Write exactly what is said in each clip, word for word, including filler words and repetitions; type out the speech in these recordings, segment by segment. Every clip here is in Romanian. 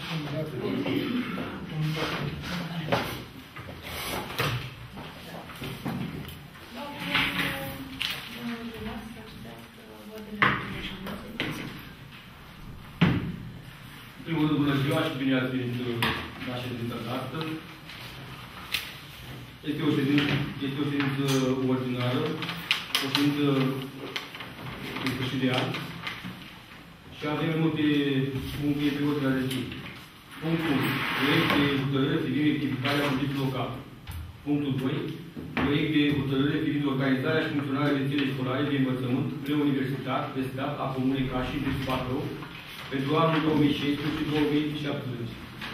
Primul rând, bună ziua și bine ați venit la ședința de astăzi. Este o ședință, este o ședință ordinară, o ședință de sfârșit de an și avem multe puncte pe ordinea de zi. Punctul unu. Proiect de hotărâre privind rectificarea bugetului local. Punctul doi. Proiect de hotărâre privind organizarea și funcționarea rețelei școlare de învățământ preuniversitar de stat a Comunei Cașin de Bacău pentru anul două mii șaisprezece două mii șaptesprezece.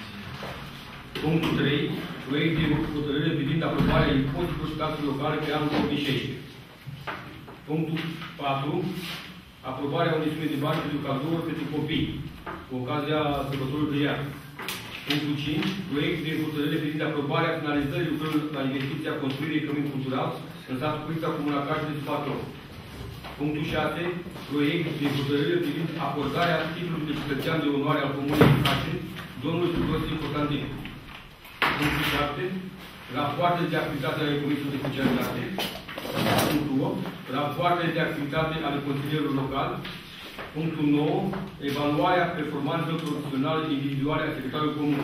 Punctul trei. Proiect de hotărâre privind aprobarea impozitelor și taxelor locale pe anul două mii șaisprezece. Punctul patru. Aprobarea unei sume de bani pentru cadouri pentru copii, cu ocazia sărbătorilor de iarnă. Punctul cinci. Proiect de hotărâre privind aprobarea finalizării lucrărilor la investiția construirii cămin cultural în satul Cuița, Comuna Cașin de Bacău. Punctul șase. Proiect de hotărâre privind acordarea titlului de cetățean de onoare al Comunei Cașin, domnului Tudorel Constantin. Punctul șapte. Rapoarte de activitate ale Comisiei de Specialitate. Punctul opt. Rapoarte de activitate ale consilierilor locali. Punctul nouă. Evaluarea performanțelor profesionale individuale a secretarului comun.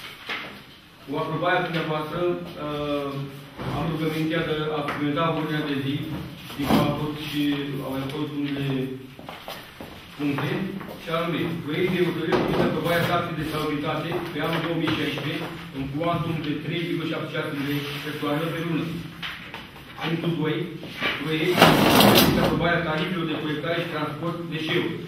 Cu aprobarea dumneavoastră, uh, am rugămintea de a suplimenta ordinea de zi, din care au fost și au mai fost unele puncte, și anume, proiect de hotărâre privind aprobarea taxei de salubritate pe anul două mii șaisprezece în cuantum de trei virgulă șaptezeci și șase de lei persoană pe lună. Punctul doi. Proiect de aprobarea tarifelor de colectare și transport deșeuri.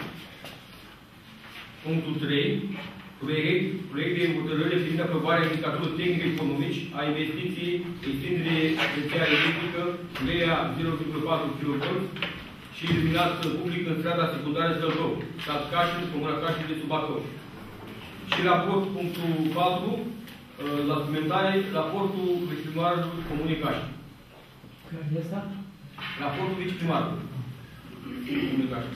Punctul trei. Proiect, proiect de hotărâre privind aprobarea indicatorilor tehnico-economici a investiției extindere rețea electrică L E A zero virgulă patru kilovolți și iluminată public în strada secundară Zălău, sat Cașin, Comuna Cașin de Bacău. Și raport punctul patru, la suplimentare, raportul viceprimarului Comunei Cașin. Care e asta? Raportul viceprimarului Comunei Cașin.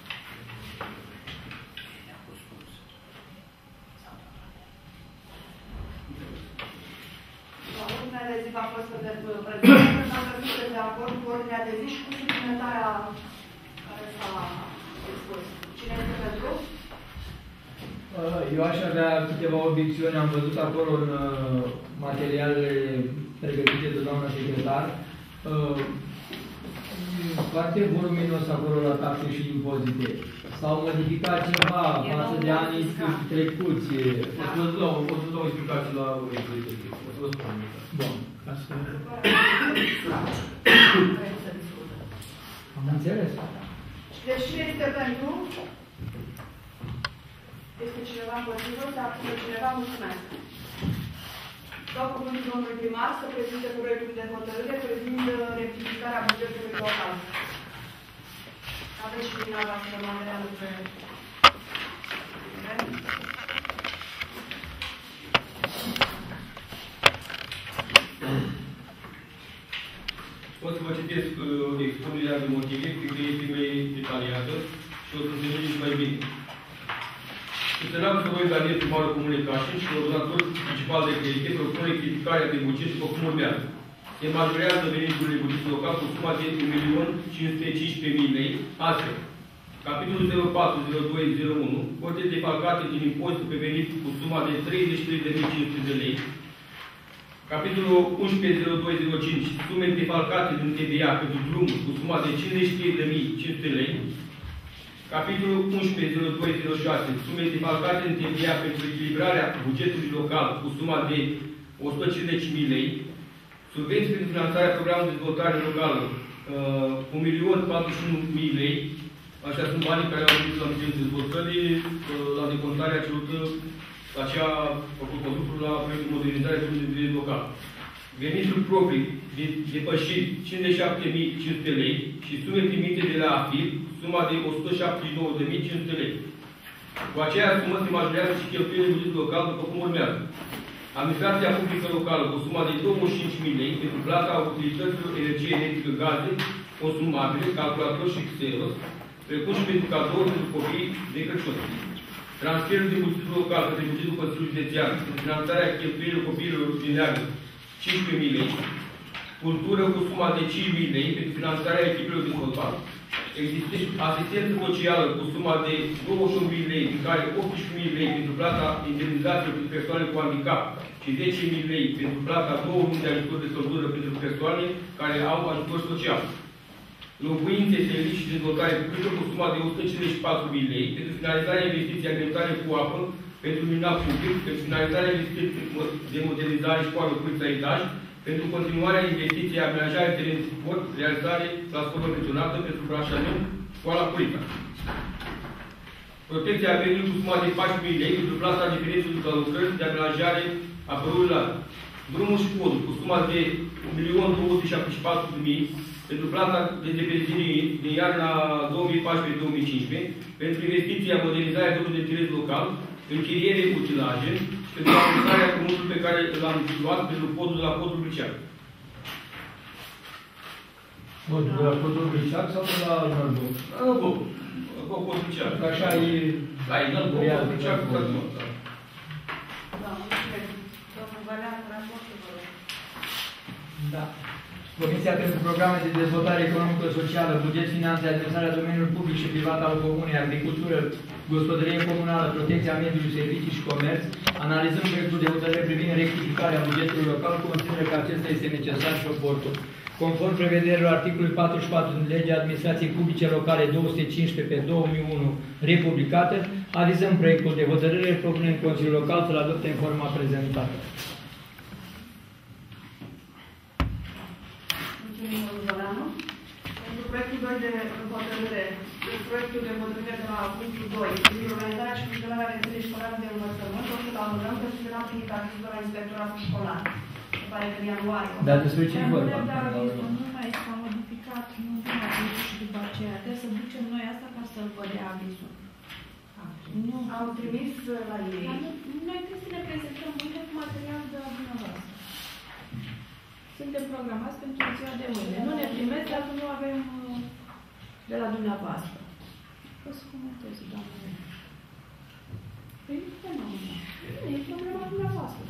Ordinea de zi a fost prezentată, dacă sunteți de acord cu ordinea de zi și cu suplimentarea care s-a expus. Cine este pentru? Eu aș avea câteva obiecțiuni. Am văzut acolo în materialele pregătite de doamna secretar. Foarte voluminos acolo la taxe și impozite. S-au modificat ceva față de anii trecuți. O să vă dau o explicație la o explicație. O să vă spun. Bun. Am înțeles. Deci cine este pentru? Este cineva împotrivă? Se abține cineva? Mulțumesc. Dau cuvântul domnului primar să prezinte proiectul de hotărâre privind rectificarea bugetului local. Aveți și dumneavoastră materialul pe... O să vă citesc uh, expunerea de motive, fiindcă este mai detaliată și o să înțelegeți mai bine. Susținăm să voi Daniel, primarul Comunei Cașin și ordonator principal de credite, propun rectificarea de buget după cum urmează. Se majorează veniturile bugetului local cu suma de un milion cinci sute cincisprezece mii lei, astfel. Capitolul zero patru zero doi zero unu, cote defalcate din impozitul pe venit cu suma de treizeci și trei de mii cinci sute de lei. Capitolul unsprezece zero doi zero cinci, sume defalcate din T V A pentru drumuri cu suma de cincizeci și trei de mii cinci sute de lei. Capitolul unsprezece zero doi zero șase, sume defalcate din T V A pentru echilibrarea bugetului local cu suma de o sută cincizeci de mii lei. Subvenții pentru finanțarea programului de dezvoltare locală, uh, un milion patruzeci și unu de mii lei. Aștia sunt banii care au venit la bugetul dezvoltării, uh, la decontarea cerută la cea făcut conductul la proiectul modernizare de buget local. Venitul proprii de depășiri cincizeci și șapte de mii cinci sute lei și sume primite de la A F I R, suma de o sută șaptezeci și nouă de mii cinci sute lei. Cu aceea sumă se majorează și cheltuielile bugetului local după cum urmează. Administrația publică locală cu suma de douăzeci și cinci mii lei pentru plata utilităților energie electrică, gaze, consumabile, calculator și Xerox, precum și pentru cadouri pentru copii de Crăciun. transferul de bugetul local către bugetul Consiliului Județean, finanțarea cheltuielor copiilor din Leagă, cincisprezece mii lei, cultură cu suma de cinci mii lei pentru finanțarea echipelor de fotbal, asistență socială cu suma de douăzeci și opt mii lei, din care optsprezece mii lei pentru plata indemnizațiilor pentru persoane cu handicap și zece mii lei pentru plata două luni de ajutor de soldură pentru persoane care au ajutor social. Locuințe, servicii și dezvoltare publică cu suma de o sută cincizeci și patru mii lei pentru finalizarea investiției alimentare cu apă pentru minat public, pentru finalizarea investiției de modernizare școală cu etaj, pentru continuarea investiției amenajare teren de sport, realizare transformă menționată pentru branșament, școala Curica. Protecția mediului cu suma de paisprezece mii lei pentru plasa diferențelor de lucrări de amenajare a părului la drumul și podul cu suma de un milion două sute șaptezeci și patru de mii pentru plata de depredinii din iarna două mii paisprezece două mii cincisprezece, pentru investiția modernizarea drumului de interes local, închiriere utilaje și pentru amortizarea cumulului pe care l-am luat pentru podul de la podul Briceac. Podul de la podul Briceac sau de la Nălbău? La Nălbău. Nălbău, podul Briceac. Așa e... Da, e Nălbău, podul Briceac. Da, mulțumesc. Domnul Valean, raportul, vă rog. Da. Comisia pentru Programe de Dezvoltare Economică Socială, Buget, Finanțe, Administrarea Domeniului Public și Privat al Comunei, Agricultură, Gospodărie Comunală, Protecția Mediului, Servicii și Comerț, analizând proiectul de hotărâre privind rectificarea bugetului local, consideră că acesta este necesar și oportun. Conform prevederilor articolului patruzeci și patru din Legea Administrației Publice Locale două sute cincisprezece pe două mii unu republicată, avizăm proiectul de hotărâre, propunem Consiliul Local să-l adopte în forma prezentată. Pentru proiectul doi de hotărâre, proiectul de hotărâre de la punctul doi, privind organizarea și funcționarea rețelei școlare de învățământ, o să-l amânăm pentru că n-am primit avizul de la inspectoratul școlar. Se pare că în ianuarie. Dar despre ce e vorba? Nu mai s-a modificat, nu vine avizul și după aceea. Trebuie să ducem noi asta ca să-l vă dea avizul. Nu. Am trimis la ei. Noi trebuie să ne prezentăm mâine cu material de la dumneavoastră. Suntem programați pentru ziua de mâine. Nu ne primeți dacă nu avem de la dumneavoastră. O să comentez, doamne. Păi nu putem amâna. Nu, e problema dumneavoastră.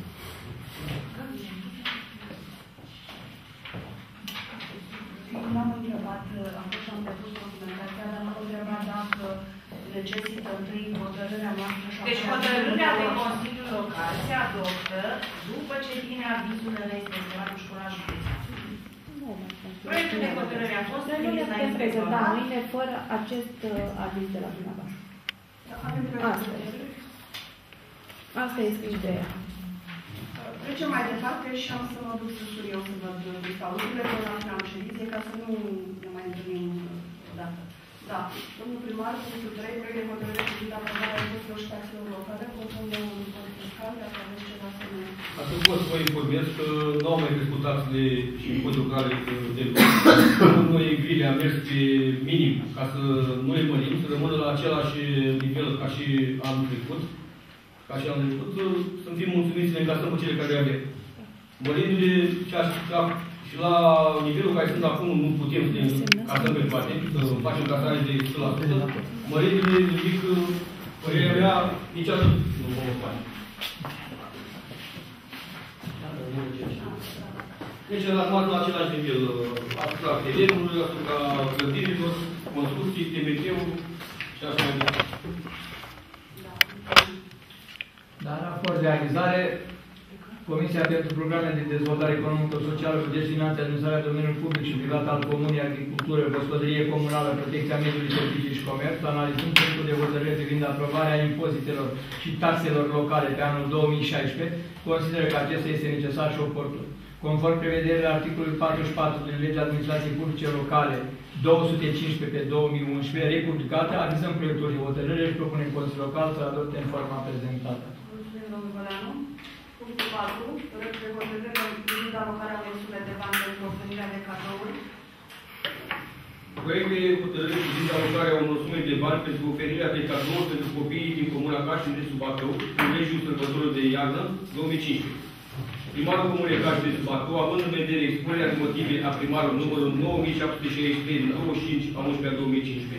L-am întrebat, am fost și am depus documentația, dar m-am întrebat dacă necesită întâi hotărârea noastră. Deci hotărârea de Consiliul Local se adoptă după ce vine avizul de la inspectoratul școlar județean. Proiectul de hotărâre a fost Noi nu ne trimis la putem prezenta inspectorat. mâine fără acest uh, aviz de la dumneavoastră. Asta este. Asta este ideea. Trecem mai departe și am să mă duc sus eu să văd lista lucrurile până la finalul ședinței, ca să nu ne mai întâlnim o dată. Da. Domnul primar, punctul trei, proiect de hotărâre privind aprobarea impozitilor și taxelor locale, conform noului cod fiscal, dacă aveți ceva să ne... Atunci pot să vă informez că nu au mai crescut taxele și impozitul locale de noi grile a mers pe minim, ca să nu le mărim, să rămână la același nivel ca și anul trecut. Ca și anul trecut, să fim mulțumiți să ne încasăm pe cele care le avem. Mărindu-le și la nivelul care sunt acum, nu putem să ne casăm pe toate, să facem casare de o sută la sută. Mărindu-le, zic, părerea mea, nici atât nu vom face. Deci, am rămas la același nivel, asupra terenului, asupra clădirilor, construcții, T M T-ul și așa mai departe. Dar raport de realizare, Comisia pentru Programe de Dezvoltare Economică, Socială, Buget, Finanțe, Administrarea Domeniului Public și Privat al Comunei, Agricultură, Gospodărie Comunală, Protecția Mediului, Servicii și Comerț, analizând proiectul de hotărâre privind aprobarea impozitelor și taxelor locale pe anul două mii șaisprezece, consideră că acesta este necesar și oportun. Conform prevederilor articolului patruzeci și patru din Legea Administrației Publice Locale două sute cincisprezece pe două mii unsprezece, republicată, avizăm proiectul de hotărâre și propunem Consiliul Local să adopte în forma prezentată. Mulțumim, domnul Văleanu. Punctul patru, proiect de hotărâre privind alocarea unei sume de bani pentru oferirea de cadouri. Proiect de hotărâre privind alocarea unor sume de bani pentru oferirea de cadouri pentru copiii din Comuna Caș și județul Bacău, în regiul sărbătorilor de iarnă două mii cincisprezece. Primarul Comunei Caș și județul Bacău, având în vedere expunerea de motive a primarului numărul nouă mii șapte sute șaizeci și trei din douăzeci și cinci a unsprezece a două mii cincisprezece,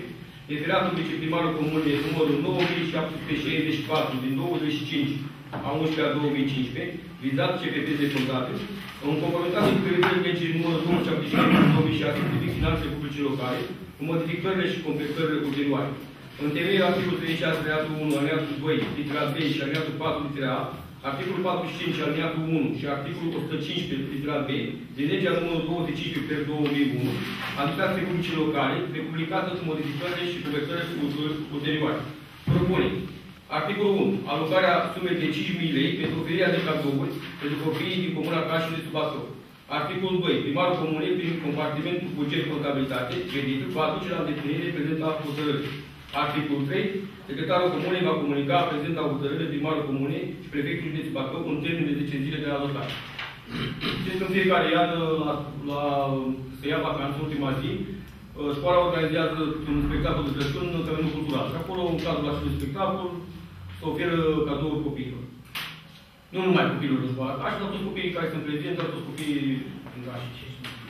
referatul viceprimarul comunei numărul nouă mii șapte sute șaizeci și patru din douăzeci și cinci a unsprezece a două mii cincisprezece, vizat C P P de contabil, în conformitate cu prevederile legii numărul două sute șaptezeci și cinci din două mii șase privind finanțele publice locale, cu modificările și completările ulterioare. În temeiul articolul treizeci și șase alineatul unu, alineatul doi, litera B și alineatul patru, litera A, articolul patruzeci și cinci, alineatul unu și articolul o sută cincisprezece, litera B, din legea numărul două sute cincisprezece pe două mii unu, administrației publice locale, republicată cu modificările și completările ulterioare. Propune articolul unu. Alocarea sumei de cinci mii lei pentru oferirea de cadouri pentru copiii din Comuna Cașin de Subacău. Articolul doi. Primarul comunei, prin compartimentul buget contabilitate, creditul, va aduce la îndeplinire prezenta hotărârii. Articolul trei. Secretarul comunei va comunica prezenta hotărâre primarul comunei și prefectul de Subacău în termen de zece zile de la alocare. Știți că în fiecare iarnă, la, la, se ia vacanță, ultima zi, școala organizează un spectacol de Crăciun în terenul cultural. Și acolo, în cadrul acestui spectacol, se oferă cadouri copiilor. Nu numai copiilor de școală, așa, dar toți copiii care sunt prezenți, dar toți copiii din Cașin.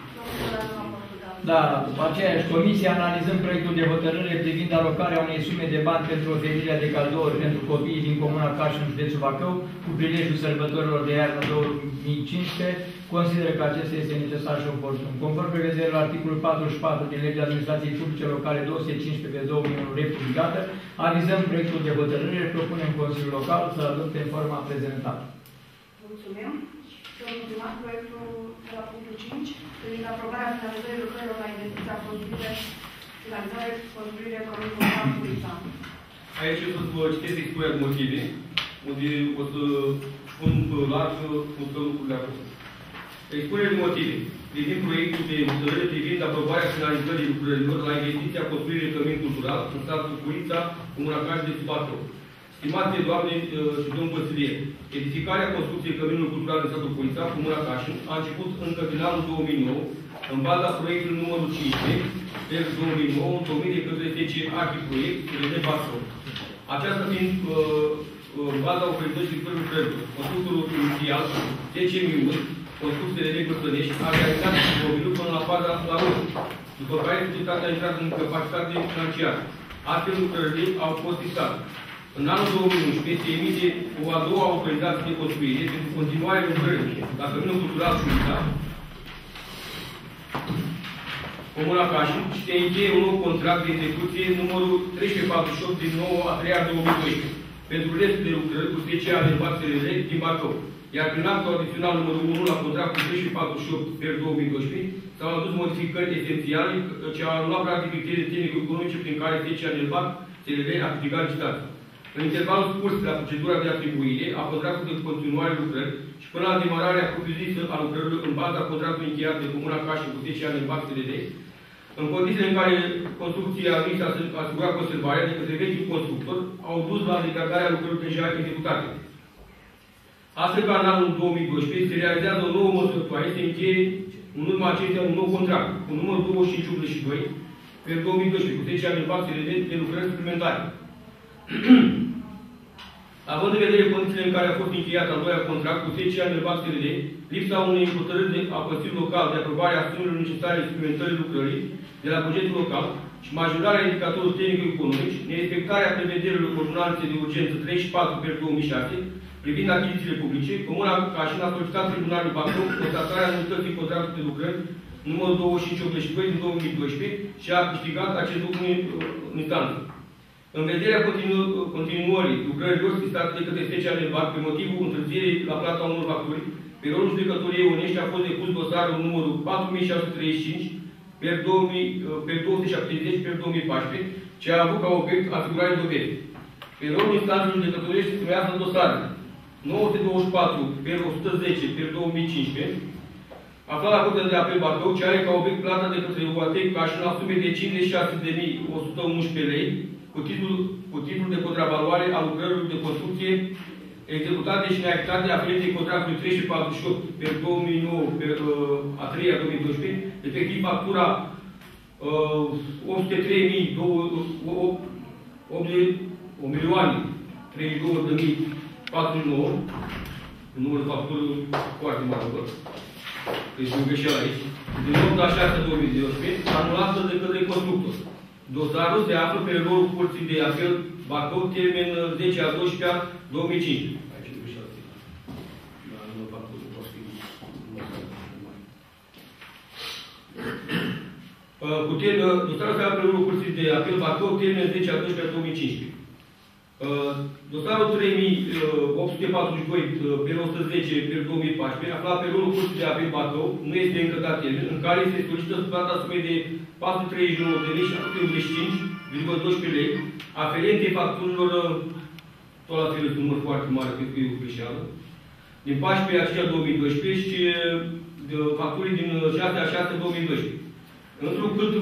Da, după aceeași comisie analizăm proiectul de hotărâre privind alocarea unei sume de bani pentru oferirea de cadouri pentru copiii din Comuna Cașin, județul Bacău, cu prilejul sărbătorilor de iarnă două mii cincisprezece, consideră că acesta este necesar și oportun. Conform prevederilor articolul patruzeci și patru din legea administrației publice locale două sute cincisprezece pe două mii unu republicată, avizăm proiectul de hotărâre și propunem Consiliul Local să adopte în forma prezentată. Mulțumim. Domnul primar, proiectul de la punctul cinci, privind aprobarea finalizării lucrărilor la investiția construire, finalizare, construire economică parcului San. Aici o să vă citesc expunerea de motive, unde o să spun larg cum stau lucrurile acolo. Expunerea de motive. Privind proiectul de hotărâre privind aprobarea finalizării lucrărilor la investiția construire cămin cultural în satul Cuița, Comuna Cașin de Subacău. Stimate doamne și domnul consilier, edificarea construcției căminului cultural în satul Cuița, Comuna Cașin, a început încă din anul două mii nouă, în baza proiectului numărul cincisprezece, pe două mii nouă, întocmit de către S C Arhiproiect, de Bacău. Aceasta fiind uh, în baza ofertării și lucrărilor. Constructorul inițial, S C Miul, construcție de necurtănești, a realizat mobilul până la faza la urmă, după care societatea a intrat în capacitate financiară. Astfel, lucrările au fost fixate. În anul două mii unsprezece se emite o a doua autorizație de construire pentru continuarea lucrărilor la căminul cultural Cuița, Comuna Cașin, și se încheie un nou contract de execuție numărul trei sute patruzeci și opt din nouă a treia două mii doisprezece pentru restul de lucrări cu special în bazele din Bacău. Iar prin actul adițional numărul unu la contractul trei sute patruzeci și opt pe două mii doisprezece s-au adus modificări esențiale ce au anulat practic criteriile tehnico-economice prin care S C Anelbac S L V a câștigat licitația. În intervalul scurs de la procedura de atribuire a contractului de continuare lucrări și până la demararea propriu-zisă a lucrărilor în baza contractului încheiat de Comuna Cașin cu S C Anelbac S L V, în condițiile în care construcția nu s-a asigurat conservarea de către vechiul constructor, au dus la degradarea lucrărilor deja executate. Astfel, ca în anul două mii doisprezece, se realizează o nouă măsurătoare, se încheie în urma acestea un nou contract, cu numărul două mii cinci sute optzeci și doi, pe două mii doisprezece, cu S C Anelbac S L V de lucrări suplimentare. Având în vedere condițiile în care a fost încheiat al doilea contract cu S C Anelbac S L V, lipsa unei hotărâri a Consiliului Local de aprobare a sumelor necesare suplimentării lucrării de la bugetul local și majorarea indicatorului tehnico-economic, nerespectarea prevederilor ordonanței de urgență treizeci și patru pe două mii șase, privind achizițiile publice, Comuna Cașin a solicitat Tribunalul Bacău constatarea nulității contractului de lucrări numărul două mii cinci sute optzeci și doi din două mii doisprezece și a câștigat acest lucru în instanță. În vederea continu continuării lucrărilor state de către S C Anelbac pe motivul întârzierii la plata unor facturi, pe rolul judecătoriei Onești a fost depus dosarul numărul patru mii șase sute treizeci și cinci pe două sute șaptezeci pe două mii paisprezece, ce a avut ca obiect asigurarea dovezi. Pe rolul instanței judecătorești se sumează dosarul nouă sute douăzeci și patru pe o sută zece pe două mii cincisprezece, aflat la Curtea de Apel Bacău, ce are ca obiect plata de către U A T Cașin la sume de cincizeci și șase de mii o sută unsprezece lei, cu titlul, cu titlul de contravaloare a lucrărilor de construcție executate și neachitate aferente contractului trei sute patruzeci și opt pe două mii nouă pe uh, a treia două mii doisprezece, efectiv factura uh, opt sute trei mii o milioane treizeci și două de mii patruzeci și nouă, un număr de factură foarte mare, deci nu greșeală aici, din opt a șasea două mii doisprezece, anulată de către constructor. Dosarul se află pe rolul Curții de Apel Bacău, termen zece a doisprezecea două mii cincisprezece. Aici e greșeală. Da, nu fac nu pot fi. Cu termen, dosarul se află pe rolul Curții de Apel Bacău, termen zece a doisprezecea două mii cincisprezece. Dosarul trei mii opt sute patruzeci și doi pe o sută zece pe două mii paisprezece, aflat pe rolul Curții de Apel Bacău, nu este încă dat termen, în care se solicită plata sumei de patru sute treizeci și nouă de mii șapte sute optzeci și cinci virgulă doisprezece lei, aferente facturilor, tot la fel, un număr foarte mare, cred că e o greșeală, din paisprezece a cincea două mii doisprezece și de facturii din șase a șasea două mii doisprezece. Întrucât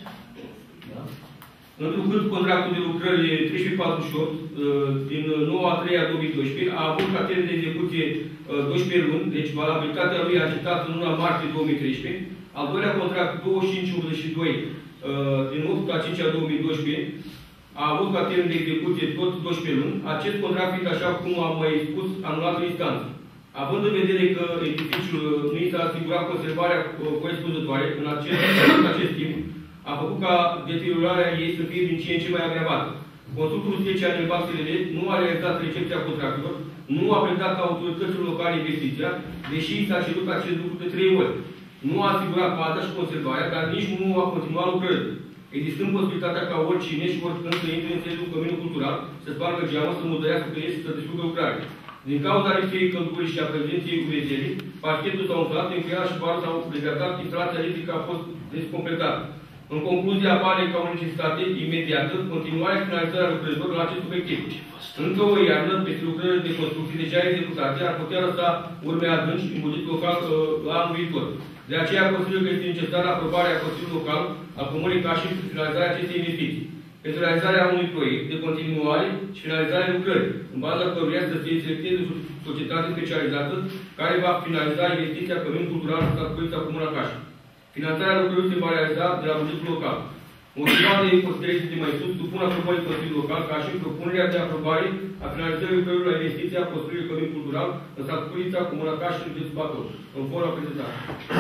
Întrucât contractul de lucrări treisprezece mii patruzeci și opt din nouă a treia două mii doisprezece a avut ca termen de execuție doisprezece luni, deci valabilitatea lui a încetat în luna martie două mii treisprezece. Al doilea contract douăzeci și cinci optzeci și doi din opt a cincea două mii doisprezece a avut ca termen de execuție tot doisprezece luni. Acest contract fiind, așa cum am mai spus, anulat în instanță. Având în vedere că edificiul nu i s-a asigurat conservarea corespunzătoare în acest, în acest timp, a făcut ca deteriorarea ei să fie din ce în ce mai agravată. Consultul special din Banc S L D nu a realizat recepția contractelor, nu a predat ca autorităților locale investiția, deși s-a cerut acest lucru de trei ori. Nu a asigurat baza și conservarea, dar nici nu a continuat lucrările, existând posibilitatea ca oricine și oricând să intre în sensul căminul cultural, să spargă geamă, să murdărească pe ei și să distrugă lucrarea. Din cauza riscării căldurii și a prezenței umezelii, parchetul s-a umflat, încuiat și barul s-au degradat, instalația electrică a fost descompletată. În concluzie, apare ca o necesitate imediată continuarea și finalizarea lucrărilor la acest obiectiv. Încă o iarnă, peste lucrările de construcții deja executate, ar putea lăsa urme adânci în bugetul local la anul viitor. De aceea consider că este necesară aprobarea Consiliului Local al Comunei Cașin pentru finalizarea acestei investiții. Pentru realizarea unui proiect de continuare și finalizarea lucrării, în baza căruia să se selecteze o societate specializată care va finaliza investiția Cămin Cultural în Statuița Comuna Cașin. Finanțarea lucrării se va realiza de la bugetul local. Motivat de considerații de mai sus, supun aprobării Consiliului Local ca și propunerea de aprobare a finalizării lucrărilor la investiția a construirii Cămin Cultural în Statuița Comuna Cașin și județul Bacău. În forma prezentată.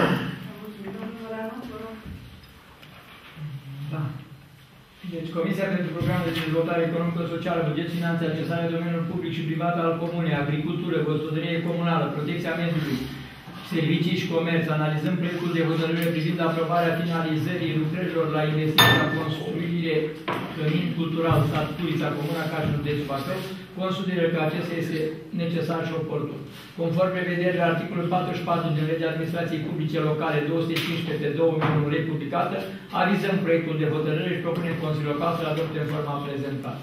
Da. Deci, Comisia pentru Programul de Dezvoltare Economică, Socială, Buget, Finanțe, accesarea domeniului public și privat al Comunei, Agricultură, Gospodărie Comunală, Protecția Mediului, Servicii și Comerț, analizăm proiectul de hotărâre privind aprobarea finalizării lucrărilor la investiția construire Cămin Cultural, Statuița Comuna Cașin, județul Bacău, consideră că acesta este necesar și oportun. Conform prevederilor articolul patruzeci și patru din Legea Administrației Publice Locale două sute cincisprezece pe două mii unu, lei publicată, avizăm proiectul de hotărâre și propunem Consiliul Local să-l adopte în forma prezentată.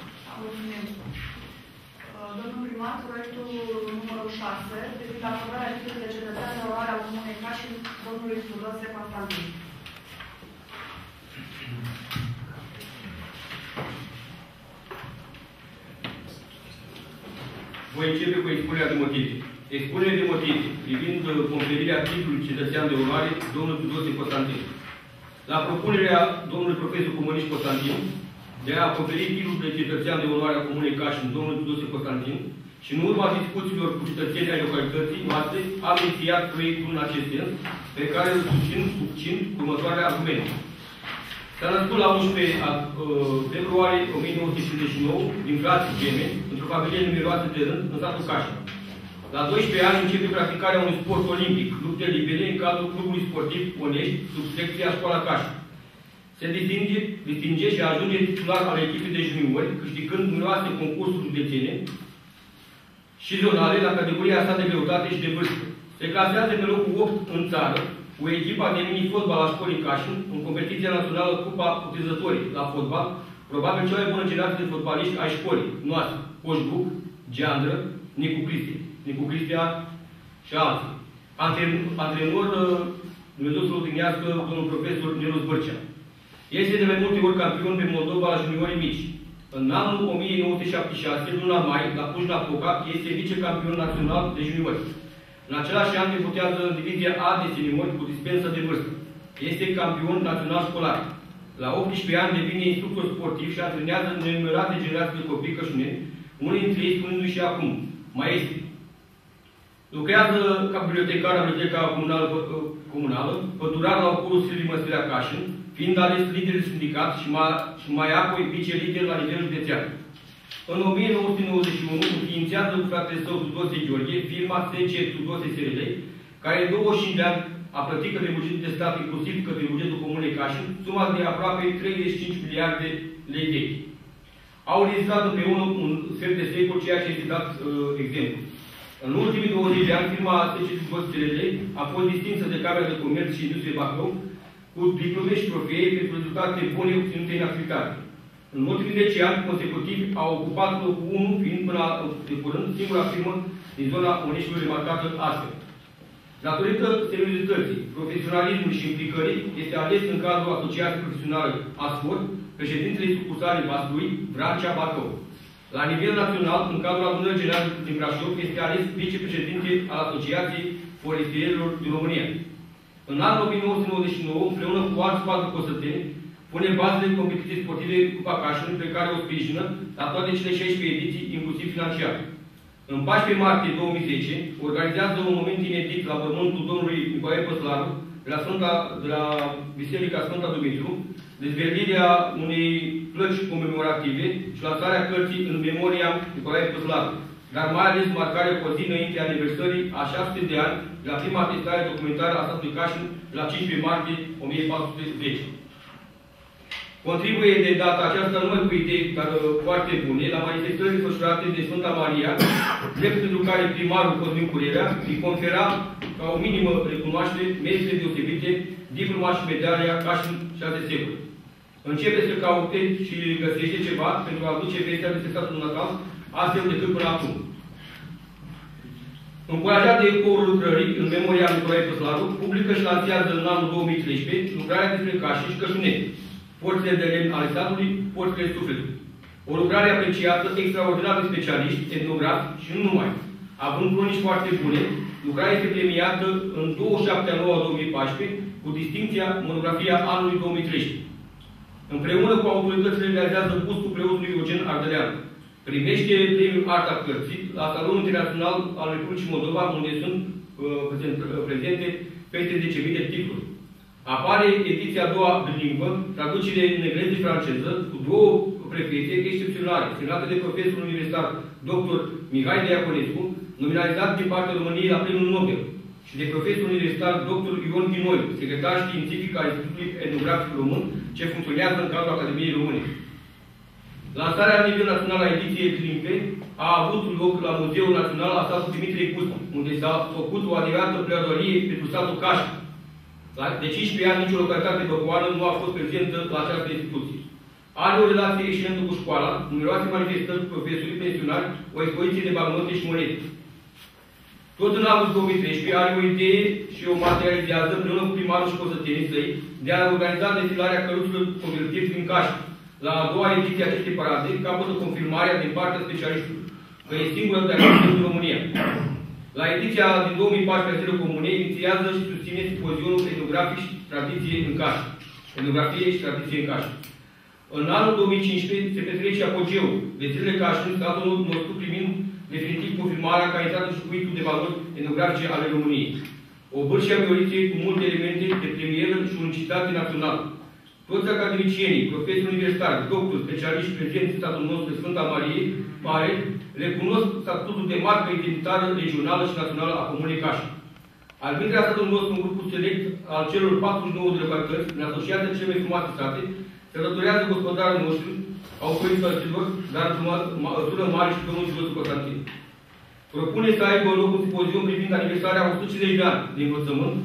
Domnul primar, proiectul numărul șase, privind aprobarea titlului de cetățean de onoare al Comunei Cașin, domnului Tudose Constantin. Voi începe cu expunerea de motive. Expunerea de motive privind conferirea titlului cetățean de onoare domnului Tudose Constantin. La propunerea domnului profesor comunist Constantin de a conferi titlul de cetățean de onoare a Comunei Cașin domnului Tudose Constantin și în urma discuțiilor cu cetățenii ai localității noastre, am inițiat proiectul în acest sens, pe care îl susțin succint următoarele argumente. S-a născut la unsprezece februarie o mie nouă sute cincizeci și nouă, din frații gemeni, într-o familie numeroasă de rând, în satul Cașin. La doisprezece ani începe practicarea unui sport olimpic, lupte libere, în cadrul clubului sportiv Onești, sub secția Școala Cașin. Se distinge, distinge și ajunge titular al echipei de juniori, câștigând numeroase concursuri județene și zonale la categoria sa de greutate și de vârstă. Se clasează pe locul opt în țară, cu echipa de mini-fotbal a școlii Cașin, în competiția națională Cupa Utilizătorii la fotbal, probabil cea mai bună generație de fotbaliști ai școlii noastre, Coșbuc, Geandră, Nicu Cristi, Nicu Cristia și alții. Antrenor, Dumnezeu să-l odihnească, domnul profesor Nelu Zbârcea. Este de mai multe ori campion pe Moldova la juniorii mici. În anul o mie nouă sute șaptezeci și șase, luna mai, la Cluj-Napoca, este vicecampion național de juniori. În același an debutează în divizia A de seniori cu dispensă de vârstă. Este campion național școlar. La optsprezece ani devine instructor sportiv și antrenează nenumărate generații de copii cășuneni, unii dintre ei spunându-i și acum, maestri. Lucrează ca bibliotecar la Biblioteca Comunală, comunală pădurar la ocolul Silvii Măstirea Cașin, fiind ales lider de sindicat și mai, și mai apoi vice-lider la nivel județean. În o mie nouă sute nouăzeci și unu înființează cu fratele său Tudose Gheorghe firma S C Tudose S R L, care în douăzeci și cinci de ani a plătit către bugetul de stat, inclusiv către bugetul Comunei Cașin, suma de aproape treizeci și cinci miliarde lei vechi. Au realizat împreună un sfert de secol, ceea ce este dat uh, exemplu. În ultimii douăzeci de ani, firma S C Tudose S R L a fost distinsă de Camera de Comerț și Industrie Bacău cu diplome și trofee pentru rezultate bune obținute în activitate. În ultimii zece ani consecutivi au ocupat locul unu, fiind până de curând singura firmă din zona Oneștiului remarcată astfel. Datorită seriozității, profesionalismului și implicării, este ales în cadrul Asociației Profesionale ASCOR, președintele sucursale Vaslui, Vrancea, Bacău. La nivel național, în cadrul Adunării Generale din Brașov, este ales vicepreședinte al Asociației Forestierilor din România. În anul o mie nouă sute nouăzeci și nouă, împreună cu alți patru cosăteni, pune bazele competiției sportive Cupa Cașin, pe care o sprijină la toate cele șaisprezece ediții, inclusiv financiar. În paisprezece martie două mii zece, organizează un moment inedit la pământul domnului Nicolae Păslaru, de la, Sfânta, de la Biserica Sfânta Dumitru, dezvelirea unei plăci comemorative și lansarea cărții în memoria Nicolae Păslaru, dar mai ales marcarea cu o zi înainte aniversării a șase sute de ani de la prima atestare documentară a statului Cașin, la cincisprezece martie o mie patru sute zece. Contribuie de data aceasta numai cu idei dar foarte bune la manifestări desfășurate de Sfânta Maria, drept pentru care primarul Cosmin Curerea îi confera ca o minimă recunoaștere meritele deosebite, diploma și medalia Cașin șase secole. Începe să caute și găsește ceva pentru a aduce vestea de statul natal, astfel decât până acum. Încurajat de ecoul lucrării în memoria lui Nicolae Păslaru, publică și lansează în anul două mii treisprezece lucrarea despre Cașin și Cășunete, porțile de lemn ale statului, porțile sufletului. O lucrare apreciată extraordinar de specialiști, etnografi și nu numai. Având cronici foarte bune, lucrarea este premiată în douăzeci și șapte a noua două mii paisprezece cu distincția Monografia anului două mii treisprezece. Împreună cu autoritățile realizează bustul preotului Eugen Ardeleanu. Primește premiul Arta Cărții la Salonul Internațional al Republicii Moldova, unde sunt uh, prezente peste zece mii de titluri. Apare ediția a doua bilingvă, traducere în engleză și franceză, cu două prefețe excepționale, semnate de profesorul universitar doctor Mihai Diaconescu, nominalizat din partea României la Premiul Nobel, și de profesorul universitar doctor Ion Ghinoiu, secretar științific al Institutului Etnografic Român, ce funcționează în cadrul Academiei Române. Lansarea la nivel național a ediției bilingve a avut loc la Muzeul Național al statului Dimitrie Cuscu, unde s-a făcut o adevărată pledoarie pentru statul Cașin. De cincisprezece ani, nicio localitate băcoană nu a fost prezentă la această instituție. Are o relație excelentă cu școala, numeroase manifestări cu profesorii pensionari, o expoziție de bagnote și monede. Tot în anul două mii treisprezece are o idee și o materializează împreună cu primarul și cosătenii săi de a organiza defilarea căruților convertiți din Cașin. La a doua ediție a acestei parade, capătă confirmarea din partea specialiștilor că e singura de acțiune în România. La ediția din două mii paisprezece a Comunei inițiază și susține simpozionul etnografic și tradiție în Cașin. Etnografie și tradiție în Cașin. În anul două mii cincisprezece se petrece apogeul de zilele Cașin, statul nostru primind definitiv confirmarea ca intrată și cuitul de valori etnografice ale României. O bârșie a Vioriței cu multe elemente de premieră și unicitate națională. Toți academicienii, profesori universitari, doctori, specialiști prezenți în statul nostru de Sfânta Marie Mare, recunosc statutul de marcă identitară regională și națională a Comunei Cașin. Albintea statului nostru, un grup select al celor patruzeci și nouă de localități, în asociația cele mai frumoase state, se alăturează gospodarul noștri, autorităților, dar în măsură mare și domnul Gilosu Constantin. Propune să aibă loc un simpozion privind aniversarea o sută cincizeci de ani de învățământ,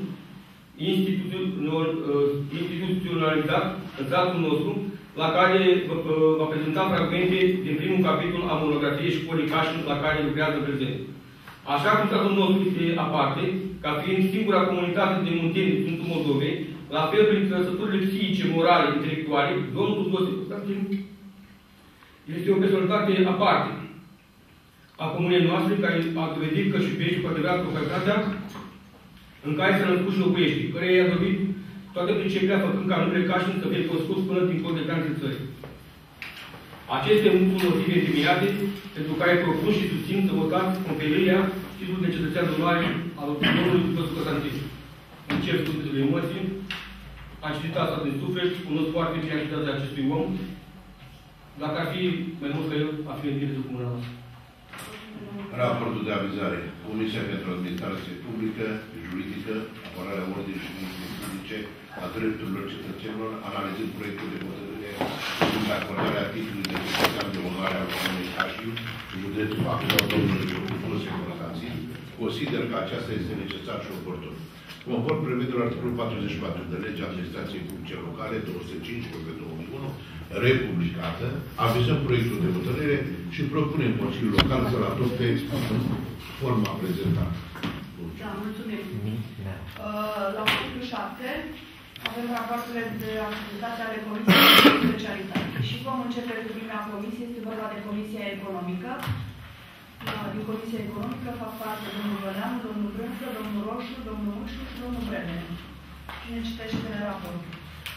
instituționalizat în statul nostru, la care va prezenta fragmente din primul capitol a monografiei Școlii Cașin, la care lucrează în prezent. Așa cum statul nostru este aparte, ca fiind singura comunitate de munteni din Sfântul Moldovei, la fel prin trăsăturile psihice, morale, intelectuale, domnul Tudose Constantin este o personalitate aparte a comunei noastre, care a dovedit că și iubește cu adevărat localitatea în care s-a născut și locuiește, care i-a dovedit toate principiile, făcând ca numele Cașin să fie cunoscut până dincolo de granițele țării. Aceste motive întemeiate, pentru care propun și susțin să votați conferirea titlului de cetățean de onoare al domnului Tudose Constantin. Îmi cer scuze de emoții. am citit asta de suflet, cunosc foarte bine activitatea acestui om. Dacă ar fi mai mult ca el, ar fi în directul comunal. Raportul de avizare. Comisia pentru Administrație Publică, Juridică, Apărarea Ordinii și Funcții Publice a drepturilor cetățenilor, analizând proiectul de hotărâre de acordarea titlului de cetățean de onoare al Comunei Cașin, județul Bacău, domnului Jocul Securitații, consider că aceasta este necesar și oportun. Conform prevederilor articolul patruzeci și patru de legea Administrației Publice Locale două sute cincisprezece pe două mii unu, republicată, avizăm proiectul de hotărâre și propunem Consiliul Local să-l adopte în forma prezentată. Da, mulțumim. Uh, la punctul șapte avem rapoartele de activitate ale Comisiei de Specialitate. Și vom începe cu prima comisie, este vorba de Comisia Economică. Din Comisia Economică fac parte domnul Băneanu, domnul Brânză, domnul Roșu, domnul Mușu și domnul Bremene. Cine citește de raportul?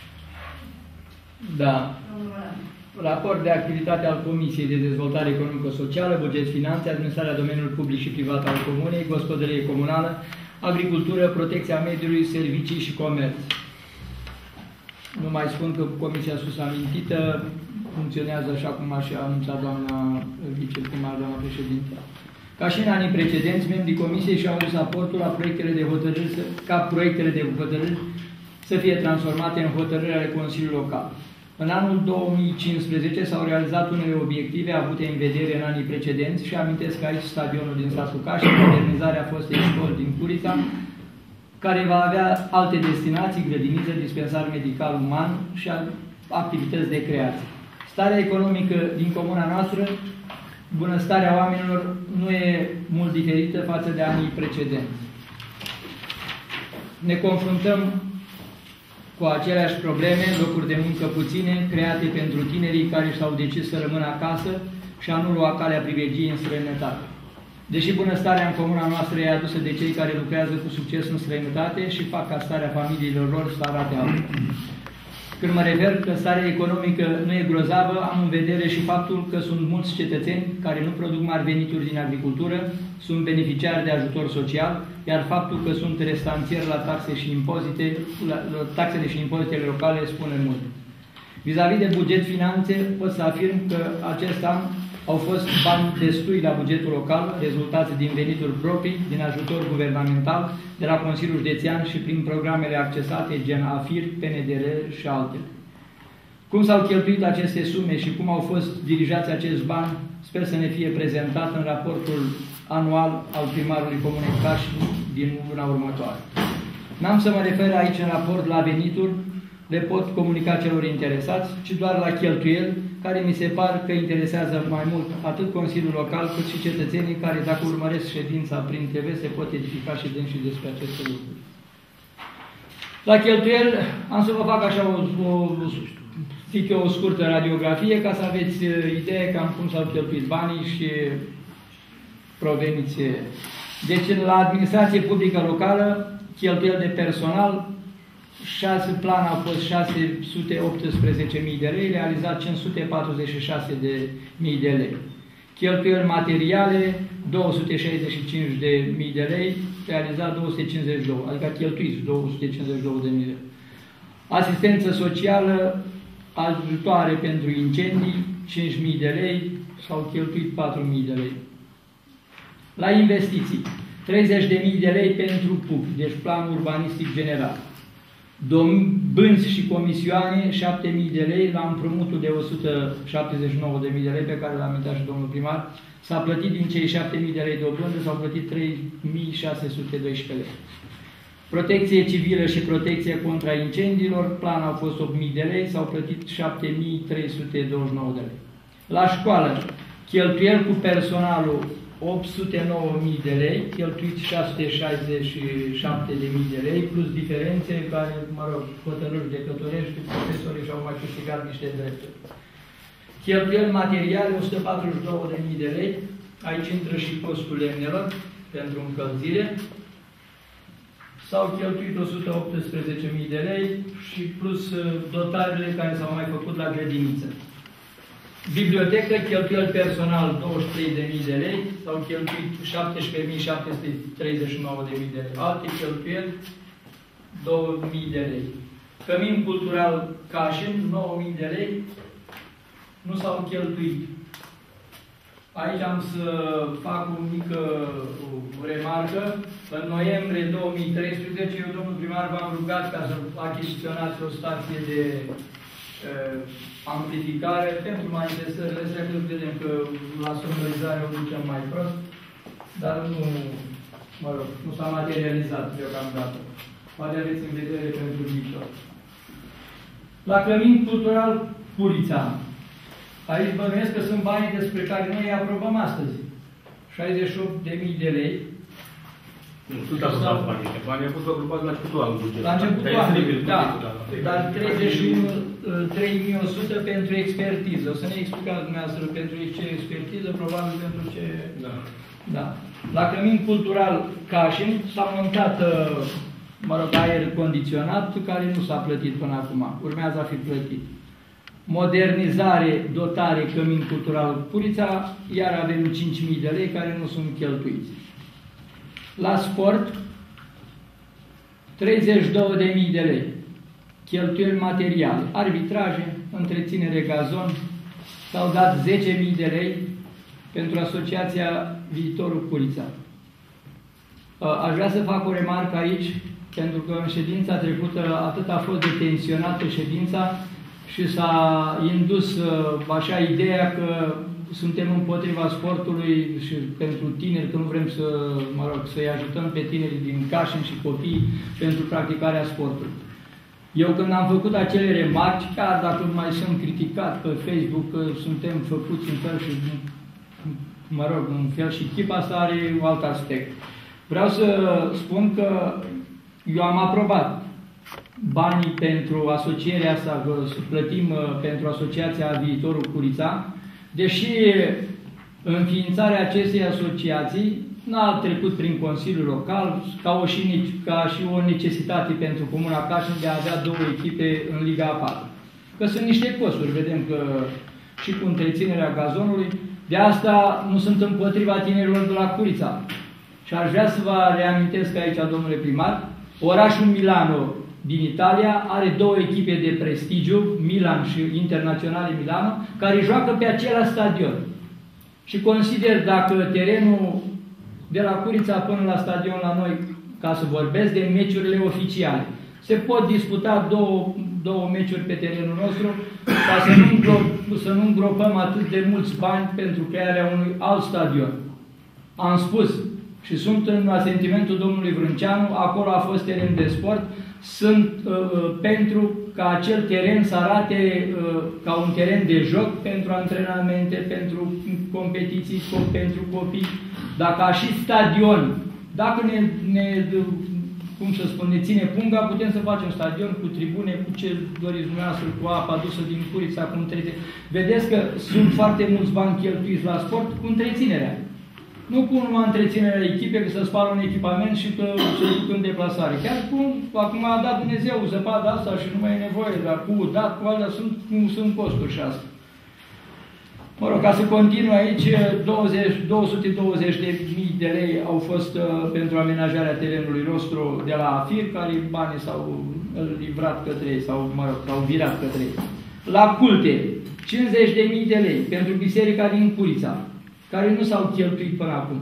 Da. Domnul Băneanu. Raport de activitate al Comisiei de Dezvoltare Economico-Socială, Buget, Finanțe, Administrarea domeniului public și privat al Comunei, Gospodărie Comunală, Agricultură, Protecția Mediului, Servicii și Comerț. Nu mai spun că Comisia sus amintită funcționează așa cum a și anunțat doamna viceprimar, doamna președinte. Ca și în anii precedenți, membrii Comisiei și-au adus aportul la proiectele de hotărâri, ca proiectele de hotărâri să fie transformate în hotărâri ale Consiliului Local. În anul două mii cincisprezece s-au realizat unele obiective avute în vedere în anii precedenți și amintesc aici stadionul din satul Cașin, modernizarea fostei școli din Curița, care va avea alte destinații, grădiniță, dispensar medical uman și activități de creație. Starea economică din comuna noastră, bunăstarea oamenilor, nu e mult diferită față de anii precedenți. Ne confruntăm cu aceleași probleme, locuri de muncă puține, create pentru tinerii care și-au decis să rămână acasă și a nu lua calea privilegiei în străinătate. Deși bunăstarea în comuna noastră e adusă de cei care lucrează cu succes în străinătate și fac ca starea familiilor lor să arate altfel. Când mă refer că starea economică nu e grozavă, am în vedere și faptul că sunt mulți cetățeni care nu produc mari venituri din agricultură, sunt beneficiari de ajutor social, iar faptul că sunt restanțieri la taxe și impozite, la, la taxele și impozitele locale spune mult. Vis-a-vis de buget finanțe, pot să afirm că acest an au fost bani destui la bugetul local, rezultați din venituri proprii, din ajutor guvernamental, de la Consiliul Județean și prin programele accesate, gen A F I R, P N D R și altele. Cum s-au cheltuit aceste sume și cum au fost dirijați acești bani, sper să ne fie prezentat în raportul anual al primarului Comunei Cașin din luna următoare. N-am să mă refer aici în raport la venituri, le pot comunica celor interesați, ci doar la cheltuieli, care mi se par că interesează mai mult atât Consiliul Local, cât și cetățenii care, dacă urmăresc ședința prin T V, se pot edifica și dâns și despre aceste lucruri. La cheltuieli am să vă fac așa o, o, zic eu, o scurtă radiografie, ca să aveți idee cam cum s-au cheltuit banii și proveniți. Deci, la administrație publică locală, cheltuieli de personal, șase plan au fost șase sute optsprezece mii de lei, realizat cinci sute patruzeci și șase de mii de lei. Cheltuieli materiale, două sute șaizeci și cinci de mii de lei, realizat două sute cincizeci și doi, adică cheltuiți două sute cincizeci și doi de mii de lei. Asistență socială, ajutoare pentru incendii, cinci mii de lei, s-au cheltuit patru mii de lei. La investiții, treizeci de mii de lei pentru P U C, deci Plan Urbanistic General. Bânzi și comisioane, șapte mii de lei, la împrumutul de o sută șaptezeci și nouă de mii de lei, pe care l-a amintit și domnul primar. S-a plătit din cei șapte mii de lei de dobândă, s-au plătit trei mii șase sute doisprezece lei. Protecție civilă și protecție contra incendiilor, plan au fost opt mii de lei, s-au plătit șapte mii trei sute douăzeci și nouă de lei. La școală, cheltuieli cu personalul opt sute nouă mii de lei, cheltuiți șase sute șaizeci și șapte de mii de lei, plus diferențe care, mă rog, hotărâri judecătorești, profesorii și-au mai câștigat niște drepturi. Cheltuieli materiale, o sută patruzeci și două de mii de lei, aici intră și costul lemnelor pentru încălzire. S-au cheltuit o sută optsprezece mii de lei și plus dotările care s-au mai făcut la grădiniță. Bibliotecă, cheltuieli personal douăzeci și trei de mii de lei, s-au cheltuit șaptesprezece mii șapte sute treizeci și nouă de mii de lei. Alte cheltuieli două mii de lei. Cămin cultural Cașin, nouă mii de lei, nu s-au cheltuit. Aici am să fac o mică remarcă. În noiembrie două mii treisprezece, eu, domnul primar, v-am rugat ca să achiziționați o stație de uh, amplificare pentru manifestările astea, că vedem că la sonorizare o ducem mai prost, dar nu, mă rog, nu s-a materializat deocamdată. Poate aveți în vedere pentru viitor. La Cămin cultural Purița. Aici bănuiesc că sunt banii despre care noi îi aprobăm astăzi. șaizeci și opt de mii de lei. Nu, sunt aprobat banii. Banii au fost agrupați la începutul anului buget. La începutul anului, da. Dar treizeci și unu, trei mii o sută pentru expertiză. O să ne explicați dumneavoastră pentru ce expertiză, probabil pentru ce... Da. Da. La Cămin cultural Cașin s-a montat, mă rog, aer condiționat, care nu s-a plătit până acum. Urmează a fi plătit. Modernizare, dotare, Cămin cultural Purița, iar avem cinci mii de lei care nu sunt cheltuiți. La sport, treizeci și două de mii de lei, cheltuieli materiale, arbitraje, întreținere gazon, s-au dat zece mii de lei pentru Asociația Viitorul Purița. Aș vrea să fac o remarcă aici, pentru că în ședința trecută atât a fost detenționată ședința, și s-a indus așa ideea că suntem împotriva sportului și pentru tineri, că nu vrem să, mă rog, să-i ajutăm pe tinerii din Cașin și copii pentru practicarea sportului. Eu când am făcut acele remarci, chiar dacă mai sunt criticat pe Facebook că suntem făcuți în fel și, mă rog, în fel și chip, asta are un alt aspect. Vreau să spun că eu am aprobat banii pentru asocierea asta, să plătim pentru Asociația Viitorul Purița, deși înființarea acestei asociații n-a trecut prin Consiliul Local, ca, o și, ca și o necesitate pentru Comuna Cașin de a avea două echipe în Liga a patra. Că sunt niște costuri, vedem că și cu întreținerea gazonului, de asta nu sunt împotriva tinerilor de la Purița. Și aș vrea să vă reamintesc aici, domnule primar, orașul Milano din Italia are două echipe de prestigiu, Milan și Internaționale Milano, care joacă pe același stadion. Și consider dacă terenul de la Purița până la stadion la noi, ca să vorbesc de meciurile oficiale, se pot disputa două, două meciuri pe terenul nostru, ca să nu, îngro- să nu îngropăm atât de mulți bani pentru crearea unui alt stadion. Am spus și sunt în asentimentul domnului Vrânceanu, acolo a fost teren de sport, sunt uh, pentru ca acel teren să arate uh, ca un teren de joc pentru antrenamente, pentru competiții, pentru copii. Dacă a și stadion, dacă ne, ne, cum să spun, ne ține punga, putem să facem stadion cu tribune, cu ce doriți dumneavoastră, cu apă adusă din Purița, cu întreținere. Vedeți că sunt foarte mulți bani cheltuiți la sport cu întreținerea. Nu cu numai întreținerea echipei, că să spală un echipament și că se duc în deplasare. Chiar cum acum a dat Dumnezeu zăpada asta și nu mai e nevoie, dar cu dat, cu alea sunt, cum sunt costuri și asta. Mă rog, ca să continui aici, două sute douăzeci de mii de lei au fost uh, pentru amenajarea terenului nostru de la AFIR, care banii s-au livrat către ei, sau, mă rog, s-au virat către ei. La culte, cincizeci de mii de lei pentru biserica din Purița, care nu s-au cheltuit până acum.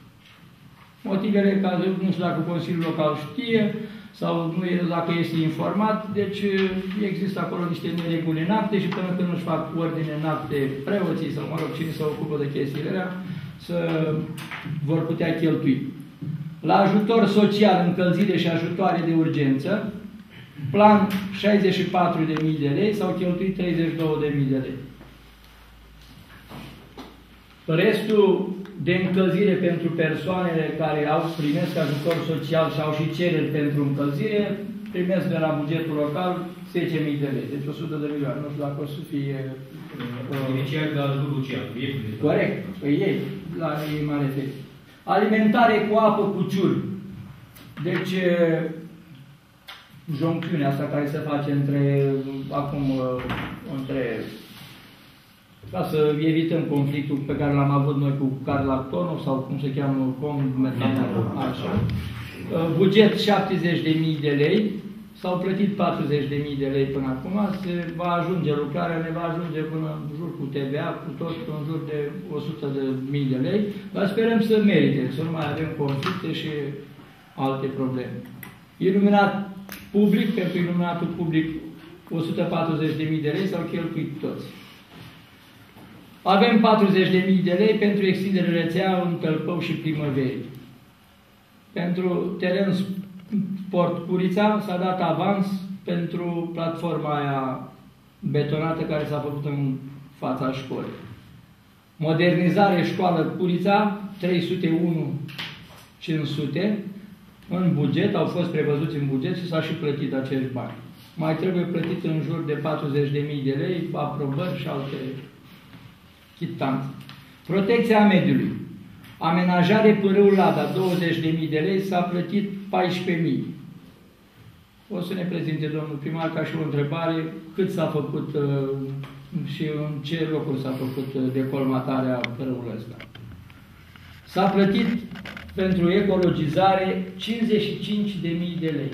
Motivele, ca nu știu dacă Consiliul Local știe, sau nu e, dacă este informat, deci există acolo niște nereguli în acte și până când nu-și fac ordine în acte preoții sau, mă rog, cine se ocupă de chestiile alea, să vor putea cheltui. La ajutor social, încălzire și ajutoare de urgență, plan șaizeci și patru de mii de lei, s-au cheltuit treizeci și două de mii de lei. Restul de încălzire pentru persoanele care au primesc ajutor social și au și cereri pentru încălzire, primesc de la bugetul local zece mii de lei, deci o sută de milioane. Nu știu dacă o să fie... Inițial de ajutor social. Corect, păi ei, la ei mă refer. Alimentare cu apă cu ciuri. Deci, joncțiunea asta care se face între, acum, între... ca să evităm conflictul pe care l-am avut noi cu Carlactonul sau cum se cheamă, com, așa. Buget șaptezeci de mii de lei, s-au plătit patruzeci de mii de lei până acum, se va ajunge lucrarea, ne va ajunge până în jur cu T V A, cu tot în jur de o sută de mii de lei, dar sperăm să merite, să nu mai avem conflicte și alte probleme. Iluminat public, pentru iluminatul public o sută patruzeci de mii de lei s-au cheltuit toți. Avem patruzeci de mii de lei pentru extindere rețea în Tălpău și Primăverii. Pentru teren sport Curița s-a dat avans pentru platforma aia betonată care s-a făcut în fața școlii. Modernizare școală Curița, trei sute unu mii cinci sute, în buget, au fost prevăzuți în buget și s-a și plătit acești bani. Mai trebuie plătit în jur de patruzeci de mii de lei, aprobări și alte chitanțe. Protecția mediului. Amenajare Pârâul Lada, douăzeci de mii de lei, s-a plătit paisprezece mii. O să ne prezinte domnul primar ca și o întrebare cât s-a făcut uh, și în ce locuri s-a făcut uh, decolmatarea pârâului ăsta. S-a plătit pentru ecologizare cincizeci și cinci de mii de lei.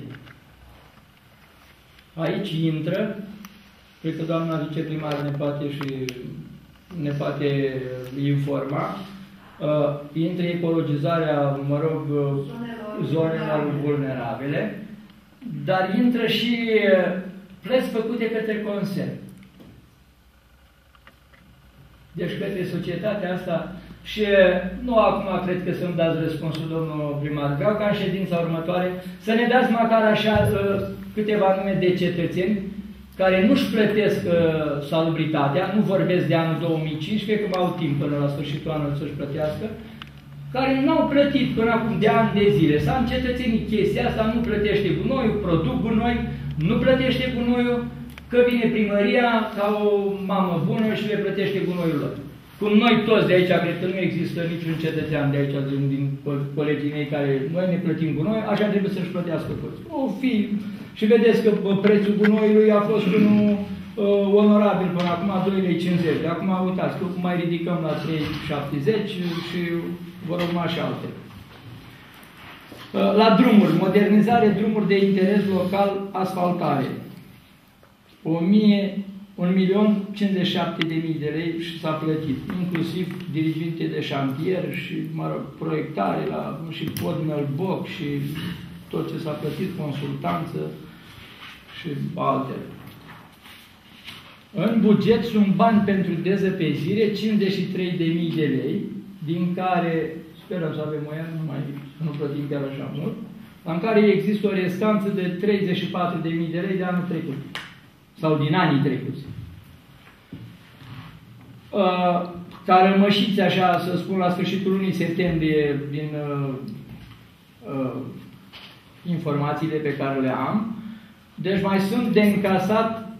Aici intră, cred că doamna viceprimar ne poate și ne poate informa, uh, intră ecologizarea, mă rog, zonelor, zonelor vulnerabile, dar intră și plăți făcute către concern. Deci către societatea asta. Și nu acum cred că să-mi dați răspunsul, domnul primar. Vreau ca în ședința următoare să ne dați măcar așa câteva nume de cetățeni care nu-și plătesc salubritatea, nu vorbesc de anul două mii cincisprezece, că au timp până la sfârșitul anului să-și plătească, care n-au plătit până acum de ani de zile. S-a încetățenit chestia asta, nu plătește gunoiul, produc gunoi, nu plătește gunoiul, că vine primăria ca o mamă bună și le plătește gunoiul lor. Cum noi toți de aici, cred că nu există niciun cetățean de aici, din, din colegii mei, care noi ne plătim gunoi, așa trebuie să-și plătească toți. O fi, și vedeți că prețul gunoiului a fost unul uh, onorabil până acum, doi lei cincizeci. Acum, uitați, că mai ridicăm la trei șaptezeci și vor urma și alte. Uh, la drumuri, modernizare, drumuri de interes local, asfaltare. un milion cincizeci și șapte de mii de lei și s-a plătit, inclusiv diriginte de șantier și, mă rog, proiectare la, și podmel boc și tot ce s-a plătit, consultanță și altele. În buget sunt bani pentru dezăpezire, cincizeci și trei de mii de lei, din care, sperăm să avem o iară, nu mai să nu plătim chiar așa mult, în care există o restanță de treizeci și patru de mii de lei de anul trecut. Sau din anii trecuți. Uh, ca rămășiți, așa să spun, la sfârșitul lunii septembrie, din uh, uh, informațiile pe care le am, deci mai sunt de încasat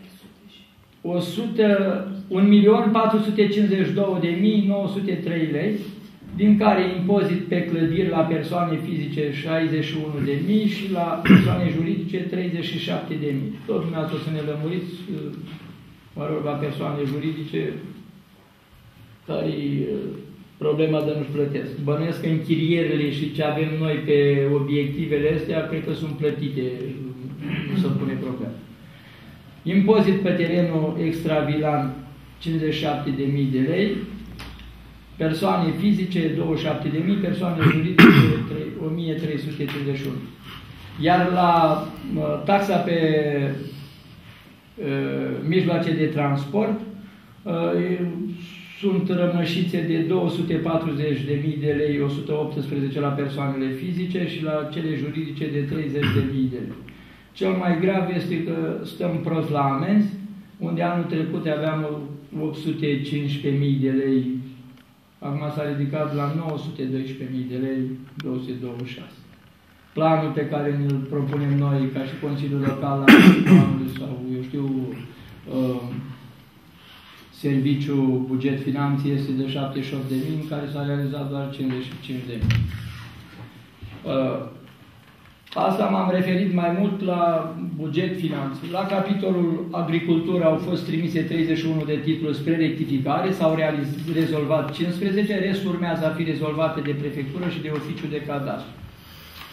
un milion patru sute cincizeci și două de mii nouă sute trei lei, din care impozit pe clădiri la persoane fizice șaizeci și unu de mii și la persoane juridice treizeci și șapte de mii. Tot dumneavoastră să ne lămuriți, mă rog, la persoane juridice care-i problema de nu-și plătesc. Bănuiesc că închirierile și ce avem noi pe obiectivele astea, cred că sunt plătite, nu se pune problema. Impozit pe terenul extravilan cincizeci și șapte de mii de lei, persoane fizice douăzeci și șapte de mii, persoane juridice o mie trei sute cincizeci și unu. Iar la uh, taxa pe uh, mijloace de transport uh, sunt rămășițe de două sute patruzeci de mii de lei, o sută optsprezece la persoanele fizice și la cele juridice de treizeci de mii de lei. Cel mai grav este că stăm prost la amenzi, unde anul trecut aveam opt sute cincisprezece mii de lei. Acum s-a ridicat la nouă sute doisprezece mii de lei, două sute douăzeci și șase. Planul pe care ne-l propunem noi, ca și Consiliul Local, la planului sau, eu știu, uh, Serviciul Buget Finanțe este de șaptezeci și opt de mii, în care s-a realizat doar cincizeci și cinci de mii. Uh, Asta m-am referit mai mult la buget finanțe. La capitolul agricultură au fost trimise treizeci și unu de titluri spre rectificare, s-au rezolvat cincisprezece, restul urmează a fi rezolvate de prefectură și de oficiu de cadastru.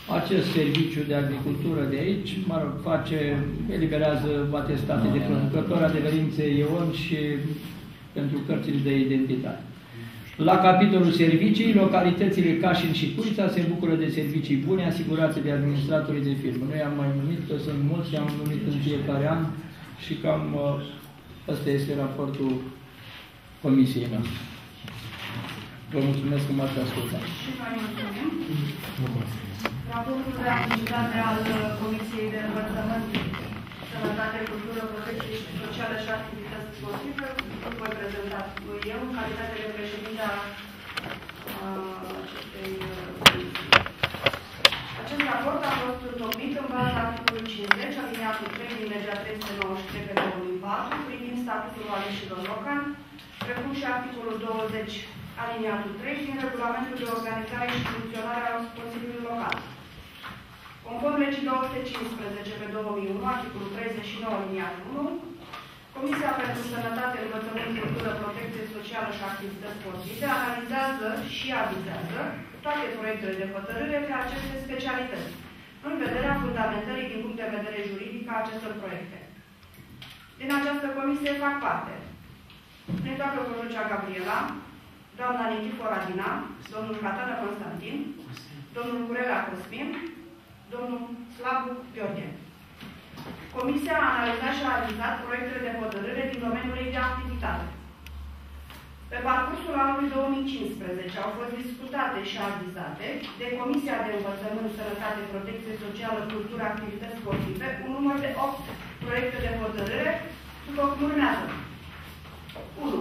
acest serviciu de agricultură de aici, mă rog, face, eliberează atestate de producători, adeverințe I O N și pentru cărțile de identitate. La capitolul servicii, localitățile Cașin și Cuița se bucură de servicii bune asigurate de administratorii de firmă. Noi am mai numit, că sunt mulți, am numit în fiecare an și cam ăsta este raportul comisiei noastre. Vă mulțumesc că m-ați ascultat. Și noi mulțumim. Raportul de activitate al Comisiei de Învățământ, Sănătate, Cultură, Protecție Socială și Activități Sportive, voi prezenta eu în calitate de președinte a acestei comisii. Acest raport a fost întocmit în baza articolului cincizeci, aliniatul trei din legea trei sute nouăzeci și trei pe două mii patru, privind statutul aleșilor locali, precum și articolul douăzeci, aliniatul trei din regulamentul de organizare și funcționare a Consiliului Local. Conform legii două sute cincisprezece pe două mii unu, articolul treizeci și nouă, aliniatul unu, Comisia pentru Sănătate, Învățământ, Cultură, Protecție Socială și Activități Sportive analizează și avizează toate proiectele de hotărâre pe aceste specialități, în vederea fundamentării din punct de vedere juridic a acestor proiecte. Din această comisie fac parte Netoacă Corucea Gabriela, doamna Nichifor Adina, domnul Catana Constantin, domnul Curela Cosmin, domnul Slavu Gheorghe. Comisia a analizat și a avizat proiectele de hotărâre din domeniul ei de activitate. Pe parcursul anului două mii cincisprezece au fost discutate și avizate de Comisia de Învățământ, Sănătate, Protecție Socială, Cultură, Activități Sportive un număr de opt proiecte de hotărâre, după cum urmează. unu.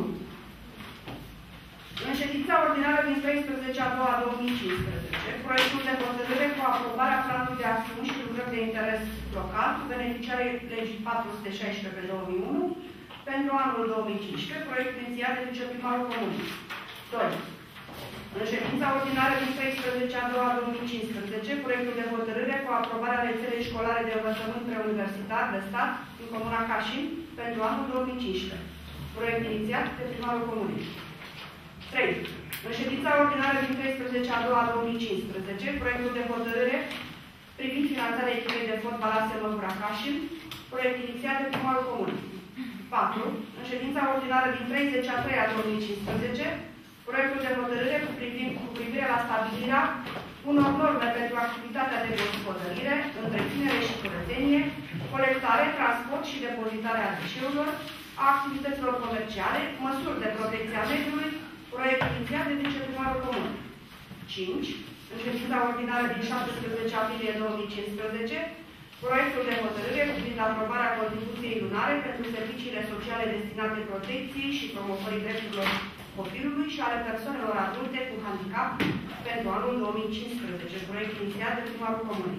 În ședința ordinară din treisprezece a doua două mii cincisprezece, proiectul de hotărâre cu aprobarea planului de acțiuni și lucrări de interes local, cu beneficiarii legii patru sute șaisprezece pe două mii unu, pentru anul două mii cincisprezece, proiect inițiat de viceprimarul Comunei. doi. În ședința ordinară din treisprezece a doua două mii cincisprezece, proiectul de hotărâre cu aprobarea rețelei școlare de învățământ preuniversitar de stat în Comuna Cașin pentru anul două mii cincisprezece. Proiect inițiat de primarul Comunei. trei. În ședința ordinară din treisprezece a doua două mii cincisprezece, proiectul de hotărâre privind finanțarea echipei de fotbal A S M Gura Cașin, proiect inițiat de primarul Comunei. patru. În ședința ordinară din treizeci a treia două mii cincisprezece, proiectul de hotărâre cu, privind, cu privire la stabilirea unor norme pentru activitatea de gospodărire, întreținere și curățenie, colectare, transport și depozitare a deșeurilor, a activităților comerciale, măsuri de protecție a mediului, proiect inițiat de viceprimarul Comunei. cinci. În ședința ordinară din șaptesprezece aprilie două mii cincisprezece, proiectul de hotărâre privind aprobarea contribuției lunare pentru serviciile sociale destinate protecției și promovării drepturilor copilului și ale persoanelor adulte cu handicap pentru anul două mii cincisprezece, proiect inițiat de primarul Comunei.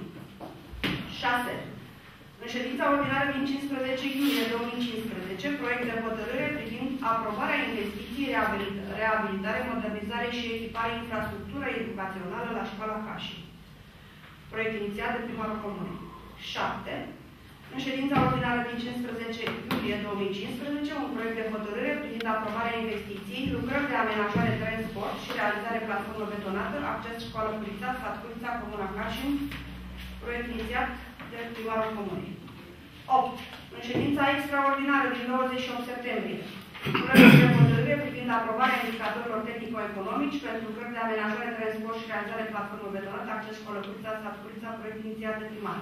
șase. În ședința ordinară din cincisprezece iulie două mii cincisprezece, proiect de hotărâre privind aprobarea investiției, reabilitare, modernizare și echipare infrastructură educațională la școala Cașin. Proiect inițiat de primarul Comunei. șapte. În ședința ordinară din cincisprezece iulie două mii cincisprezece, un proiect de hotărâre privind aprobarea investiției, lucrări de amenajare teren sport și realizare platformă betonată, acces școală Culița, sat Culița, Comuna Cașin, proiect inițiat de primarul Comunei. opt. În ședința extraordinară din douăzeci și opt septembrie, proiect de hotărâre privind aprobarea indicatorilor tehnico-economici pentru lucrări de amenajare teren sport și realizare platformă betonată, acces școală Culița, sat Culița, proiect inițiat de primar.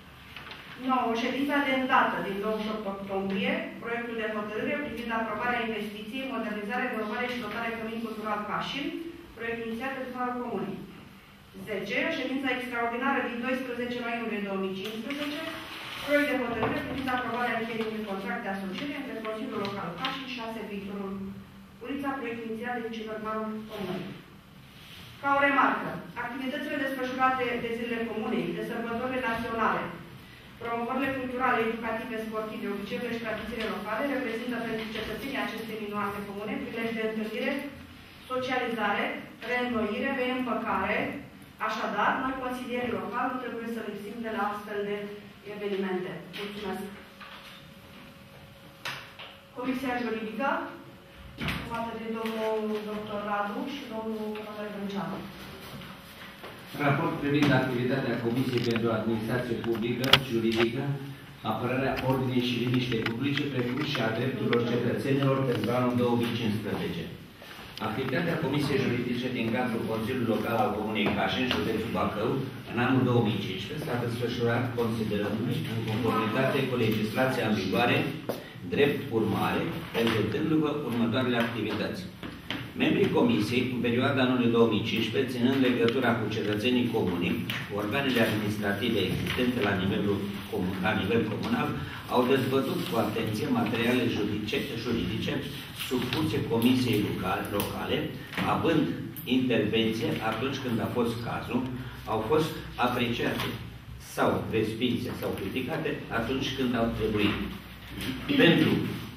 nouă. Ședința de îndată din douăzeci și opt octombrie, proiectul de hotărâre privind aprobarea investiției, modernizare, renovare și dotare cămin cultural Cașin, proiect inițiat de primarul Comunei. zece. Ședința extraordinară din doisprezece noiembrie două mii cincisprezece, proiect de hotărâre privind aprobarea încheierii unui contract de asociere între Consiliul Local Cașin și A S E Viitorul Culița, proiect inițiat de viceprimarul Comunei. Ca o remarcă, activitățile desfășurate de zilele comunei, de sărbătorile naționale, promovările culturale, educative, sportive, obiceiurile și tradițiile locale reprezintă pentru cetățenii acestei minunate comune prilej de întâlnire, socializare, reînnoire, reîmpăcare. Așadar, noi, consilierii locali, nu trebuie să lipsim de la astfel de evenimente. Mulțumesc! Comisia Juridică, urmată de domnul doctor Radu și domnul Conor Gânceanu. Raport privind activitatea Comisiei pentru Administrație Publică, Juridică, apărarea ordinii și liniște publice, precum și a drepturilor cetățenilor pentru anul două mii cincisprezece. Activitatea Comisiei Juridice din cadrul Consiliului Local al Comunei Cașin, județul Bacău, în anul două mii cincisprezece s-a desfășurat considerându-i în conformitate cu legislația în vigoare, drept urmare, prezentându-vă următoarele activități. Membrii Comisiei, în perioada anului două mii cincisprezece, ținând legătura cu cetățenii comuni, cu organele administrative existente la, nivelul, la nivel comunal, au dezbătut cu atenție materiale juridice, juridice supuse Comisiei locale, având intervenție atunci când a fost cazul, au fost apreciate sau respinse sau criticate atunci când au trebuit. Pentru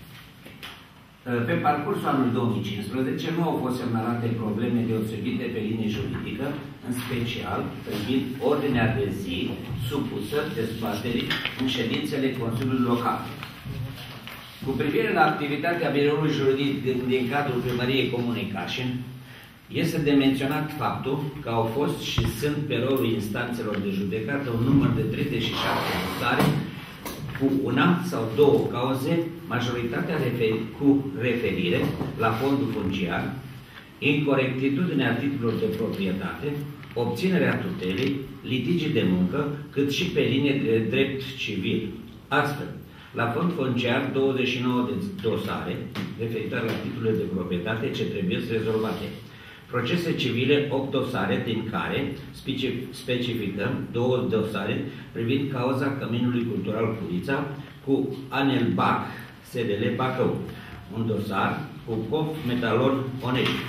Pe parcursul anului două mii cincisprezece nu au fost semnalate probleme deosebite pe linie juridică, în special privind ordinea de zi supusă dezbaterii în ședințele Consiliului Local. Cu privire la activitatea biroului juridic din, din cadrul Primăriei Comunei Cașin, este de menționat faptul că au fost și sunt pe rolul instanțelor de judecată un număr de treizeci și șapte dosare cu una sau două cauze, majoritatea referi, cu referire la fondul funciar, incorectitudinea titlurilor de proprietate, obținerea tutelei, litigii de muncă, cât și pe linie de drept civil. Astfel, la fond funciar, douăzeci și nouă de dosare referitoare la titlurile de proprietate ce trebuie să rezolvate. Procese civile, opt dosare, din care specificăm două dosare privind cauza Căminului Cultural Curița cu Anelbac, S D L Bacău, un dosar cu Cof Metalon Onești,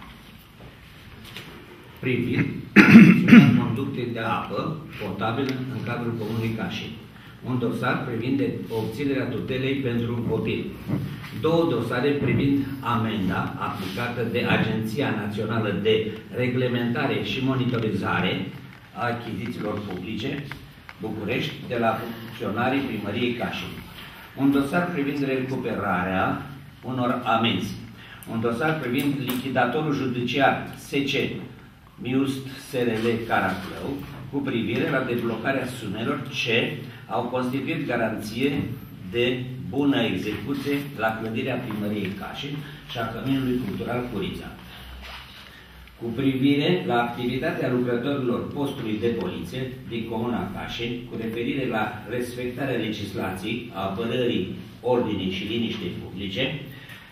privind conducte de apă potabilă în cadrul Comunei Cașin, un dosar privind de obținerea tutelei pentru împotrivire, două dosare privind amenda aplicată de Agenția Națională de Reglementare și Monitorizare a Achizițiilor Publice, București, de la funcționarii Primăriei Cașin, un dosar privind recuperarea unor amenzi, un dosar privind lichidatorul judiciar S C Miust S R L Caraclău, cu privire la deblocarea sumelor ce au constituit garanție de bună execuție la clădirea Primăriei Cașin și a Căminului Cultural Curița. Cu privire la activitatea lucrătorilor postului de poliție din Comuna Cașin, cu referire la respectarea legislației, a apărării ordinii și liniștei publice,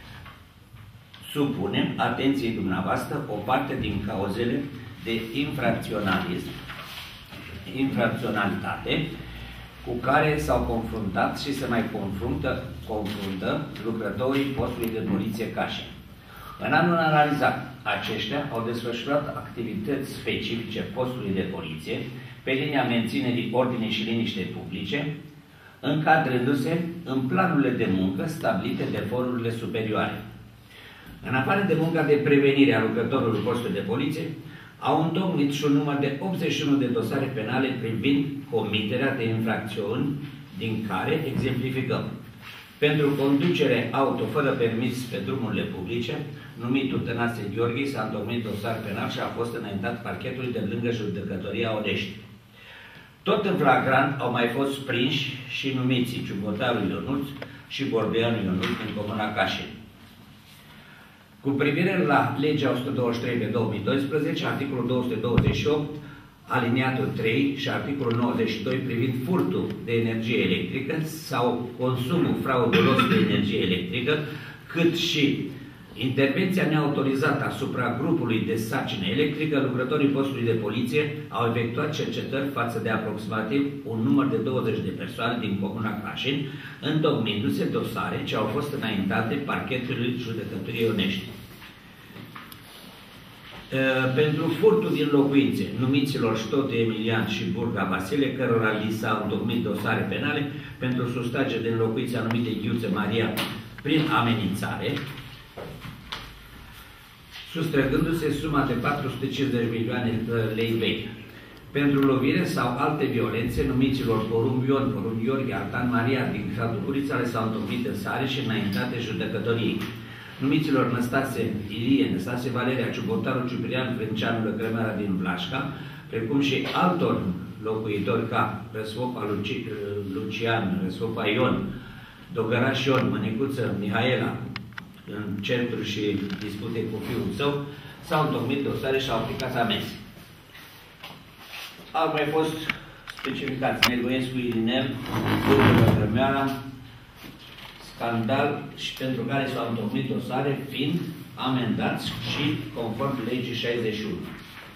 supunem atenției dumneavoastră o parte din cauzele de infracționalism, infracționalitate cu care s-au confruntat și se mai confruntă, confruntă lucrătorii postului de poliție Cașin. În anul analizat, aceștia au desfășurat activități specifice postului de poliție pe linia menținerii ordinii și liniște publice, încadrându-se în planurile de muncă stabilite de forurile superioare. În afară de munca de prevenire a lucrătorului postului de poliție, au întocmit și un număr de optzeci și unu de dosare penale privind comiterea de infracțiuni, din care exemplificăm. Pentru conducere auto fără permis pe drumurile publice, numitul Tănase Gheorghe, s-a întocmit dosar penal și a fost înaintat parchetului de lângă judecătoria Onești. Tot în flagrant au mai fost prinși și numiții Ciubotarul Ionuț și Bordeanu Ionuț din Comuna Cașin. Cu privire la legea o sută douăzeci și trei pe două mii doisprezece, articolul două sute douăzeci și opt, aliniatul trei și articolul nouăzeci și doi privind furtul de energie electrică sau consumul fraudulos de energie electrică, cât și intervenția neautorizată asupra grupului de sarcină electrică, lucrătorii postului de poliție au efectuat cercetări față de aproximativ un număr de douăzeci de persoane din Comuna Cașin, întocmindu-se dosare ce au fost înaintate parchetului judecătoriei Onești. Pentru furtul din locuințe, numiților Ștote Emilian și Burga Vasile, cărora li s-au întocmit dosare penale pentru sustrage din locuințe anumite Ghiuță Maria prin amenințare, sustrăgându-se suma de patru sute cincizeci de milioane lei vechi. Pentru lovire sau alte violențe, numiților Porumb Ion, Porumb Gheorghe, Artan Maria din Satul Curița le s-au întocmit dosare și înaintate judecătoriei. Numiților Năstase Ilie, Năstase Valeria, Ciubotarul Ciprian, Frânceanu Lăcrămeara din Vlașca, precum și altor locuitori ca Răsfopa Luci, Lucian, Răsfopa Ion, Dogăraș Ion, Mănicuță Mihaela, în centru și dispute cu fiul său, s-au întocmit dosare și au aplicat amenzi. Au mai fost specificați Negoiescu Irinel, Burgă Grămeala, scandal și pentru care s-au întocmit dosare, fiind amendați și conform legii șaizeci și unu.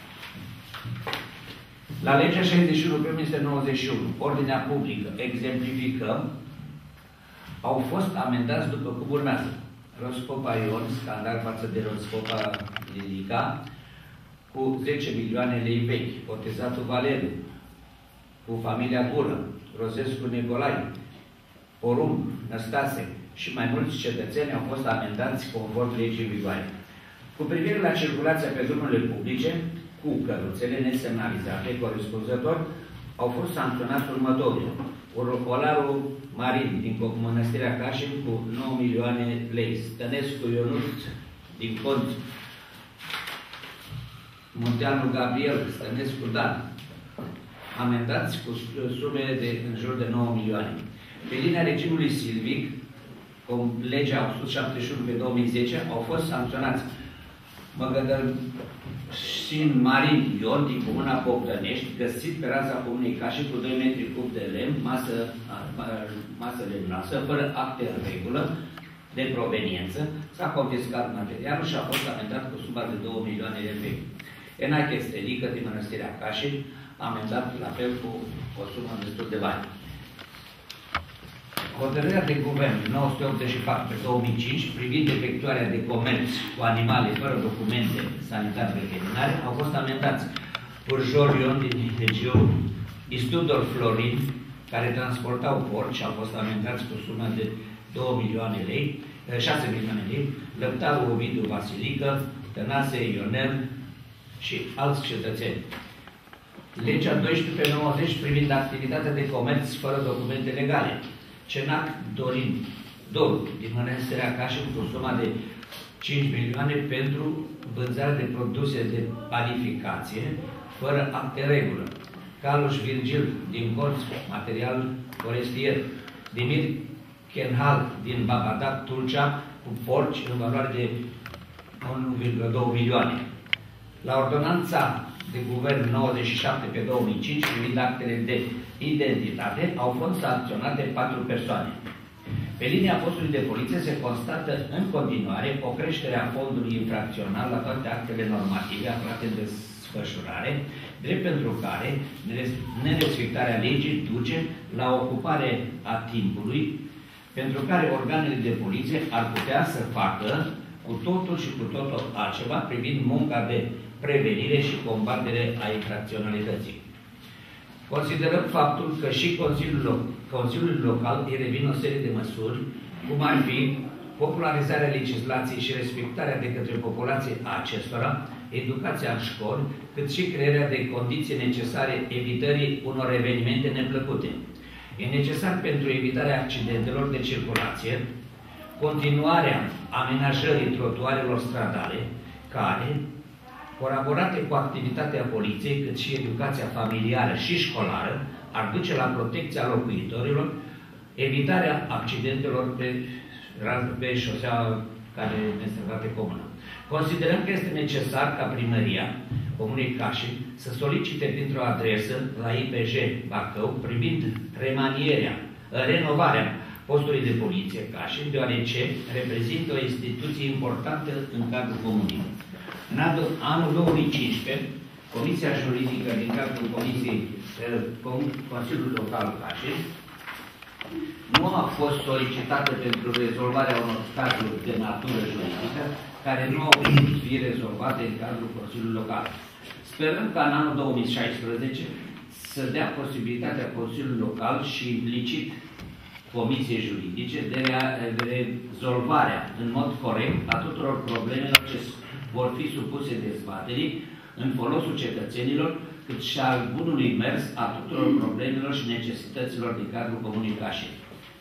La legea șaizeci și unu pe o mie nouăzeci și unu, ordinea publică, exemplificăm, au fost amendați după cum urmează. Răsfopa Ion, scandal față de Răsfopa Lilica, cu zece milioane lei vechi, Botezatul Valeriu, cu familia Bură, Rozescu Nicolae, Porum, Năstase și mai mulți cetățeni au fost amendați conform legii în vigoare. Cu privire la circulația pe drumurile publice, cu căruțele nesemnalizate corespunzător, au fost sancționați următorii. Olarul Marin din Mănăstirea Cașin cu nouă milioane lei, Stănescu Ionut din Cont, Munteanu Gabriel, Stănescu Dan, amendați cu sume de în jur de nouă milioane. Pe linia regimului silvic, cu legea o sută șaptezeci și unu pe două mii zece, au fost sancționați Măgădășin Marin Ion din Comuna Bogdănești, găsit pe raza Comunei Cașin cu doi metri cub de lemn, masă, masă lemnoasă, fără acte în regulă de proveniență, s-a confiscat materialul și a fost amendat cu suma de două milioane de lei. Enache Stelică din Mănăstirea Cașin, amendat la fel cu o sumă destul de bani. Hotărârea de Guvern nouă sute optzeci și patru pe două mii cinci privind efectuarea de comerț cu animale fără documente sanitare veterinare au fost amendați Purjor Ion din regiunul Istudor Florin, care transportau porci, au fost amendați cu sumă de două milioane lei, șase milioane lei, Lăptarul Ovidiu Vasilică, Tănase Ionel și alți cetățeni. Legea doisprezece pe nouăzeci privind activitatea de comerț fără documente legale. Cenac Dorin Doru din Mănăstirea Cașin cu suma de cinci milioane pentru vânzarea de produse de panificație fără acte regulă. Caluș Virgil din Corț, material forestier. Dimir Kenhal din Babadac, Tulcea, cu porci în valoare de unu virgulă doi milioane. La ordonanța de Guvern nouăzeci și șapte pe două mii cinci privind actele de identitate au fost sancționate patru persoane. Pe linia postului de poliție se constată în continuare o creștere a fondului infracțional la toate actele normative aflate în desfășurare, drept pentru care nerespectarea legii duce la ocupare a timpului pentru care organele de poliție ar putea să facă cu totul și cu totul altceva privind munca de prevenire și combatere a infracționalității. Considerăm faptul că și Consiliul, Lo Consiliul Local îi revin o serie de măsuri, cum ar fi popularizarea legislației și respectarea de către populație a acestora, educația în școli, cât și crearea de condiții necesare evitării unor evenimente neplăcute. E necesar pentru evitarea accidentelor de circulație, continuarea amenajării trotuarelor stradale, care, colaborate cu activitatea poliției, cât și educația familială și școlară, ar duce la protecția locuitorilor, evitarea accidentelor pe, pe șosea care este strădată comună. Considerăm că este necesar ca primăria Comunei Cașin să solicite printr-o adresă la I P J Bacău privind remanierea, renovarea postului de poliție Cașin, deoarece reprezintă o instituție importantă în cadrul comunii. În anul două mii cincisprezece, Comisia Juridică din cadrul Comisiei Consiliului Local Cașin nu a fost solicitată pentru rezolvarea unor cazuri de natură juridică care nu au putut fi rezolvate în cadrul Consiliului Local. Sperăm ca în anul două mii șaisprezece să dea posibilitatea Consiliului Local și implicit Comisiei Juridice de rezolvarea în mod corect a tuturor problemelor ce vor fi supuse dezbaterii în folosul cetățenilor, cât și al bunului mers a tuturor problemelor și necesităților din cadrul Comunei Cașin.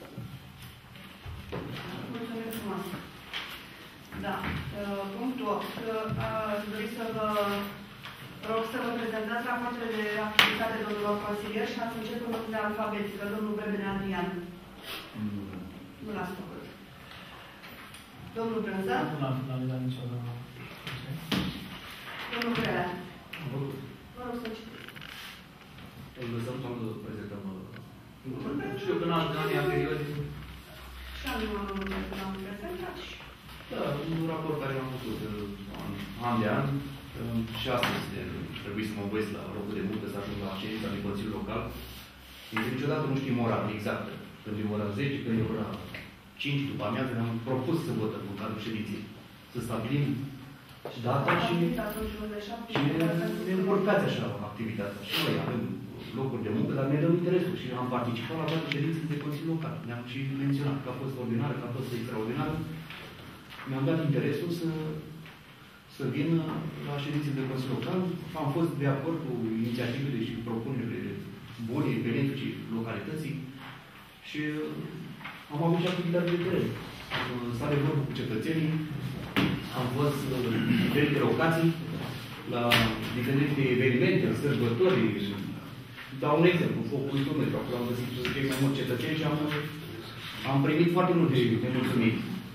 Mulțumesc frumos. Da. Punctul opt. Aș dori să vă Rog să vă prezentați rapoartele de activitate domnilor consilieri și ați începe în ordine alfabetică. Domnul Brebene Adrian. Nu l-ați făcut. Domnul Brânză. Nu l-am finalizat niciodată. Domnul Grea. Am făcut. Vă rog să citiți. Îl lăsăm până prezentăm. Știu că în anii anteriori. Și anul am prezentat și... Da, un raport care l-am făcut an de an. Și astăzi trebuie să mă învăț la locul de muncă, să ajung la ședința de Consiliul Local. Deci niciodată nu știm ora exactă. Când e ora zece, când e ora cinci, după amiază, ne-am propus să votăm în cadrul ședinței. Să stabilim data și, și ne, ne încurcați așa activitatea. Și noi avem locuri de muncă, dar ne dăm interesul și am participat la toate ședințele de Consiliul Local. Ne-am și menționat că a fost ordinară, că a fost extraordinară. Mi-am dat interesul să să vin la ședințe de Consiliul Local. Am fost de acord cu inițiativele și propunerile bune, beneficii localității și am avut și activitate de teren. Stare vorbă cu cetățenii, am fost în diferite locații, la diferite evenimente, sărbători. Dau un exemplu, focul Istometru, acolo am găsit cei mai mulți cetățeni și am, am primit foarte multe mulțumiri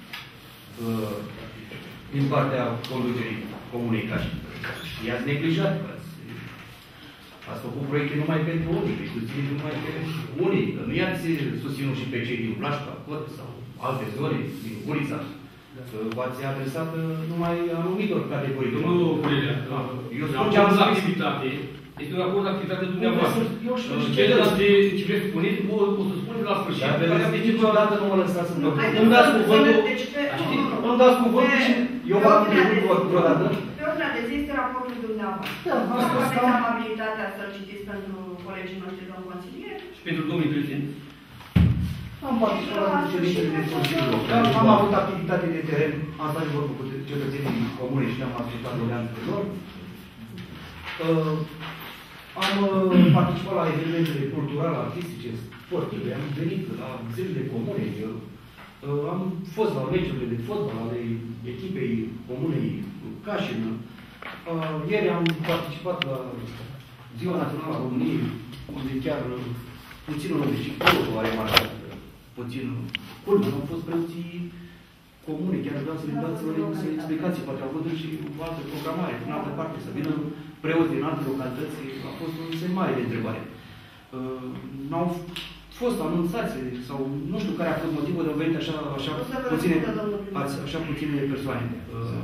din partea conducerii Comunei Caș. I-ați neglijat. Ați, ați făcut proiecte numai pentru unii, îi susțineți numai pentru unii. Nu i-ați susținut și pe cei din Plașca, Cot sau alte zone, din Gurița. Că v-ați adresat numai anumitor categorii. Domnul Curilea, eu spun ce am la activitate, este un raport de activitate dumneavoastră. Eu știu și celelalte ce vreți să spuneți, o să spuneți la sfârșit. Dar niciodată nu mă lăsați să mă îmi dați cuvântul. Îmi dați cuvântul și eu v-am întrebat vreodată. Pe ordinea de zi este raportul dumneavoastră. Nu aveți amabilitatea să-l citiți pentru colegii noștri, domnul consilier. Și pentru domnul președinte. Am participat la ședințele de Consiliul Local, am avut activitate de teren, am stat de vorbă cu cetățenii comune și ne-am ascultat doleanțele lor. Am participat la evenimentele culturale, artistice, sportive, am venit la zilele comune, am fost la meciurile de fotbal ale echipei comunei Cașin. Ieri am participat la Ziua Națională a României, unde chiar puținul de și Colotul are marcat puțin culmea. Au fost preoții comune, chiar vreau să le dați o explicație, poate au văzut și o altă programare, în altă parte, să vină preoți din alte localități, a fost un semn mare de întrebare. Uh, n-au fost anunțați, sau nu știu care a fost motivul de a venit așa, așa, puține, așa puține persoane. Uh,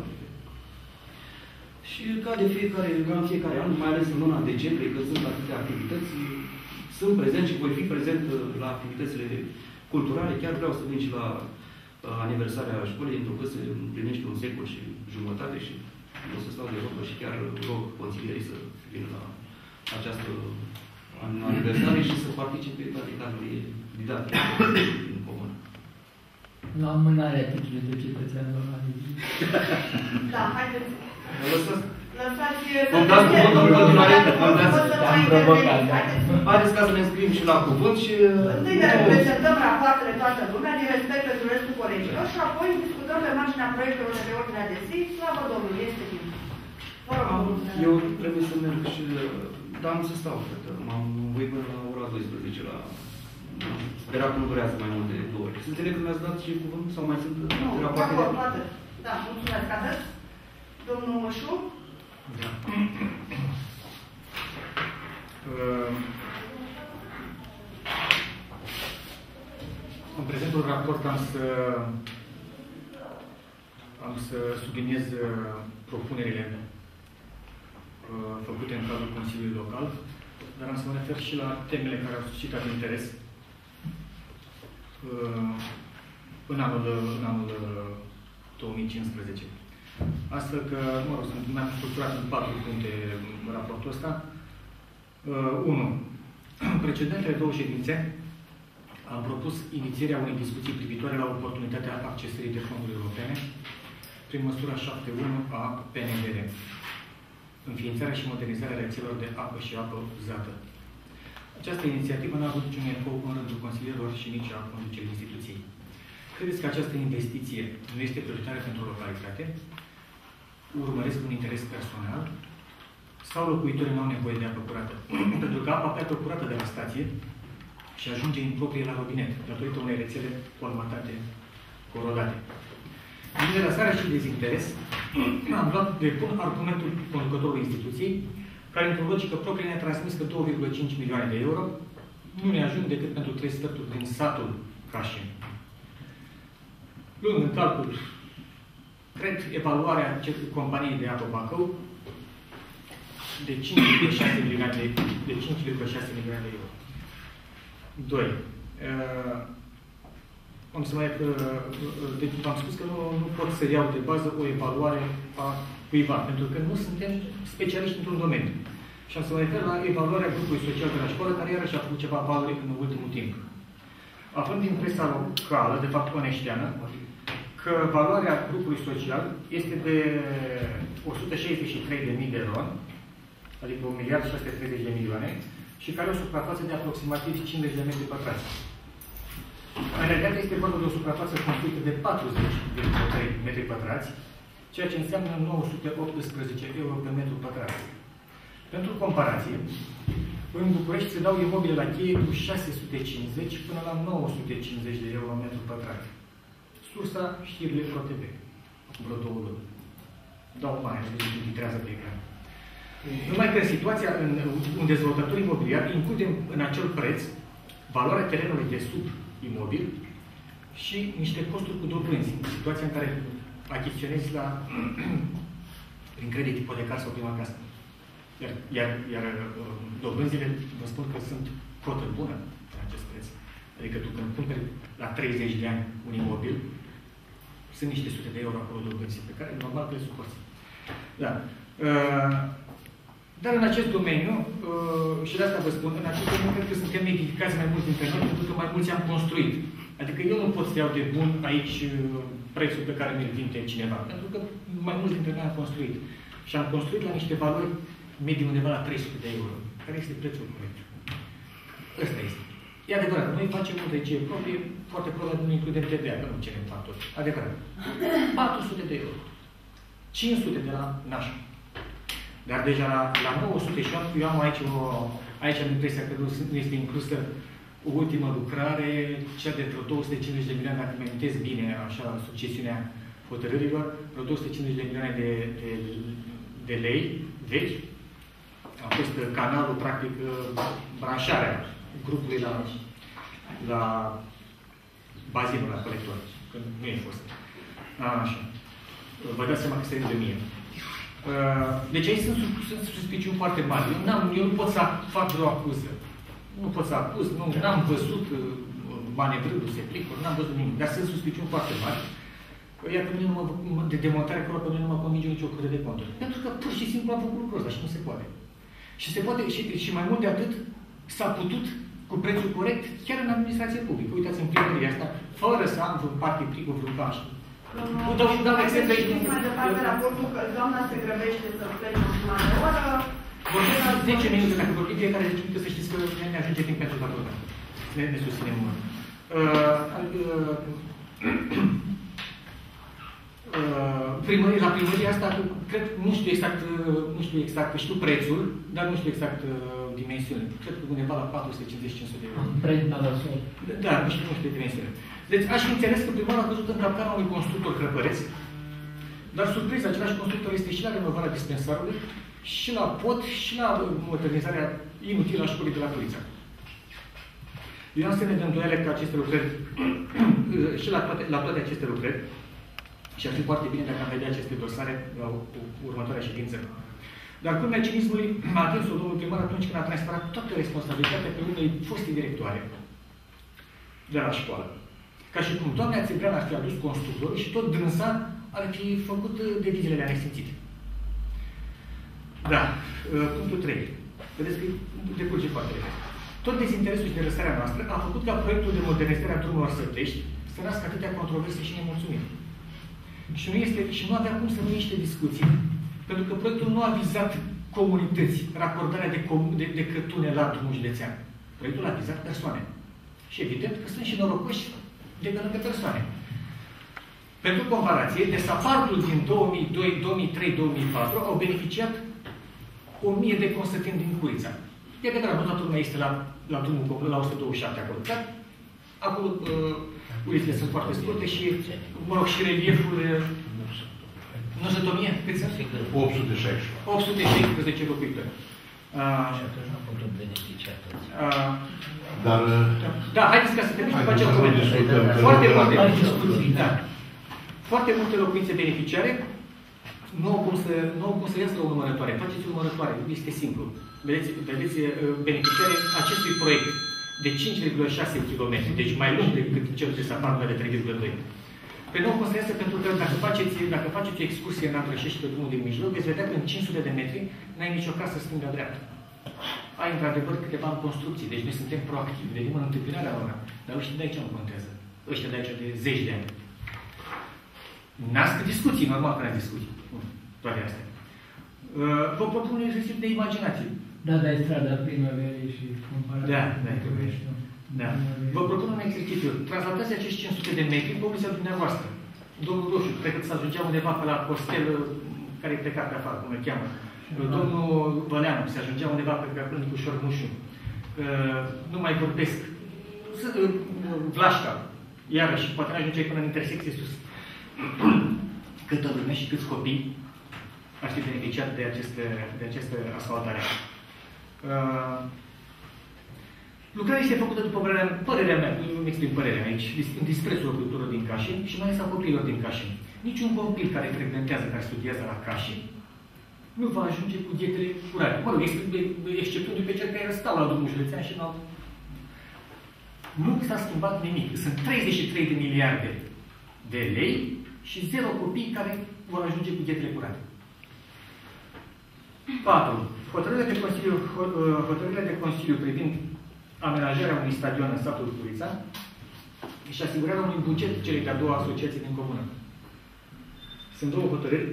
și ca de fiecare, ca în fiecare an, mai ales în luna decembrie, când sunt atâtea activități, sunt prezent și voi fi prezent la activitățile culturale. Chiar vreau să vin și la aniversarea școlii, pentru că se împlinește un secol și jumătate și o să stau de vorbă și chiar rog consilierii să vină la această aniversare și să participe la cadrul didactic în comun. La amânarea titlului de cetățean normal. Da, haideți. Lăsați. Lăsați. Îmi dați cuvântul în continuare. Am provocat, da. Haideți ca să ne înscriem și la cuvânt și... Întâi ne reprezentăm rapoartele toată lumea, din respect pentru restul colegilor și apoi discutăm pe marginea proiectelor de pe ordinea de zi. Slavă Domnului, este timp. Vă rog. Eu trebuie să merg și... Dar am să stau, cred că m-am voi până la ora douăsprezece la... Spera că nu durează mai mult de două ori. Să înțeleg că mi-ați dat și cuvânt sau mai sunt rapoarte de... Da, mulțumesc. Atât. Domnul Mășu. Da. Uh, în prezentul raport am să am să subliniez propunerile uh, făcute în cadrul Consiliului Local, dar am să mă refer și la temele care au suscitat interes uh, în anul, în anul două mii cincisprezece. Astfel că, mă rog, mi-am structurat în patru puncte raportul ăsta. unu. Uh, Precedentele două ședințe am propus inițierea unei discuții privitoare la oportunitatea accesării de fonduri europene prin măsura șapte unu a P N D R, înființarea și modernizarea rețelelor de apă și apă uzată. Această inițiativă n-a avut niciun ecou în rândul consilierilor și nici a conducerii instituției. Credeți că această investiție nu este prioritară pentru localitate? Urmăresc un interes personal? sau locuitorii nu au nevoie de apă curată. Pentru că apa pe apă curată de la stație și ajunge în proprie la robinet, datorită unei rețele colmatate, corodate. Din nerăsare și dezinteres, am luat de bun argumentul conducătorului instituției, care, într-o logică proprie, ne-a transmis că două virgulă cinci milioane de euro nu ne ajung decât pentru trei sferturi din satul Cașin. Luând în calcul, cred, evaluarea companiei de apă Bacău de cinci virgulă șase milioane de euro. doi. Uh, am să mai... Uh, deci v-am spus că nu, nu pot să iau de bază o evaluare a cuiva, pentru că nu suntem specialiști într-un domeniu. Și am să mă refer la evaluarea grupului social de la școală, care iarăși a făcut ceva valori în ultimul timp. Aflând din presa locală, de fapt oneșteană, că valoarea grupului social este de o sută șaizeci și trei de mii de ron, adică un miliard șase sute treizeci de milioane, și care are o suprafață de aproximativ cincizeci de metri pătrați. În realitate este vorba de o suprafață construită de patruzeci de metri pătrați, ceea ce înseamnă nouă sute optsprezece euro pe metru pătrat. Pentru comparație, în București se dau imobile la cheie cu șase sute cincizeci până la nouă sute cincizeci de euro metru pătrat. Sursa știrile Pro T V. Acum vreo două luni. Dau mare, deci filtrează pe ecran. Numai că în situația, în un dezvoltator imobiliar, include în acel preț valoarea terenului de sub imobil și niște costuri cu dobânzi. În situația în care achiziționezi la prin credit ipotecar sau prima casă. Iar, iar, iar dobânzile, vă spun că sunt cotă bună în acest preț. Adică tu când cumperi la treizeci de ani un imobil, sunt niște sute de euro acolo dobânzi, pe care normal le suporți. Da. Uh, dar în acest domeniu, uh, și de asta vă spun, în acest domeniu cred că suntem edificați mai mulți dintre noi, pentru că mai mulți am construit. Adică eu nu pot să iau de bun aici uh, prețul pe care mi-l vinde cineva, pentru că mai mulți dintre noi am construit. Și am construit la niște valori medii undeva la trei sute de euro. Care este prețul corect? Ăsta este. E adevărat, noi facem o regie proprie, foarte probabil nu includem T V A, că nu cerem factori. Adevărat. patru sute de euro. cinci sute de la nașa. Dar deja la, la nouă sute și opt, eu am aici o... Aici am impresia că nu este inclusă o ultimă lucrare, cea de vreo două sute cincizeci de milioane, dacă mă amintesc bine, așa, succesiunea hotărârilor, vreo două sute cincizeci de milioane de, de, de lei vechi. A fost canalul, practic, branșarea grupului la, la bazinul, la colector, că nu e fost. A, așa. Vă dați seama că se de mie. Deci aici sunt, sunt suspiciuni foarte mari. Eu, eu nu pot să fac vreo acuză. Nu pot să acuz, nu am văzut manevrându-se plicuri, n-am văzut nimic. Dar sunt suspiciuni foarte mari. Iar pe mine nu mă, de demontare acolo, pe mine nu mă convinge nicio curte de conturi. Pentru că pur și simplu am făcut lucrul ăsta și nu se poate. Și se poate, și, și mai mult de atât, s-a putut cu prețul corect chiar în administrație publică. Uitați, în primăria asta, fără să am vreun party pric, vreun paș. Nu dau și dau exemple aici. Mai departe raportul că doamna se grăbește să plece în mare oră. Vorbesc la zece minute, dacă vorbim fiecare zece minute, să știți că ne ajunge timp pentru toată lumea. Ne, ne susținem mult. Uh, uh, uh, primărie, la primăria asta, cred, nu știu exact, nu știu exact, știu prețul, dar nu știu exact uh, dimensiunile. Cred că undeva la patru sute cincizeci cinci sute de euro. Da, nu știu, nu știu dimensiunile. Deci aș fi înțeles că primarul a văzut în capcana unui constructor crăpăreț, dar surpriză, același constructor este și la renovarea dispensarului, și la pod, și la modernizarea inutilă a școlii de la Tulița. Eu am semne de îndoială că aceste lucrări, și la toate, la toate aceste lucrări, și ar fi foarte bine dacă am vedea aceste dosare la următoarea ședință. Dar culmea cinismului m-a atins-o domnul primar atunci când a transferat toată responsabilitatea pe unei foste directoare de la școală. Ca și cum doamna Țibrean ar fi adus constructorul și tot dânsa ar fi făcut devizele nesimțite. Da. Punctul trei. Vedeți că decurge foarte repede. Tot dezinteresul și nerăsarea noastră a făcut ca proiectul de modernizare a drumurilor sătești să nască atâtea controverse și nemulțumiri. Și nu, este, și nu avea cum să nu niște discuții, pentru că proiectul nu a vizat comunități, racordarea de, de, de cătune la drumul județean. Proiectul a vizat persoane. Și evident că sunt și norocoși de pe lângă persoane. Pentru comparație, desapartul din două mii doi, două mii trei, două mii patru au beneficiat o mie de consăteni din Curița. E adevărat, nu toată lumea este la, la drumul la o sută douăzeci și șapte acolo. Dar acolo uh, ulițele sunt foarte scurte și, mă rog, și relieful nu sunt o mie, cât sunt? opt sute șaizeci. opt sute șaisprezece locuitori. Uh, și atunci nu pot beneficia toți. Uh, Dar... da, haideți ca să termin și după aceea discutăm. Foarte multe, da. Foarte multe locuințe beneficiare nu au cum să, nu au cum să iasă la o numărătoare. Faceți o numărătoare, este simplu. Vedeți, vedeți beneficiare acestui proiect de cinci virgulă șase kilometri, deci mai lung decât cel de Safarul de trei virgulă doi. Pe nou cum să iasă pentru că dacă faceți, dacă faceți o excursie în Andrășești pe drumul din mijloc, veți vedea că în cinci sute de metri n-ai nicio casă stânga-dreapta. Ai într-adevăr câteva în construcții, deci noi suntem proactivi, venim în întâmpinarea lor. Dar ăștia de aici nu contează. Ăștia de aici de zeci de ani. N-ați discuții, normal că n-ați discuții. Toate astea. Vă propun un exercițiu de imaginație. Da, dar e strada primăverii și comparativ. Da, da, da. Vă propun un exercițiu. Translatați acești cinci sute de metri pe ulița dumneavoastră. Domnul Roșu, cred că s-ajungea undeva pe la Costel, care e plecat pe afară, cum îl cheamă. Domnul Văleanu, se ajungea undeva pe Capălnicu Șormușu. Nu mai vorbesc. Vlașca, iarăși, poate n-ajunge până în intersecție sus. Câtă lume și câți copii ar fi beneficiat de aceste, de aceste asfaltare. Uh, lucrarea este făcută după părerea, părerea mea, nu exprim părerea aici, în disprețul locuitorilor din Cașin și mai ales a copiilor din Cașin. Niciun copil care frecventează, care studiază la Cașin, nu va ajunge cu dietele curate. Mă rog, exceptându-i pe cel care stau la drumul județean și n-au... Nu s-a schimbat nimic. Sunt treizeci și trei de miliarde de lei și zero copii care vor ajunge cu dietele curate. patru. Hotărârile de Consiliu, hotărârile de Consiliu privind amenajarea unui stadion în satul Curița și asigurarea unui buget celei de-a doua asociații din comună. Sunt două hotărâri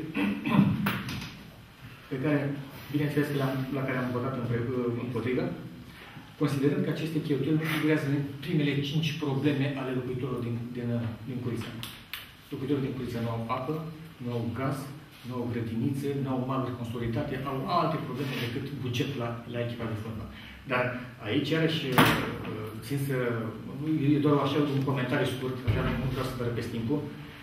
pe care, bineînțeles, la, la care am votat împotrivă, considerând că aceste cheltuieli nu figurează în primele cinci probleme ale locuitorilor din, din, din Curița. Locuitorii din Curița nu au apă, nu au gaz, nu au grădinițe, nu au maluri consolidate, au alte probleme decât buget la, la echipa de fotbal. Dar aici, iarăși, țin să... E doar așa un comentariu scurt, așa nu vreau să vă răpesc timpul.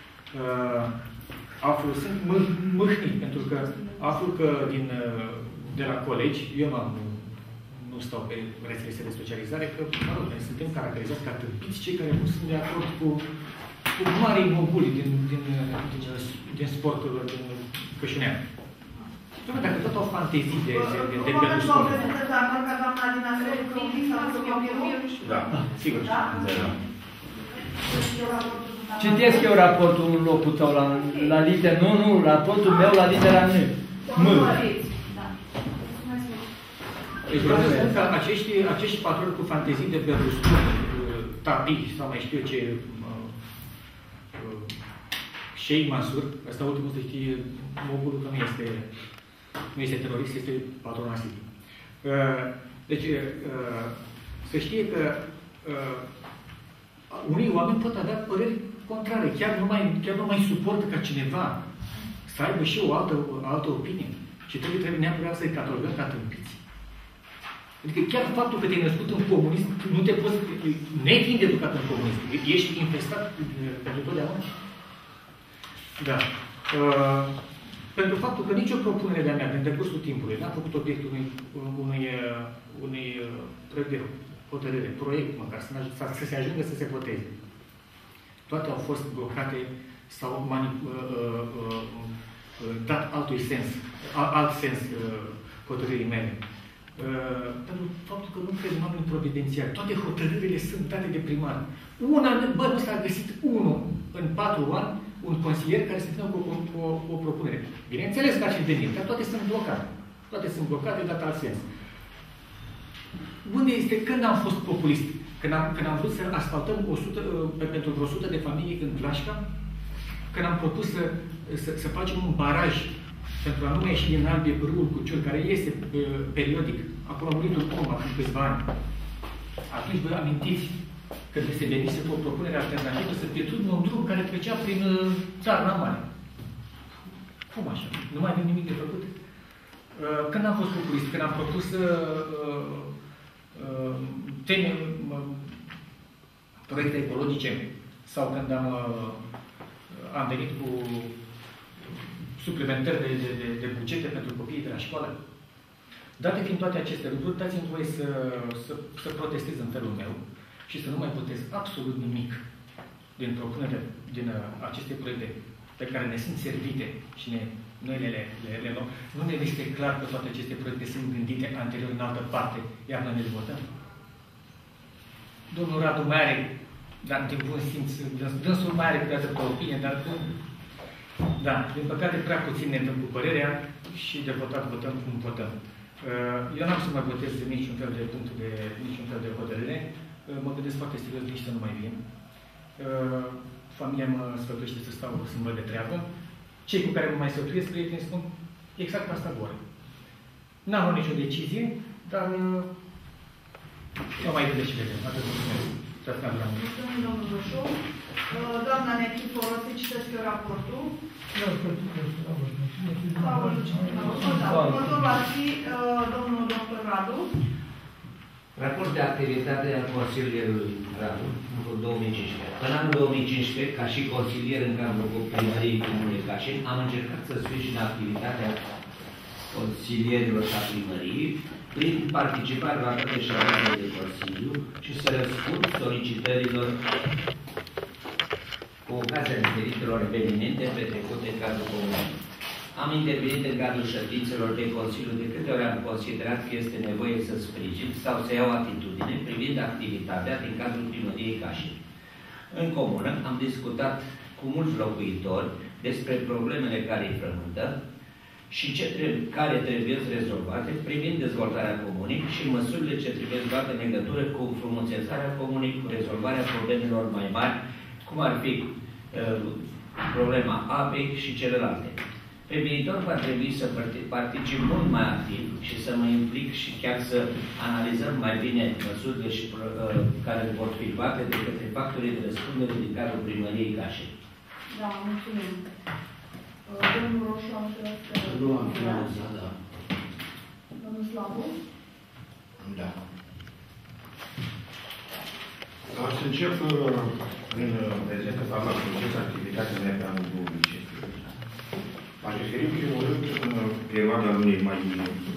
Aflu, sunt mâhnit, pentru că aflu că din, de la colegi, eu nu, nu stau pe rețelele de socializare, că, mă rog, noi suntem caracterizați ca tâmpiți cei care nu sunt de acord cu, cu mari moguli din, din, din, din sportul din Cășunean. Dom'le, dacă tot au fantezii de de de Berlusconi. Da, sigur. Citesc eu raportul în locul tău la, la litera, nu, nu, raportul meu la litera N. M. Deci vreau să spun că acești, acești patroni cu fantezii de Berlusconi, tapii sau mai știu eu ce, Sheikh Mansur, ăsta ultimul să știe, mogulul că nu este, nu este terorist, este patron asitic. Deci, să știe că unii oameni pot avea păreri contrare, chiar nu mai, chiar nu mai suportă ca cineva să aibă și o altă, o altă opinie. Și trebuie, trebuie neapărat să-i catalogăm ca tâmpiți. Adică chiar faptul că te-ai născut în comunism, nu te poți, nefiind educat în comunism, ești infestat pentru totdeauna. Da. Uh, pentru faptul că nicio propunere de-a mea, din decursul timpului, n-a făcut obiectul unui, unui, unui proiect de hotărâre, proiect măcar, să, să se ajungă să se voteze. Toate au fost blocate sau mani, uh, uh, uh, dat altui sens, alt sens uh, hotărârii mele. Uh, pentru faptul că nu cred în oameni providențiali. Toate hotărârile sunt date de primar. Una, bă, nu s-a găsit unul în patru ani, un consilier care să vină cu, cu, cu o, o propunere. Bineînțeles că ar fi venit, dar toate sunt blocate. Toate sunt blocate, dat alt sens. Unde este, când am fost populist? Când am, când am vrut să asfaltăm o sută, pentru vreo o sută de familii în Vlașca, când am propus să, să, să facem un baraj pentru a nu mai ieși din Albie râul Cuciul, care este uh, periodic, acolo a murit un om acum câțiva ani. Atunci vă amintiți că se venise cu o propunere alternativă să pietruim un drum care trecea prin uh, Țarna Mare. Cum așa? Nu mai avem nimic de făcut. Când am fost procurist, când am propus uh, uh, teme, uh, proiecte ecologice sau când am, uh, am venit cu suplimentări de, de, de, de bugete pentru copiii de la școală, date fiind toate aceste lucruri, dați-mi voie să, să, să protestez în felul meu și să nu mai votez absolut nimic din propunerea, din uh, aceste proiecte pe care ne sunt servite și ne, noi le, le, le, le luăm. Nu ne este clar că toate aceste proiecte sunt gândite anterior în altă parte, iar noi ne le votăm. Domnul Radu mai are, dar din bun simț, dânsul mai are prea de opinie, dar da, din păcate prea puțin ne dăm cu părerea și de votat votăm cum votăm. Eu n-am să mai votez niciun fel de punct de, niciun fel de hotărâre. Mă gândesc foarte serios nici să nu mai vin. Familia mă sfătuiește să stau să mă de treabă. Cei cu care mă mai sfătuiesc, prieteni, spun exact asta vor. N-am luat nicio decizie, dar eu mai vedeți și vedem. Atât mulțumesc. Mulțumim, domnul Roșu. Doamna Nechiforă, să citesc eu raportul. Următorul va fi domnul doctor Radu. Raport de activitate al Consilierului Radu, în două mii cincisprezece. În anul două mii cincisprezece, ca și consilier în cadrul primăriei Comunei Cașin, am încercat să sprijin activitatea consilierilor și a primăriei prin participare la toate ședințele de Consiliu și să răspund solicitărilor cu ocazia diferitelor evenimente petrecute în cadrul comunei. Am intervenit în cadrul ședințelor de Consiliu de câte ori am considerat că este nevoie să sprijin sau să iau atitudine privind activitatea din cadrul primăriei Cașin. În comună am discutat cu mulți locuitori despre problemele care îi frământă și ce trebuie, care trebuie rezolvate privind dezvoltarea comunei și măsurile ce trebuie luate în legătură cu frumusețarea comunei, cu rezolvarea problemelor mai mari, cum ar fi uh, problema apei și celelalte. Pe viitor va trebui să particip mult mai activ și să mă implic și chiar să analizăm mai bine măsurile și, uh, care vor fi luate de către factorii de răspundere din cadrul primăriei Cașin. Da, mulțumim. Domnul Roșu, am să... Nu am finanțat, da. Domnul Slavu? Da. Am să încep prin prezent faptul că proces activitatea mea pe anul două mii cincisprezece. M-aș referi în primul rând în perioada lunii mai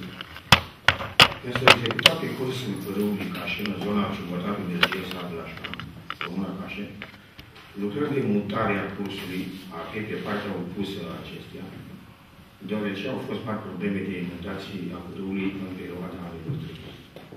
este executat pe cursul râului Cașin, în zona jumătate de zi, sat Blașca, comuna Cașin, lucrări de mutare a cursului a fi pe partea opusă a acesteia, deoarece au fost mari probleme de inundații a râului în perioada anului trecut.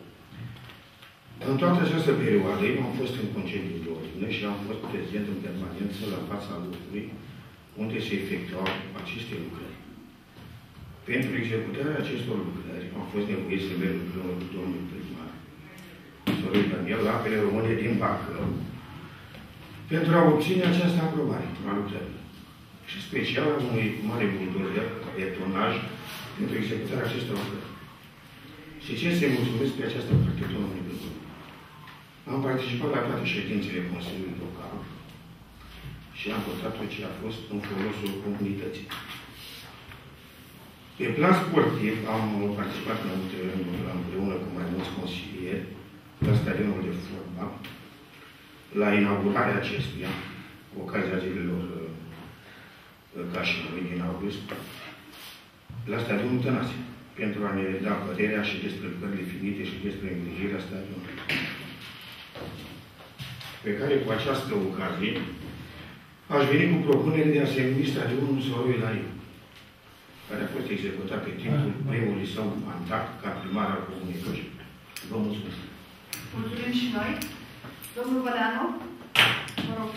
În toată această perioadă, eu am fost în concediu de ordine și am fost prezent în permanență la fața locului unde se efectuau aceste lucrări. Pentru executarea acestor lucrări am fost nevoit să merg împreună cu domnul primar, Sorin Daniel, la apele române din Bacău, pentru a obține această aprobare a lucrării. Și special a unui mare buldozer, betonaj, pentru executarea acestor lucrări. Și ce să-i mulțumesc pe această practică domnului primar. Am participat la toate ședințele Consiliului Local și am votat tot ce a fost în folosul comunității. Pe plan sportiv am participat în multe rânduri împreună cu mai mulți consilieri la stadionul de fotbal, la inaugurarea acestuia, cu ocazia zilelor Cașinului din august, la stadionul Tănase, pentru a ne da părerea și despre lucrările finite și despre îngrijirea stadionului. Pe care cu această ocazie aș veni cu propunere de a se numi stadionul Soroi la el, care a fost executat pe timpul primului său mandat ca primar al Comunei Cașin. Vă mulțumesc. Mulțumim și noi. Domnul Văleanu, mă rog.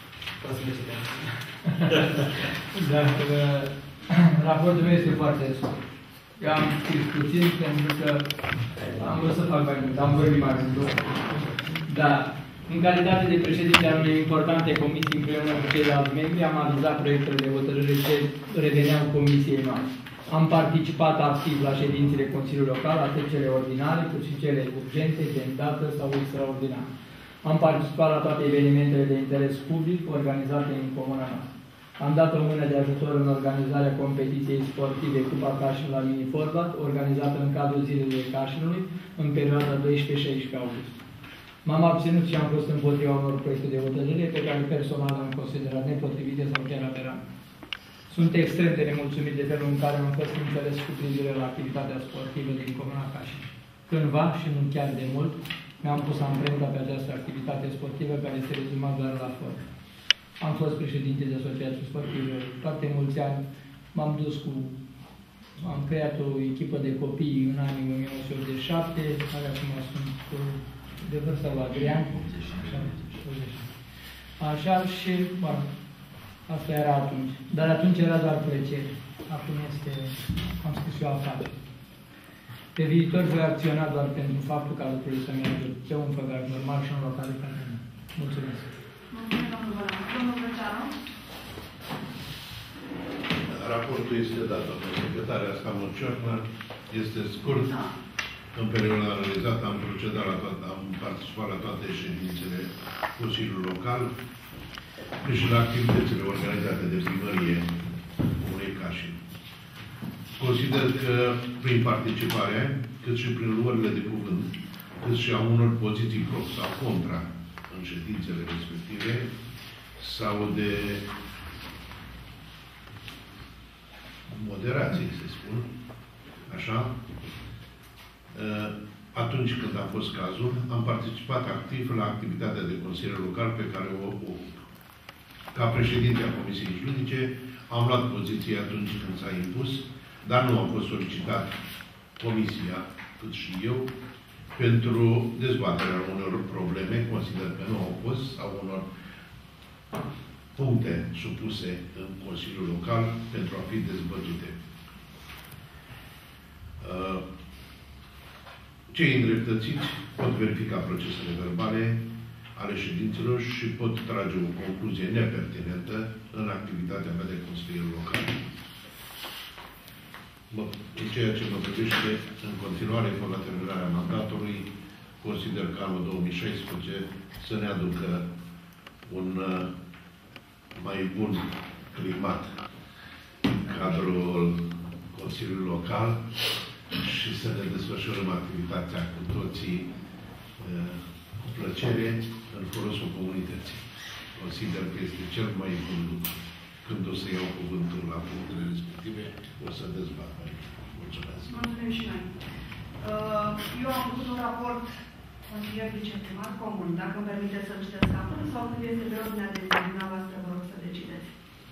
Da, raportul meu este foarte scurt. Eu am scris puțin pentru că am vrut să fac mai mult, am vorbit mai mult. Dar, în calitate de președinte al unei importante comisii împreună cu ceilalți membri, am analizat proiectele de hotărâre ce reveneau comisiei noastre. Am participat activ la ședințele Consiliului Local, atât cele ordinare, cât și cele urgente, de îndată sau extraordinare. Am participat la toate evenimentele de interes public organizate în comuna noastră. Am dat o mână de ajutor în organizarea competiției sportive Cupa Cașin la mini-fotbal, organizată în cadrul Zilele Cașinului, în perioada doisprezece șaisprezece august. M-am abținut și am fost împotriva unor proiecte de hotărâre pe care personal am considerat nepotrivite sau chiar aberante. Sunt extrem de nemulțumit de felul în care am fost înțeles cu privire la activitatea sportivă din Comuna Cașin. Cândva, și nu chiar de mult, mi-am pus amprenta pe această activitate sportivă care se rezuma doar la fotbal. Am fost președinte de asociații sportive foarte mulți ani, m-am dus cu... am creat o echipă de copii în anii o mie nouă sute optzeci și șapte, care acum sunt de vârsta lui Adrian. Așa și, bueno, asta era atunci. Dar atunci era doar plăcere. Acum este, am spus eu, afacere. Pe viitor voi acționa doar pentru faptul ca lucrurile să meargă pe un făgaș normal și în localitatea mea. Mulțumesc. Mulțumesc, domnul Bălan. Domnul Brăceanu? Raportul este dat, domnul secretar, asta mă ciornă, este scurt. În perioada analizată am procedat la toate, am participat la toate ședințele Consiliului Local și la activitățile organizate de primărie Comunei Cașin. Consider că prin participare, cât și prin luările de cuvânt, cât și a unor poziții pro sau contra în ședințele respective, sau de moderație, să spun, așa, atunci când a fost cazul, am participat activ la activitatea de consilier local pe care o ocup. Ca președinte a Comisiei Juridice, am luat poziție atunci când s-a impus, dar nu am fost solicitat Comisia, cât și eu, pentru dezbaterea unor probleme, consider că nu au fost, sau unor puncte supuse în Consiliul Local pentru a fi dezbătute. Cei îndreptățiți pot verifica procesele verbale ale ședințelor și pot trage o concluzie nepertinentă în activitatea mea de consilier local. În ceea ce mă privește, în continuare, până la terminarea mandatului, consider că anul două mii șaisprezece să ne aducă un mai bun climat în cadrul Consiliului Local și să ne desfășurăm activitatea cu toții cu plăcere în folosul comunității. Consider că este cel mai bun lucru. Când o să iau cuvântul la punctele respective, o să dezbat aici. Mulțumesc. Mulțumim și noi. Eu am făcut un raport consilier viceprimar comun. Dacă îmi permiteți să-l citesc acum sau când este pe ordinea de zi dumneavoastră, vă rog să decideți.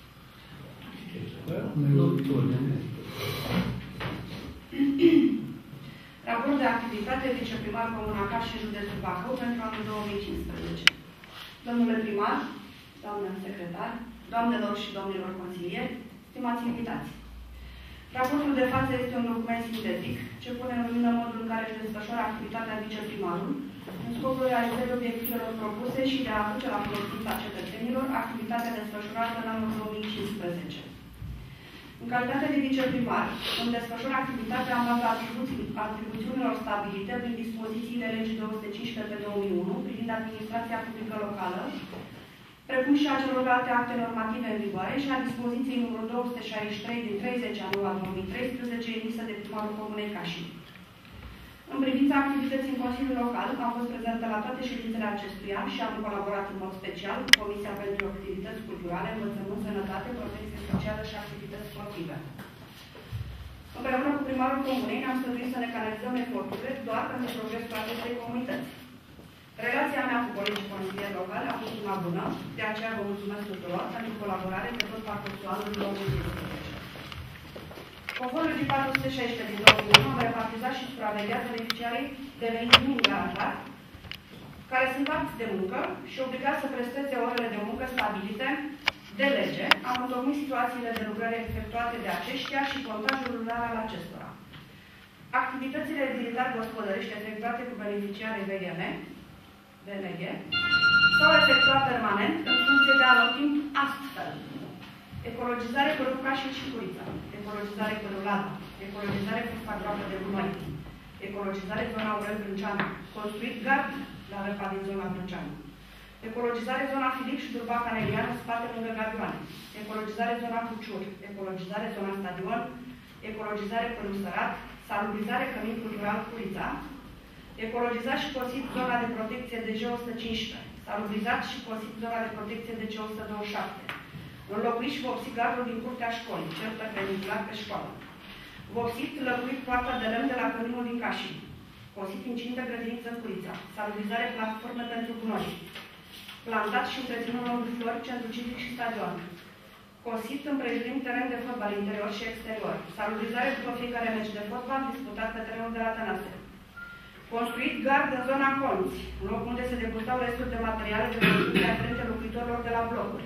Raport de activitate viceprimar Comuna Cașin și județul Bacău pentru anul două mii cincisprezece. Domnule primar, doamnă secretar, doamnelor și domnilor consilieri, stimați invitați. Raportul de față este un document sintetic ce pune în lumină modul în care își desfășoară activitatea viceprimarul în scopul realizării obiectivelor propuse și de a aduce la cunoștința cetățenilor activitatea desfășurată în anul două mii cincisprezece. În calitate de viceprimar, îmi desfășor activitatea în baza atribuțiunilor stabilite prin dispozițiile legii două sute cincisprezece pe două mii unu privind administrația publică locală, precum și a celorlalte acte normative în vigoare și a dispoziției numărul două sute șaizeci și trei din treizeci ianuarie două mii treisprezece emisă de primarul Comunei Cașin. În privința activității în Consiliul Local, am fost prezentă la toate ședințele acestuia și am colaborat în mod special cu Comisia pentru Activități Culturale, Învățământ, Sănătate, Protecție Socială și Activități Sportive. Împreună cu primarul Comunei ne-am stătuit să ne canalizăm eforturile doar pentru progresul acestei comunități. Relația mea cu colegii consilieri locali a fost una bună, de aceea vă mulțumesc tuturor pentru colaborare pe tot parcursul anului două mii cincisprezece. Conform legii patru sute șaisprezece din două mii unu, am repartizat și supravegheat beneficiarii deveniți nu garantat, care sunt acți de muncă și obligați să presteze orele de muncă stabilite de lege. Am întocmit situațiile de lucrare efectuate de aceștia și contajul lunar al acestora. Activitățile de utilitate gospodărești efectuate cu beneficiarii V G M, V M G, s-au efectuat permanent în funcție de anotimp astfel. Ecologizare cu Ruca și Cicurița, ecologizare cu Rulata, ecologizare cu Fagroapă de Gunoi, ecologizare zona Aurel Brânceanu, construit gard la repa din zona Brânceanu, Ecologizare zona Filip și Durba Canelian în spate lângă Gavioane. Ecologizare zona Cuciur. Ecologizare zona Stadion. Ecologizare Părul Sărat. Salubrizare Cămin Cultural Curița. Ecologizat și cosit zona de protecție D G o sută cincisprezece. Salubrizat și cosit zona de protecție D G o sută douăzeci și șapte. Înlocuit și vopsit gardul din curtea școlii, cel perpendicular pe școală. Vopsit, lăcuit poarta de lemn de la căminul din Cașin. Cosit incidentă grădiniță în Curița. Salubrizare platforme pentru gunoi. Plantat și întreținut nou de flori, centru civic și stadion. Cosit împrejurim teren de fotbal interior și exterior. Salubrizare după fiecare meci de fotbal disputat pe terenul de la Tănase. Construit gard în zona Conți, în loc unde se degustau resturi de materiale de construcție aferente locuitorilor de la blocuri.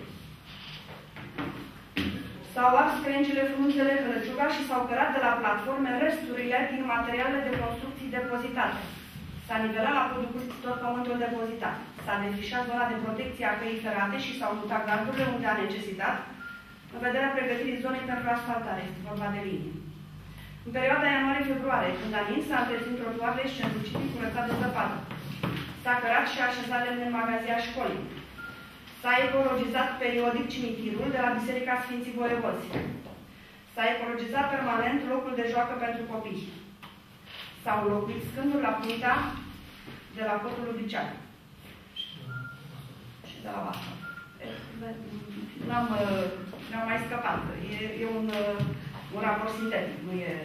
S-au ars crengile, frunzele, hărăciuga și s-au cărat de la platforme resturile din materiale de construcții depozitate. S-a nivelat la podul tot pământul depozitat. S-a defrișat zona de protecție a căii ferate și s-au mutat gardurile unde a necesitat, în vederea pregătirii zonei pentru asfaltare. Este vorba de linie. În perioada ianuarie-februarie, când a nins, s-a întreținut trotuarele și centrul civic curățat de zăpadă. S-a cărat și așezat lemne în magazia școlii. S-a ecologizat periodic cimitirul de la Biserica Sfinții Voievozi. S-a ecologizat permanent locul de joacă pentru copii. S-au înlocuit scânduri la punta de la Cotul Lubicean. Și de la Basta. N-am mai scăpat. E, e un, un raport sintetic, nu e...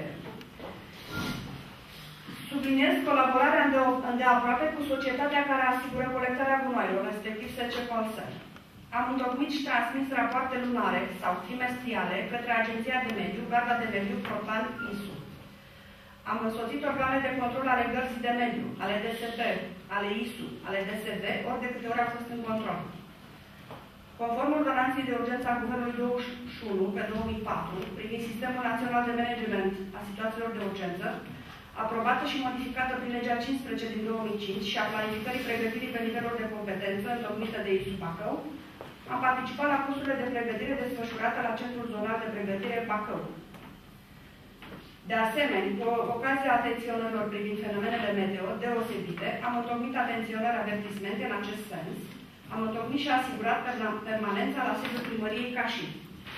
Subliniez colaborarea îndeaproape cu societatea care asigură colectarea gunoaielor, respectiv S C Concern. Am întocmit și transmis rapoarte lunare sau trimestriale către Agenția de Mediu, Garda de Mediu, Propan, I S U. Am însoțit organe de control ale Gărzii de Mediu, ale D S P, ale I S U, ale D S V, ori de câte ori a fost în control. Conform ordonanței de urgență a Guvernului douăzeci și unu pe două mii patru, privind Sistemul Național de Management a Situațiilor de Urgență, aprobată și modificată prin legea cincisprezece din două mii cinci și a planificării pregătirii pe niveluri de competență întocmită de I S U Bacău, am participat la cursurile de pregătire desfășurate la Centrul Zonal de Pregătire Bacău. De asemenea, cu ocazia atenționărilor privind fenomenele meteo deosebite, am întocmit atenționări avertismente în acest sens, am întocmit și asigurat permanența la sediul primăriei Cașin.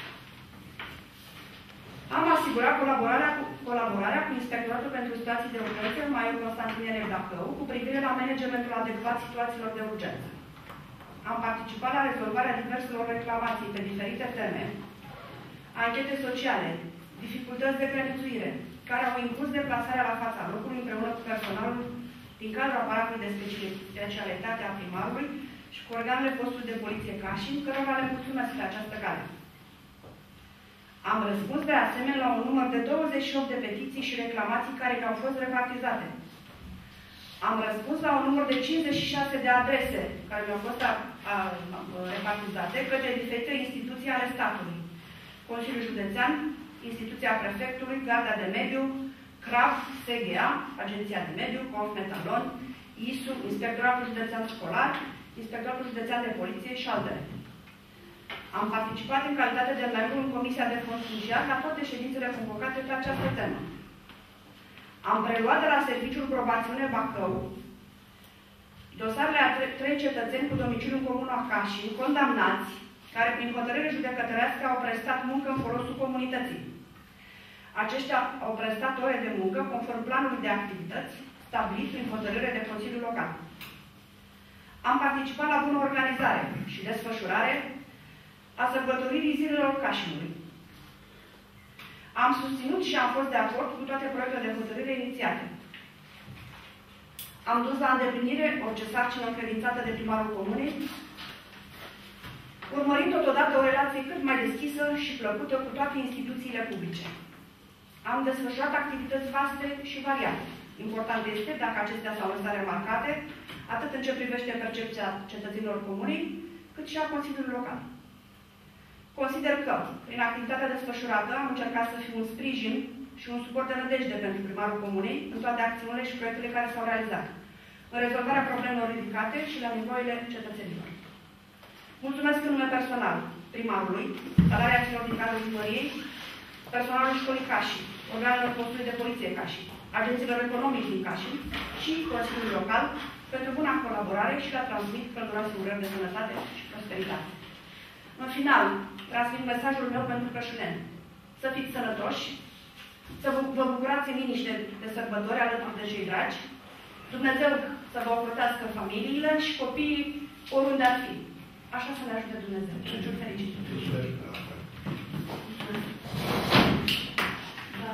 Am asigurat colaborarea cu, colaborarea cu Inspectoratul pentru Situații de Urgență, Maiul Constantinele Bacău, cu privire la managementul adecvat situațiilor de urgență. Am participat la rezolvarea diverselor reclamații pe diferite teme, anchete sociale, dificultăți de prețuire, care au impus deplasarea la fața locului împreună cu personalul din cadrul aparatului de specialitate a primarului și cu organele postului de poliție Cașin, cărora le mulțumesc pe această cale. Am răspuns de asemenea la un număr de douăzeci și opt de petiții și reclamații care mi-au fost repartizate. Am răspuns la un număr de cincizeci și șase de adrese care mi-au fost a, a, a, repartizate către diferite instituții ale statului. Consiliul Județean, Instituția Prefectului, Garda de Mediu, C R A F, S G A, Agenția de Mediu, Confmetalon, I S U, Inspectoratul Județean Școlar, Inspectoratul Județean de Poliție și altele. Am participat în calitate de membru în Comisia de Fond Funciar la toate ședințele convocate pe această temă. Am preluat de la Serviciul Probațiune Bacău dosarele a trei cetățeni cu domiciliu în Comuna Cașin, condamnați, care prin hotărâre judecătorească au prestat muncă în folosul comunității. Aceștia au prestat ore de muncă conform planului de activități stabilit prin hotărâre de Consiliul Local. Am participat la bună organizare și desfășurare a sărbătoririi zilelor Cașinului. Am susținut și am fost de acord cu toate proiectele de hotărâre inițiate. Am dus la îndeplinire orice sarcină încredințată de primarul comunei, urmărind totodată o relație cât mai deschisă și plăcută cu toate instituțiile publice. Am desfășurat activități vaste și variate. Important este, dacă acestea s-au lăsat remarcate, atât în ce privește percepția cetățenilor comunei, cât și a Consiliului Local. Consider că, prin activitatea desfășurată, am încercat să fiu un sprijin și un suport de nădejde pentru primarul comunei în toate acțiunile și proiectele care s-au realizat, în rezolvarea problemelor ridicate și la nevoile cetățenilor. Mulțumesc în nume personal primarului, salarea celor din cadrul primăriei, personalul școlii Cașin, organelor postului de poliție Cașin, agenților economici din Cașin și Consiliul Local pentru buna colaborare și la transmit călduroase asigurări de sănătate și prosperitate. În final, transmit mesajul meu pentru Crăciuneni. Să fiți sănătoși, să vă, vă bucurați în liniște de sărbători alături de cei dragi, Dumnezeu să vă ocrotească familiile și copiii oriunde ar fi. Așa să ne ajute Dumnezeu. Crăciun fericit! Da.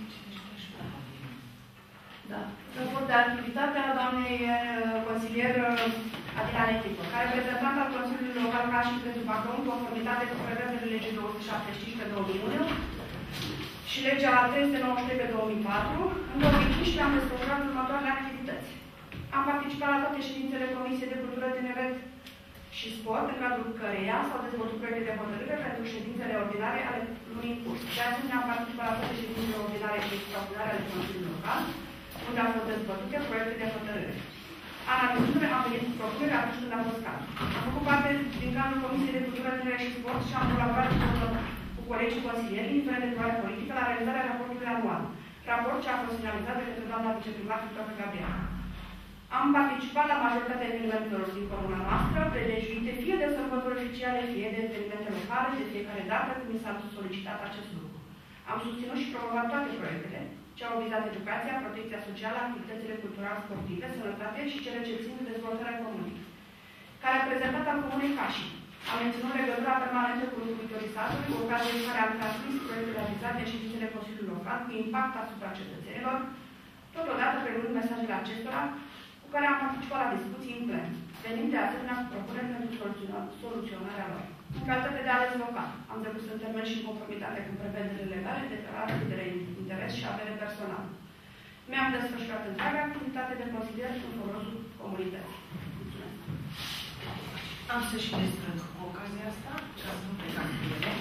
Da. Raport de activitate a doamnei consilier Adina Netică, care reprezentant al Consiliului Local Cașin pentru Bacău, în conformitate cu prevederile legii două sute șaptezeci și cinci pe două mii unu și legea trei sute nouăzeci și trei pe două mii patru, în două mii cincisprezece am desfășurat următoarele activități. Am participat la toate ședințele Comisiei de Cultură, Tineret și Sport, în cadrul căreia s-au dezvoltat proiecte de hotărâre pentru ședințele ordinare ale lunii în curs. De asemenea, am participat la toate ședințele ordinare și extraordinare ale Consiliului Local, unde au fost dezbătute proiecte de hotărâre. Analizându-le, am venit cu propunere atunci când am fost cazul. Am făcut parte din cadrul Comisiei de Cultură, Tineret și Sport și am colaborat cu, cu colegii consilieri, indiferent de culoare politică, la realizarea raportului anual. Raport ce a fost finalizat de către doamna viceprimar Victoria Gabriela. Am participat la majoritatea evenimentelor din comuna noastră, prelejuite fie de sărbători oficiale, fie de evenimente locale, de fiecare dată când mi s-a solicitat acest lucru. Am susținut și promovat toate proiectele ce au vizat educația, protecția socială, activitățile culturale, sportive, sănătate și cele ce țin de dezvoltarea comunei. Ca reprezentant al comunei Cașin, am menținut legătura permanentă cu locuitorii satului, cu ocazia în care am transmis proiectele realizate în ședințele Consiliului Local cu impact asupra cetățenilor, totodată preluând mesajele acestora, cu care am participat la discuții în plen, venind de asemenea cu propuneri pentru soluționarea lor. În calitate de ales local, am depus în termen și în conformitate cu prevederile legale declarații de interes și avere personal. Mi-am desfășurat întreaga activitate de consilier în folosul comunității. Mulțumesc! Am să și destrâng cu ocazia asta, ca să nu plecați cu ele.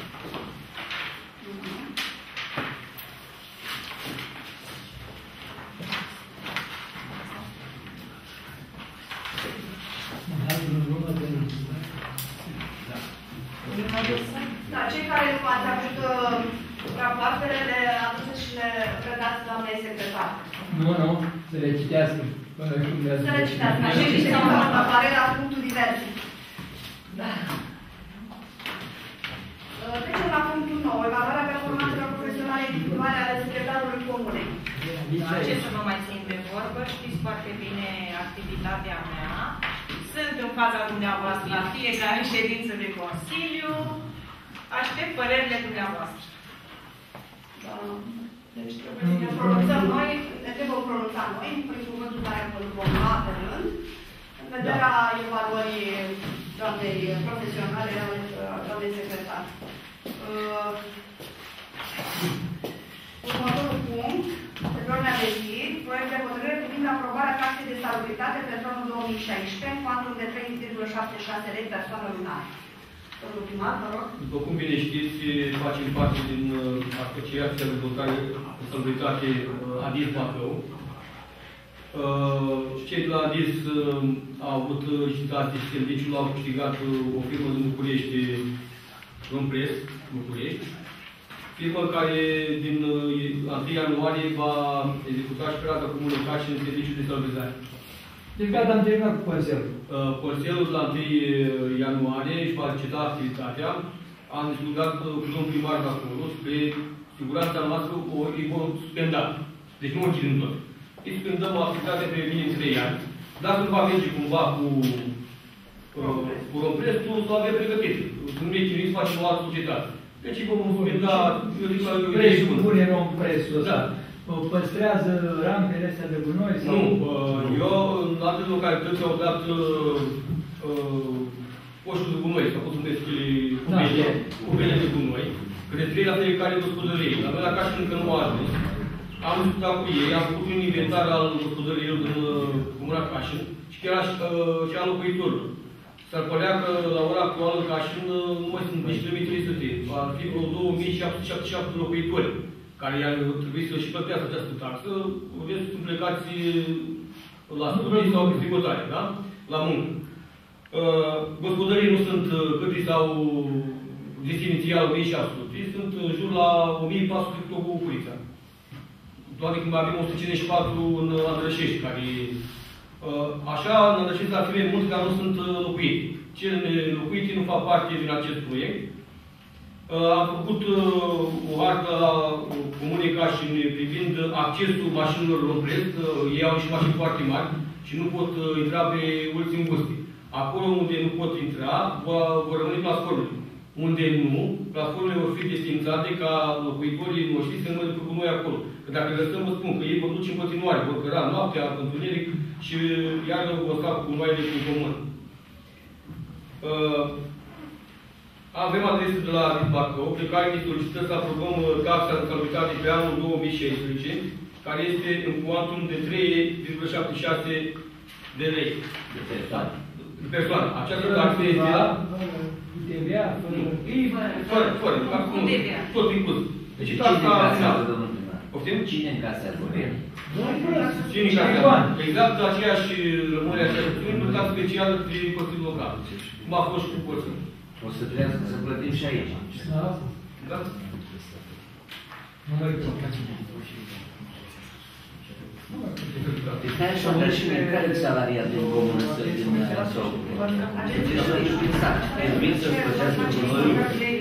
Da, cei care nu ați avut uh, rapoartele, le aduceți și le predați doamnei secretar. Nu, nu, să le citească. Să le citească. Așa și se apare la punctul divers. Da. Trecem la punctul nou. Evaluarea performanțelor profesionale individuale ale secretarului comunei. Ce să vă mai țin de vorbă, știți foarte bine activitatea mea. Sunt în fața dumneavoastră la fiecare ședință de Consiliu. Aștept părerile dumneavoastră. Da. Deci trebuie să ne pronunțăm noi, ne trebuie pronunța noi, prin cuvântul care îl vom lua pe rând, în vederea da. evaluării doamnei profesionale, doamnei secretar. Uh, următorul punct, pe ordinea de zi, proiect de hotărâre privind aprobarea taxei de salubritate pentru anul două mii șaisprezece, în cuantum de trei virgulă șaptezeci și șase lei persoană lunară. Domnul primar, vă rog. După cum bine știți, facem parte din uh, Asociația de Dezvoltare de Salubritate uh, ADIS Bacău. Uh, cei de la ADIS uh, au avut licitații și serviciul, au câștigat uh, o firmă din București, Rompress, București. Firmă care din uh, întâi ianuarie va executa și perioada comunicație și în serviciul de salubrizare. Deci gata, am terminat cu Porselul. Uh, Porselul la întâi ianuarie își va înceta activitatea. Am discutat cu domnul primar de acolo spre siguranța noastră, o îi vom suspenda. Deci nu o închidem tot. Îi suspendăm o activitate pe minim trei ani. Dacă nu va merge cumva cu uh, cu Rompresul, să o avem pregătit. Să nu ne chinuim să facem o altă societate. Deci vom suspenda... Presul pune Rompresul ăsta. Păstrează rampele astea de gunoi? Sau... Nu. Eu, în alte localități, au dat uh, uh, poștul de gunoi, sau cum sunt descule cubele de gunoi, câte trei la fiecare gospodărie. La mea acasă încă nu a ajuns. Am discutat cu ei, am făcut un inventar al gospodăriilor din uh, Comuna Cașin și chiar uh, și al locuitorilor. S-ar părea că la ora actuală Cașin uh, nu mai sunt nici trei mii trei sute, ar fi vreo două mii șapte sute șaptezeci și șapte locuitori, care ar trebui să și plătească această taxă, restul sunt plecați la studii sau distributare, da? La muncă. Uh, gospodării nu sunt cât sau zis inițial o mie șapte sute, sunt în jur la o mie patru sute cu Curița. Toate când avem o sută cincizeci și patru în Andrășești, care Așa, nădășesc la fire mulți care nu sunt locuite. Cele locuite nu fac parte din acest proiect. Am făcut o hartă la Comunei Cașin privind accesul mașinilor în prest. Ei au și mașini foarte mari și nu pot intra pe uliți înguste. Acolo unde nu pot intra, vor rămâne platformele. Unde nu, platformele vor fi destințate ca locuitorii noștri să mănâncă cu noi acolo. Că dacă lăsăm, vă spun că ei vor duce în continuare, vor căra noaptea, întuneric și iar vor sta cu noi în comun. Uh, avem adresă de la Adis Bacău, pe care ne solicită să aprobăm taxa de salubritate pe anul două mii șaisprezece, care este în cuantum de trei virgulă șaptezeci și șase de lei. De persoană. De persoană. Această taxă este la... T V A, fără, fără, acum, tot inclus. Deci Cine taxa... încasează, domnul primar? Poftim? Cine încasează? Cine încasează? Exact aceeași rămâne aceeași chestiune, plătat specială de Consiliul Local. Cum a fost și cu Consiliul. O să trebuiască să plătim și aici. Da? Nu mai pot. Deci hai să merg și noi care salariat din comună să din sau... Trebuie să plătească cu noi.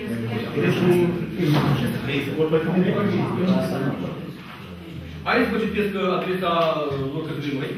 Haideți să vă citesc adresa lor către noi.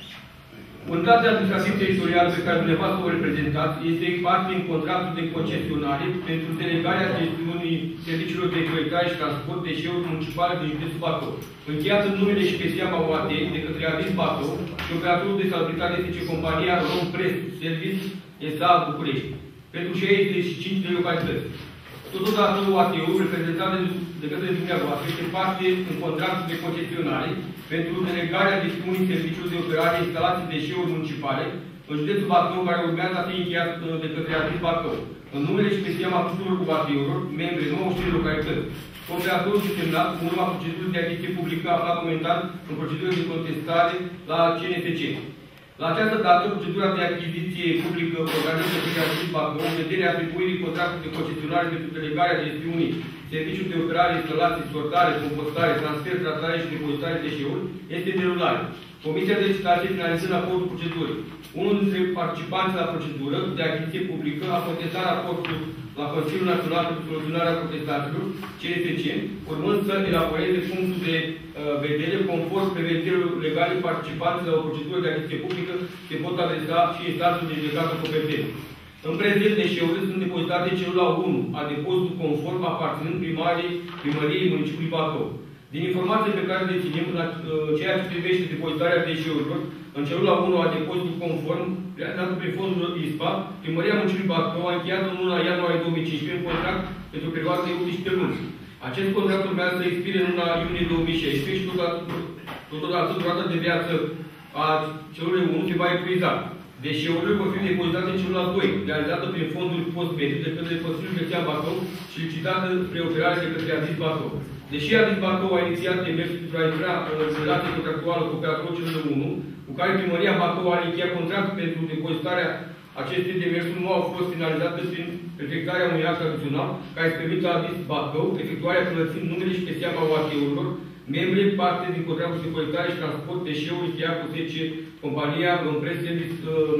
Unitatea administrativă teritorială pe care dumneavoastră o reprezentați este parte în contractul de concesionare pentru delegarea gestiunii serviciilor de proiectare și transport deșeuri municipale din județul Bacău, încheiat în numele și pe seama O A T de către Adis Bacău și operatorul de salubritate este compania Romprest Service S A București, pentru șaizeci și cinci de localități. Totodată O A T-ul reprezentat de către dumneavoastră este parte în contractul de concesionare pentru delegarea gestiunii serviciului de operare instalații deșeuri municipale în județul Bacău, care urmează a fi încheiat de către Adis Bacău, în numele și pe seama tuturor O A T-urilor, membre nouăzeci și trei localități. Operatorul semnat în urma procedurii de achiziție publică aflat momentan în procedură de contestare la C N S C. La această dată, procedura de achiziție publică organizată de Adis Bacău, în vederea atribuirii contractului de concesionare pentru delegarea gestiunii serviciul de operare, instalații, sortare, compostare, transfer, tratare și depozitare deșeuri, este în derulare. Comisia de licitație finalizând acordul procedurii. Unul dintre participanții la procedură de achiziție publică a contestat raportul la Consiliul Național pentru Soluționarea Contestațiilor, C N S C, urmând să elaboreze punctul de uh, vedere conform prevederilor legale. Participanții la o procedură de achiziție publică se pot adresa și instanței de judecată competentă. În prezent, deșeurile sunt depozitate în celula unu a depozitului conform aparținând primarii primăriei municipiului Bacău. Din informații pe care le deținem în ceea ce privește depozitarea deșeurilor, în celula unu a depozitului conform, realizat prin fondul I S P A, primăria municipiului Bacău a încheiat în luna ianuarie două mii cincisprezece un contract pentru perioada de optsprezece luni. Acest contract urmează să expire în luna iunie două mii șaisprezece și totodată durata de viață a celulei unu se va epuiza. Deșeurile vor fi depozitate în celula doi, realizată prin fonduri post-mediu de către Consiliul Județean Bacău și licitată spre operare de către Adis Bacău. Deși Adis Bacău a inițiat demersul pentru a intra în relație contractuală cu operatorul celulă unu, cu care primăria Bacău a încheiat contract pentru depozitarea acestei demersuri, nu au fost finalizate prin efectuarea unui act adițional care să permită Adis Bacău efectuarea plățind numele și pe seama O A T-urilor, membre parte din contractul de colectare și transport deșeuri încheiat cu zece compania Romprest Service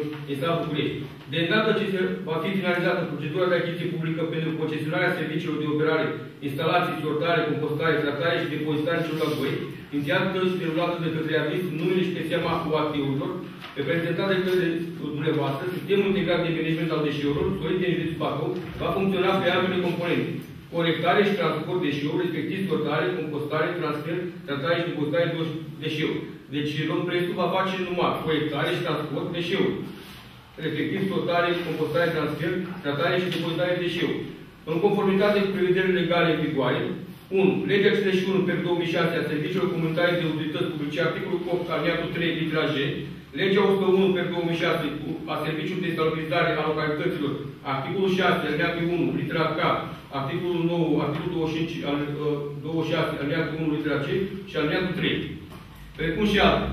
S A București. De îndată ce se va fi finalizată procedura de achiziție publică pentru concesionarea serviciilor de operare, instalații, sortare, compostare, tratare și depozitare în celula doi, inițiată și derulată de către Adis, numele și pe seama O A T-urilor, reprezentat de către dumneavoastră, sistemul integrat de management al deșeurilor, solid în județul Bacău, va funcționa pe ambele componente. Colectare și transport deșeuri, respectiv sortare, compostare, transfer, tratare și depozitare de deșeuri. Deci, Romprestul va face numai colectare și transport deșeuri, respectiv sortare, compostare, transfer, tratare și depozitare de deșeuri. În conformitate cu prevederile legale în vigoare, unu. Legea cincizeci și unu pe două mii șase a Serviciilor Comunitare de Utilități Publice, articolul opt, alineatul trei, litera G, legea o sută unu pe două mii șase a Serviciului de Salubrizare a Localităților, articolul șase, alineatul unu, litera K, articolul nouă, articolul douăzeci și cinci, douăzeci și șase, alineatul unu, litera C și alineatul trei. Precum și altele.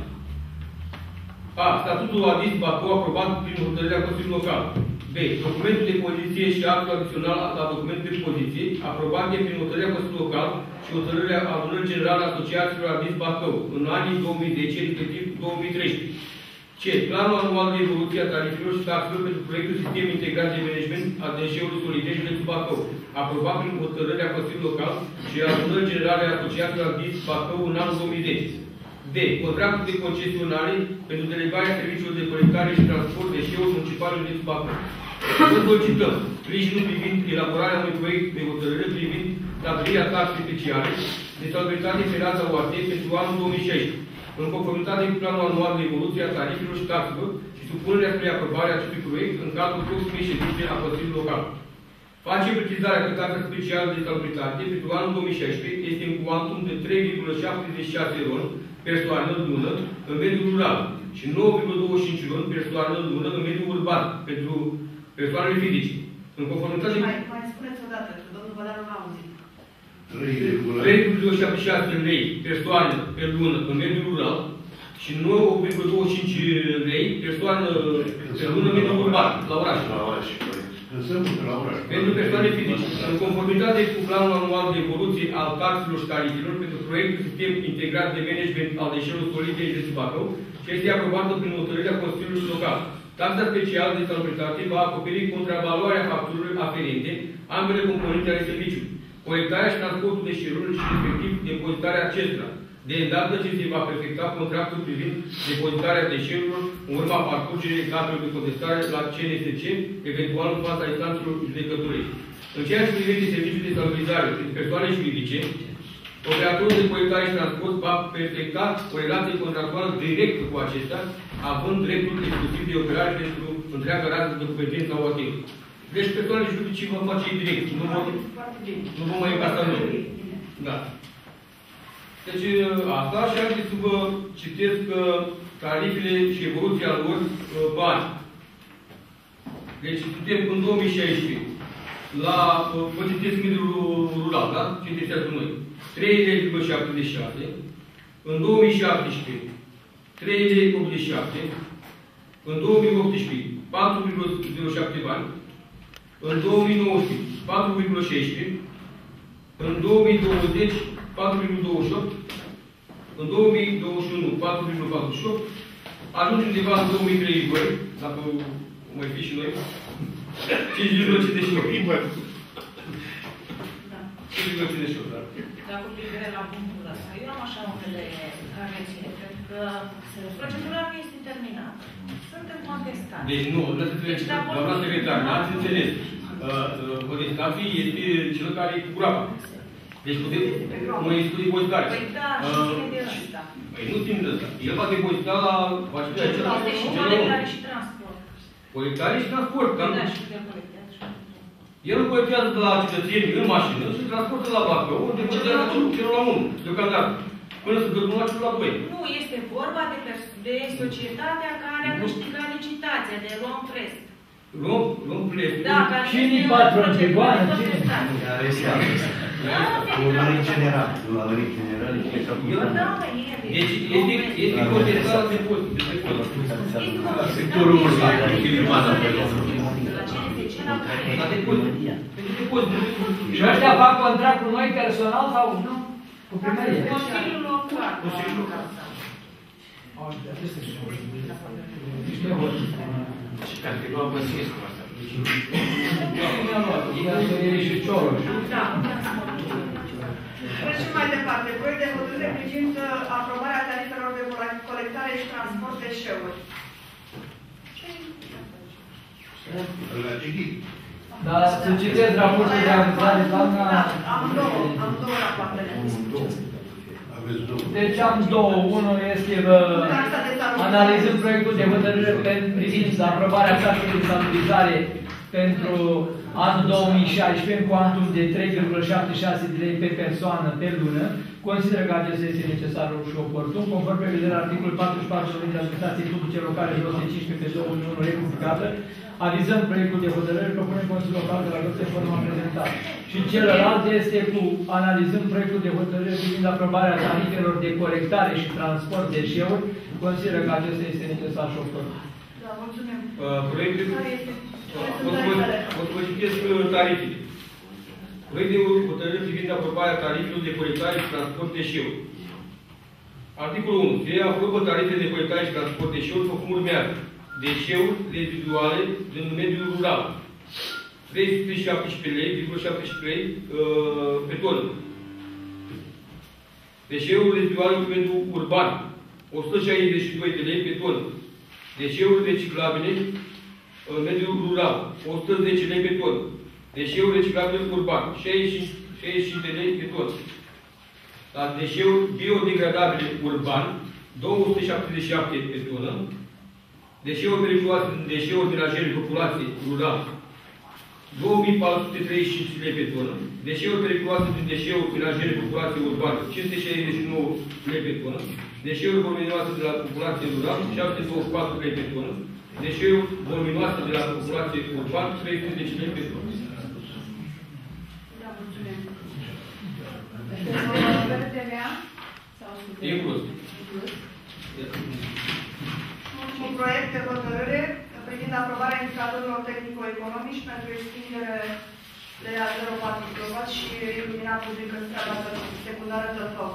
A. Statutul Adis Bacău aprobat prin hotărârea Consiliului Local. B. Documentul de poziție și actul adițional la documentul de poziție aprobate prin hotărârea Consiliului Local și hotărârea Adunării Generale a Asociațiilor Adis Bacău în anii două mii zece, respectiv două mii treisprezece. C. C. Planul anual de evoluție a tarifelor și taxelor pentru proiectul Sistem Integrat de Management a deșeurilor solide județul Bacău, aprobat prin hotărârea Consiliului Local și a Adunării Generale a Asociației Activ Bacău în anul două mii zece. D. Contractul de concesionare pentru delegarea serviciilor de colectare și transport de deșeuri municipale județul Bacău. Vă solicităm sprijinul privind elaborarea unui proiect de hotărâre privind stabilirea taxe speciale de salubritate pe raza U A T pentru anul două mii șaisprezece, în conformitate cu planul anual de evoluție a tarifelor și taxelor și supunerea spre aprobarea acestui proiect în cadrul proximei ședințe a Consiliului Local. Face precizarea că taxa specială de salubritate pentru anul două mii șaisprezece este în cuantum de trei virgulă șaptezeci și șase ron persoană lună în mediul rural și nouă virgulă douăzeci și cinci ron persoană lună în mediul urban pentru persoanele fizice. În conformitate... Mai, mai spuneți o dată, că domnul Vădaru n-a auzit. trei virgulă șaptezeci și șase lei persoană pe lună în mediul rural și nouă virgulă douăzeci și cinci lei persoană pe lună în mediul urban, la oraș. La oraș. Pentru persoane fizice, în conformitate cu planul anual de evoluție al taxelor și tarifelor pentru proiectul Sistem Integrat de Management al deșeurilor solide județul Bacău, ce este aprobată prin hotărârea Consiliului Local. Taxa specială de salubritate va acoperi contravaloarea facturilor aferente ambele componente ale serviciului, colectarea și transportul deșeurilor și respectiv depozitarea acestora, de îndată ce se va perfecta contractul privind depozitarea deșeurilor în urma parcurgerii cadrului de contestare la C N S C, eventual în fața instanțelor judecătorești. În ceea ce privește serviciul de salubrizare pentru persoane juridice, operatorul de colectare și transport va perfecta o relație contractuală directă cu acesta, având dreptul exclusiv de operare pentru întreaga rată de competență a O A T-ului. Deci persoanele juridice vă face direct, nu vă, nu vă mai încasa noi. Da. Deci asta și aș să vă citesc tarifele și evoluția lor bani. Deci suntem în două mii șaisprezece, la, vă citesc mediul rural, da? Ce interesează noi. trei virgulă șaptezeci și șase, în două mii șaptesprezece, trei virgulă optzeci și șapte, în două mii optsprezece, patru virgulă zero șapte bani, în două mii nouăsprezece, patru virgulă șaisprezece, în două mii douăzeci, patru virgulă douăzeci și opt, în două mii douăzeci și unu, patru virgulă patruzeci și opt, ajungem undeva în două mii treizeci și doi, dacă mai fi și noi, cinci virgulă cincizeci și opt. cinci virgulă cincizeci și opt, da. Dar cu privire la punctul ăsta, eu am așa un fel de reacție, pentru că procedura nu este terminată. Suntem contestați. Deci nu, vreau să înțelegeți, doamna secretar, n-ați înțeles. Contestații este cel care e cu groapa. Deci puteți, nu este depozitare. Păi da, și ține de ăsta. Păi nu ține de ăsta. El va depozita la... Este și colectare și transport. Colectare și transport. Da, și de colectează și el îl colectează de la cetățeni în mașină și transportă la Bacău, unde depozitează celul la unu, deocamdată. Până să găsim la celul la doi. Nu, este vorba de, de societatea care a câștigat licitația, de Rom Prest. Rom, Rom Prest. Da, care cine-i patron de goană? Cine? Care este asta? Urmărit general. Urmărit general. Deci este contestat de depozit. Sectorul urban. La depozit. Și ăștia fac contract cu noi personal sau nu? Cu primărie? Consiliul Local. Consiliul Local. Și care te lua Băsescu asta. Da. Trecem mai departe. Proiect de hotărâre privind aprobarea tarifelor de colectare și transport de deșeuri. Dar să citesc raportul de avizare, doamna... Am două, am două rapoarte. Deci am două. Unul este analizând proiectul de hotărâre privind aprobarea taxei de salubrizare pentru anul două mii șaisprezece în cuantum de trei virgulă șaptezeci și șase de lei pe persoană pe lună. Consider că acesta este necesar și oportun, conform prevederea articolului patruzeci și patru din Administrației Publice Locale două sute cincisprezece pe două mii unu republicată, avizăm proiectul de hotărâre, propunem Consiliul Local de la Găsă forma prezentată. Și celălalt este cu analizând proiectul de hotărâre privind aprobarea tarifelor de colectare și transport de deșeuri, consider că acesta este necesar și oportun. Da, mulțumim. Proiectul... Care este? O să vă citesc tarifele. Proiect de hotărâre privind aprobarea tarifelor de colectare și transport de deșeuri. Articolul unu. Se aprobă tarife de colectare și transport deșeuri după cum urmează. Deșeuri reziduale din mediul rural. trei sute șaptesprezece lei, șaptesprezece lei uh, pe tonă. Deșeuri reziduale din mediul urban. o sută șaizeci și doi de lei pe tonă. Deșeuri reciclabile în mediul rural. o sută zece lei pe tonă. Deșeuri reciclabile urban. șaizeci și cinci de lei pe tonă. La deșeuri biodegradabile urban, două sute șaptezeci și șapte pe tonă. Deșeuri periculoase din deșeuri menajere populație rural, două mii patru sute treizeci și cinci lei pe tonă. Deșeuri periculoase din deșeuri menajere populație urbană, cinci sute șaizeci și nouă lei pe tonă. Deșeuri voluminoase de la populație rurală, șapte sute douăzeci și patru lei pe tonă. Deșeuri voluminoase de la populație urbană, trei sute zece lei pe tonă. Da, mulțumim. Fără T V A? Inclus. Un proiect de hotărâre privind aprobarea indicatorilor tehnico-economici pentru extindere de la zero virgulă patru kilowatt și iluminat public în strada secundară Tălhău.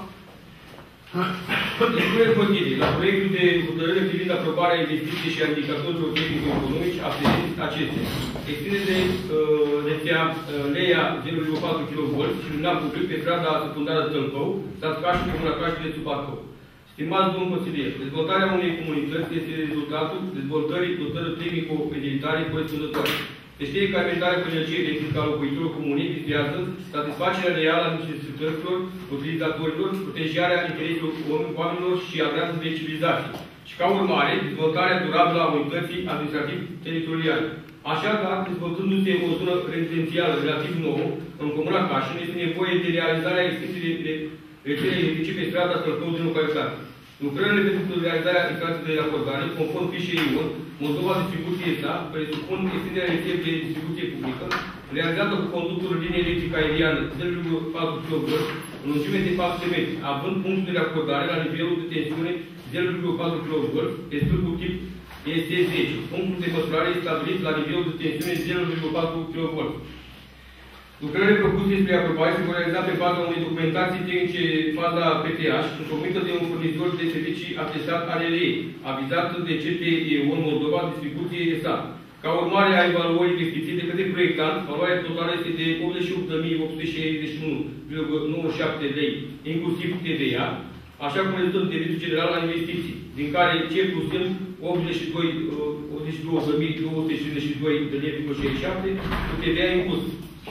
Include motive. La proiectul de hotărâre privind aprobarea investiției și a indicatorilor tehnico-economici aferenți acestea. Extindere de uh, rețea uh, Leia zero virgulă patru kilovolt și luminat public pe strada secundară Tălhău, sat Cașu, comuna Cașu de sub Bacău. Stimați domnul consilier, dezvoltarea unei comunități este rezultatul dezvoltării dotării tehnico-edilitare corespunzătoare. Se știe că alimentarea cu energie electrică a locuitorilor comunei vizează satisfacerea reală a necesităților utilizatorilor, protejarea intereselor oamenilor și a gradului de civilizație. Și ca urmare, dezvoltarea durabilă a unității administrativ-teritoriale. Așadar, dezvoltându-se o zonă rezidențială relativ nouă, în comuna Cașin, este nevoie de realizarea extinsiei de rețelei electrice pe strada Tălhău din localitate. Lucrările pentru realizarea instalației de raportare, conform fișei I O N, Moldova Distribuție S A, presupun extinderea rețelei de distribuție publică, realizată cu conductul linie electrică aeriană zero virgulă patru kilovolt, în lungime de patru sute metri, având punctul de raportare la nivelul de tensiune zero virgulă patru kilovolt, pe stâlpul tip S T zece. Punctul de măsurare este stabilit la nivelul de tensiune zero virgulă patru kilovolt. Lucrările propuse spre aprobare se vor realiza pe baza unei documentații tehnice faza P T H, însoțită de un furnizor de servicii atestat A L L E, avizat de C T E O N Moldova Distribuție S A. Ca urmare a evaluării investiției de către proiectant, valoarea totală este de optzeci și opt mii opt sute șaizeci și unu virgulă nouăzeci și șapte lei, inclusiv T V A, așa cum rezultă în debitul general la investiții, din care C plus M optzeci și două mii două sute cincizeci și doi de lei virgulă șaizeci și șapte, cu T V A inclus.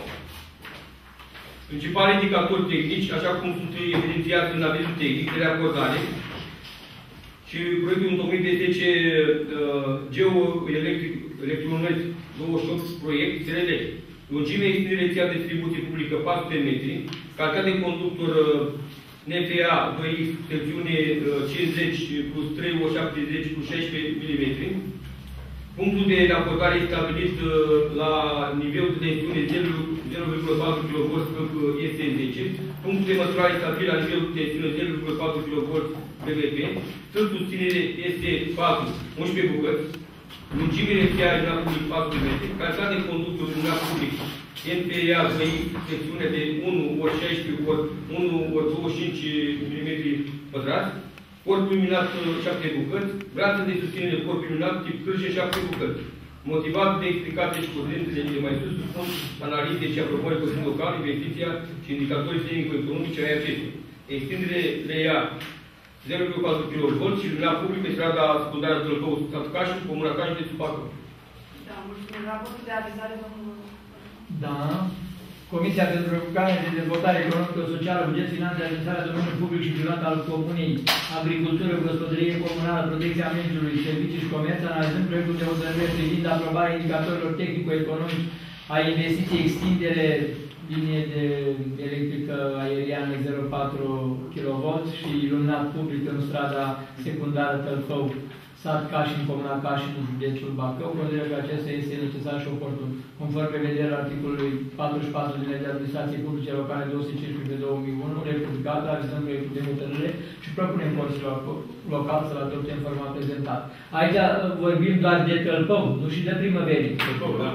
Principalii indicatori tehnici, așa cum sunt evidențiați în avizul tehnic de raportare și proiectul întocmit de S C uh, Geoelectronet douăzeci și opt proiect S L L. Lungime extindere rețea de distribuție publică patru sute metri, calitate de conductor uh, N F A doi X, secțiune uh, cincizeci plus trei o șaptezeci plus șaisprezece milimetri. Punctul de raportare este stabilit uh, la nivelul de tensiune zero virgulă patru kilovolt S T zece. Punctul de măsurare este stabilit la nivelul de tensiune zero virgulă patru kilovolt P V P. Stâlp susținere este patru, unsprezece bucăți. Lungime rețea luminat public patru de metri. Calitate de conductor luminat public N P A doi, secțiune de unu ori șaisprezece ori unu ori douăzeci și cinci milimetri pătrați. Corp iluminat șapte bucăți, brață de susținere de corp iluminat tip cârșe șapte bucăți. Motivat de explicație și cuvintele de mai sus, supun analize și aprobări Consiliului Local, investiția și indicatorii tehnico-economice ai acestea. Extindere le ia zero virgulă patru kilovolt și lumina public pe strada secundară Tălhău, sat Cașu, comuna Cașu de sub Bacău. Da, mulțumim. Raportul de avizare, domnul... Da. Comisia pentru Ocupare de Dezvoltare Economică-Socială, Buget, Finanțe, Administrarea Domeniului Public și Privat al Comunei, Agricultură, Gospodărie Comunală, Protecția Mediului, Servicii și Comerț, analizând proiectul de hotărâre privind aprobarea indicatorilor tehnico-economici a investiției extindere linie de electrică aeriană zero virgulă patru kilovolt și iluminat public în strada secundară Tălhău, sat Cașin, comuna Cașin, județul Bacău, consideră că acesta este necesar și oportun. Conform prevederea articolului patruzeci și patru din legea administrației publice locale două sute cincisprezece pe două mii unu, republicată, avizăm proiectul de hotărâre și propunem Consiliul Local să-l adopte în forma prezentată. Aici vorbim doar de Tălhău, nu și de primăverii. Tălhău, da.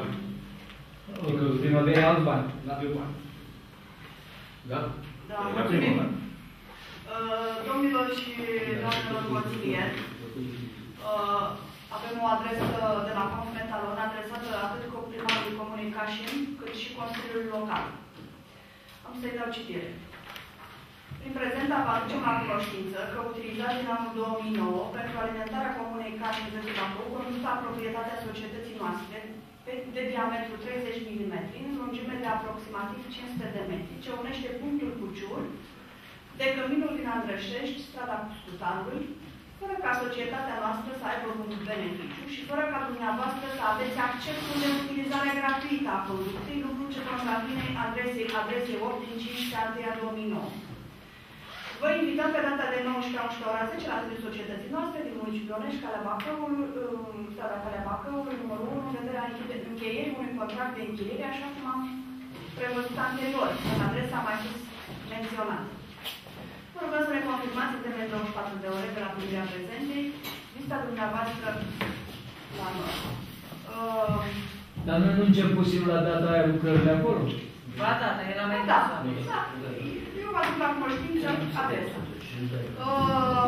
Primăverii alți bani. Da, pe bani. Da? Da, mulțumim. Domnilor și doamnelor consilieri, avem o adresă de la Confmetalon adresată atât cu primarului Comunei Cașin, cât și Consiliului Local. Am să-i dau citire. Prin prezent vă aducem la cunoștință că utilizați din anul două mii nouă pentru alimentarea Comunei Cașin de Bacău, condusă la proprietatea societății noastre, de diametru treizeci de milimetri, în lungime de aproximativ cinci sute de metri, ce unește punctul Cuciur de căminul din Andrășești, strada Scutarului, fără ca societatea noastră să aibă un beneficiu și fără ca dumneavoastră să aveți accesul de utilizare gratuită a conductei, lucru ce contravine adresei, adresei opt din cincisprezece a două mii nouă. Vă invităm pe data de nouăsprezece a unsprezece ora zece la sediul societății noastre din municipiul Onești, Calea Bacăului, strada Calea Bacăului, numărul unu, în vederea încheierii unui contract de închiriere, așa cum am prevăzut anterior, în adresa mai sus menționată. Vă rugăm să ne confirmați în termen de douăzeci și patru de ore de la primirea prezentei, lista dumneavoastră la noi. Uh... Dar noi nu începusem la data aia lucrările acolo? Ba da, dar era mai da, da. Eu vă aduc la cunoștință adresa. Uh...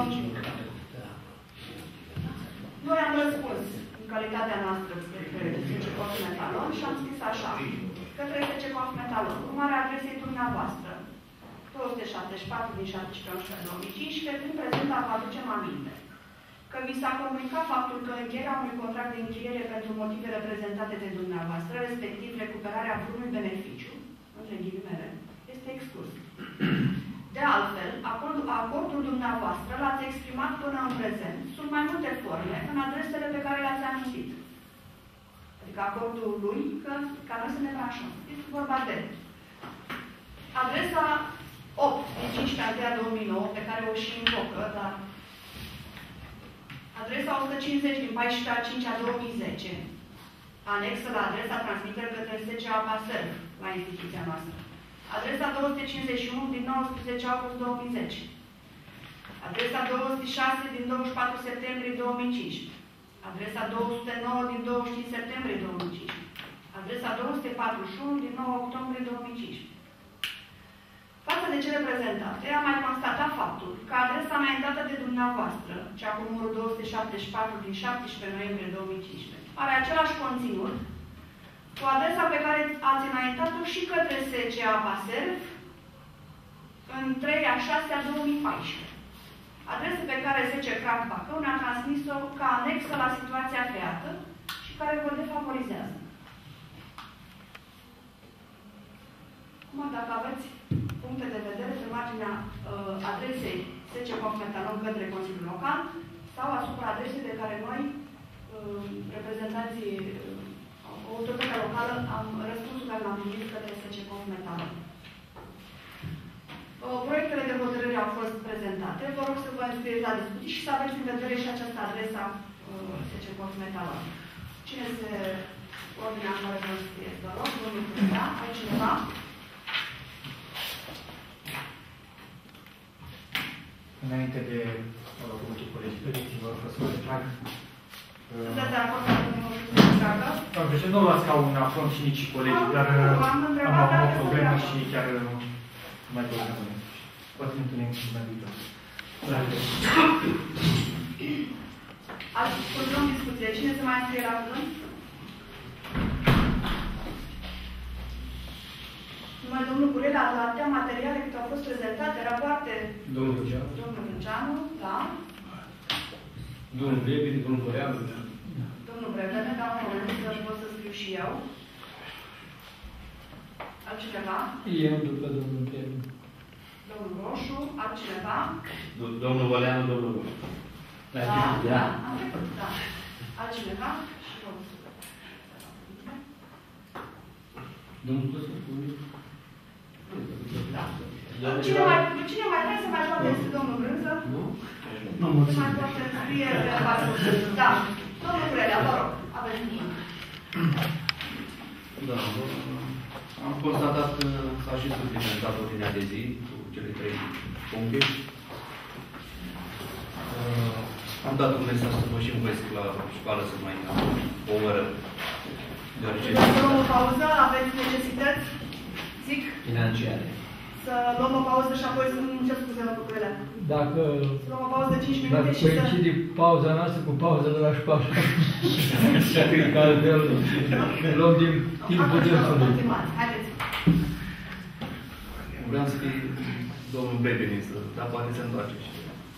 Noi am răspuns în calitatea noastră către S C Confmetalon și am scris așa, către S C Confmetalon, urmarea adresei dumneavoastră, două sute șaptezeci și patru din șaptesprezece a unsprezece două mii cincisprezece, prin prezent vă aducem aminte că vi s-a comunicat faptul că încheierea unui contract de închiriere pentru motive reprezentate de dumneavoastră, respectiv recuperarea vreunui beneficiu, între ghilimele, este exclus. De altfel, acordul, acordul dumneavoastră l-ați exprimat până în prezent, sub mai multe forme, în adresele pe care le-ați amintit. Adică acordul lui, că, ca noi să ne branșăm. Este vorba de adresa opt din cincisprezece a două mii nouă, pe care o și invocă, dar adresa o sută cincizeci din paisprezece a cincea a două mii zece, anexă la adresa transmiterii către S C A Pasăr, la instituția noastră. Adresa două sute cincizeci și unu din nouăsprezece august două mii zece. Adresa două sute șase din douăzeci și patru septembrie două mii cincisprezece. Adresa două sute nouă din douăzeci și cinci septembrie două mii cincisprezece. Adresa două sute patruzeci și unu din nouă octombrie două mii cincisprezece. Față de cele prezentate, am mai constatat faptul că adresa înaintată de dumneavoastră, cea cu numărul două sute șaptezeci și patru din șaptesprezece noiembrie două mii cincisprezece, are același conținut cu adresa pe care ați înaintat-o și către S C A Paserv în trei a șasea două mii paisprezece. Adresă pe care S C Crac Bacău ne-a transmis-o ca anexă la situația creată și care vă defavorizează. Acum, dacă aveți puncte de vedere pe marginea uh, adresei S C Confmetalon către Consiliul Local sau asupra adresei de care noi, uh, reprezentanții uh, autoritatea locală, am răspunsul care l-am primit către S C Confmetalon. Uh, proiectele de hotărâre au fost prezentate. Vă rog să vă înscrieți la discuții și să aveți în vedere și această adresa uh, S C Confmetalon. Cine se ordinea în care vă înscrieți? Vă rog, domnul Cândea, altcineva? Înainte de cuvântul colegii, vă rog să vă retrag. Sunteți de acord cu domnul Cândea? Deci nu luați ca un afront și nici colegii, dar am avut o problemă și chiar nu mai pot să rămâne. Poate ne întâlnim și mai viitor. Ați continuăm discuție. Cine se mai înscrie la cuvânt? Numai domnul Burela, la atâtea materiale cât au fost prezentate, rapoarte... Domnul Vânceanu. Domnul Vânceanu, da. Domnul Brevi, domnul Boreanu. Domnul Brevi, da, un moment, să pot să scriu și eu. Altcineva? Eu după domnul Brevi. Domnul Roșu, altcineva? Domnul Boleanu, domnul Roșu. Da, da, da. Altcineva? Și domnul Domnul Coscu. Da. Cine mai, cine mai vrea să mai joace este domnul Brânză? Nu? Nu, mulțumesc. Mai poate scrie de la Da. Domnul Brânză, vă rog, aveți timp. Da, am constatat că s-a și suplimentat ordinea de zi cu cele trei puncte. Uh, am dat un mesaj să vă și învăț la școală să mai am o oră. Deoarece... Domnul pauză, aveți necesități? Zic? Financiare. să luăm o pauză și apoi să nu cer scuze cu ele. Dacă, să luăm o pauză de cinci minute dacă și să... coincide pauza noastră cu pauza de la școală, cred că altfel luăm din timpul dânsului. Continuați, haideți. Vreau să fie domnul Brebenistă, dar poate se întoarce și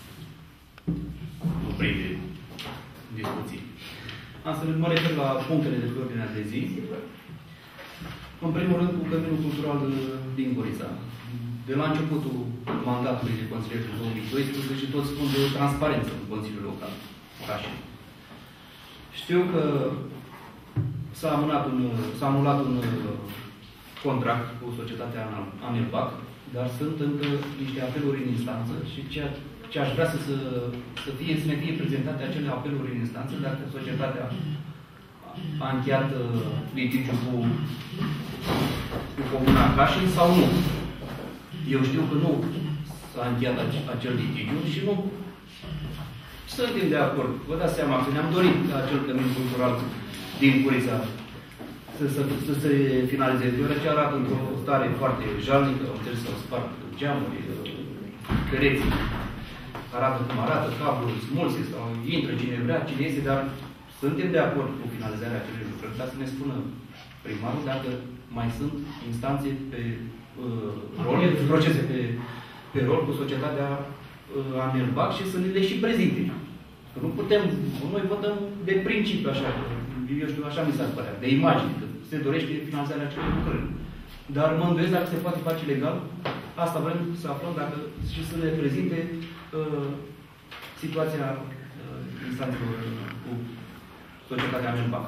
nu prinde discuții. Asta mă refer la punctele de pe ordinea de zi. În primul rând, cu Căminul Cultural din Gorița. De la începutul mandatului de consilier în două mii doisprezece, toți spun de transparență în Consiliul Local. Așa. Știu că s-a anulat un, s-a anulat un contract cu societatea Amelbac, dar sunt încă niște apeluri în instanță și ceea ce aș vrea să, să, să, fie, să ne fie prezentate acele apeluri în instanță, dacă societatea a încheiat litigiul cu, cu Comuna Cașin sau nu. Eu știu că nu s-a încheiat acel litigiu și nu suntem de acord. Vă dați seama că ne-am dorit acel cămin cultural din Gorița să, să, să se finalizeze, deoarece arată într-o stare foarte jalnică, au înțeles să spart geamuri, pereții, arată cum arată, cabluri smulse sau intră cine vrea, cine iese, dar suntem de acord cu finalizarea acelui lucruri, dar să ne spună primarul dacă mai sunt instanțe pe uh, rol, procese pe, pe rol cu societatea uh, Amelbac și să ne le și prezinte. Că nu putem, noi votăm de principiu așa, eu știu, așa mi s-ar părea, de imagine, că se dorește finanțarea acelei lucrări. Dar mă îndoiesc dacă se poate face legal. Asta vrem să aflăm dacă și să ne prezinte uh, situația uh, instanțelor uh, cu societatea Amelbac.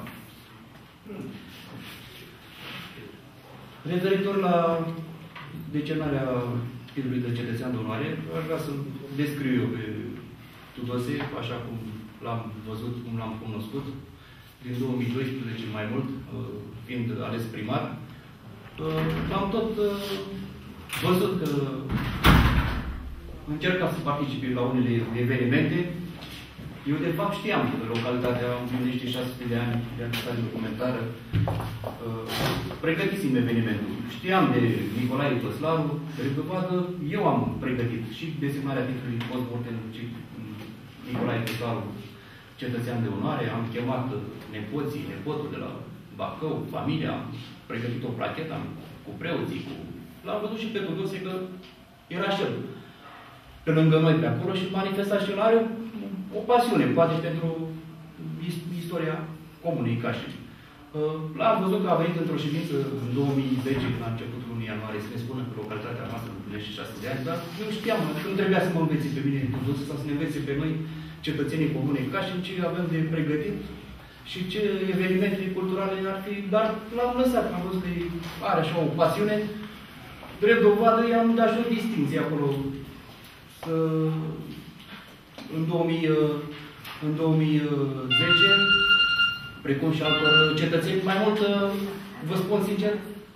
Referitor la decernarea titlului de cetățean de onoare, aș vrea să descriu eu pe Tudose, așa cum l-am văzut, cum l-am cunoscut, din două mii doisprezece mai mult, fiind ales primar. L-am tot văzut că încerca să participe la unele evenimente. Eu, de fapt, știam că localitatea împlinește șase sute de ani de activitate documentară. Pregătisem evenimentul. Știam de Nicolae Păslaru, de dovadă, eu am pregătit și desemnarea titlului post-mortem Nicolae Păslaru, cetățean de onoare, am chemat nepoții, nepotul de la Bacău, familia, am pregătit o plachetă cu preoții, cu... L-am văzut și pe Tudose că era și el pe lângă noi pe acolo și manifesta și el are o pasiune, poate pentru istoria comunei Cașin. L-am văzut că a venit într-o ședință în două mii zece, la începutul lunii ianuarie, să ne spună că localitatea noastră împlinește șase de ani, dar eu știam că nu trebuia să mă învețe pe mine Tudose sau să ne învețe pe noi cetățenii comunei Cașin, ce avem de pregătit și ce evenimente culturale ar fi, dar l-am lăsat, am văzut că are așa o pasiune. Drept dovadă, i-am dat și o distinție acolo să, în, două mii, în două mii zece, precum și altor cetățeni, mai mult, vă spun sincer,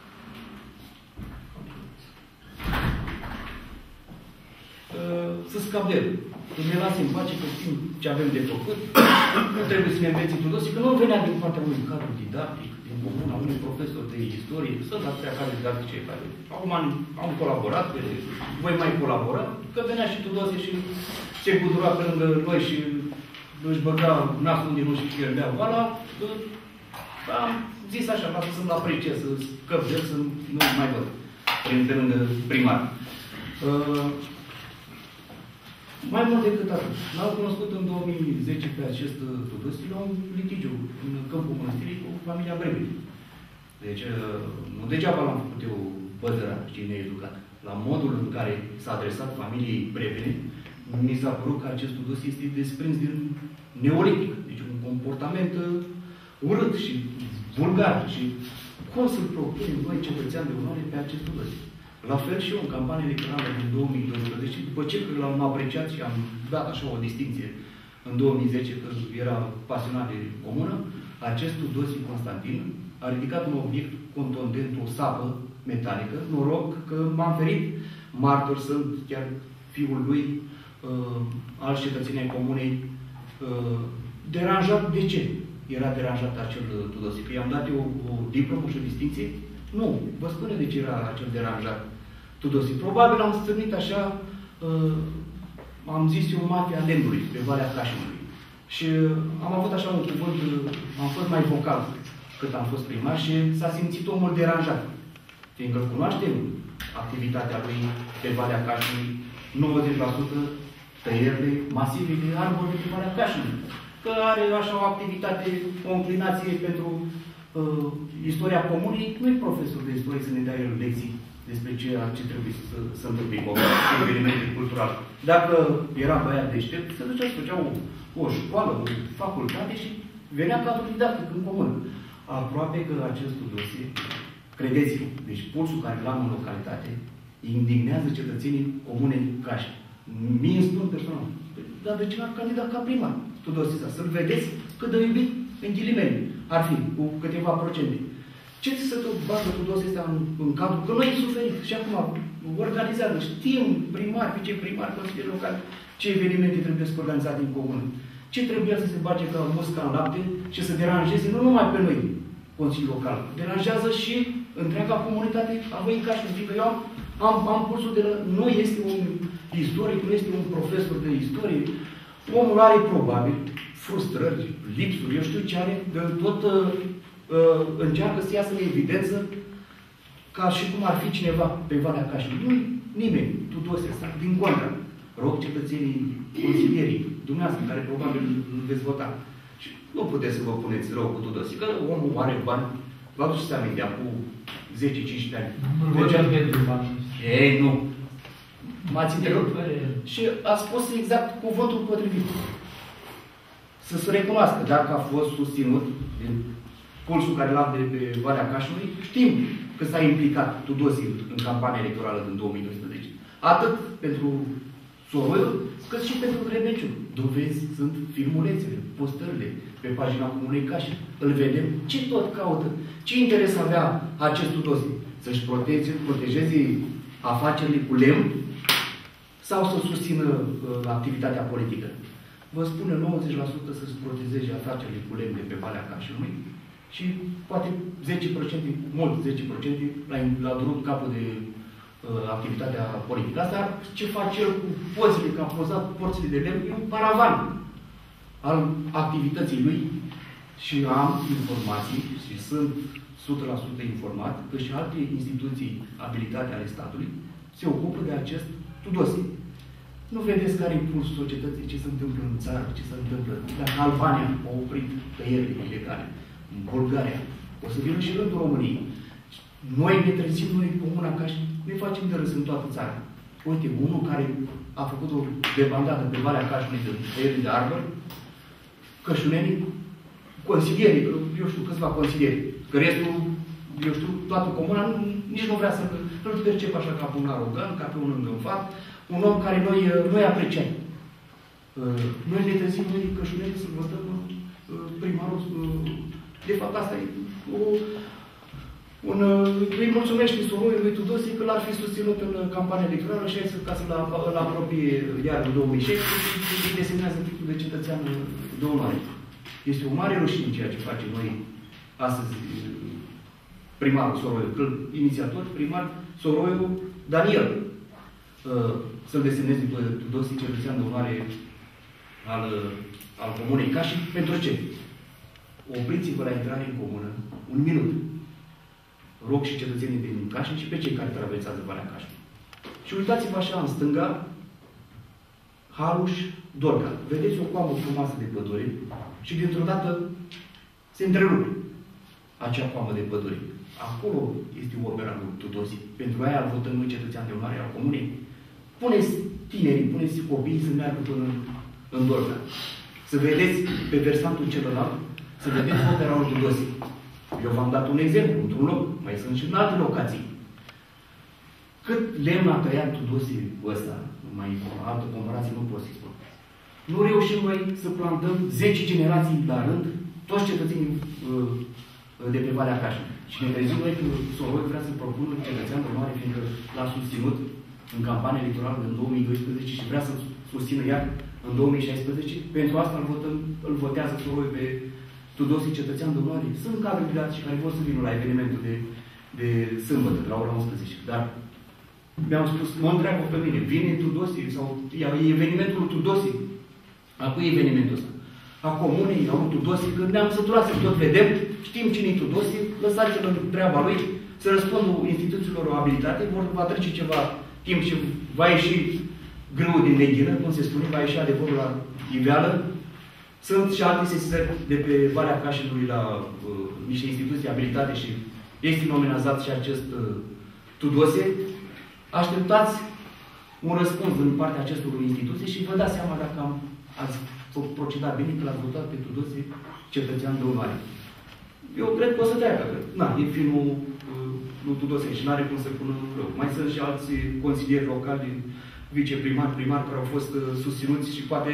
să scap de el. Că ne lasă în pace, că știm ce avem de făcut. Nu trebuie să ne înveți Tudose, că nu venea din partea unui cadru didactic, din comuna, unui profesor de istorie. Sunt atâtea cadre didactice care acum am colaborat, voi mai colabora, că venea și Tudose și se cutura pe lângă noi și își băga nasul unde nu și pierdea oala. Am zis așa, lasă să-mi la prece, să scăp de el, să nu mai văd prin pe lângă primar. Uh, Mai mult decât atât. L-am cunoscut în două mii zece pe acest Tudose la un litigiu în câmpul mănăstirii cu familia Brebeli. Deci, nu degeaba l-am făcut eu băzărat, știi, needucat. La modul în care s-a adresat familiei Brebeli, mi s-a părut că acest Tudose este desprins din neolitic. Deci un comportament urât și vulgar. Și cum să-l propunem noi, cetățean de onoare, pe acest Tudose? La fel și eu, în campanie electorală din două mii doisprezece, după ce l-am apreciat și am dat așa o distinție în două mii zece, când era pasionat de comună, acest Tudose Constantin a ridicat un obiect contundent, o sapă metalică. Noroc că m-am ferit, martor sunt chiar fiul lui, uh, alți cetățeni ai comunei, uh, deranjat. De ce era deranjat acel Tudose? Că i-am dat eu o diplomă și o distinție? Nu. Vă spune de ce era acel deranjat. Tudose. Probabil am stârnit așa, uh, am zis eu, mafia lemnului, pe Valea Cașinului. Și uh, am avut așa un cuvânt, uh, am fost mai vocal cât am fost primar și s-a simțit omul deranjat. Fiindcă cunoaștem activitatea lui pe Valea Cașinului, nouăzeci la sută tăierile masive de arbori de pe Valea Cașinului. Că are așa o activitate, o înclinație pentru uh, istoria comunei, nu e profesor de istorie să ne dea el lecții despre ceea ce trebuie să se întâmple cu evenimente culturale. Dacă era băiat deștept, se ducea să făcea o, o școală, o facultate și venea cadrul didactic în comun. Aproape că acest dosie, credeți-mă, deci pulsul care l-am în localitate, indignează cetățenii comunei Caș. Mie îmi spun personal, dar de ce n-ar candidat ca primar? Tudose, să-l vedeți cât de iubit, în ghilimele, ar fi, cu câteva procente. Ce să tot bată Tudose ăsta în, în cadru? Că noi e suferit. Și acum organizează, știm primar, viceprimar, consilier local, ce evenimente trebuie să organizate în comună. Ce trebuie să se bage ca musca în lapte și să deranjeze nu numai pe noi, Consiliul Local, deranjează și întreaga comunitate a voi în Cașin. Fiindcă eu am, am, am pulsul de la... Nu este un istoric, nu este un profesor de istorie. Omul are probabil frustrări, lipsuri, eu știu ce are, de tot uh, uh, încearcă să iasă în evidență ca și cum ar fi cineva pe Valea Cașinului. Nu nimeni, Tudose ăsta, din contra. Rog cetățenii, consilierii, dumneavoastră, care probabil îl veți vota. Și nu puteți să vă puneți rău cu Tudose, că omul are bani. Vă aduceți aminte, acum zece cincisprezece ani. Nu vorbeam pentru bani. Ei, nu. M-ați întrerupt. Și a spus exact cuvântul potrivit. Să se recunoască dacă a fost susținut din pulsul care l-am de pe Valea Cașinului, știm că s-a implicat Tudose în campania electorală din două mii doisprezece. Atât pentru Soroiul, cât și pentru Grebeciu. Dovezi sunt filmulețele, postările pe pagina Comunei Cașin. Îl vedem. Ce tot caută? Ce interes avea acest Tudose? Să-și protege, protejeze afacerile cu lemn sau să susțină uh, activitatea politică? Vă spune nouăzeci la sută să-și protejeze afacerile cu lemn de pe Valea Cașinului și poate zece la sută, mult zece la sută, la durut capul de uh, activitatea politică. Asta ce face el cu pozele, că a pozat porțile de lemn, e un paravan al activității lui și am informații și sunt o sută la sută informat că și alte instituții abilitate ale statului se ocupă de acest Tudose. Nu vedeți care e pulsul societății, ce se întâmplă în țară, ce se întâmplă. Dacă Albania a oprit tăierile ilegale, în Bulgaria, o să vină și rândul României. Noi ne trezim, noi comuna Cașin, ne facem de râs în toată țara. Uite, unul care a făcut o debandadă pe Valea Cașinului de tăierile de arbori, cășunenii, consilierii, eu știu câțiva consilieri, că restul, eu știu, toată comuna nu, nici nu vrea să îl percep așa ca pe un arogant, ca pe un îngânfat, un om care noi, noi apreciem. Noi ne trezim, noi cășunenii să votăm primarul. De fapt, asta e o, un, îi mulțumește Soroiul lui Tudose că l-ar fi susținut în campania electorală și ca să-l apropie iar în două mii șaisprezece și îi desemnează titlul de cetățean de onoare. Este o mare rușine ceea ce facem noi astăzi primarul Soroiul, inițiator, primar Soroiul Daniel, să-l desemneze pe Tudose cetățean de onoare al, al Comunei Cașin. Pentru ce? Opriți-vă la intrare în comună un minut. Rog și cetățenii din Cașin și pe cei care traversează Valea Cașin. Și uitați-vă așa în stânga, Haluș, Dorca. Vedeți o coamă frumoasă de pădure și dintr-o dată se întrerupe acea coamă de pădure. Acolo este opera lui Tudose. Pentru aia îl votăm noi cetățean de onoare al comunei. Puneți tinerii, puneți copiii să meargă până în, în Dorca. Să vedeți pe versantul celălalt, să vedeți opera lui Tudose. Eu v-am dat un exemplu, într-un loc, mai sunt și în alte locații. Cât lemn a tăiat Tudose ăsta, mai altă comparație nu pot să spun. Nu reușim noi să plantăm zece generații la rând, toți cetățenii uh, de pe Valea Cașin. Și ne trezim noi că Soroiul vrea să propună cetățean de onoare, fiindcă l-a susținut în campania electorală în două mii doisprezece și vrea să susțină iar în două mii șaisprezece. Pentru asta îl, votăm, îl votează Soroiul pe Tudose cetățean de onoare. Sunt candidați și care vor să vină la evenimentul de, de sâmbătă, la ora unsprezece. Dar Mi-au spus, mă întreabă pe mine, vine Tudosi sau e evenimentul lui Tudosi. A cui evenimentul ăsta? A comunei, a lui Tudosi, că ne-am săturat să tot vedem, știm cine-i Tudosi, lăsați-l în treaba lui, să răspundă instituțiilor o abilitate, vor va trece ceva timp și va ieși grâu din neghină, cum se spune, va ieși adevărul la iveală. Sunt și alte sesizări de pe Valea Cașinului la uh, niște instituții abilitate și este nominalizat și acest uh, Tudose. Așteptați un răspuns din partea acestor instituții și vă dați seama dacă am, ați procedat bine, că l-ați votat pe Tudose cetățean de onoare. Eu cred că o să treacă, că na, e filmul uh, lui Tudose și n-are cum să pună rău. Mai sunt și alți consilieri locali, viceprimari, primari, care au fost uh, susținuți și poate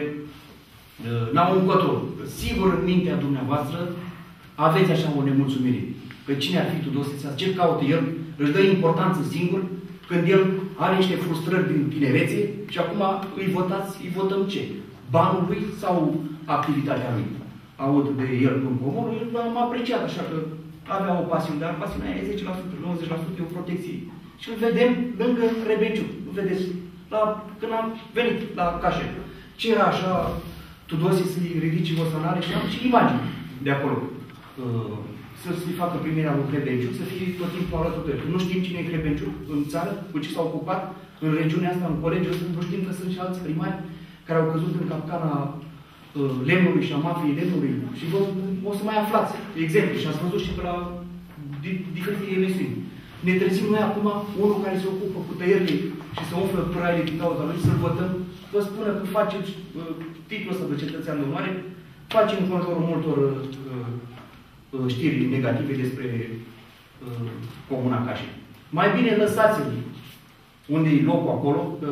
uh, n-au un control. Sigur, în mintea dumneavoastră aveți așa o nemulțumire. Că cine ar fi Tudose, ce caută el, își dă importanță singur, când el are niște frustrări din tinerețe și acum îi votați, îi votăm ce? Banul lui sau activitatea lui? Aud de el în comun, el m-a apreciat, așa că avea o pasiune, dar pasiunea aia e zece la sută, nouăzeci la sută e o protecție. Și îl vedem lângă Rebenciu. Nu vedeți? La, când am venit la Cașe. Ce era așa, Tudose să-i ridice osanare și am și imagini de acolo. Uh, să-i facă primirea lui Rebenciu, să fie tot timpul alături de el. Nu știm cine e Rebenciu în țară, cu ce s-a ocupat, în regiunea asta, în colegiul ăsta, nu știm că sunt și alți primari care au căzut în capcana uh, lemnului și a mafiei lemnului. Și vă o să mai aflați exemple. Și ați văzut și pe la di diferite emisiuni. Ne trezim noi acum unul care se ocupă cu tăierile și se umflă puraile din cauza lui, să-l votăm, vă spună că face uh, titlul ăsta de cetățean de onoare, face în conjurul multor uh, uh, știri negative despre uh, Comuna Cașe. Mai bine lăsați-l unde e locul acolo, că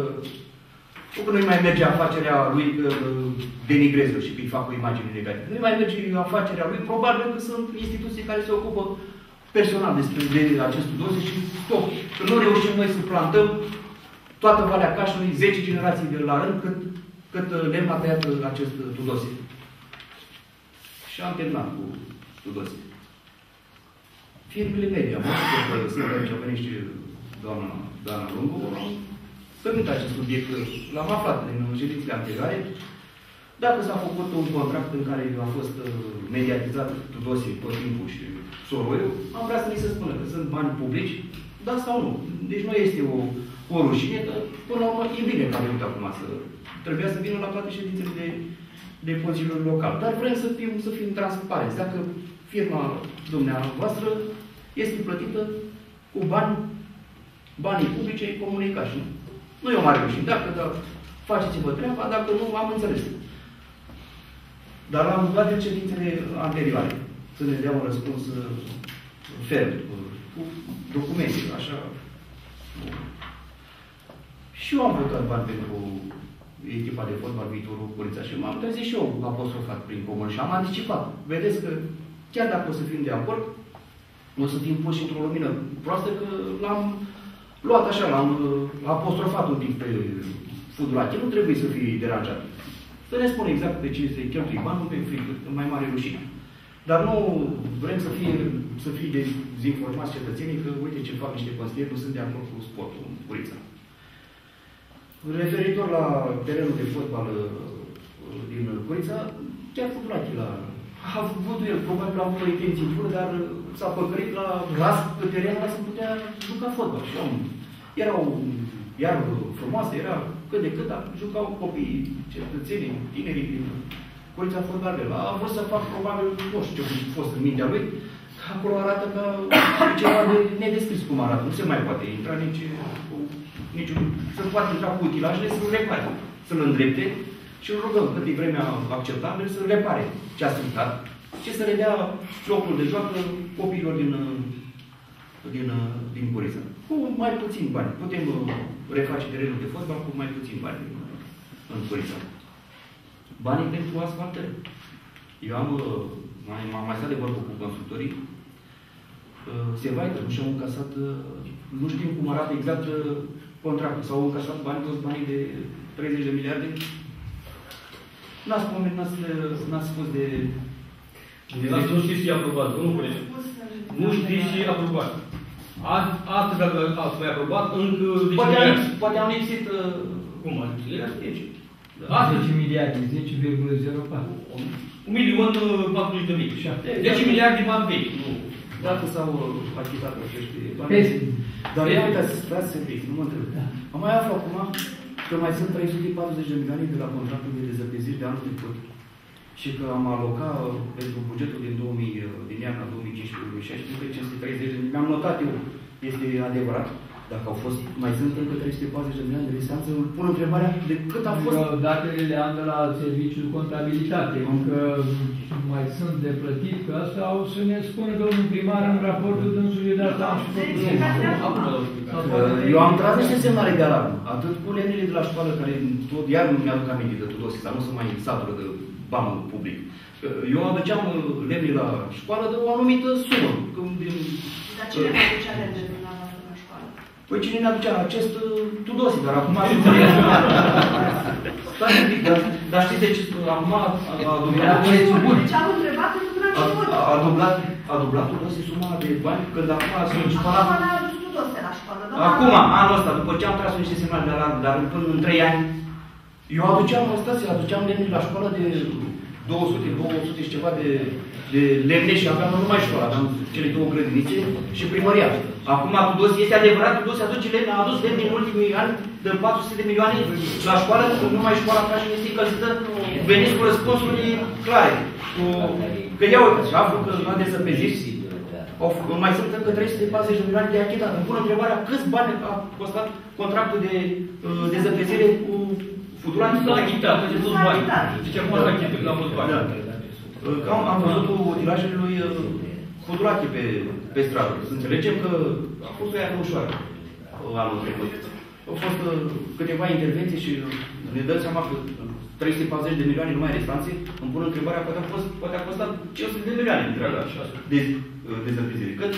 uh, nu-i mai merge afacerea lui uh, denigreză și că îi fac o imagine negativă. Nu-i mai merge afacerea lui, probabil că sunt instituții care se ocupă personal despre de acest Tudose și stop. Că nu reușim noi să plantăm toată Valea Cașului, zece generații de la rând, cât, cât lemn a tăiat acest Tudose. Și am terminat cu Tudose. Firmele media, mă știu că sunt aici, a venit și doamna, doamna Lungu, am stănit acest subiect, l-am aflat în ședințele anterioare. Dacă s-a făcut un contract în care a fost mediatizat Tudose tot timpul și Soroiu, am vrea să ni se spună că sunt bani publici, da sau nu. Deci nu este o, o rușine, că până la urmă e bine că a venit acum să... Trebuia să vină la toate ședințele de, de Consiliul Local. Dar vrem să fim, să fim transparenți. Dacă firma dumneavoastră este plătită cu bani, banii publice ai Comunei Cașin. Nu e o mare rușine. Dacă da, faceți-vă treaba, dacă nu, am înțeles. Dar am rugat de ședințele anterioare să ne dea un răspuns ferm, cu documente, așa. Și eu am votat bani pentru echipa de fotbal viitorul Curița și m-am trezit și eu apostrofat prin comun și am anticipat. Vedeți că chiar dacă o să fim de acord, o să fim puși într-o lumină proastă, că l-am luat așa, l-am apostrofat un pic pe Fudulache. Nu trebuie să fie deranjat. Să ne spun exact pe ce se cheltuie bani, nu pe frică, mai mare rușine. Dar nu vrem să fie, să fie dezinformați cetățenii că, uite ce fac niște consilieri, nu sunt de acord cu sportul în Curița. Referitor la terenul de fotbal din Curița, chiar Fudulache la a avut el, probabil a avut o intenție bună, dar s-a păcărit la ras pe terenul ăla să putea juca fotbal. Și am, era o iarbă frumoasă, era cât de cât, dar jucau copiii, cetățenii, tinerii din Curița fotbalul. A vrut să fac probabil, nu știu ce a fost în mintea lui, acolo arată ca ceva de nedescris cum arată. Nu se mai poate intra nici, nici să poate intra cu utilajele să-l repare, să-l îndrepte și îl rugăm cât e vremea acceptabilă să-l repare ce a stricat și să le dea locul de joacă copiilor din, din, din Curița. Cu mai puțin bani. Putem reface terenul de fotbal cu mai puțin bani în, în Curița. Banii pentru asfaltări. Eu am, mai, m-am mai stat de vorbă cu constructorii. Se vai că nu și-au încasat, nu știm cum arată exact contractul. S-au încasat bani, toți banii de treizeci de miliarde. N-ați pomenit, n-ați spus de... Nu știți și aprobat, nu colegi. Nu știți și aprobat. Astăzi ați mai aprobat încă Poate zece am, miliarde. poate am lipsit... Uh, Cum a lipsit? Era zece. zece miliarde, zece virgulă zero patru. un milion patru sute de mii. zece miliarde bani vechi. Dacă s-au achitat acești bani. Peste. Dar ia uitați, stați să fiți, nu mă întreb. Am mai aflat acum că mai sunt trei sute patruzeci de milioane de la contractul de dezăpeziri de anul trecut. Și că am alocat pentru bugetul din, două mii, din iarna două mii cincisprezece două mii șaisprezece cinci sute treizeci de milioane. Mi-am notat eu, este adevărat. Dacă au fost, mai sunt încă trei sute patruzeci de milioane de restanță, îmi pun întrebarea de cât a fost. Eu, datele le am de la Serviciul de Contabilitate, încă mai sunt de plătit, că asta o să ne spună domnul primar în raportul dânsului de asta am și făcut. Eu am tras niște semnale de alarmă, atât cu lemnele de la școală, care tot iar nu mi-aduc aminte de Tudose, dar nu se mai satură de banul public. Eu aduceam lemnele la școală de o anumită sumă. Dar cine vă aducea lemnele dumneavoastră la școală? Păi cine ne aducea? Acest Tudose, dar acum... Stai un pic, dar știți de ce? Acum a dublat... Deci am întrebat pentru că n-am știut. A dublat, a dublat Tudose suma de bani, când acum a sunt școala... Acum n-a adus Tudose la școală, da? Acum, anul ăsta, după ce am tras niște semnale de alarmă, dar până în trei ani, eu aduceam, stați, aduceam lemne la școală de două sute, două sute și ceva de, de lemne și aveam numai școală, aveam cele două grădinițe și primăria. Acum Tudose, este adevărat, Tudose aduce lemne, a adus lemne în ultimii ani de patru sute de milioane la școală, numai școala Craiului este încălzită, veniți cu răspunsuri clare. Cu, că ia uite, și aflu că la dezăpeziri, mai sunt încă trei sute patruzeci de milioane de achitat. Îmi pun întrebarea câți bani a costat contractul de uh, dezăpezire cu Fudulanții? S-a achitat, că sunt bani. Deci acum s-a achitat, că am fost bani. Da. Am, am văzut utilajele lui uh, Fudulache pe, pe stradă. Să înțelegem că a fost o iarnă ușoară uh, anul trecut. Au fost uh, câteva intervenții și uh, ne dăm seama că trei sute patruzeci de milioane numai restanțe. Îmi pun întrebarea, poate a, fost, poate a costat cinci sute de milioane întreaga de uh, dezăpezire. Cât?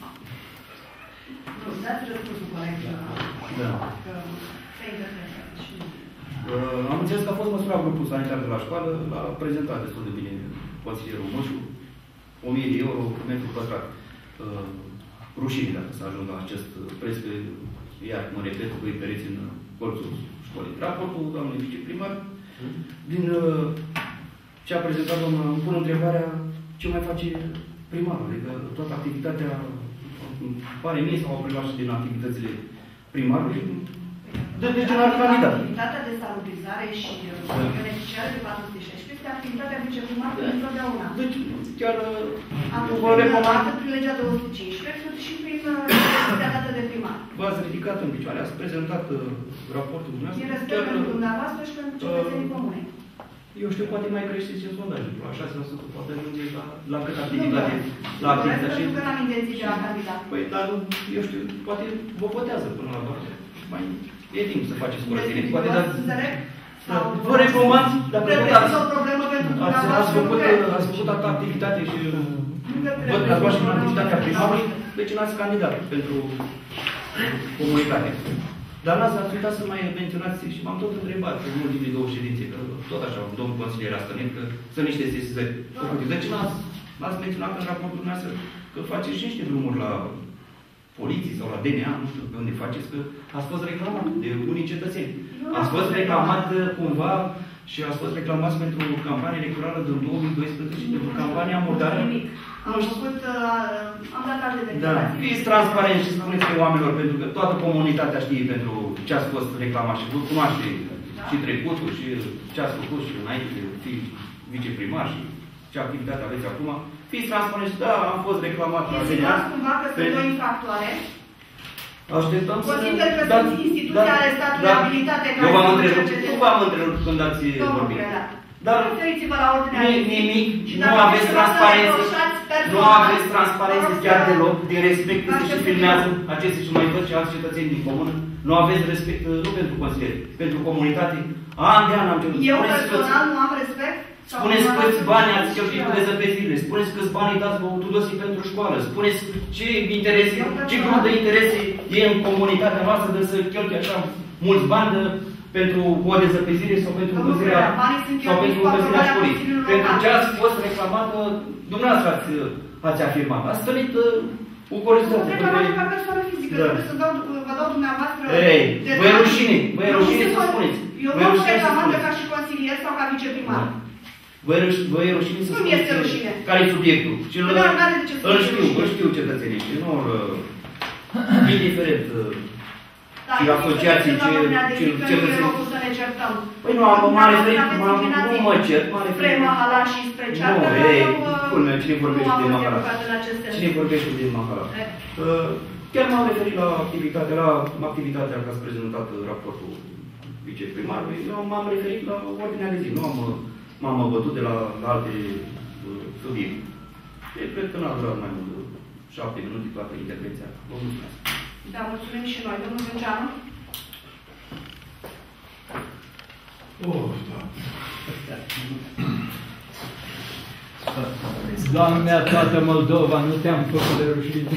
Nu, dați răspunsul corect. Da. Că se interpretează și... Uh, am înțeles că a fost măsura grupul sanitar de la școală, l-a prezentat destul de bine consilierul Mășu, o mie de euro cu metru pătrat. Uh, rușine dacă să ajung la acest preț, că, iar mă repet, cu pereți în colțul școlii. Raportul doamnei viceprimar, din uh, ce a prezentat doamna, îmi pun întrebarea ce mai face primarul, adică toată activitatea, îmi pare mie sau au preluat și din activitățile primarului, de degenerat candidat. Activitatea de salubrizare și beneficiare de patru sute șaisprezece este activitatea viceprimarului întotdeauna. Deci, chiar Atât vă recomand... atât prin legea două sute cincisprezece, cât și prin activitatea dată de primar. V-ați ridicat în picioare, ați prezentat uh, raportul dumneavoastră. E respect pentru dumneavoastră și pentru cetățenii comune. Eu știu, poate mai crește și în sondajul. La șase la sută poate ajunge la, la cât activitate. La activitate și... Nu, că n-am intenții de a candida. Păi, dar eu știu, poate vă votează până la urmă. Mai e timp să faceți curățenie. Poate dați... Da. Vă recomand, dacă votați... Ați, ați făcut, ați făcut atâta activitate și văd că ați luat și în activitatea primarului, deci n-ați candidat pentru comunitate. Dar n-ați uitat să mai menționați și m-am tot întrebat în ultimele două ședințe, că tot așa, domnul consilier a stănit, că sunt niște sesizări făcute. Deci n-ați menționat în raportul dumneavoastră că faceți și niște drumuri la poliții sau la D N A, nu știu pe unde faceți, că ați fost reclamat de unii cetățeni. Ați fost reclamat cumva și ați fost reclamați pentru campania electorală din două mii doisprezece și pentru campania murdară. Am făcut, am dat alte Da, declarații. fiți transparenți și spuneți oamenilor, pentru că toată comunitatea știe pentru ce ați fost reclamat și cunoaște și trecutul și ce ați făcut și înainte de fi viceprimar și ce activitate aveți acum. Fiți transparenți, da, am fost reclamat la D N A. Insinuați cumva că sunt o infractoare? Așteptăm să... Consider că sunt instituția ale statului abilitate care... Eu v-am întrerupt, nu v-am întrerupt când ați vorbit. Dar referiți-vă la ordinea nimic, nu aveți transparență, nu aveți transparență chiar deloc, din respect că se filmează acestea și mai văd și alți cetățeni din comună. Nu aveți respect, nu pentru consilieri, pentru comunitate. An de an am cerut. Eu personal nu am respect? Spuneți câți bani ați cheltuit cu dezăpezirile, spuneți câți bani îi dați lui Tudose pentru școală, spuneți ce interese, ce grup de interese e în comunitatea noastră de să cheltuie așa mulți bani de, pentru o dezăpezire sau pentru încălzirea sau pentru încălzirea școlii. Pentru ce ați fost reclamată, dumneavoastră ați, ați afirmat. Ați stărit Bucurizați-vă. Nu trebuie ca persoană fizică, trebuie să dau, vă dau dumneavoastră... Ei, vă e rușine, vă e rușine să spuneți. Eu nu sunt reclamantă ca și consilier sau ca viceprimar. Vă e rușine să spuneți. Nu este rușine. Care e subiectul? Îl știu, îl știu cetățenii și nu indiferent. Da, și asociații ce... ce nu e locul să ne certăm. Păi nu, m-am referit, nu mă cer, m-am referit. Spre Mahala și spre ceartă, nu, ei, culme, cine vorbește de Mahala? Cine vorbește de Mahala? Chiar m-am referit la activitatea, la activitatea că ați prezentat raportul viceprimarului, eu m-am referit la ordinea de zi, nu am, m-am bătut de la, la alte subiecte. Deci, cred că n-a durat mai mult de șapte minute toată intervenția. Vă mulțumesc. Da, mulțumim și noi. Domnul Gânceanu? Oh, da. Doamne mea, toată Moldova, nu te-am făcut de rușine.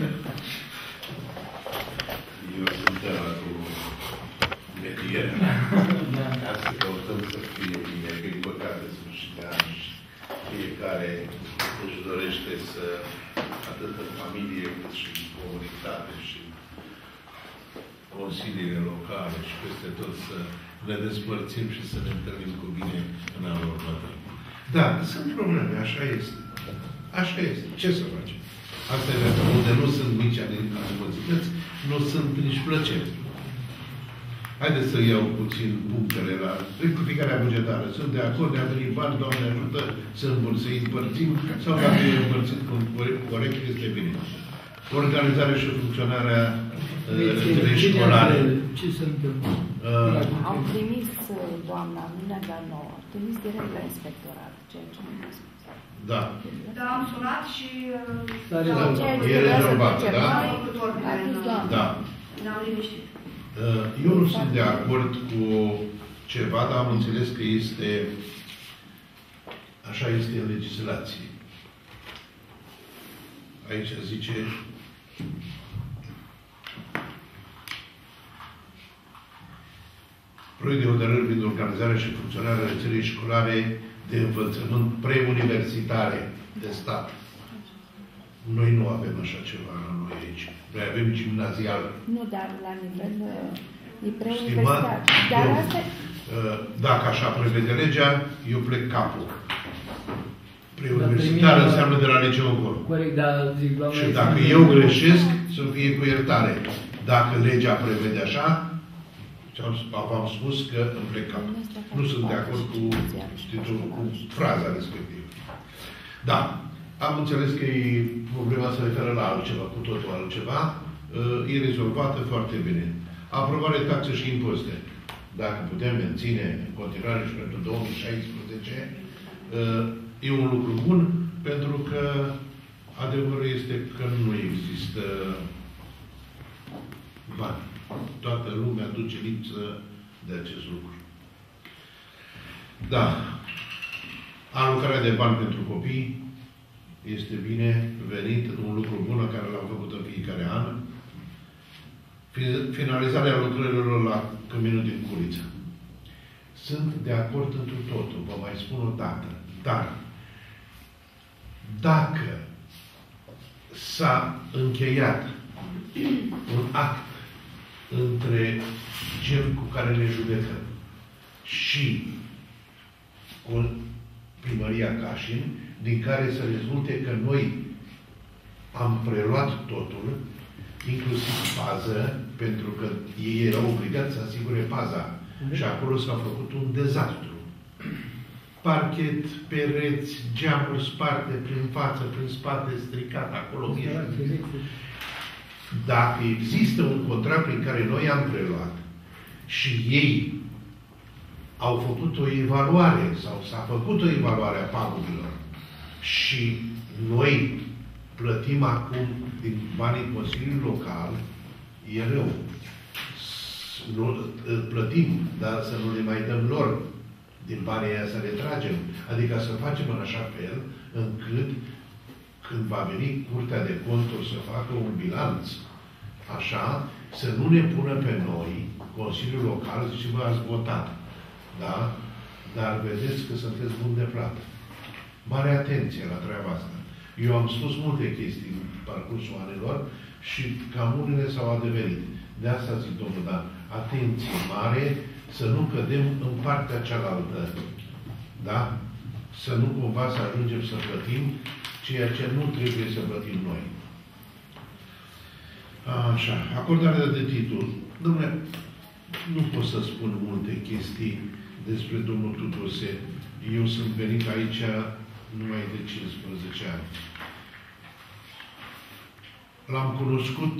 Eu sunt de la cu medierea. Ca să căutăm să fie bine, din păcate sunt și de ani și fiecare își dorește să, atât în familie cât și în comunitate și consiliile locale și peste tot să le despărțim și să ne întâlnim cu bine în anul următor. Da, sunt probleme, așa este. Așa este. Ce să facem? Asta e viața. Unde nu sunt mici animozități, nu sunt nici plăceri. Haideți să iau puțin punctele la rectificarea bugetară. Sunt de acord, ne-a venit bani, Doamne ajută să îi împărțim, sau dacă e împărțit corect, este bine. Organizarea și funcționarea între școlare. Ce se întâmplă? Au trimis, doamna, nu ne-a dat nouă, au trimis direct la inspectorat, ceea ce nu a spus. Da. Da, am sunat și... E rezolvat, da? Da. Ne-am liniștit. Eu nu sunt de acord cu ceva, dar am înțeles că este, așa este în legislație. Aici zice proiect de hotărâri privind organizarea și funcționarea rețelei școlare de învățământ preuniversitare de stat. Noi nu avem așa ceva la noi aici. Noi avem gimnazial. Nu, dar la nivel e preuniversitar. Dar asta... Dacă așa prevede legea, eu plec capul. Preuniversitar înseamnă de la liceu încolo. Corect, dar zic, doamne... Și dacă eu greșesc, să fie cu iertare. Dacă legea prevede așa, v-am spus că îmi plec capul. Nu sunt de acord cu titlul, cu fraza respectivă. Da. Am înțeles că e, problema se referă la altceva, cu totul altceva. E rezolvată foarte bine. Aprobare taxe și impozite. Dacă putem menține în continuare și pentru două mii șaisprezece, e un lucru bun, pentru că adevărul este că nu există bani. Toată lumea duce lipsă de acest lucru. Da. Alocarea de bani pentru copii este bine venit, un lucru bun care l-am făcut în fiecare an. Finalizarea lucrărilor la Căminul din Culița. Sunt de acord întru totul, vă mai spun o dată. Dar, dacă s-a încheiat un act între cel cu care ne judecăm și cu Primăria Cașin, din care să rezulte că noi am preluat totul, inclusiv pază, pentru că ei erau obligați să asigure paza. Și acolo s-a făcut un dezastru. Parchet, pereți, geamuri sparte prin față, prin spate, stricat acolo. Dacă există un contract prin care noi am preluat și ei au făcut o evaluare sau s-a făcut o evaluare a pagubilor și noi plătim acum din banii Consiliului Local, e rău. Nu, plătim, dar să nu le mai dăm lor din banii aia să le tragem. Adică să facem în așa fel încât când va veni Curtea de Conturi să facă un bilanț, așa, să nu ne pună pe noi, Consiliul Local, zice, vă ați votat. Da? Dar vedeți că sunteți buni de plată. Mare atenție la treaba asta. Eu am spus multe chestii în parcursul anilor și cam unele s-au adeverit. De asta zic, domnul, dar atenție mare să nu cădem în partea cealaltă. Da? Să nu cumva să ajungem să plătim ceea ce nu trebuie să plătim noi. Așa, acordarea de titlu. Dom'le, nu pot să spun multe chestii despre domnul Tudose. Eu sunt venit aici numai de cincisprezece ani. L-am cunoscut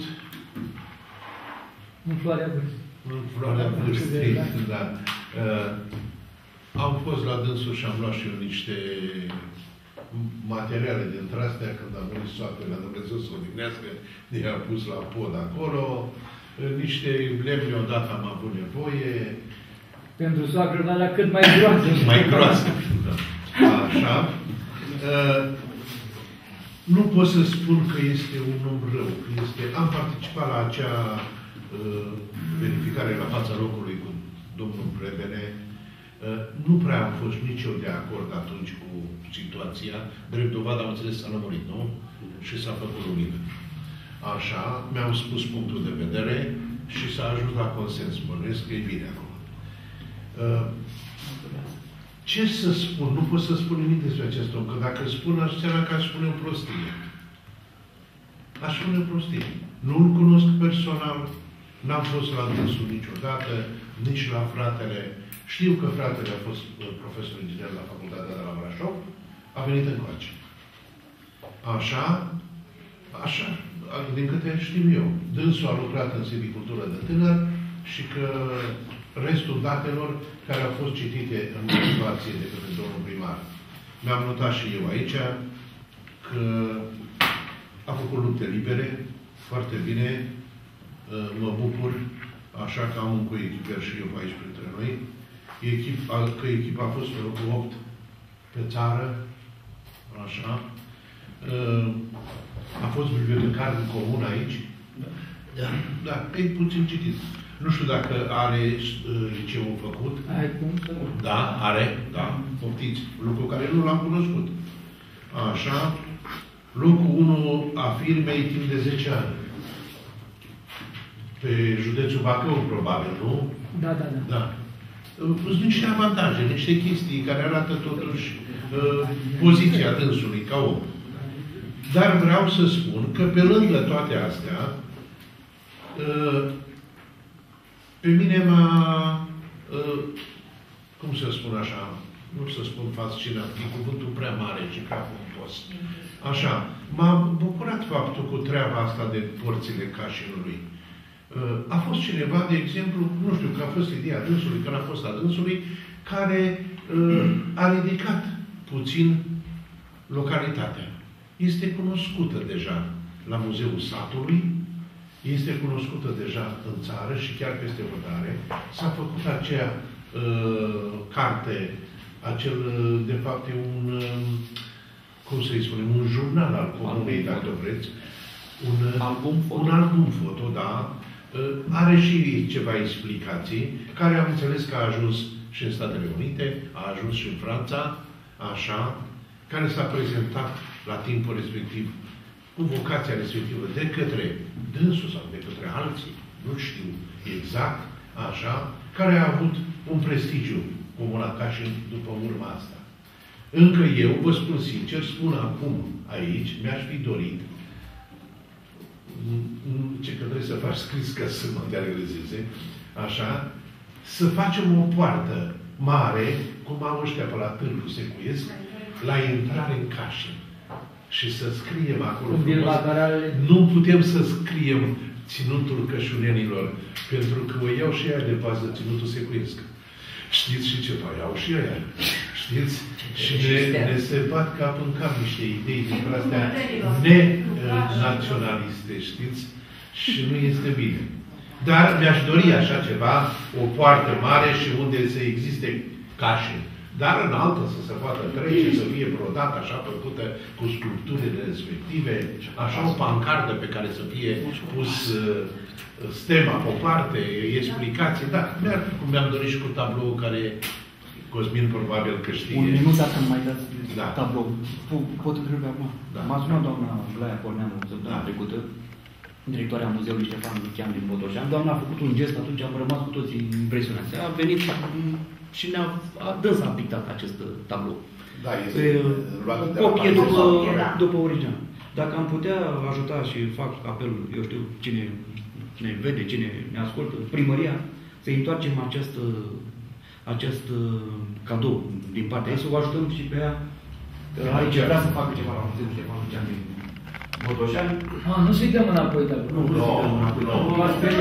în floarea vârstei. În floarea vârstei, da. Uh, am fost la dânsul și am luat și eu niște materiale dintre astea când am venit soarele la Dumnezeu să o dignească, i-am pus la pod acolo, niște lemne odată am avut nevoie. Pentru soacră, dar la cât mai groasă. Mai groasă. Așa. Uh, nu pot să spun că este un om rău. Este... Am participat la acea uh, verificare la fața locului cu domnul Prebene. Uh, nu prea am fost nici eu de acord atunci cu situația. Drept dovadă am înțeles s-a lămurit, nu? Și s-a făcut lumină. Așa, mi-am spus punctul de vedere și s-a ajuns la consens. Bănuiesc că e bine acum. Uh, ce să spun? Nu pot să spun nimic despre acest om, că dacă spun, aș înseamnă că aș spune o prostie. Aș spune o prostie. Nu-l cunosc personal, n-am fost la dânsul niciodată, nici la fratele. Știu că fratele a fost profesor inginer la facultatea de la Brașov, a venit încoace. Așa, așa, din câte știu eu. Dânsul a lucrat în silvicultură de tânăr și că restul datelor care au fost citite în motivație de către domnul primar. Mi-am notat și eu aici că a făcut lupte libere, foarte bine, mă bucur, așa că am un coechiper și eu aici printre noi, Echip, că echipa a fost pe locul opt pe țară, așa, a fost bibliotecar în comun aici, da, da, e puțin citit. Nu știu dacă are liceul făcut. Ai cum? Da, are, da, poftiți. Lucru care nu l-am cunoscut. Așa, locul unu a firmei timp de zece ani. Pe județul Bacău, probabil, nu? Da, da, da. Da. Sunt niște avantaje, niște chestii care arată totuși uh, poziția dânsului ca om. Dar vreau să spun că pe lângă toate astea, uh, pe mine m-a, uh, cum să spun așa, nu să spun fascinat, e cuvântul prea mare și prea pompos. Așa, m-a bucurat faptul cu treaba asta de porțile Cașinului. Uh, a fost cineva, de exemplu, nu știu, că a fost ideea dânsului, că n-a fost a dânsului, care uh, a ridicat puțin localitatea. Este cunoscută deja la Muzeul Satului, este cunoscută deja în țară și chiar peste hotare. S-a făcut acea uh, carte, acel, de fapt, e un, uh, cum să-i spunem, un jurnal al comunei, dacă vreți. Un album foto. Un album foto, da. Uh, are și ceva explicații, care am înțeles că a ajuns și în Statele Unite, a ajuns și în Franța, așa, care s-a prezentat la timpul respectiv cu vocația respectivă de către dânsul sau de către alții, nu știu exact, așa, care a avut un prestigiu comunal ca și după urma asta. Încă eu, vă spun sincer, spun acum aici, mi-aș fi dorit, ce că trebuie să faci scris ca să mă materializeze, așa, să facem o poartă mare, cum au ăștia pe la Târgu Secuiesc, la intrare în Cașin. Și să scriem acolo frumos. Nu putem să scriem ținutul cășunenilor, pentru că o iau și ea de bază ținutul secuiesc. Știți și ce mai iau și ea. Știți? Și ne, ne se bat cap în cap niște idei din astea nenaționaliste, știți? Și nu este bine. Dar mi-aș dori așa ceva, o poartă mare și unde să existe Cașin. Dar în altă să se poată trece, să fie brodată, așa făcută cu sculpturile respective, așa o pancardă pe care să fie pus uh, stema pe o parte, explicații. Da, mi-ar, cum mi-am dorit și cu tabloul care Cosmin probabil că știe. Un minut dacă îmi mai dați da. tablou. Pot întreba acum? Da. M-a sunat doamna Blaia Corneanu săptămâna da. trecută, directoarea Muzeului Ștefan Lucian din Botoșan. Doamna a făcut un gest, atunci am rămas cu toții impresionați. A venit și ne-a dânsa a pictat acest tablou. Da, este o copie după, după original. Dacă am putea ajuta și fac apelul, eu știu, cine ne vede, cine ne ascultă, primăria, să-i întoarcem acest, acest cadou din partea ei, să o ajutăm și pe ea. Aici vrea să facă ceva la Muzeul Ștefan Lucian din Botoșan. Ah, nu să-i dăm înapoi, dar nu. Nu, nu, nu.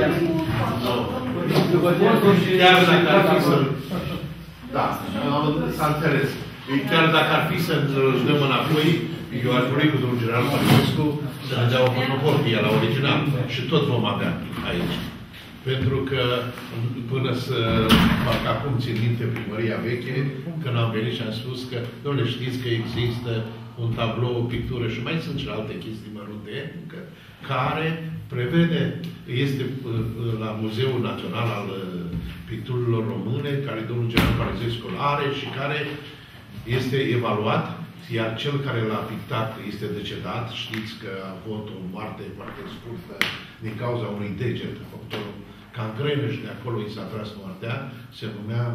Chiar dacă ar fi să... Da, s-a înțeles. Chiar dacă ar fi să îți dăm înapoi, eu aș dori cu domnul general Parinescu să ne dea o fotocopie la original și tot vom avea aici. Pentru că până să fac acum țin minte primăria veche, când am venit și am spus că, domnule, știți că există un tablou, o pictură și mai sunt și alte chestii mărunte, care prevede, este la Muzeul Național al Picturilor Române, care domnul general Parinescu are și care este evaluat, iar cel care l-a pictat este decedat. Știți că a avut o moarte foarte scurtă din cauza unui deget, a făcut o cangrenă și de acolo i s-a tras moartea. Se numea,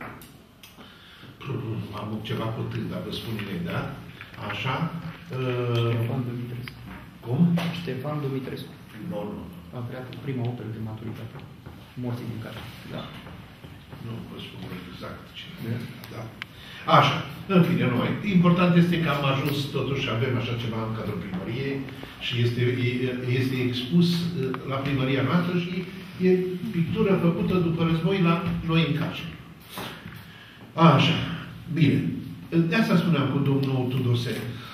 am ceva cu T, dar vă spun imediat, așa. Ștefan Dumitrescu. Cum? Ștefan Dumitrescu. Nu, nu. A creat prima operă de maturitate. Morții din care. Da. Nu vă spun exact cine. Da. Așa, în fine, nu mai. Important este că am ajuns, totuși, avem așa ceva în cadrul primăriei și este, este expus la primăria noastră și e pictură făcută după război la noi în casă. Așa, bine. De asta spuneam cu domnul Tudose.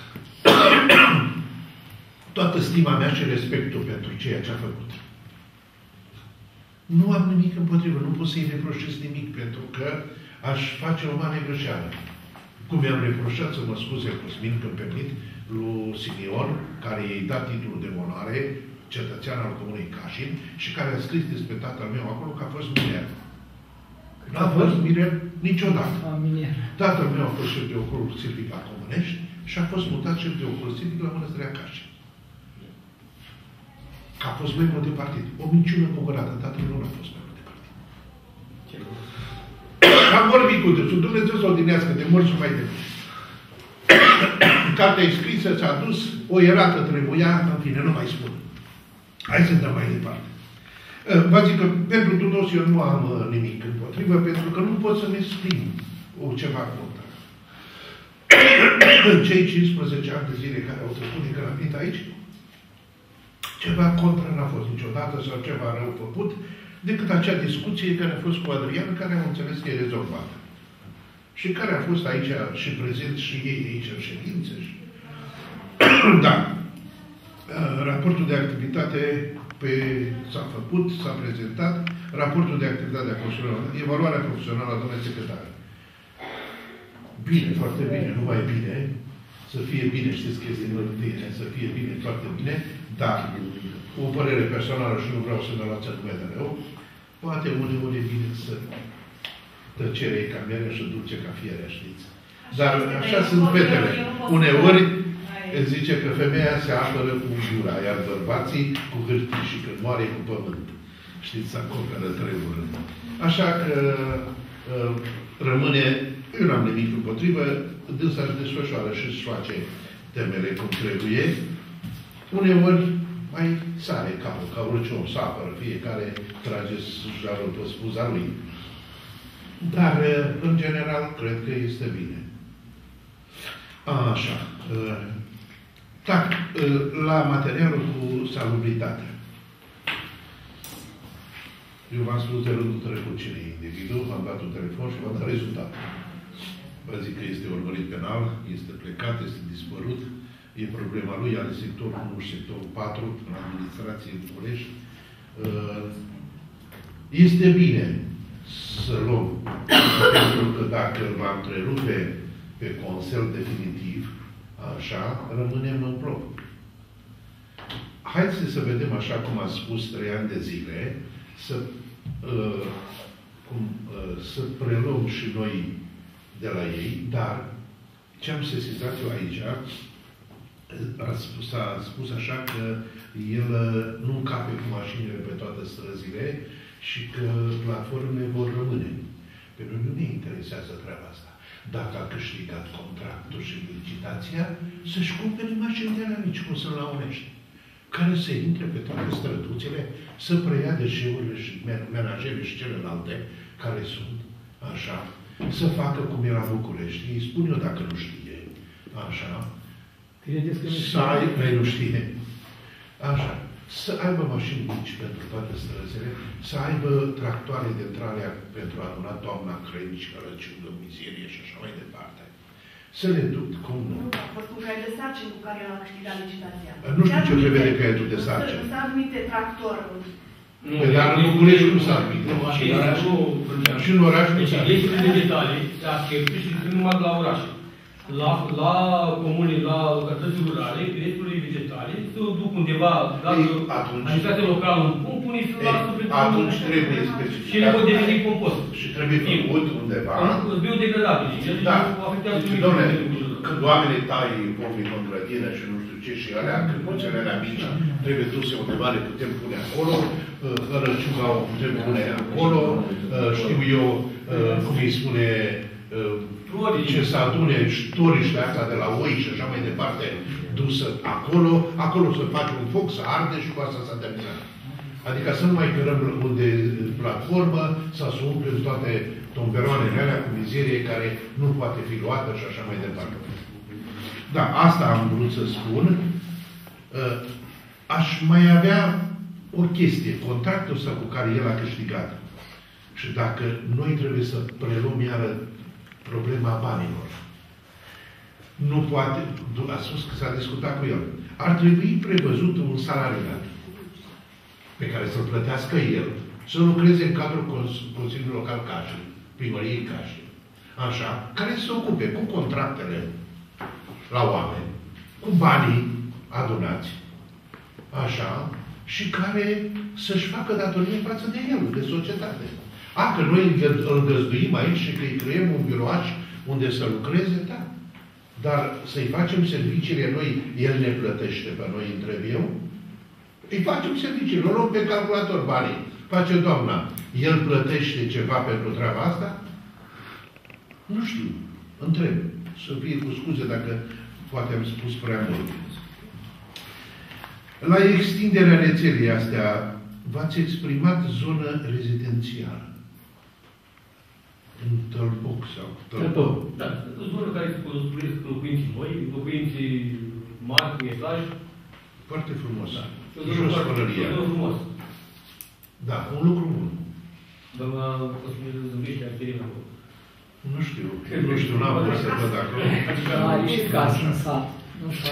Toată stima mea și respectul pentru ceea ce a făcut. Nu am nimic împotrivă, nu pot să-i reproșez nimic, pentru că aș face o mare greșeală. Cum i-am reproșat, să mă scuze Cosmin, când permit, lui Simion, care i-a dat titlul de onoare, cetățean al Comunei Cașin, și care a scris despre tatăl meu acolo că a fost miner. N-a fost miner niciodată. Tatăl meu a fost șef de ocol silvic la Comunești și a fost mutat șef de ocol silvic la Mănăstirea Cașin. Că a fost membru de partid. O minciună cumpărată. Tatăl meu nu a fost membru de partid. Am vorbit cu dânsul. Dumnezeu să o odinească de mult și mai de mult. Cartea e scrisă, s-a dus, o erată trebuia, în fine, nu mai spun. Hai să dăm mai departe. Vă zic că pentru Tudos eu nu am nimic împotrivă, pentru că nu pot să-mi exprim ceva contra. În cei cincisprezece ani de zile care au trecut de când am venit aici, ceva contra n-a fost niciodată sau ceva rău făcut, decât acea discuție care a fost cu Adrian, care am înțeles că e rezolvată. Și care a fost aici și prezent și ei aici în ședințe. Și... da. Raportul de activitate pe... s-a făcut, s-a prezentat. Raportul de activitate a Consiliului, evaluarea profesională a doamnei secretare. Bine, foarte bine, nu mai bine. Să fie bine, știți că este bine, să fie bine, foarte bine, dar o părere personală și nu vreau să ne luați numai de rău, poate uneori e bine să tăcere e ca mere și dulce ca fierea, știți? Dar așa sunt fetele. Uneori zice că femeia se apără cu gura, iar bărbații cu hârtii și când moare cu pământ. Știți, se acoperă treburi. Așa că rămâne, eu n-am nimic împotrivă, dânsa își desfășoară și își face temele cum trebuie. Uneori mai sare capul, ca orice om să apără, fiecare trage jarul pe spuza lui. Dar, în general, cred că este bine. Așa. Da, la materialul cu salubritatea. Eu v-am spus de rândul trecut cine e individul, v-am dat un telefon și v-am dat rezultatul. Vă zic că este urmărit penal, este plecat, este dispărut, e problema lui, are sectorul unu și sectorul patru, în administrație în București. Este bine să luăm, pentru că dacă îl va întrerupe pe consel definitiv, așa, rămânem în plop. Haideți să vedem, așa cum a spus, trei ani de zile, să, uh, cum, uh, să preluăm și noi de la ei, dar ce am sesizat eu aici, s-a spus așa că el nu încape cu mașinile pe toate străzile și că platformele vor rămâne. Pe noi nu ne interesează treaba asta. Dacă a câștigat contractul și licitația, să-și cumpere mașini de la mici, cum sunt la Unești, care să intre pe toate străduțele, să preia deșeurile și menajele și celelalte care sunt, așa, să facă cum e la București. Îi spun eu dacă nu știe, așa, să aibă, nu știe, așa, să aibă mașini mici pentru toate străzile, să aibă tractoare de tralea pentru a aduna toamna crenici, călăciuni, mizerie și așa mai departe. Să le duc, cum nu? Nu, a fost un caiet de sarcini cu care el a câștigat licitația. Nu știu ce prevede caietul de sarcini. Nu s-a admite tractor. Pe dar în București nu s-a admite. Și în oraș nu s-a admite. Legile de detalii se acceptă și sunt numai la oraș. La, la comune, la localități rurale, bileturile vegetale, se duc undeva, dacă administrația locală un punct, unii se lasă pentru... Atunci trebuie specificat. Și le pot deveni compost. Și trebuie făcut undeva. Biodegradabile. Da. Dom'le, când oamenii tai pomii contra tine și nu știu ce și alea, când puțele alea mici trebuie duse undeva, le putem pune acolo, hărăciuga o putem pune acolo, știu eu, cum îi spune, ce să adune ștoriștea asta de la oi și așa mai departe, dusă acolo, acolo să faci un foc, să arde și cu asta s-a terminat. Adică să nu mai cărăm unde platformă, sau să umplem toate tomberoanele alea cu mizerie care nu poate fi luată și așa mai departe. Da, asta am vrut să spun. Aș mai avea o chestie, contractul ăsta cu care el a câștigat. Și dacă noi trebuie să preluăm iară problema banilor. Nu poate, a spus că s-a discutat cu el. Ar trebui prevăzut un salariat pe care să-l plătească el, să lucreze în cadrul Consiliului Local Cașin, Primăriei Cașin, așa, care să se ocupe cu contractele la oameni, cu banii adunați, așa, și care să-și facă datorie față de el, de societate. A, că noi îl găzduim aici și că îi creăm un biroaș unde să lucreze, da. Dar să-i facem serviciile noi, el ne plătește pe noi, întreb eu, îi facem serviciile, o luăm pe calculator banii. Face doamna, el plătește ceva pentru treaba asta? Nu știu, întreb. Să fie cu scuze dacă poate am spus prea mult. La extinderea rețelei astea, v-ați exprimat zonă rezidențială. În Tălpoc sau Tălpoc. Da, zonă care se construiesc locuinții noi, locuinții mari, cu etaj. Foarte frumos. Da. Jos pălăria. Un frumos. Da, un lucru bun. Doamna, o să ne zâmbește arteria acolo. Nu știu. Nu știu, n-am vrut să văd acolo. Are și casă în sat. Nu știu.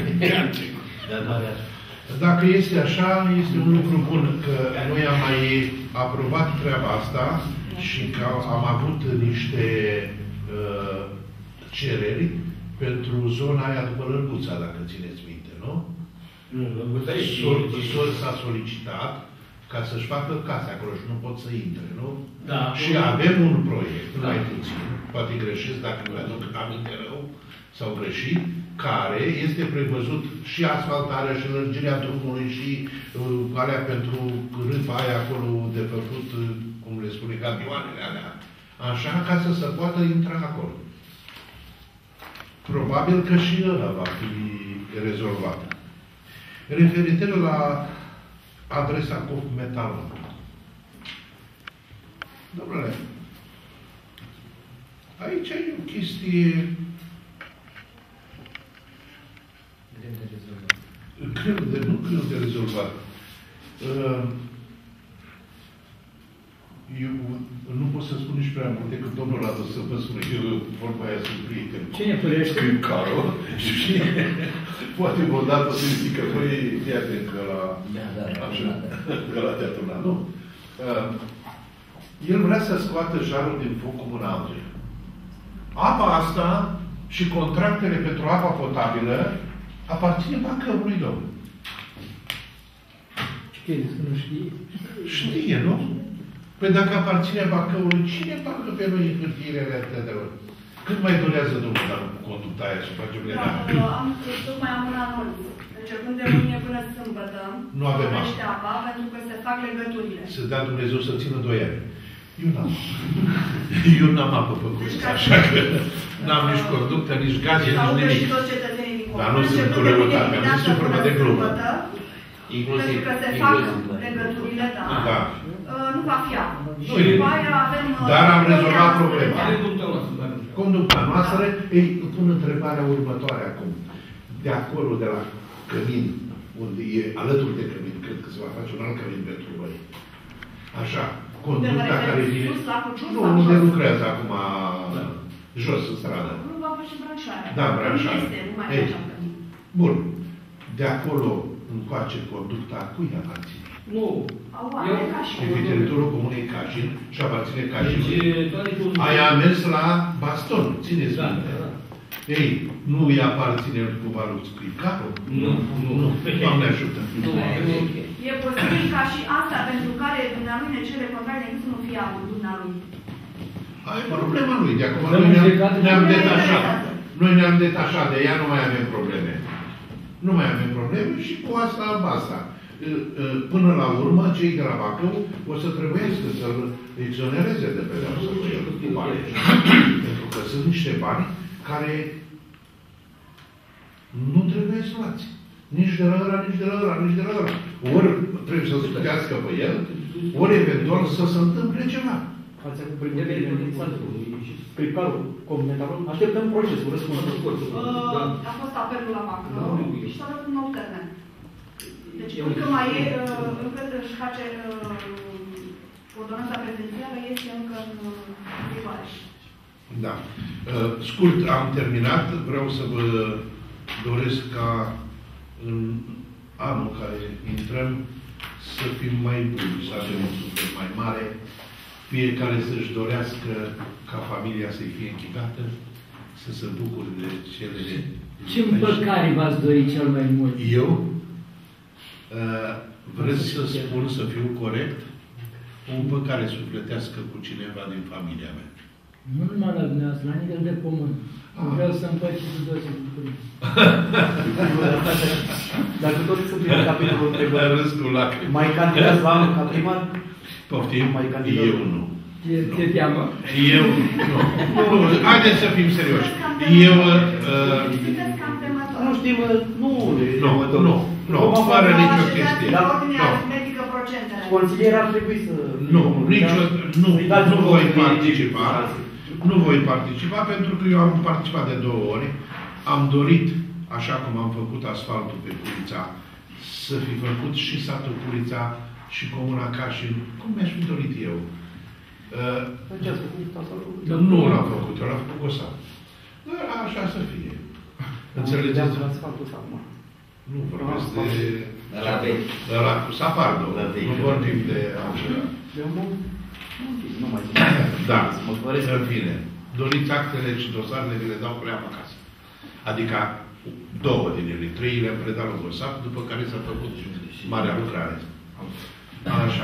Dacă este așa, este un lucru bun că noi am mai aprobat treaba asta și că am avut niște uh, cereri pentru zona aia după Lălbuța, dacă țineți minte, nu? Nu, Lălbuța e s-a solicitat ca să-și facă case acolo și nu pot să intre, nu? Da. Și avem un proiect, da. Mai puțin, poate greșesc dacă îmi aduc aminte rău, sau greșit, care este prevăzut și asfaltarea și lărgirea drumului și uh, alea pentru râpa aia acolo de făcut, uh, cum le spune, camioanele alea, așa, ca să se poată intra acolo. Probabil că și ăla va fi rezolvat. Referitor la adresa Cof Metal. Domnule, aici e o chestie greu de, nu greu de rezolvat. Eu nu pot să spun nici prea mult decât domnul Radu să vă spun eu vorba aia sunt prieten. Cine părește? Caro. Și poate vă dată să zic că voi fii atent că la așa, că la teatru la nu. El vrea să scoată jarul din foc comunal. Apa asta și contractele pentru apa potabilă aparține Bacăului, domnule. Ce nu știe? Știe, nu? Păi dacă aparține Bacăului, cine bagă pe noi în hârtiile astea de ori? Cât mai durează dumneavoastră cu conducta aia și facem legată? Am tocmai am un anunț. Începând de mâine până sâmbătă, nu avem asta. Apa, pentru că se fac legăturile. Să dea Dumnezeu să țină doi ani. Eu n-am apă. Eu n-am apă pe curs, deci, așa că n-am nici conductă, nici gaze, nici nimic. Dar nu sunt cu răutate, am zis o formă de glumă. Inclusiv, pentru că se fac legăturile, da. Da. Nu va fi apă. Nu e Dar am rezolvat problema. Conducta noastră, ei pun întrebarea următoare acum. De acolo, de la Cămin, unde e alături de Cămin, cred că se va face un alt Cămin pentru voi. Așa, conducta care vine... Nu, unde lucrează acum, jos în stradă. Nu va face branșarea. Da, branșarea. Este, nu mai facem Cămin. Bun. De acolo încoace conducta, cui aparține? Nu. Eu, pe teritoriul comunei Cașin și aparține Cașinului. Aia a mers la baston, țineți da, minte. Da. Ei, nu îi aparține cumva lui Scricarul? Nu, nu. nu. Doamne ajută. Nu. E posibil ca și asta pentru care dumnealui ne cere contract decât să nu fie avut dumnealui. Ai problema lui. De acum noi ne-am ne detașat. Noi ne-am detașat de ea, nu mai avem probleme. Nu mai avem probleme și cu asta, basta. Până la urmă, cei de la Bacău o să trebuiască să-l exonereze de pedeapsă cu bani. Pentru că sunt niște bani care nu trebuie să luați. Nici de la ăla, nici de la ăla, nici de la ăla. Ori trebuie să scutească pe el, ori eventual să se întâmple ceva. Ați avut primul scriptarul, comentarul, așteptăm procesul, răspunsul. A fost apelul la Bacău și s-a dat un nou termen. Deci, încă mai e, încă își face ordonanța prezențială, este încă în vigoare. Da. Scurt, am terminat. Vreau să vă doresc ca în anul care intrăm să fim mai buni, să avem un suflet mai mare, fiecare să-și dorească ca familia să-i fie închidată, să se bucure de cele... Ce împăcare v-ați dori cel mai mult? Eu? Uh, vreți să spun, să fiu corect, o împăcare sufletească cu cineva din familia mea. Nu numai la dumneavoastră, la nivel de pământ. Ah. Vreau să împăci și toți bucurii. Dacă tot sunt prin capitolul întrebări, râs cu lacrimi. mai candidați la anul ca primar? Poftim? Eu nu. Te teamă? Eu nu. Nu, haideți să fim serioși. Eu... Nu știm, nu... Nu, nu. Nu, fără nicio chestie. Consilier ar trebui să... Nu, nicio, nu, nu voi participa. Nu voi participa pentru că eu am participat de două ori. Am dorit, așa cum am făcut asfaltul pe Curița, să fi făcut și satul Curița și comuna Cașin, cum mi-aș fi dorit eu. Uh, nu l-am făcut, eu l-am făcut Gosa. Dar așa să fie. Înțelegeți? Nu, vorbesc de... La vechi. La cu Sapardo. Nu vorbim de altceva. Nu mai zic. Da, în fine. Doriți actele și dosarele, vi le dau cu leam acasă. Adică două din ele. Trei le-am predat la Gosap, după care s-a făcut marea lucrare. Așa.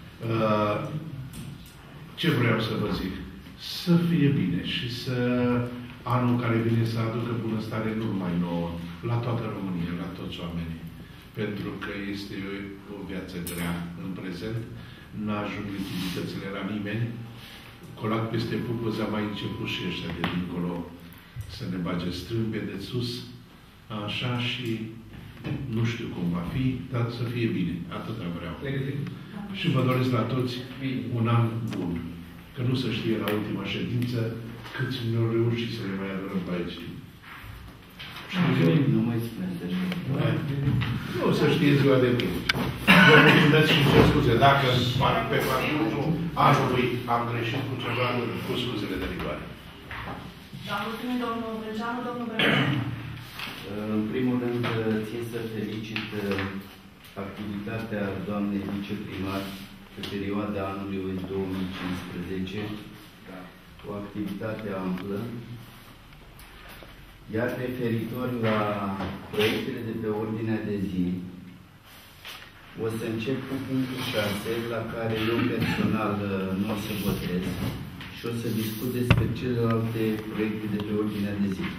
Ce vreau să vă zic? Să fie bine și să anul care vine să aducă bunăstare nu numai nouă, la toată România, la toți oamenii. Pentru că este o viață grea în prezent. N-ajung lichiditățile la nimeni. Colac peste pupăz a mai început și ăștia de dincolo să ne bage strâmbe de sus. Așa și nu știu cum va fi, dar să fie bine. Atâta vreau. Și vă doresc la toți un an bun. Că nu se știe la ultima ședință câți ne-au reușit să le mai adorăm pe aici. Nu mai spuneți așa. Nu, să știe ziua de mâine. Vă mulțumesc și cer scuze. Dacă pe parcursul anului am greșit cu ceva, cu scuzele de rigoare. Da, mulțumim, domnul Brânceanu, domnul Brânceanu. În primul rând, țin să felicit activitatea doamnei viceprimar pe perioada anului două mii cincisprezece, o activitate amplă. Iar referitor la proiectele de pe ordinea de zi, o să încep cu punctul șase, la care eu personal nu o să votez, și o să discut despre celelalte proiecte de pe ordinea de zi.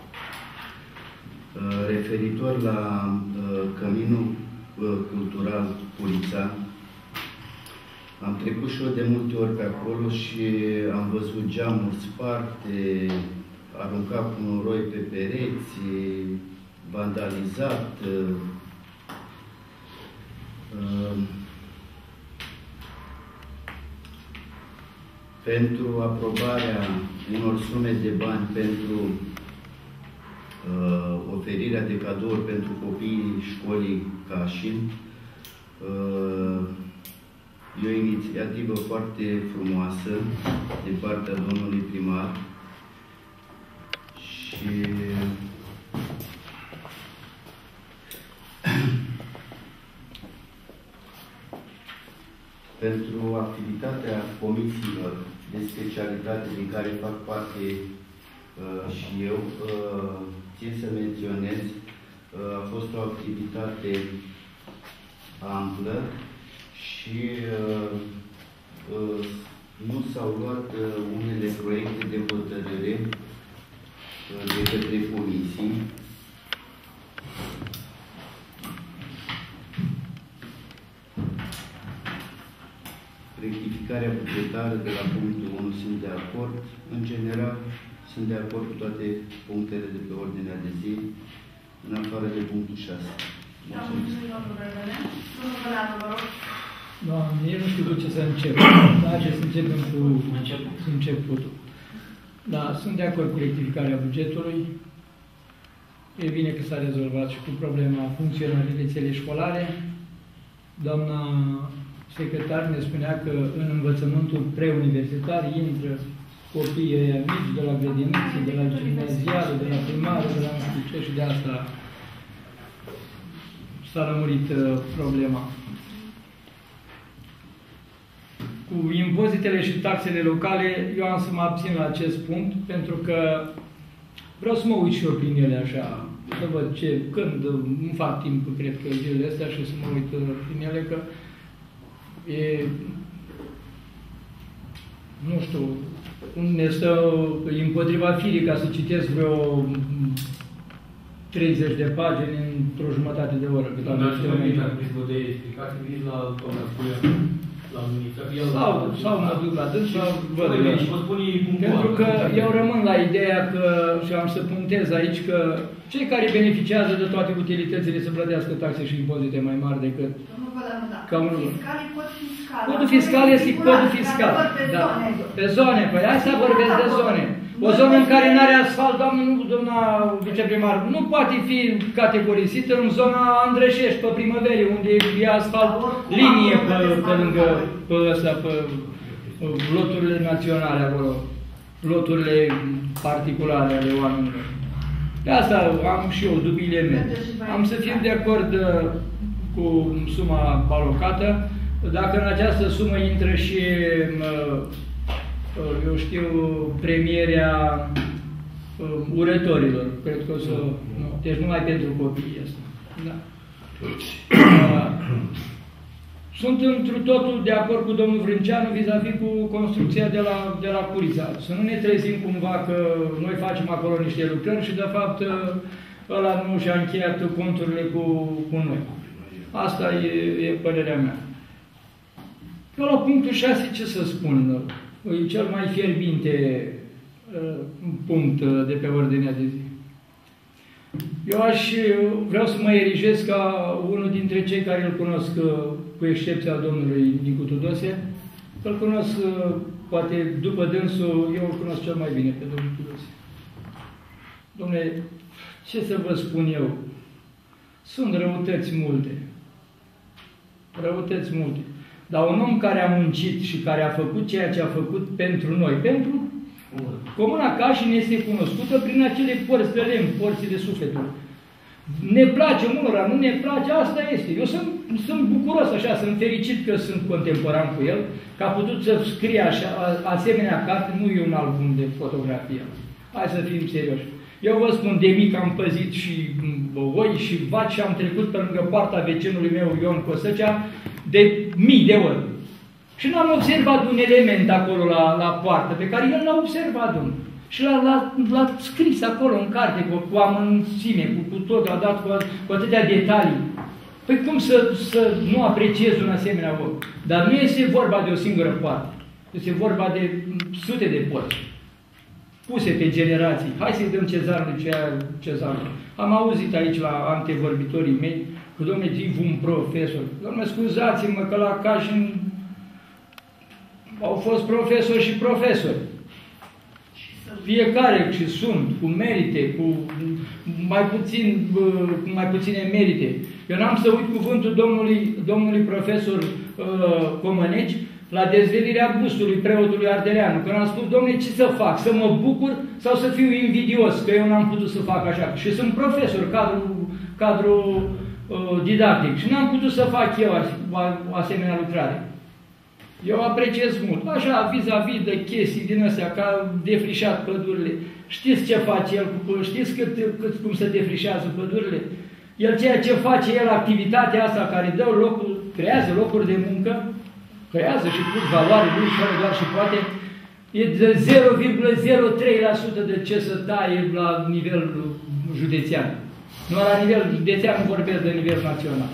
Referitor la Căminul Cultural Curița, am trecut și eu de multe ori pe acolo și am văzut geamuri sparte, aruncat cu noroi pe pereți, vandalizat. Pentru aprobarea unor sume de bani pentru uh, oferirea de cadouri pentru copiii școlii Cașin, uh, e o inițiativă foarte frumoasă din partea domnului primar și pentru activitatea comisiilor de specialitate din care fac parte uh, și eu, uh, țin să menționez, uh, a fost o activitate amplă și uh, uh, nu s-au luat uh, unele proiecte de hotărâre uh, de către comisii. Rectificarea bugetară de la punctul unu sunt de acord. În general, sunt de acord cu toate punctele de pe ordinea de zi, în afară de punctul șase. Doamne, eu nu știu cu ce să încep. Da, ce să începem cu începutul. Da, sunt de acord cu rectificarea bugetului. E bine că s-a rezolvat și cu problema funcționării rețelei școlare. Doamna secretar ne spunea că în învățământul preuniversitar intră copiii mici de la grădiniță, de la gimnazială, de la primară, de la nu știu ce, și de asta s-a lămurit uh, problema. Cu impozitele și taxele locale, eu am să mă abțin la acest punct, pentru că vreau să mă uit și eu prin ele așa, să văd ce, când, nu fac timp, cred că zilele astea, și să mă uit prin ele, că e, nu știu, ne stă împotriva firii ca să citesc vreo treizeci de pagini într-o jumătate de oră. Dar și mai bine, dacă vreți de explicații, veniți la doamna Scuia, la ministra. Sau, sau mă duc la dâns, sau văd. Și vă spun punctual. Pentru că eu rămân la ideea că, și am să punctez aici, că cei care beneficiază de toate utilitățile să plătească taxe și impozite mai mari decât ca unul. Fiscalii pot fiscal. Codul fiscal este codul fiscal. Da. Pe zone. Păi hai să vorbesc de zone. O zonă în care nu are asfalt, doamnă, nu, doamna viceprimar, nu poate fi categorisită în zona Andrășești, pe Primăverii, unde e asfalt linie pe, pe lângă, pe ăsta, pe loturile naționale acolo, loturile particulare ale oamenilor. De asta am și eu dubiile mele. Am să fiu de acord cu suma alocată. Dacă în această sumă intră și, eu știu, premierea urătorilor, cred că o să... Nu, deci numai pentru copiii ăsta. Da. Sunt întru totul de acord cu domnul Vrânceanu vis-a-vis -vis cu construcția de la, de la Curița. Să nu ne trezim cumva că noi facem acolo niște lucrări și, de fapt, ăla nu și-a încheiat conturile cu, cu noi. Asta e, e părerea mea. Eu la punctul șase, ce să spun? E cel mai fierbinte uh, punct de pe ordinea de zi. Eu aș, vreau să mă erigez ca unul dintre cei care îl cunosc, cu excepția domnului Nicu Tudose, îl cunosc, poate după dânsul, eu îl cunosc cel mai bine pe domnul Tudose. Dom'le, ce să vă spun eu? Sunt răutăți multe. Răutăți multe. Dar un om care a muncit și care a făcut ceea ce a făcut pentru noi, pentru Comuna Cașin este cunoscută prin acele porți de lemn, porțile sufletului. Ne place unora, nu ne place, asta este. Eu sunt, sunt bucuros așa, sunt fericit că sunt contemporan cu el, că a putut să scrie așa, asemenea carte, nu e un album de fotografie. Hai să fim serioși. Eu vă spun, de mic am păzit și oi și vaci și am trecut pe lângă poarta vecinului meu, Ion Cosăcea, de mii de ori. Și n-am observat un element acolo la, la poartă, pe care el l-a observat, domnule. Și l-a scris acolo în carte, cu, cu amănunțime, cu, cu tot, a dat cu, cu atâtea detalii. Păi cum să, să nu apreciez un asemenea loc? Dar nu este vorba de o singură poartă. Este vorba de sute de porți puse pe generații. Hai să-i dăm cezarului ce a cezarului. Am auzit aici la antevorbitorii mei că, domnule, tiv un profesor. Domnule, scuzați-mă că la Cașin au fost profesori și profesori. Fiecare și sunt, cu merite, cu mai, puțin, cu mai puține merite. Eu n-am să uit cuvântul domnului, domnului profesor uh, Comăneci la dezvelirea bustului preotului Ardeleanu, când am spus, domnule, ce să fac? Să mă bucur sau să fiu invidios că eu n-am putut să fac așa? Și sunt profesor, cadru, cadru uh, didactic și n-am putut să fac eu o asemenea lucrare. Eu apreciez mult. Așa, vis-a-vis de chestii din astea, că a defrișat pădurile. Știți ce face el cu pădurile? Știți cât, cât, cum se defrișează pădurile? El ceea ce face el, activitatea asta care dă locul, creează locuri de muncă, creează și plus valoare lui, fără doar și poate, e de zero virgulă zero trei la sută de ce să taie la nivel județean. Nu la nivel județean, nu vorbesc de nivel național.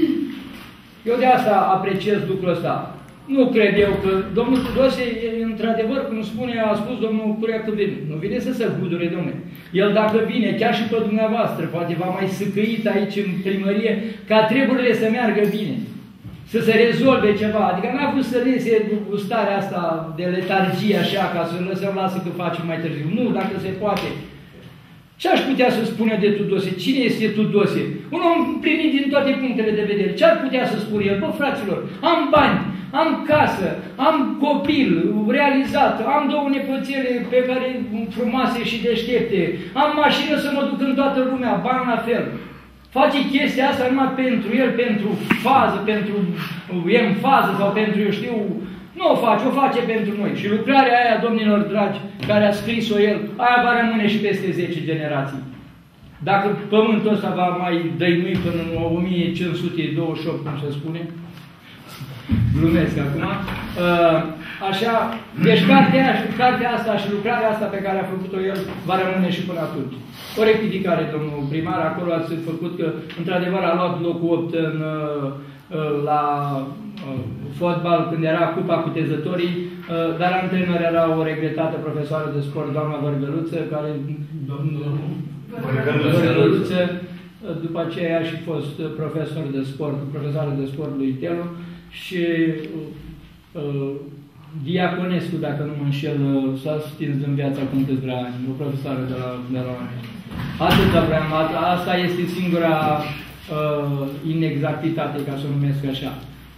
Eu de asta apreciez lucrul ăsta. Nu cred eu că domnul Tudose, într-adevăr, cum spune, a spus domnul Curea că vine. Nu vine să se gudure, domnule. El dacă vine, chiar și pe dumneavoastră, poate v-a mai săcăit aici în primărie, ca treburile să meargă bine. Să se rezolve ceva. Adică n-a vrut să lese starea asta de letargie așa, ca să lăsăm, lasă că facem mai târziu. Nu, dacă se poate. Ce aș putea să spună de Tudose? Cine este Tudose? Un om primit din toate punctele de vedere. Ce ar putea să spună el? Bă, fraților, am bani, am casă, am copil realizat, am două nepoțele pe care frumoase și deștepte, am mașină să mă duc în toată lumea, bani la fel. Face chestia asta numai pentru el, pentru fază, pentru emfază sau pentru, eu știu, nu o face, o face pentru noi. Și lucrarea aia, domnilor dragi, care a scris-o el, aia va rămâne și peste zece generații. Dacă pământul ăsta va mai dăinui până în o mie cinci sute douăzeci și opt, cum se spune, glumesc acum, așa, deci cartea, cartea asta și lucrarea asta pe care a făcut-o el va rămâne și până atunci. O rectificare, domnul primar, acolo ați făcut că, într-adevăr, a luat locul opt în, la fotbal, când era cupa cu tezătorii, dar antrenor era o regretată profesoară de sport, doamna Vărgăluță, care, domnul Vărgăluță, după aceea a și fost profesor de sport, profesoară de sport lui Telu, și uh, Diaconescu, dacă nu mă înșel, s-a stins în viața acum câțiva ani, o profesoară de la, de la Atâta vreau, asta este singura uh, inexactitate, ca să o numesc așa.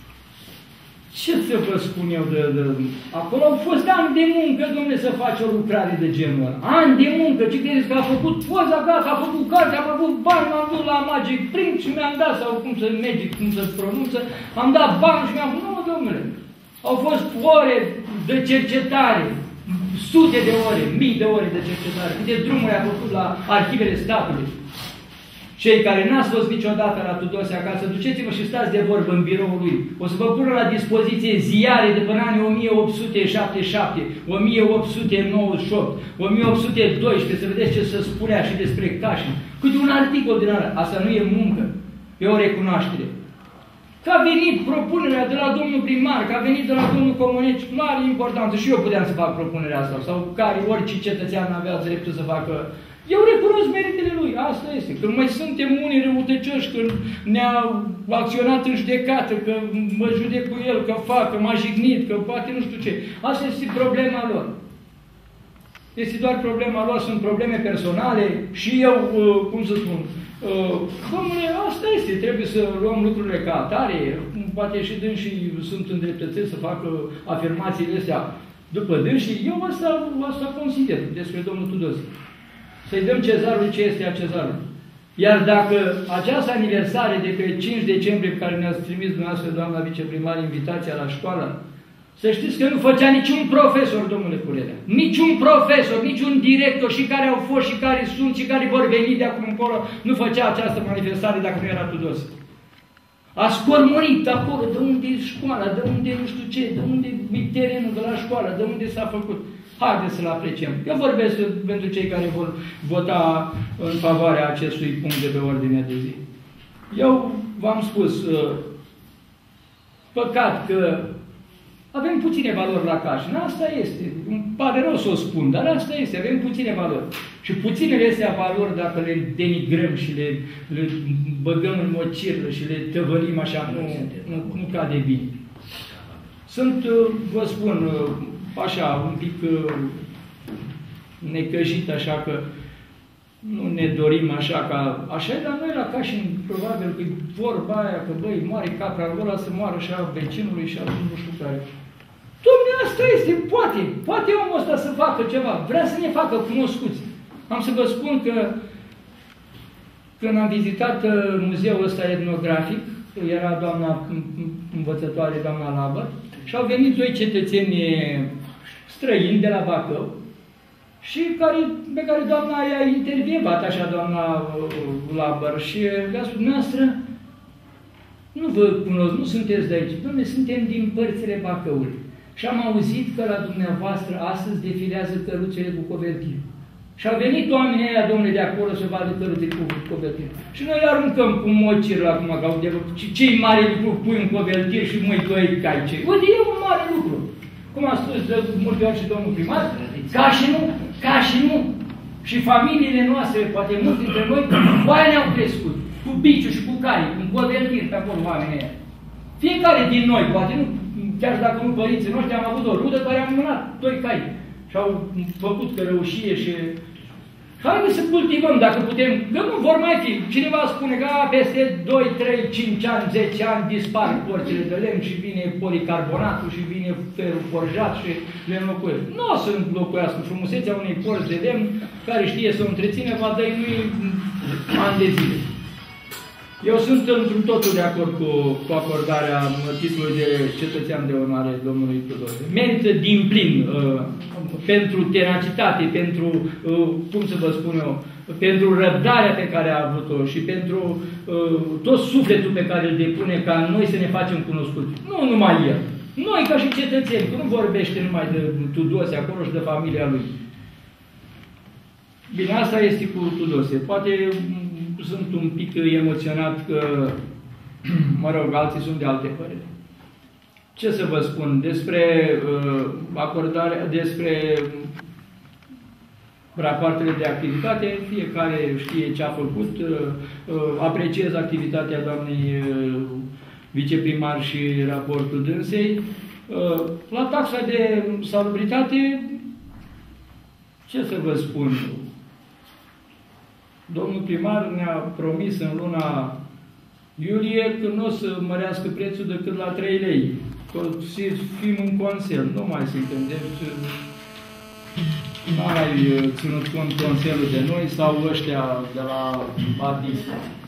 Ce să vă spun eu de, de... Acolo au fost ani de muncă, domnule, să faci o lucrare de genul ăla. Ani de muncă. Ce credeți că a făcut poza gata, a făcut carte, a făcut bani, m-am dus la Magic Print și mi-am dat, sau cum să Magic, cum să-ți pronunță, am dat bani și mi-am... Nu, domnule. Au fost ore de cercetare, sute de ore, mii de ore de cercetare. Câte drumuri a făcut la arhivele statului. Cei care n-ați fost niciodată la Tudose acasă, duceți-vă și stați de vorbă în biroul lui. O să vă pună la dispoziție ziare de până anii o mie opt sute șaptezeci și șapte, o mie opt sute nouăzeci și opt, o mie opt sute doisprezece, să vedeți ce se spunea și despre Cașin. Câte un articol din ala. Asta nu e muncă, e o recunoaștere. Că a venit propunerea de la domnul primar, că a venit de la domnul Comăneci, nu are importanță. Și eu puteam să fac propunerea asta, sau care orice cetățean avea dreptul să facă. Eu recunosc meritele lui, asta este. Când mai suntem unii răutăcioși, când ne-a acționat în judecată, că mă judec cu el, că fac, că m-a jignit, că poate nu știu ce. Asta este problema lor. Este doar problema lor, sunt probleme personale și eu, cum să spun, domnule, asta este, trebuie să luăm lucrurile ca atare, poate și dânsii sunt îndreptățiți să facă afirmațiile astea după dânsii. Eu asta, asta consider despre domnul Tudose. Să-i dăm cezarului ce este a cezarului. Iar dacă această aniversare de pe cinci decembrie pe care ne-ați trimis dumneavoastră, doamna viceprimar, invitația la școală, să știți că nu făcea niciun profesor, domnule Curerea. Niciun profesor, niciun director, și care au fost, și care sunt, și care vor veni de acum încolo, nu făcea această manifestare dacă nu era Tudose. A scormonit acolo, de unde e școala, de unde nu știu ce, de unde e terenul de la școală, de unde s-a făcut. Haideți să-l apreciem. Eu vorbesc pentru cei care vor vota în favoarea acestui punct de pe ordinea de zi. Eu v-am spus, păcat că avem puține valori la Cașin. Asta este. Îmi pare rău să o spun, dar asta este. Avem puține valori. Și puținele astea valori, dacă le denigrăm și le, le băgăm în mocirlă și le tăvălim așa, nu, nu, nu cade bine. Sunt, vă spun, așa, un pic necăjit, așa că nu ne dorim așa ca... Așa e la noi la Cașin, probabil că vorba aia, că băi, moare capra ăla să moară așa vecinului și atunci nu știu care. Dom'le, asta este, poate, poate omul ăsta să facă ceva, vrea să ne facă cunoscuți. Am să vă spun că când am vizitat muzeul ăsta etnografic, era doamna învățătoare, doamna Labăr, și au venit doi cetățeni străini de la Bacău, și care, pe care doamna i-a intervievat, așa, doamna Labăr, și le-a spus, noastră, nu vă cunosc, nu sunteți de aici, dom'le, suntem din părțile Bacăului. Și am auzit că la dumneavoastră astăzi defilează căruțele cu covertiri. Și au venit oamenii ăia, domnule, de acolo să vadă căruțele cu covertiri. Și noi îi aruncăm cu mociri la acum, ca de ce-i mare lucru pui în covertiri și măi, doi cai cei. Uite, e un mare lucru. Cum a spus de multe ori și domnul primar, ca și nu, ca și nu. Și familiile noastre, poate mulți dintre noi, cu aia ne-au crescut. Cu biciu și cu cai, cu covertiri pe acolo oamenii ăia. Fiecare din noi, poate nu, chiar dacă nu părinții noștri, am avut o rudă care am mânat doi cai. Și au făcut cărăușie și... Haideți să cultivăm, dacă putem, că nu vor mai fi. Cineva spune că a, peste doi, trei, cinci ani, zece ani dispar porțile de lemn și vine policarbonatul și vine ferul forjat și le înlocuiesc. Nu o să înlocuiască frumusețea unei porți de lemn care știe să o întreține, va dăinui ani de zile. Eu sunt într totul de acord cu, cu acordarea titlului de cetățean de onoare domnului Tudor. Merită din plin uh, pentru tenacitate, pentru, uh, cum să vă spun eu, pentru răbdarea pe care a avut-o și pentru uh, tot sufletul pe care îl depune ca noi să ne facem cunoscuți. Nu numai el. Noi ca și cetățeni, că nu vorbește numai de Tudose acolo și de familia lui. Bine, asta este cu Tudose. Poate sunt un pic emoționat că, mă rog, alții sunt de alte păreri. Ce să vă spun? Despre uh, acordarea, despre rapoartele de activitate, fiecare știe ce a făcut, uh, uh, apreciez activitatea doamnei uh, viceprimar și raportul dânsei. Uh, la taxa de salubritate, ce să vă spun? Domnul primar ne-a promis în luna iulie că nu o să mărească prețul decât la trei lei. Că să fim în consel. Nu mai suntem. Deci nu mai ținut cont conselul de noi sau ăștia de la Badis.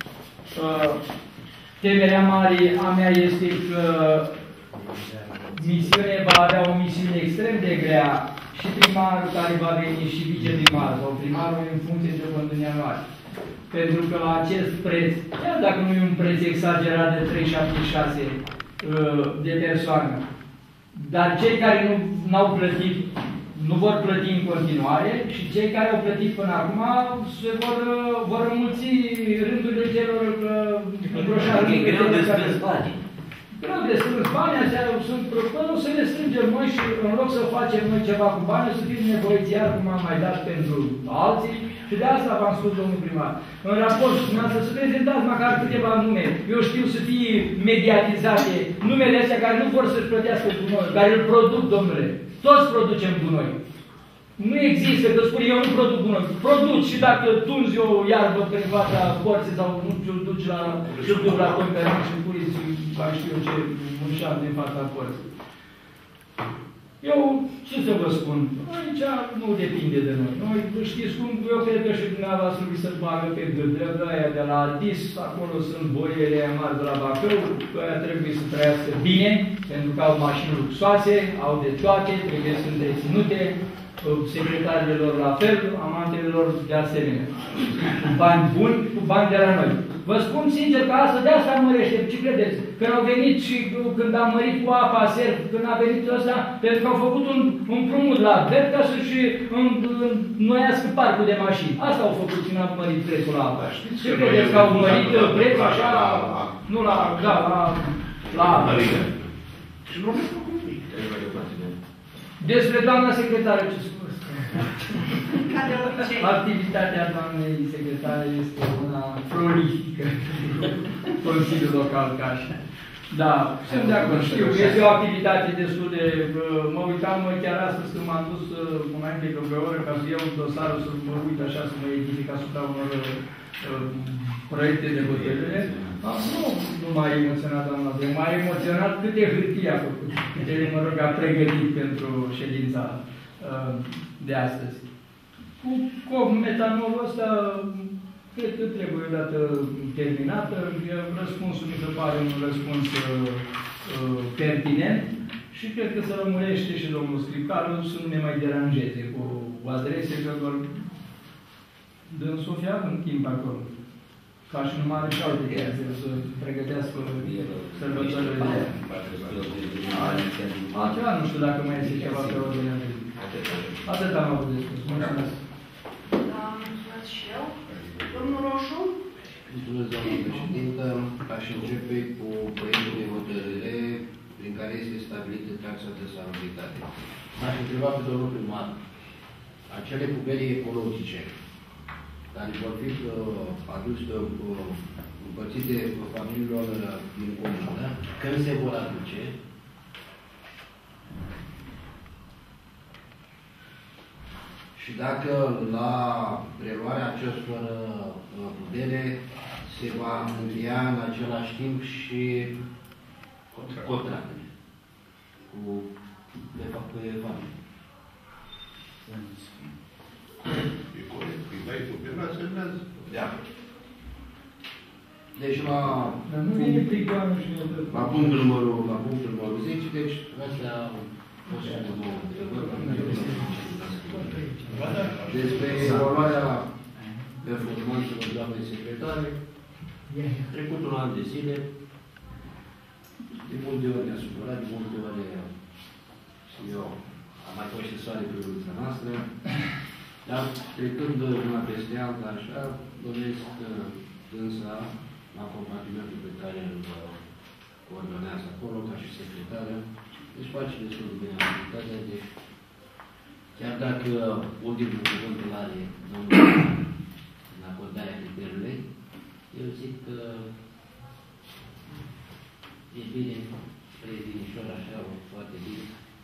Temerea mare a mea este că misiunea va avea o misiune extrem de grea și primarul care va veni și viceprimarul sau primarul în funcție de condamnare. Pentru că la acest preț, chiar dacă nu e un preț exagerat de trei virgulă șaptezeci și șase de persoană, dar cei care nu au plătit, nu vor plăti în continuare și cei care au plătit până acum se vor, vor înmulți rândurile celor îngroșați. E greu de strâns bani. Greu de strâns bani, astea sunt propune să le strângem noi și în loc să facem noi ceva cu bani, să fim nevoiți iar cum am mai dat pentru alții. Și de asta v-am spus, domnul primar. În raport, dumneavoastră, să prezentați măcar câteva nume. Eu știu să fie mediatizate numele astea care nu vor să-și plătească gunoi, care îl produc, domnule. Toți producem gunoi. Nu există că spune eu nu produc gunoi. Produci și dacă tunzi o iarbă prin fața porții sau nu știu, duci la și duc la conferență și pui mai știu eu ce munșam din fața porții. Eu, ce să vă spun, aici nu depinde de noi. Noi, știți cum, eu cred că și dumneavoastră trebuie să-l bagă pe gândă, aia de la Adis, acolo sunt boiele mari de la Bacău, că aia trebuie să trăiască bine, pentru că au mașini luxoase, au de toate, trebuie să întreținute, secretarilor la fel, amantelor de asemenea. Cu bani buni, cu bani de la noi. Vă spun sincer că asta de asta mărește. Ce credeți? Când au venit și când am mărit cu apa serv, când a venit ăsta, pentru că au făcut un împrumut la Vert ca să-și înnoiască parcul de mașini. Asta au făcut când am mărit prețul la apă. Ce credeți că au mărit prețul așa la... Nu la... Da, la... la apă. Și nu mai făcut nimic. Despre doamna secretară, ce spun? Ca de obicei. Activitatea doamnei secretare este una prolifică. Consiliul Local Cașa. Da, sunt de acord. Știu că este o activitate destul de... Mă uitam chiar astăzi când m-am dus mai de vreo oră ca să iau dosarul, să mă uit așa, să mă edific asupra unor uh, proiecte de hotărâre. Nu, nu m-a emoționat, doamna, de m-a emoționat câte hârtii a făcut, câte, mă rog, a pregătit pentru ședința uh, de astăzi. Cu, cu metanolul ăsta, cred că trebuie odată terminată. Răspunsul mi se pare un răspuns uh, uh, pertinent și cred că se rămurește și domnul scriptarul să nu ne mai deranjeze cu adrese, că doar dânsul fia în timp acolo. Ca și numai are și alte chestii, să pregătească sărbătorile de aia. Altceva nu știu dacă mai este ceva pe ordinea de zi. Atât am avut de spus. Mulțumesc. Da, mulțumesc și eu. Domnul Roșu? Mulțumesc, doamnă președintă. Aș începe cu proiectul de hotărâre prin care este stabilită taxa de salubritate. M-aș întreba pe domnul primar, acele pubele ecologice care vor fi uh, aduse, uh, împărțite familiilor uh, din comună, când se vor aduce, și dacă la preluarea acestor uh, pubele se va încheia în același timp și contractele cu, de fapt, cu familie. E corect, îi dai pupila, semnează. Da. Deci la... Dar nu vine prigoană și ne dă. La punctul numărul, la punctul numărul zece, deci astea o să ne două întrebări. Despre evaluarea performanțelor doamnei secretare, trecut un an de zile, de multe ori ne-a supărat, de multe ori eu am mai fost și soare pe ulița noastră, dar trecând una peste alta așa, doresc însă la compartimentul pe care îl coordonează acolo, ca și secretară, deci face destul de bine activitatea, deci chiar dacă ultimul cuvânt îl are domnul în acordarea criteriului, eu zic că e bine, e binișor așa, foarte bine.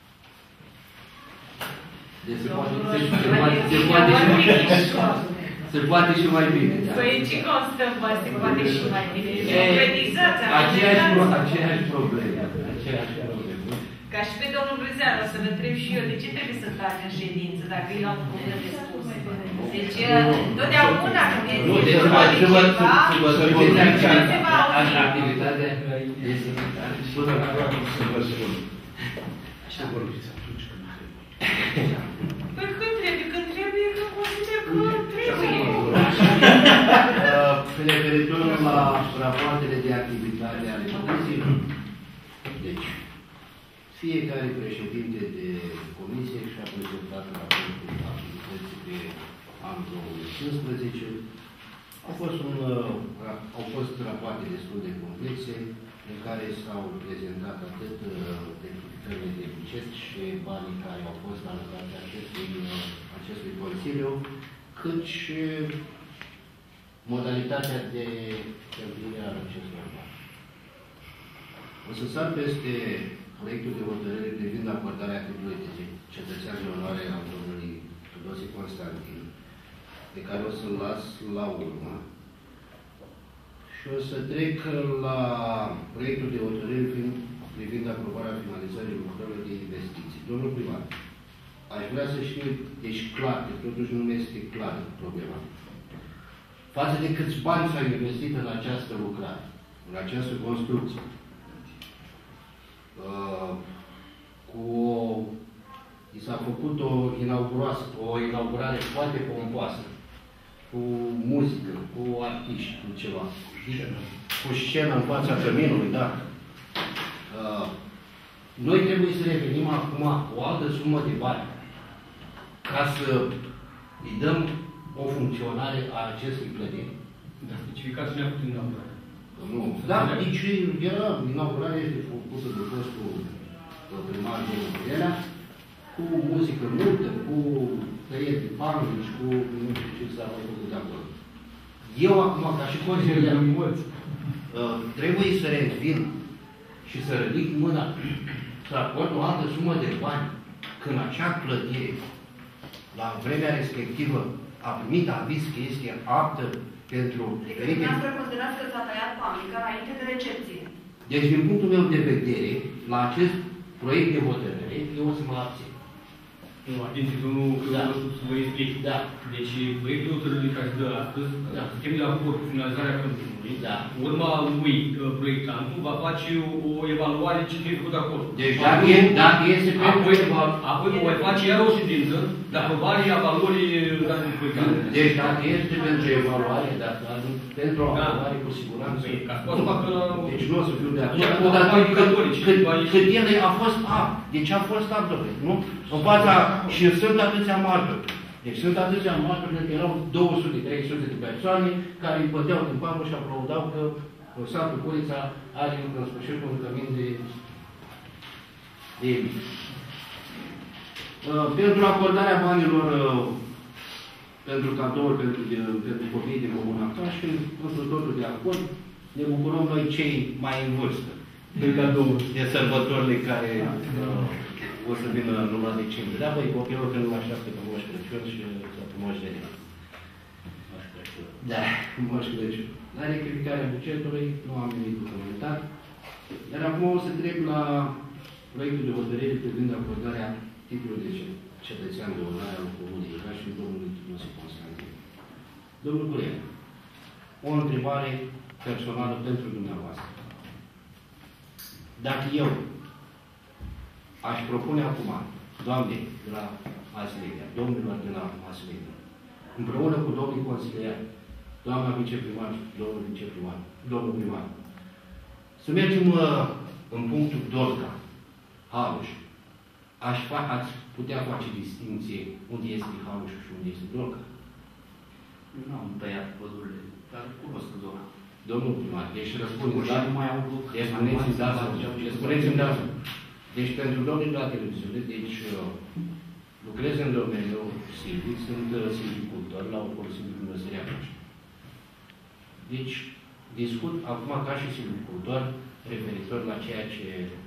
Deci se poate, se, se, poate, se, poate și, se poate și mai bine. Păi ce constă, bă, se poate și mai bine? Concretizați aceeași problemă. Aceeași problemă. Ca și pe domnul Brâzeanu, să vă întreb și eu, de ce trebuie să tacă în ședință, dacă el a un problem de spus? Deci, totdeauna când e nu, deci, vorba de ceva, să vă spun activitatea este până la să vă spun. Să vorbiți atunci când trebuie. Păi când trebuie? Când trebuie, când consider că trebuie. Referitor la rapoartele de activitate ale comisiei, deci, fiecare președinte de comisie și-a prezentat raportul activității pe anul două mii cincisprezece. Au fost, un, au fost rapoarte destul de complexe, în care s-au prezentat atât rectificările de buget și banii care au fost alocați acestui, acestui Consiliu, cât și modalitatea de cheltuire a acestor bani. O să sar peste proiectul de hotărâre privind acordarea titlului de cetățean de onoare al domnului Tudose Constantin, pe care o să-l las la urmă. Și o să trec la proiectul de hotărâre privind aprobarea finalizării lucrărilor de investiții. Domnul primar, aș vrea să știu, deci clar, că totuși nu este clar problema. Față de câți bani s-au investit în această lucrare, în această construcție, uh, cu o i s-a făcut o, o inaugurare foarte pompoasă, cu muzică, cu artiști, cu ceva. Cu scenă în fața căminului, da. Uh, noi trebuie să revenim acum o altă sumă de bani ca să îi dăm o funcționare a acestui clădiri. Da, specificați ne-a făcut inaugurare. Nu. Da, deci era inaugurarea este făcută de fostul primar de București, cu muzică multă, cu tăieri de panglici, cu nu știu ce s-a mai făcut de acolo. Eu acum, ca și consilier, uh, trebuie să revin și să ridic mâna, să acord o altă sumă de bani, când acea clădire, la vremea respectivă, a primit aviz că este aptă pentru diferite... Dumneavoastră considerați că s-a tăiat panglica înainte de recepție. Deci, din punctul meu de vedere, la acest proiect de hotărâre, eu o să mă abțin. Nu, atenție, domnul, da. Să vă explic. Da. Deci, proiectul hotărârii care se dă astăzi, da. Suntem de acord cu finalizarea clădirii. Da. Urma lui proiectantul va face o evaluare ce trebuie făcut acolo. Deci, dacă, e, dacă este apoi, apoi voi face iar o ședință de aprobare a valorii date de proiectant. Deci, dacă este pentru evaluare, dacă pentru o evaluare, cu siguranță. Deci, nu o să fiu de acord. Dar cât el a fost apt. Deci a fost apt, nu? În fața, și sunt atâția martori. Deci sunt atâția martori, că erau două sute trei sute de persoane care îi băteau din palmă și aplaudau că satul Curița are în sfârșit un cămin de de elit. Uh, pentru acordarea banilor uh, pentru cadouri, pentru, pentru copiii de Comuna Cașin, pentru totul de acord, ne bucurăm noi cei mai în vârstă. De cadouri. De sărbătorile care uh, o să vină în luna decembrie. Da, băi, copilul că nu așteaptă pe Moș Crăciun și pe Moș de Nea. Da, Moș Crăciun. La rectificarea bugetului nu am nimic de comentat. Iar acum o să trec la proiectul de hotărâre privind acordarea titlului de cetățean de onoare al Comunei Iași și domnului Tunuse Constantin. Domnul Curea, o întrebare personală pentru dumneavoastră. Dacă eu aș propune acum, doamne, de la mass media, domnilor de la mass media, împreună cu domnul consilier, doamna viceprimar, domnul viceprimar, domnul primar, să mergem uh, în punctul Dorca, Haluș. Aș fa ați putea face distinție unde este Haluș și unde este Dorca? Eu nu am tăiat pădurile, dar cunosc zona. Domnul primar, deci răspundeți, dar nu mai au lucru. Deci spuneți-mi da, spuneți-mi da. Deci pentru domnul de la televiziune, deci lucrez în domeniul silvic, sunt silvicultor la o folosință de măsăria Caș. Deci, discut acum ca și silvicultor referitor la ceea ce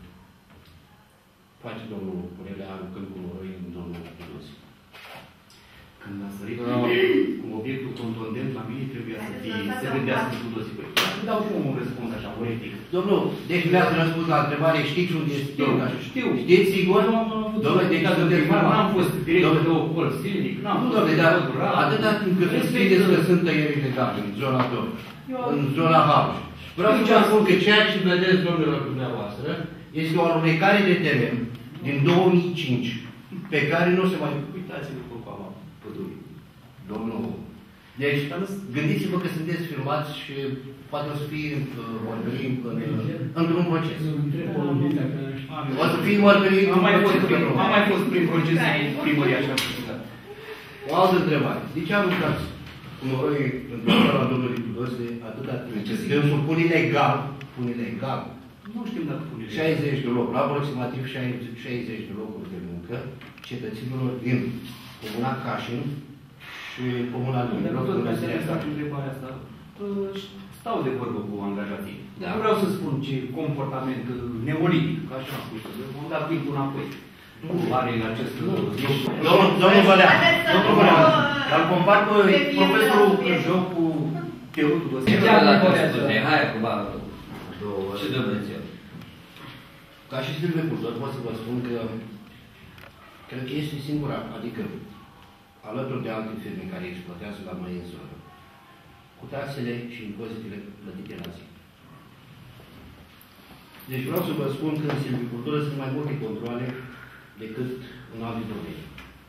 face domnul Curele aruncând cu noroi în domnul Tunuse. Când a sărit cu obiectul contundent, la mine trebuia să fie, să gândească cu toții. Păi, dau și un răspuns așa, politic. Domnul, deci mi-ați răspuns la întrebare, știți unde este Dorca? Știu. Știți, sigur? Domnule, deci sunteți normal. N-am fost director de ocol silnic, n-am fost... Nu, domnule, dar atâta timp cât răspundeți că sunt tăieri ilegale în zona Dorca, în zona Haluș. Vreau să vă spun că ceea ce vedeți, domnilor dumneavoastră, este o alunecare de teren din două mii cinci, pe care nu se mai... Uitați-vă cu apa pădurii. Domnul, deci gândiți-vă că sunteți filmați și poate o să fie vorbim într-un proces. O să fie vorbim am mai fost prin, am mai fost prin procesul primării așa. O altă întrebare. De ce aruncați cu noroi într-o la domnului Tudose atâta timp? Dânsul pun ilegal, pun ilegal. Nu știm dacă pun ilegal. șaizeci de locuri, aproximativ șaizeci de locuri de muncă cetățenilor din Comuna Cașin și Comuna Lumii. Întrebarea asta, stau de vorbă cu angajații. Da. Nu vreau să spun ce comportament neolitic, așa am spus, vom da timpul înapoi. Nu are în acest... Domnul Vălea, domnul Vălea, dar compar cu profesorul Cârjou cu Teotul Dosea. Ce am dat hai acum, ce dă Dumnezeu? Ca și silvicultor pot să vă spun că cred că este singura, adică alături de alte firme care exploatează la noi în zonă, cu taxele și impozitele plătite la zi. Deci vreau să vă spun că în silvicultură sunt mai multe controale decât în alte domenii.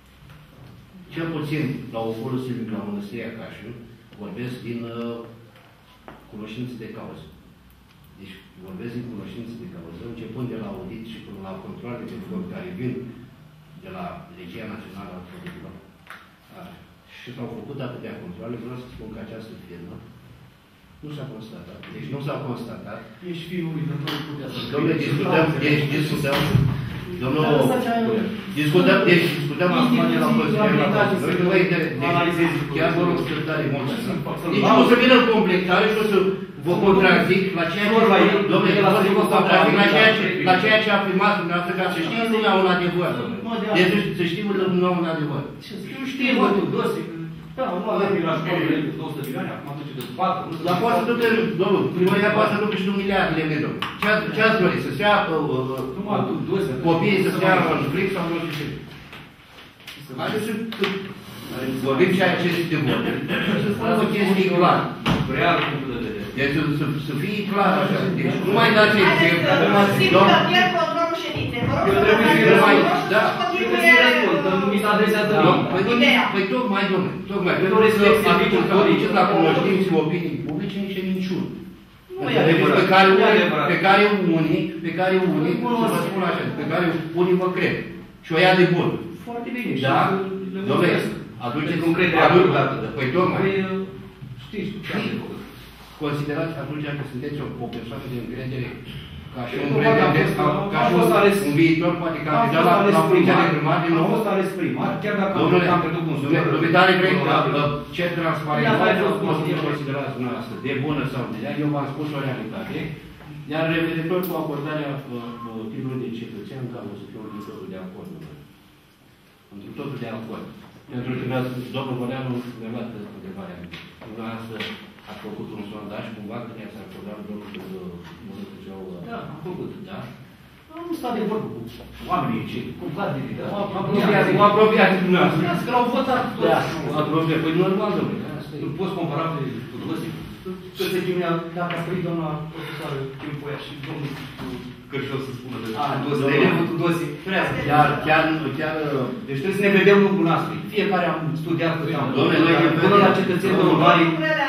Cel puțin la Ocolul Silvic, la Mănăstirea Cașu, vorbesc din uh, cunoștință de cauză. Deci vorbesc din cunoștință de cauză, începând de la audit și până la controle de fond care vin de la Legia Națională a Produselor. Și s-au făcut atâtea controle, vreau să spun că această firmă nu s-a constatat. Deci nu s-a constatat. Ești fiul lui, nu putea să... Domnule, discutăm, deci discutăm, domnul, discutăm, deci discutăm acum de la poziția la chiar vă rog să tare mult. Deci o să vină completare și o să vă contrazic la ceea ce, domnule, o să vă contrazic la ceea ce, la ceea ce a afirmat dumneavoastră, ca să știți, nu iau un adevăr, domnule. Deci să știu că nu iau un adevăr. Eu știu, bă, tu, dosi, da, nu avem la școală de două sute de milioane, acum duce de patru. Dar poate să ducă, domnul, primăria poate să ducă și un miliard de lei, domnule. Ce ați dorit? Să se ia copiii să se ia în fric sau nu știu ce? Haideți să vorbim ceea ce este de bun. Să spunem o chestie clară. Real punctul de vedere. Deci să fie clar așa. Deci nu mai dați exemplu. Simt că pierd controlul ședinței. Vă rog să mai nu mi se adresează ideea. Păi tocmai, domnule, tocmai. Pentru că aduceți la cunoștință opinii publice niște minciuni. Pe care pe care unii, pe care unii, să vă spun așa, pe care unii mă cred. Și o ia de bun. Foarte bine. Da? Dom'le, aduceți un cred. Păi tocmai. Știți, considerați atunci că sunteți o, o persoană de încredere ca și un pretendent, ca și un viitor, poate candidat la, la funcția de primar din nou? Am fost ales primar, chiar dacă am trecut cu un studiu. Domnule, tare vrei ce transparență o să considerați dumneavoastră, de bună sau de rea, eu v-am spus o realitate, iar referitor cu acordarea titlului de cetățean, da, o să fiu într totul de acord. Într totul de acord. Pentru că domnul Boreanu mi-a luat întrebarea mea. Dumneavoastră ați făcut un sondaj, cumva, că ne-ați acordat domnul Mănăsticeau... Da, am făcut. Da? Am stat de vorbă cu oamenii și cu cadrii, da? Mă apropiat de dumneavoastră. Că l-au votat toți. Da, apropiat. Păi normal, domnule. Nu poți compara cu toți. Să se chinuia, dacă a spărit doamna profesoară Timpoia și domnul Cărșov să spună de dosi. De elevul cu dosi. Chiar, chiar, chiar... Deci trebuie să ne vedem lucrul nostru. Fiecare am studiat cu teamă. Domnule, noi... Până la cetățenii normali.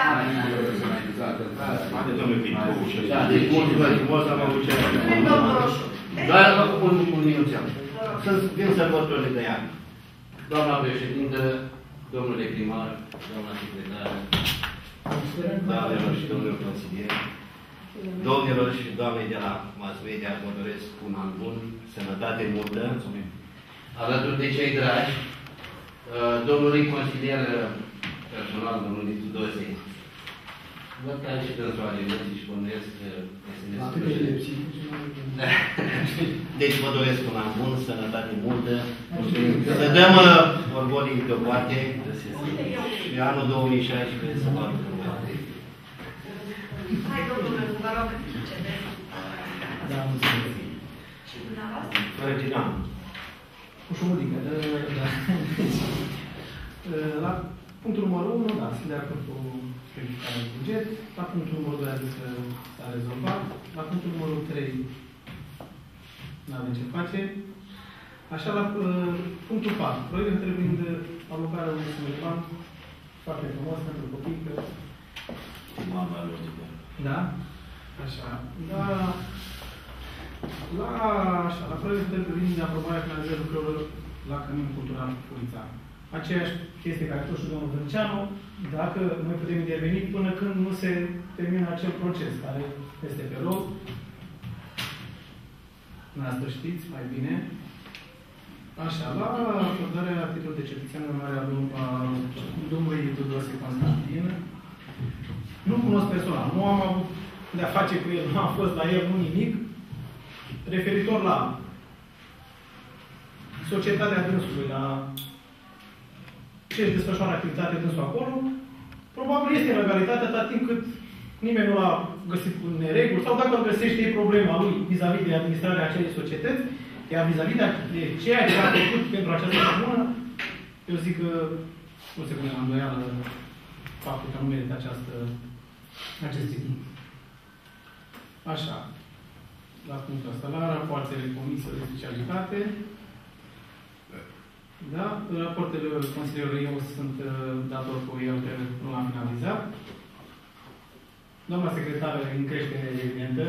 Da, deci mulțumesc, frumos am avut ce... Doar un minuțeam. Vin sărbătorile de ani. Doamna președintă, domnule primar, doamna secretară, doamnelor și domnilor consilieri, domnilor și doamnei de la mass media, vă doresc un an bun, sănătate multă, alături de cei dragi, domnului consilier personal, domnul Nițu Dosi. Văd că are și dânsul alimenții și bănuiesc că deci vă doresc un an bun, sănătate multă, să dăm orbolii deoparte și anul două mii șaisprezece să facă urmate. Hai, domnule, vă rog, începeți. Da, mulțumesc. Și dumneavoastră? Ferdinand. Ușumudică, da. La punctul numărul unu, da, sunt de acord cu verificarea de buget. La punctul numărul doi, adică s-a rezolvat. La punctul numărul trei, nu avem ce face. Așa, la uh, punctul patru, proiectul privind alocarea unui subiectan, foarte frumos pentru copii, că... Da? Așa. La, la, așa, la proiectul privind aprobarea finalizării lucrărilor la Căminul Cultural Furița. Aceeași chestie care a spus și domnul Vânceanu, dacă noi putem interveni până când nu se termină acel proces, care este pe loc. Dumneavoastră știți mai bine. Așa, la acordarea titlului de cetățean în urmare a domnului Tudose Constantin, nu cunosc personal, nu am avut de-a face cu el, nu am fost la el, nu nimic, referitor la societatea dânsului, la ce își desfășoară activitatea dânsul acolo, probabil este în legalitate atât timp cât nimeni nu l-a găsit cu nereguli, sau dacă îl găsește e problema lui vis-a-vis de administrarea acelei societăți, iar vis-a-vis de ceea ce a făcut pentru această comună, eu zic că nu se pune la îndoială faptul că nu merită această, acest titlu. Așa. La punctul ăsta, la rapoartele comisiei de specialitate, Da? Raportele consilierului eu sunt dator cu el că nu l-am finalizat. Doamna secretară în creștere evidentă.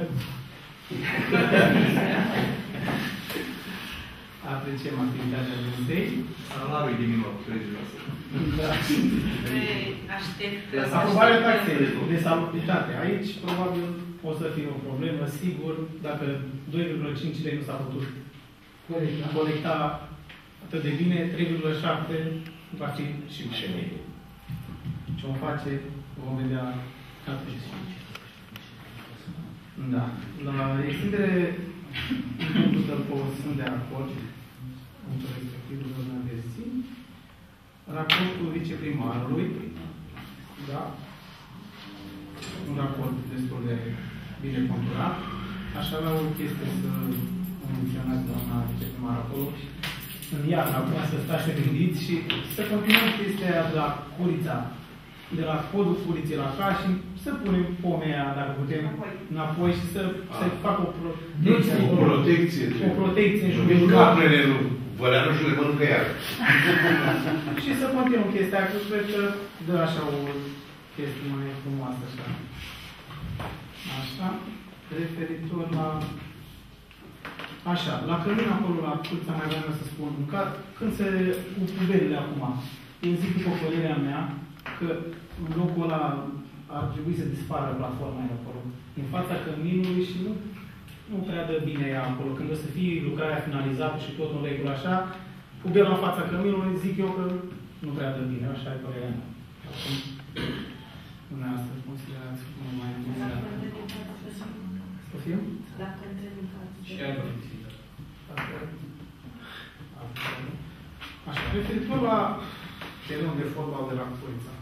Apreciem activitatea dânsei. Salariul diminuat cu treizeci la sută. Da. Aștept. Aprobarea taxei de salubritate. Aici probabil o să fie o problemă, sigur, dacă doi virgulă cinci lei nu s-a putut colecta, colecta atât de bine, trei virgulă șapte va fi și mai bine. Ce vom face, vom vedea atunci. Da. La extindere, punctul Tălpău sunt de acord. Punctul respectiv, domnul de zi. Raportul viceprimarului. Da. Un raport destul de bine conturat. Aș avea o chestie să menționați doamna viceprimar acolo. În iarnă, acum să stați și gândiți și să continuăm chestia de la Curița, de la podul Curiței la Caș, să punem pomea, dacă putem, înapoi și să, să facă o protecție. O protecție. O protecție în jurul Nu caplenelul, văleanul și le mănâncă iar. Și să continuăm chestia, că cred că dă așa o chestie mai frumoasă, așa. Așa, referitor la... Așa, la Cămin, acolo, la Curța, mai vreau să spun, ca, când se... cu puberile acum, eu zic după părerea mea, că în locul ăla ar trebui să dispară platforma de acolo, în fața Căminului și nu, nu prea dă bine ea acolo. Când o să fie lucrarea finalizată și tot în regulă așa, pubela în fața Căminului, zic eu că nu prea dă bine, așa e părerea mea. Acum, dumneavoastră, considerați cum mai bine. Să fim? Dacă întreb în față. Și ai părțit. Așa, referitor la terenul de fotbal de la Curița.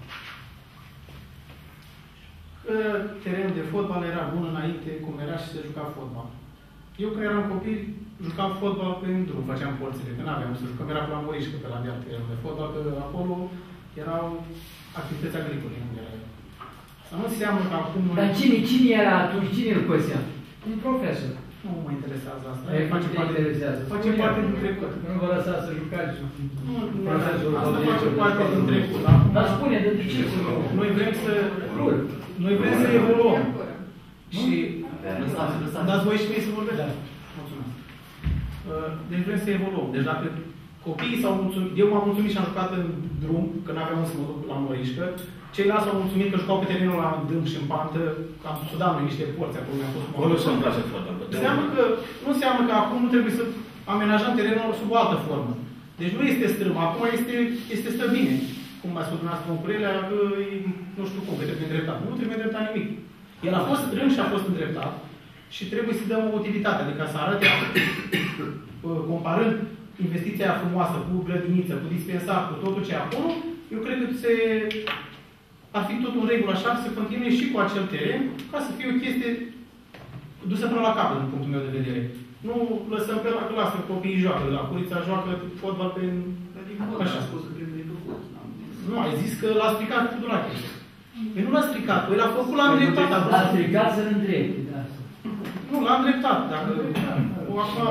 Că terenul de fotbal era bun înainte, cum era și se juca fotbal. Eu când eram copil, jucam fotbal pe drum, făceam porțile, că n-aveam să jucăm, era pe la Morișcă, pe la deal terenul de fotbal, că acolo erau activități agricole. Să nu înseamnă că acum... Dar cine, cine era atunci? Cine îl păsea? Un profesor. Nu mă interesează asta. E, face parte, interesează. Face parte din trecut. Nu vă lăsați să jucați. Nu, profesorul asta face parte din trecut. Dar spune, de ce? Noi vrem să... Noi vrem să evoluăm. Și... Dați voi și mie să vorbesc. Mulțumesc. Deci vrem să evoluăm. Deci dacă copiii s-au mulțumit... Eu m-am mulțumit și am jucat în drum, că n-aveam să mă duc la Morișcă. Ceilalți s-au mulțumit că jucau pe terenul la dâm și în pantă, că am sudat noi niște porți acolo, mi-am fost acolo să-mi place fotbal. Înseamnă că, nu înseamnă că acum nu trebuie să amenajăm terenul sub o altă formă. Deci nu este strâm, acum este, este stă bine. Cum mai spus dumneavoastră în Curelea, că nu știu cum, că trebuie îndreptat. Nu trebuie îndreptat nimic. El a fost strâm și a fost îndreptat și trebuie să dăm o utilitate, adică să arate, comparând investiția frumoasă cu grădiniță, cu dispensar, cu totul ce e acolo, eu cred că se... ar fi tot în regulă așa, să continue și cu acel teren, ca să fie o chestie dusă până la capăt, din punctul meu de vedere. Nu lăsăm pe la clasă, copiii joacă, la Curița joacă fotbal pe... Așa. Nu, ai zis că l-a stricat cu Dulache. Păi nu l-a stricat, păi l-a făcut, l-a îndreptat. L-a stricat să-l îndrepte, da. Nu, l-a îndreptat, dacă... O așa...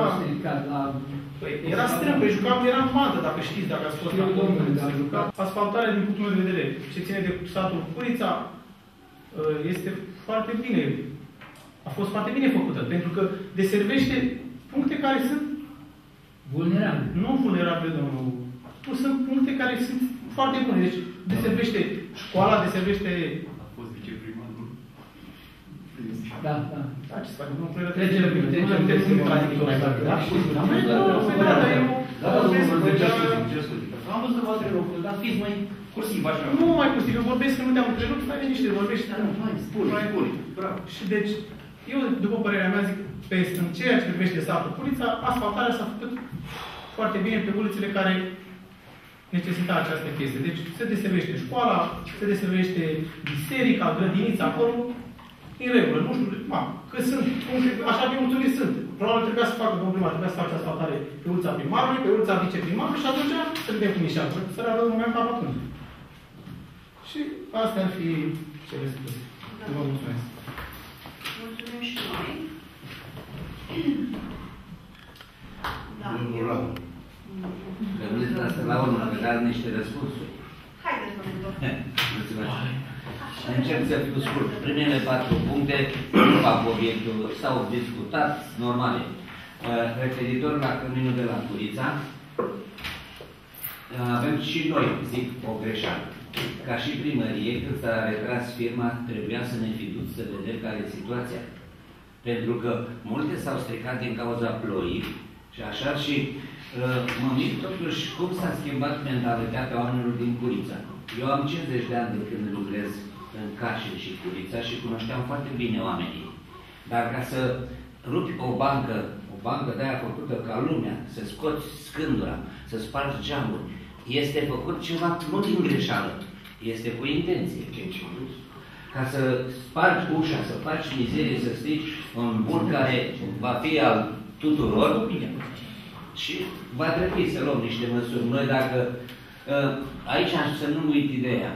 Păi era strâm, pe jucam, era în pantă, dacă știți, dacă ați fost acolo când s-a jucat. Asfaltarea, din punctul meu de vedere, ce ține de satul Curița, este foarte bine. A fost foarte bine făcută, pentru că deservește puncte care sunt vulnerabile. Nu vulnerabile, domnul. Sunt puncte care sunt foarte bune. Deci deservește școala, deservește... A fost viceprimar, nu? Da, da. Da, ce să fac? Nu cred că trecem în trecem în contradictorii. Da? Am văzut că v-ați întrerupt, dar fiți mai cursiv, așa. Nu mai cursiv, eu vorbesc că nu te-am întrerupt, stai liniște, vorbești. Mai spun, mai spun. Bravo. Și deci, eu, după părerea mea, zic, pe în ceea ce privește satul Curița, asfaltarea s-a făcut foarte bine pe ulițele care necesita această chestie. Deci se deservește școala, se deservește biserica, grădinița acolo, în regulă, nu știu, ma, că sunt, așa de mulțumiri sunt. Probabil trebuia să facă, domnul primar, trebuia să facă asfaltare pe ulița primarului, pe ulița viceprimarului și atunci să vedem cum ieșează. Să le arătăm momentul cam atunci. Și astea ar fi cele spuse. Da. Vă mulțumesc. Mulțumim și noi. Da, Domnul eu... Radu. Rămâneți asta la urmă, că dar niște răspunsuri. Haideți, domnul. Mulțumesc. Încerc să fiu scurt. Primele patru puncte nu fac obiectul, s-au discutat normale. Referitor la căminul de la Curița, avem și noi, zic, o greșeală. Ca și primărie, când s-a retras firma, trebuia să ne fi dus să vedem care e situația. Pentru că multe s-au stricat din cauza ploii și așa și uh, mă mir totuși cum s-a schimbat mentalitatea oamenilor din Curița. Eu am cincizeci de ani de când lucrez în Cașin și Curița și cunoșteam foarte bine oamenii. Dar ca să rupi o bancă, o bancă de-aia făcută ca lumea, să scoți scândura, să spargi geamuri, este făcut ceva nu din greșeală, este cu intenție. Ca să spargi ușa, să faci mizerie, să strici un bun care va fi al tuturor și va trebui să luăm niște măsuri. Noi dacă, aici să nu uit ideea,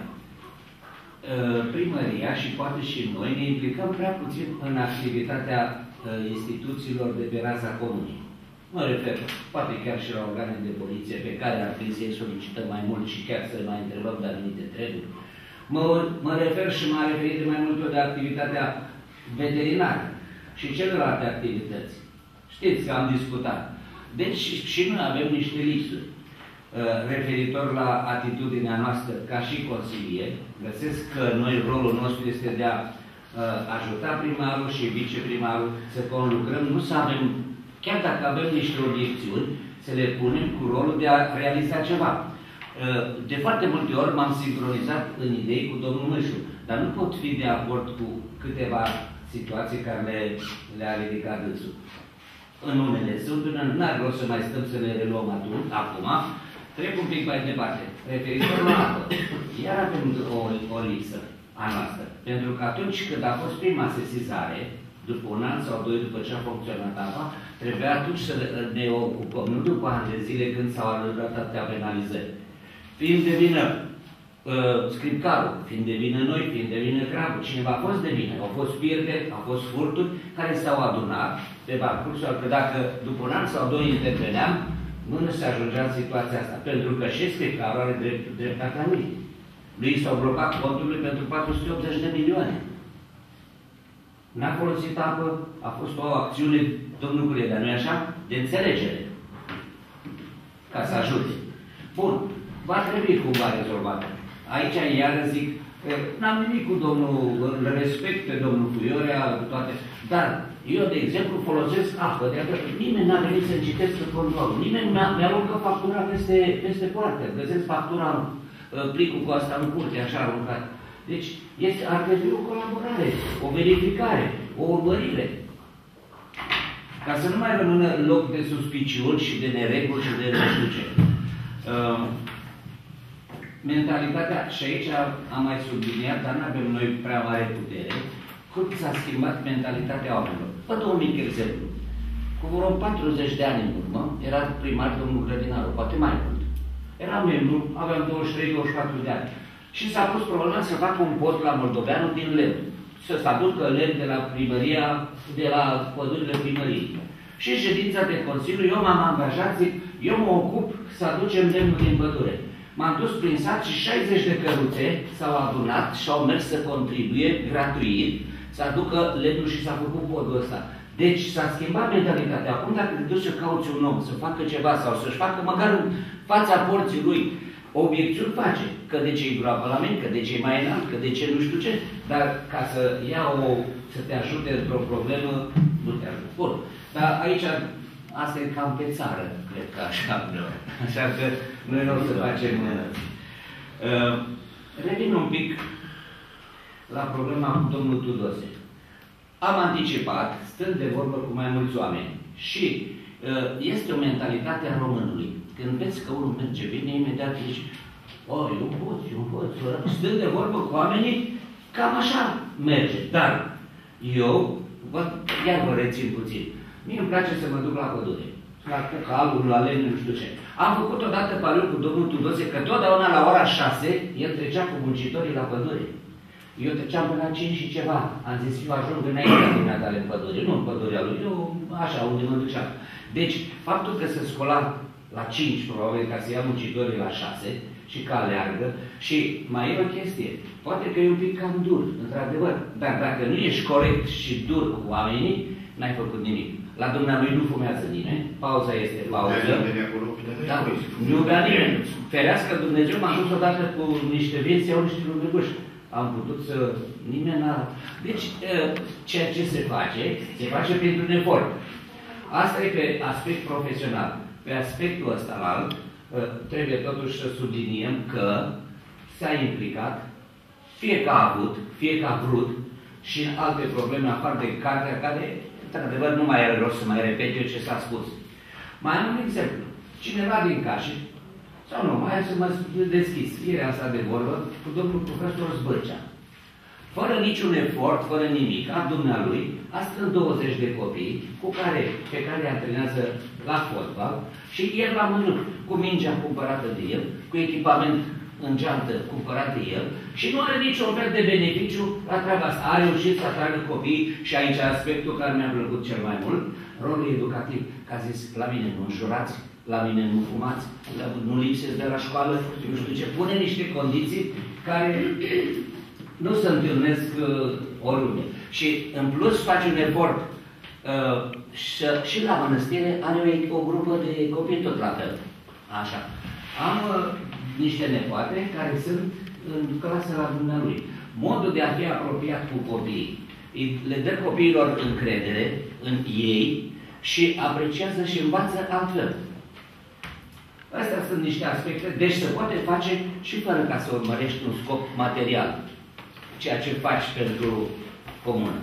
primăria și poate și noi ne implicăm prea puțin în activitatea instituțiilor de pe raza comunii. Mă refer, poate chiar și la organe de poliție pe care ar trebui să-i solicităm mai mult și chiar să le mai întrebăm de anumite treburi. Mă, mă refer și m-a referit de mai multe ori de activitatea veterinară și celelalte activități. Știți că am discutat. Deci și noi avem niște lipsuri. Referitor la atitudinea noastră ca și consilier, găsesc că noi rolul nostru este de a ajuta primarul și viceprimarul să conlucrăm, nu să avem, chiar dacă avem niște obiecțiuni, să le punem cu rolul de a realiza ceva. De foarte multe ori m-am sincronizat în idei cu domnul Mâșu, dar nu pot fi de acord cu câteva situații care le, le-a ridicat dânsul. În unele sunt, n-ar rost să mai stăm să le reluăm atunci, acum, trec un pic mai departe. Referitor la apă, iar avem o, o lipsă a noastră. Pentru că atunci când a fost prima sesizare, după un an sau doi după ce a funcționat apa, trebuia atunci să ne ocupăm, nu după ani de zile când s-au alărat atâtea penalizări. Fiind de vină uh, scripcarul, fiind de vină noi, fiind de vină crabul, cineva a fost de vină. Au fost pierderi, au fost furturi care s-au adunat pe parcursul, că dacă după un an sau doi interveneam, nu se ajungea în situația asta. Pentru că și scripcarul are drept, dreptatea lui. Lui s-au blocat conturile pentru patru sute optzeci de milioane. N-a folosit apă, a fost o acțiune, domnul Culega, nu-i așa? De înțelegere. Ca să ajute. Bun. Va trebui cumva rezolvată. Aici, iară zic, n-am nimic cu domnul, îl respect pe domnul Fuiorea, toate, dar eu, de exemplu, folosesc apă de atât. Nimeni n-a venit să-mi citesc controlul. Nimeni mi-a aruncat factura peste, peste poartă. Găsesc factura, plicul cu asta în curte, așa aruncat. Deci, este, ar trebui o colaborare, o verificare, o urmărire. Ca să nu mai rămână loc de suspiciuni și de nereguli și de nu știu ce. Uh, mentalitatea, și aici am mai subliniat, dar nu avem noi prea mare putere, cum s-a schimbat mentalitatea oamenilor. Vă dau un mic exemplu. Cu vreo patruzeci de ani în urmă, era primar domnul Grădinaru, poate mai mult. Era membru, aveam douăzeci și trei douăzeci și patru de ani. Și s-a pus problema să facă un pod la Moldoveanu din lemn. Să se aducă lemn de la primăria, de la pădurile primăriei. Și în ședința de Consiliu, eu m-am angajat, zic, eu mă ocup să aducem lemnul din pădure. M-am dus prin sat și șaizeci de căruțe s-au adunat și au mers să contribuie gratuit să aducă lemnul și s-a făcut podul ăsta. Deci s-a schimbat mentalitatea. Acum dacă te duci să cauți un om, să facă ceva sau să-și facă măcar în fața porții lui obiecțiuni, face. Că de ce e groapă la mine, că de ce e mai înalt, că de ce nu știu ce. Dar ca să ia o, să te ajute într-o problemă, nu te ajută. Bun. Dar aici, asta e cam pe țară, cred că așa. Așa că noi nu o să facem... Uh, revin un pic la problema cu domnul Tudose. Am anticipat, stând de vorbă cu mai mulți oameni. Și uh, este o mentalitate a românului. Când vezi că unul merge bine, imediat zici, o, eu pot, eu pot. Stând de vorbă cu oamenii, cam așa merge. Dar eu, vă, iar vă rețin puțin. Mie îmi place să mă duc la pădure. La calul, la lemn, nu știu ce. Am făcut odată pariu cu domnul Tudose că totdeauna la ora șase el trecea cu muncitorii la pădure. Eu treceam până la cinci și ceva. Am zis, eu ajung înaintea dumneata în pădure, nu în pădurea lui, eu așa, unde mă duceam. Deci, faptul că se scola la cinci, probabil, ca să ia muncitorii la șase și că aleargă. Și mai e o chestie. Poate că e un pic cam dur, într-adevăr. Dar dacă nu ești corect și dur cu oamenii, n-ai făcut nimic. La dumnealui nu fumează nimeni, pauza este pauză. Da, nu bea nimeni. Ferească Dumnezeu, m-am dus odată cu niște vieți, iau niște lumegăși. Am putut să... nimeni n-a... Deci, ceea ce se face, se face printr-un efort. Asta e pe aspect profesional. Pe aspectul ăsta alt, trebuie totuși să subliniem că s-a implicat, fie că a avut, fie că a vrut, și în alte probleme afară de cartea care, într-adevăr, nu mai are rost să mai repet eu ce s-a spus. Mai am un exemplu. Cineva din Cașin, sau nu, mai să mă deschis, firea asta de vorbă, cu domnul profesor Zbârcea. Fără niciun efort, fără nimic, a dumnealui, a strâns douăzeci de copii cu care, pe care îi antrenează la fotbal și el la mână, cu mingea cumpărată de el, cu echipament în geantă cumpărat de el și nu are niciun fel de beneficiu la treaba asta. A reușit să atragă copiii și aici aspectul care mi-a plăcut cel mai mult, rolul educativ, că a zis, la mine nu înjurați, la mine nu fumați, nu lipsesc de la școală, nu știu ce, pune niște condiții care nu se întâlnesc uh, oriunde. Și în plus face un efort uh, și, și la mănăstire are o, o grupă de copii tot la fel. Așa. Am uh, niște nepoate care sunt în clasă la dumnealui. Modul de a fi apropiat cu copiii le dă copiilor încredere în ei și apreciază și învață altfel. Astea sunt niște aspecte, deci se poate face și fără ca să urmărești un scop material, ceea ce faci pentru comună.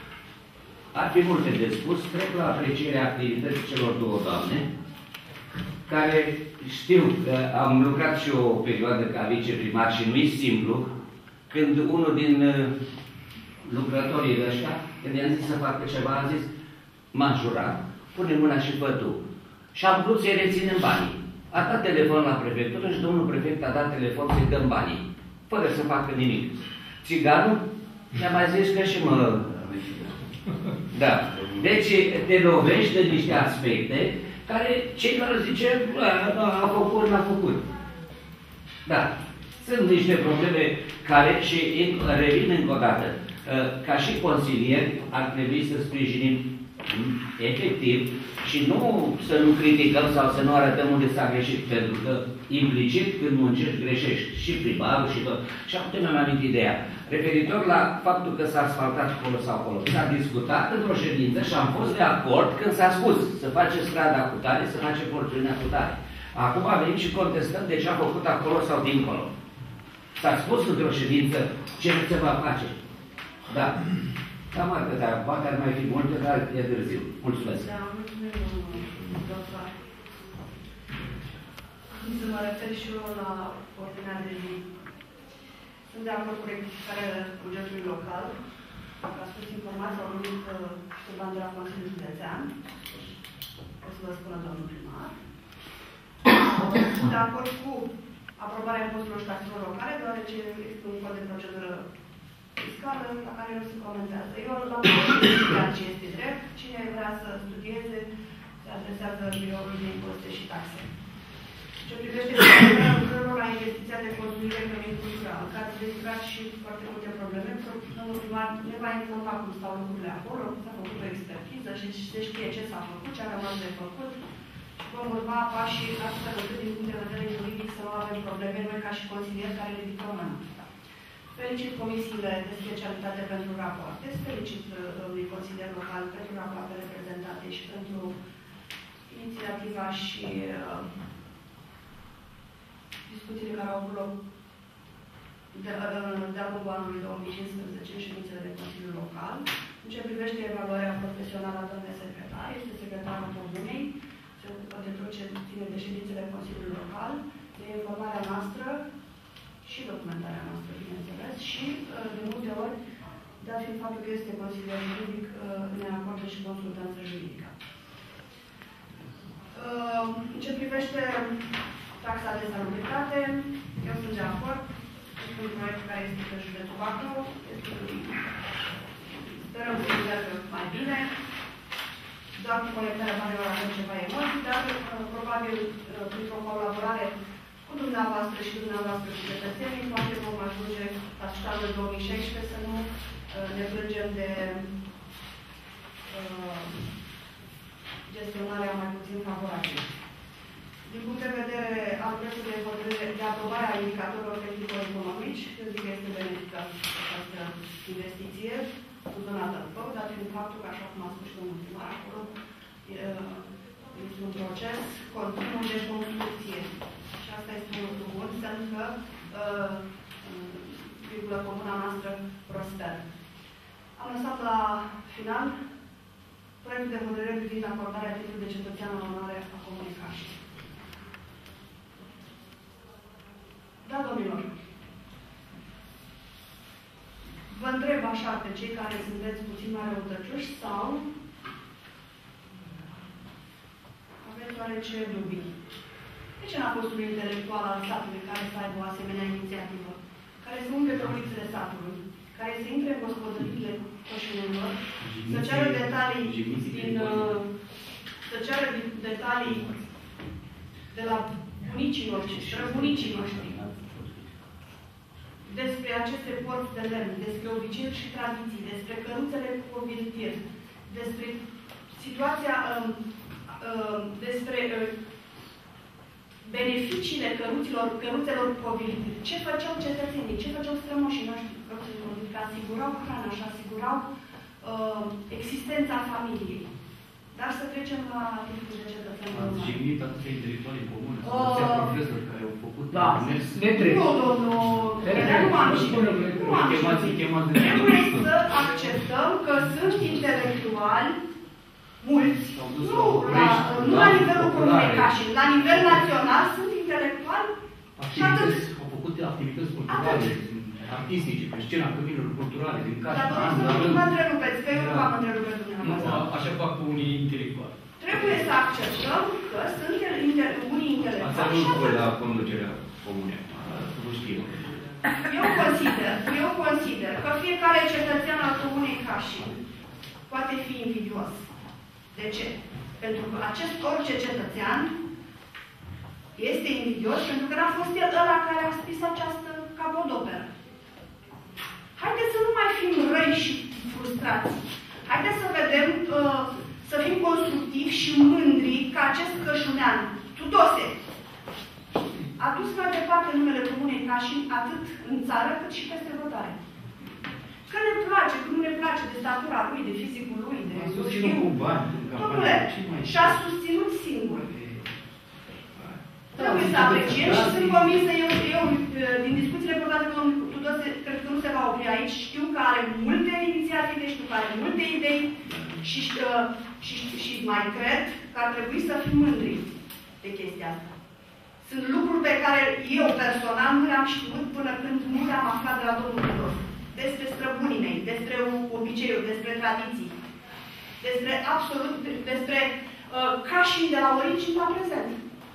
Ar fi multe de spus, trec la aprecierea activității celor două doamne, care știu că am lucrat și o perioadă ca viceprimar și nu-i simplu, când unul din lucrătorii ăștia, când i-am zis să facă ceva, a zis, m-a jurat, pune mâna și fă tu. Și am vrut să-i reținem banii. A dat telefon la prefectură și domnul prefect a dat telefon să-i dăm banii, fără să facă nimic. Țiganul mi-a mai zis că și mă... Da. Deci te lovești de niște aspecte care cei care zice, a făcut, n-a făcut. Da. Sunt niște probleme care, și revin încă o dată, ca și consilieri ar trebui să sprijinim efectiv și nu să nu criticăm sau să nu arătăm unde s-a greșit, pentru că implicit când muncești greșești și primarul și tot. Și acum mi-am amintit ideea. Referitor la faptul că s-a asfaltat acolo sau acolo. S-a discutat într-o ședință și am fost de acord când s-a spus să face strada cu tare, să face porțiunea cu tare. Acum venim și contestăm de ce a făcut acolo sau dincolo. S-a spus într-o ședință ce se va face. Da. Cam atât, dar poate ar mai fi multe, dar e târziu. Mulțumesc. Da, mulțumim, doctor. Să mă refer și eu la ordinea de zi. Sunt de acord cu rectificarea bugetului local. Dacă a spus informații, au numit câțiva de la Consiliul Județean. O să vă spună domnul primar. Sunt de acord cu aprobarea impozitilor și taxelor locale, deoarece este un cod de procedură fiscală la care nu se comentează. Eu l-am studiat ce este drept. Cine vrea să studieze, se adresează biroului de impozite și taxe. Ce privește finanțarea lucrărilor la investiția de construire în domeniul cultural, care ați descrat și foarte multe probleme, domnul primar ne va informa cum stau lucrurile acolo, s-a făcut o expertiză și se știe ce s-a făcut, ce a rămas de făcut. Vom urma pașii astfel încât din punct de vedere juridic să nu avem probleme noi ca și consilieri care ridicăm mâna. Felicit comisiile de specialitate pentru rapoarte, felicit domnului consilier local pentru rapoartele prezentate și pentru inițiativa și uh, discuțiile care au avut loc de-a lungul anului două mii cincisprezece în ședințele de Consiliul Local. În ce privește evaluarea profesională a domnului secretar, este secretarul comunei, se ocupă de tot ce ține de ședințele Consiliului Local, de informarea noastră și documentarea noastră, bineînțeles, și de multe ori, dat fiind faptul că este consilier juridic, ne acordă și consultanță juridică. În ce privește taxa de salubritate, eu sunt de acord. Este un proiect care este pe județul Bacău. Sperăm să meargă mai bine. doar cu conectarea banelor avem ceva emoții, dar probabil printr-o colaborare cu dumneavoastră și dumneavoastră și cetățenii, poate vom ajunge la sfârșitul două mii șaisprezece să nu ne plângem de uh, gestionarea mai puțin favorabilă. Din punct de vedere al proiectului de hotărâre de aprobare a indicatorilor tehnico-economici, eu zic că este benefică această investiție cu zona Tălpău, dar prin faptul că, așa cum a spus și domnul primar, acolo este un proces continuu de construcție. Și asta este un lucru bun, pentru că uh, virgulă comuna noastră prosperă. Am lăsat la final proiectul de hotărâre privind acordarea titlului de cetățean în onoare a Comunei Cașin. Da, domnilor. Vă întreb așa pe cei care sunteți puțin mai răutăcioși sau aveți oarece dubii? De ce n-a fost un intelectual al satului care să aibă o asemenea inițiativă? Care să umple pe ulițele satului, care să intre în gospodăriile coșinilor, să ceară detalii din, să ceară detalii de la bunicii noștri, străbunicii noștri, despre aceste porți de lemn, despre obiceiuri și tradiții, despre căruțele cu coviltier, despre situația, uh, uh, despre uh, beneficiile căruților, căruțelor coviltier. Ce făceau cetățenii, ce făceau strămoșii noștri, că asigurau hrana și asigurau uh, existența familiei. Dar să trecem la titlul de cetățean. Ați jignit atâția intelectuali comuni, atâția profesori care au făcut... Da, ne trebuie. Nu, domnul, nu am jignit. Nu am jignit. Trebuie să acceptăm că sunt intelectuali mulți, nu la, nu la nivelul Comunei Cașin, la nivel național sunt intelectuali și atât. Au făcut activități culturale, artistice, pe scena căminilor culturale, din Cașin. Dar nu mă întrerupeți, că eu nu m-am întrerupt dumneavoastră. Așa fac cu unii intelectuali. Trebuie să acceptăm că sunt unii intelectuali. Ați avut voi la conducerea comunei. Nu știu. Eu consider, eu consider că fiecare cetățean al Comunei Cașin poate fi invidios. De ce? Pentru că acest orice cetățean este invidios pentru că n-a fost el ăla care a scris această capodoperă. Haideți să nu mai fim răi și frustrați. Haideți să vedem, uh, să fim constructivi și mândri ca acest cășunean, Tudose, a dus mai departe numele Comunei Cașin atât în țară cât și peste hotare. Că ne place, că nu ne place de statura lui, de fizicul lui, de... A susținut cu bani. Domnule, și-a susținut singur. Trebuie să apreciem și sunt convinsă, eu, eu, din discuțiile purtate cu domnul Tudose, cred că nu se va opri aici. Știu că are multe inițiative, știu că are multe idei și, uh, și, și mai cred că ar trebui să fim mândri de chestia asta. Sunt lucruri pe care eu personal nu le-am știut până când nu le-am aflat de la domnul Tudose. Despre străbunii mei, despre obiceiuri, despre tradiții, despre absolut, despre uh, Cașin de la origine la prezent.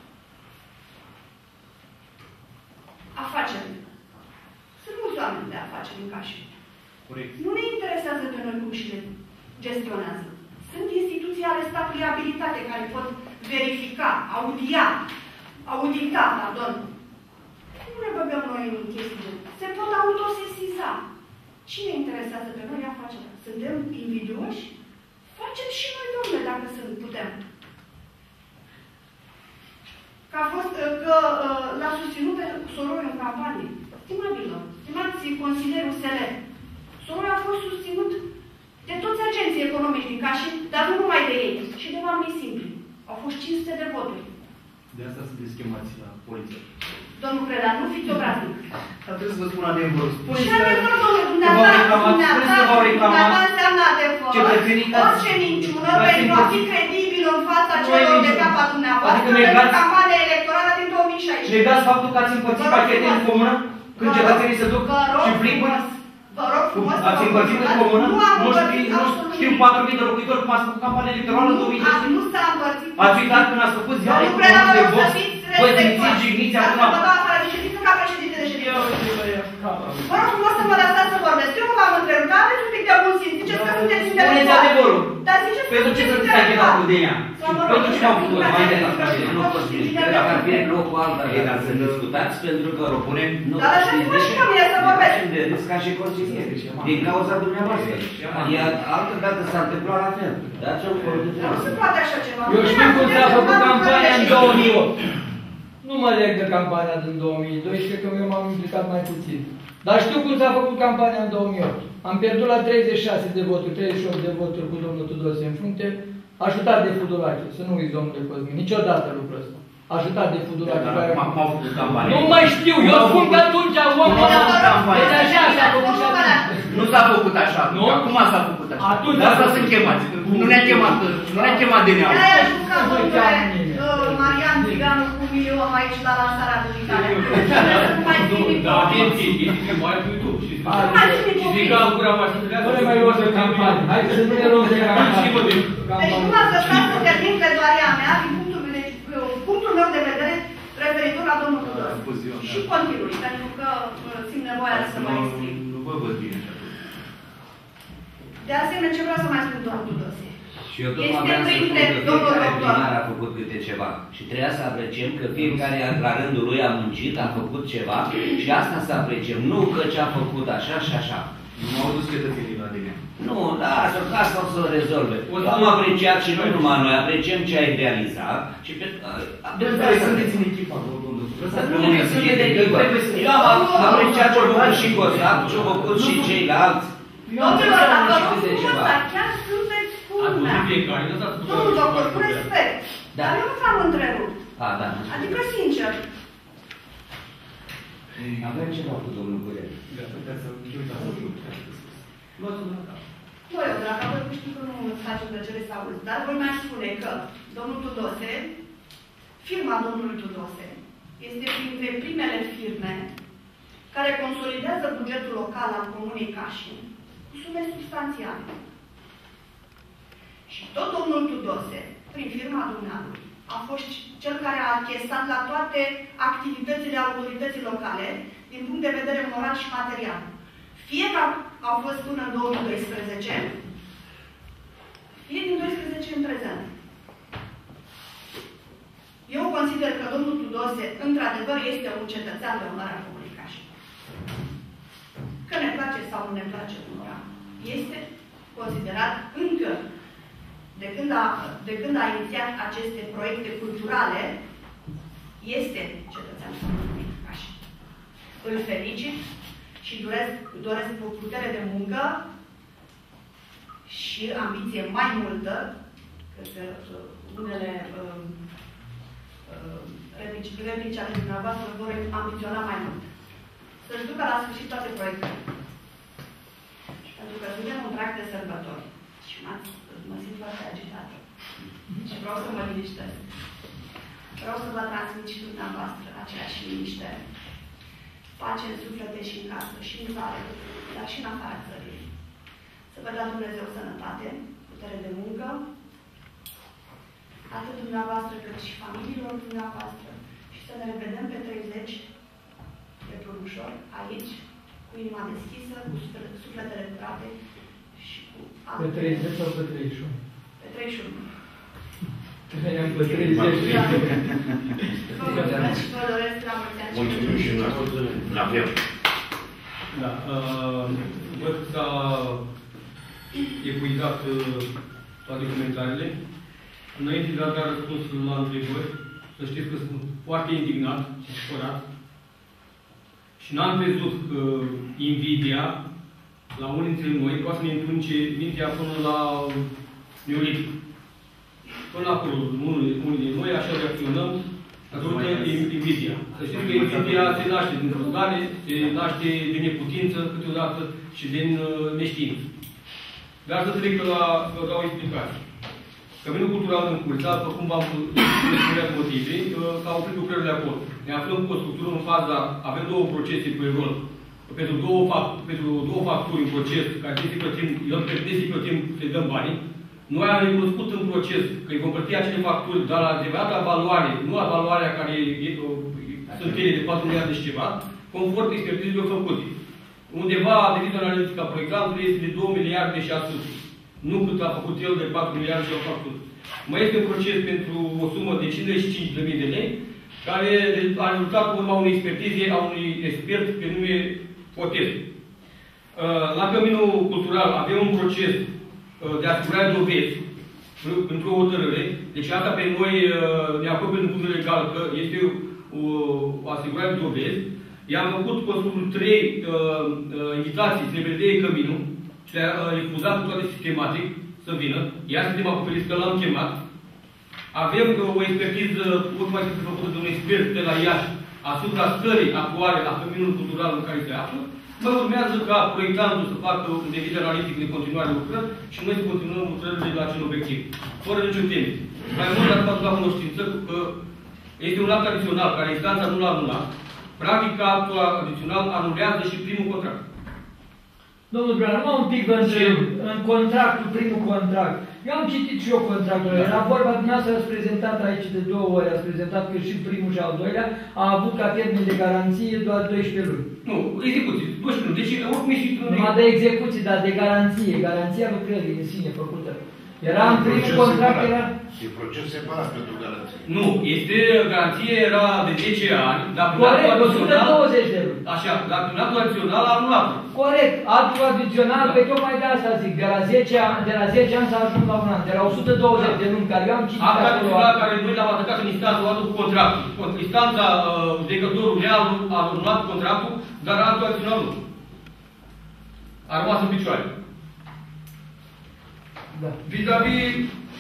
Afaceri. Sunt mulți oameni de afaceri în Cașin. Corect. Nu ne interesează pe noi cum și le gestionează. Sunt instituții ale statului abilitate care pot verifica, audia, audita, pardon. Nu ne băgăm noi în chestii. Se pot autosesiza. Cine interesează pe noi afacerea? Suntem invidioși? Facem și noi, domnule, dacă sunt, putem. Că a fost, că l-a susținut pe Soroiu în campanie. Stimabilă, stimați consilierul S L. Soroiu a fost susținut de toți agenții economici din Cașin, dar nu numai de ei, și de oamenii simpli. Au fost cinci sute de voturi. De asta sunteți chemați la poliție. Domnul Preda, nu fiți obraznic. Dar trebuie să vă spun adevărul. Și adevăr, domnule, dumneata înseamnă adevăr. Orice minciună pentru a fi credibil în fața celor de capa dumneavoastră pentru campania electorală din două mii șaisprezece. Negați faptul că ați împărțit pachete în comună când cetățenii se duc și plimbă? Vă rog frumos. Ați împărțit în comună? Nu știu patru mii de locuitori cum ați făcut campania electorală în două mii șaisprezece? Nu s-a împărțit. Ați uitat când ați făcut ziare cu un de vot? Voi simțiți jigniți acum? Dacă vă dau afară de ședință ca președinte de ședință. Vă rog frumos să mă lăsați să vorbesc. Eu nu v-am întrerupt, dar aveți un pic de bun simț. Ziceți că sunteți intelectuali. Spuneți adevărul. Dar Pentru ce să te stai chemat cu Denia? Pentru ce n-au făcut mai de la parte? Nu poți zice. Dacă ar fi în locul alta, dar să discutați, pentru că propunem... Dar așa spune și mie să vorbesc. De râs ca și consilieri. Din cauza dumneavoastră. Iar altă dată s-a întâmplat la fel. Dați o coră de treabă. Nu se poate așa ceva. Eu știu cum s-a făcut campania în două mii opt. Nu mă leg de campania din două mii doisprezece, că eu m-am implicat mai puțin. Dar știu cum s-a făcut campania în două mii opt. Am pierdut la treizeci și șase de voturi, treizeci și opt de voturi cu domnul Tudose în frunte, ajutat de Fudulache, să nu uiți domnule Cosmin, niciodată lucrul ăsta. Ajutat de Fudulache. Dar m-au făcut campanie. Nu mai știu, eu spun că atunci omul ăla, deci așa s-a făcut și atunci. Nu s-a făcut așa, nu? Acum s-a făcut așa. Atunci de asta sunt chemați. Nu ne-a chemat, nu ne-a chemat de neam. De-aia juca domnule Marian Țiganu cu milion aici la lansarea dumitare. Nu mai țin nimic. Da, atenție, este mai pe YouTube. Și zic că am gura mai să nu ne mai luăm de campanie. Hai să nu ne luăm de campanie. Deci nu m-ați lăsat să termin pledoaria mea din punctul, deci, punctul meu de vedere referitor la domnul Tudose. Și continui, pentru că simt nevoia să mă exprim. Nu vă văd bine. De asemenea, ce vreau să mai spun domnul Tudose? Și eu tocmai vreau să spun că fiecare primar a făcut câte ceva. Și trebuia să apreciem că fiecare la rândul lui a muncit, a făcut ceva și asta să apreciem. Nu că ce a făcut așa și așa. Nu m-au dus cetățenii la tine. Nu, da, asta o să-l rezolve. Am apreciat și noi numai noi, apreciem ce ai realizat și pe... Trebuie sunteți în echipa, domnul. Eu am apreciat ce-au făcut și Cosac, ce-au făcut și ceilalți. Domnilor, dacă nu spun asta, chiar sunteți culmea. Domnul doctor, cu respect. Dar eu nu v-am întrerupt. Adică, sincer. Avem ceva cu domnul Curel. Nu, eu, dacă vă știu că nu îți face plăcere să auzi, dar voi mai spune că domnul Tudose, firma domnului Tudose, este printre primele firme care consolidează bugetul local al Comunei Cașin cu sume substanțiale. Și tot domnul Tudose, prin firma dumnealui, a fost cel care a achesat la toate activitățile autorității locale din punct de vedere moral și material. Fie că au fost până în două mii doisprezece, fie din doisprezece în prezent. Eu consider că domnul Tudose, într-adevăr, este un cetățean de onoarea Comunei Cașin. Că ne place sau nu ne place onora, este considerat încă, de când a, de când a inițiat aceste proiecte culturale, este cetățean de Comunei Cașin. Îl felicit și doresc, doresc o putere de muncă și ambiție mai multă, cred că unele uh, uh, replici, replici ale dumneavoastră vor ambiționa mai mult. Să-și ducă la sfârșit toate proiectele. Pentru că suntem un prag de sărbători și mă simt foarte agitată. Și vreau să mă liniștesc. Vreau să vă transmit și dumneavoastră aceeași liniște. Pace în suflete și în casă, și în țară, dar și în afara țării. Să vă dea Dumnezeu sănătate, putere de muncă, atât dumneavoastră cât și familiilor dumneavoastră, și să ne revedem pe treizeci de plărușor, aici, cu inima deschisă, cu sufletele curate și cu... Pe treizeci sau pe treizeci și unu? Pe treizeci și unu. Trăiam pe treizeci. Vă mulțumesc și vă doresc la mulți ani. Mulțumim și noi. La fel. Da. Văd că s-a epuizat toate comentariile. Înainte de a da răspuns la întrebări, să știți că sunt foarte indignat și supărat. Și n-am crezut că invidia la unii dintre noi poate să ne întunce mintea până la neolitic. Până acolo, unii din noi, așa reacționăm, datorită invidia. Să știți că invidia se naște din frustrare, se naște din neputință câteodată și din neștiință. Dar să trec la, să dau explicații. Căminul cultural în Curța, după cum v-am spus motive, s-au oprit lucrările acolo. Ne aflăm cu o structură în faza, avem două procese pe rol. Pentru două, pentru două facturi în proces, care trebuie să plătim, el trebuie să plătim, să-i dăm banii. Noi am recunoscut în proces că îi vom plăti acele facturi, dar la adevărata valoare, nu la valoarea care e, sunt ele de patru miliarde și ceva, conform expertizelor făcute. Undeva, de viziunea analitică a proiectului, este de două miliarde și șase sute. Nu cât a făcut el de patru miliarde și au făcut. Mai este un proces pentru o sumă de cincizeci și cinci de mii de lei, care a rezultat cu urma unei expertize a unui expert pe nume Potescu. La Căminul Cultural avem un proces de asigurare de dovezi pentru o hotărâre. Deci asta pe noi ne acoperă în punct legal că este o asigurare de dovezi. I-am făcut consultul trei uh, invitații să ne predee Căminul și le-a refuzat toate sistematic să vină. Iar suntem acoperiți că l-am chemat. Avem uh, o expertiză, ultima expertiză făcută de un expert de la Iași asupra stării actuale a Căminului Cultural în care se află. Mă urmează ca proiectantul să facă un deviz analitic de continuare lucrări și noi să continuăm lucrările la acel obiectiv. Fără niciun timp. Mai mult ați făcut la cunoștință că este un act adițional care instanța nu l-a anulat. Practic, actul adițional anulează și primul contract. Domnul Bran, numai un pic vă întreb, în contractul, primul contract. Eu am citit și eu contractul. Da. Era vorba, dumneavoastră ați prezentat aici de două ori, ați prezentat că și primul și al doilea a avut ca termen de garanție doar doisprezece luni. Nu, execuții, doisprezece luni. Deci, oricum ești... Numai de execuții, dar de garanție, garanția lucrării în sine făcută. Era în primul contract, era... E proces separat pentru garanție. Nu, este garanție, era de zece ani, dar corect, o sută douăzeci de luni. Așa, dar prin actul adițional a anulat. Corect, actul adițional, da. Pe tocmai de asta zic, de la zece ani, de la zece ani s-a ajuns la un an, de la o sută douăzeci da. De luni, care eu am citit actul adițional care noi l-am atacat în instanță, o cu contractul. Instanța, judecătorul ne-a anulat contractul, dar actul adițional nu. A rămas în picioare. Da. Vis-a-vis,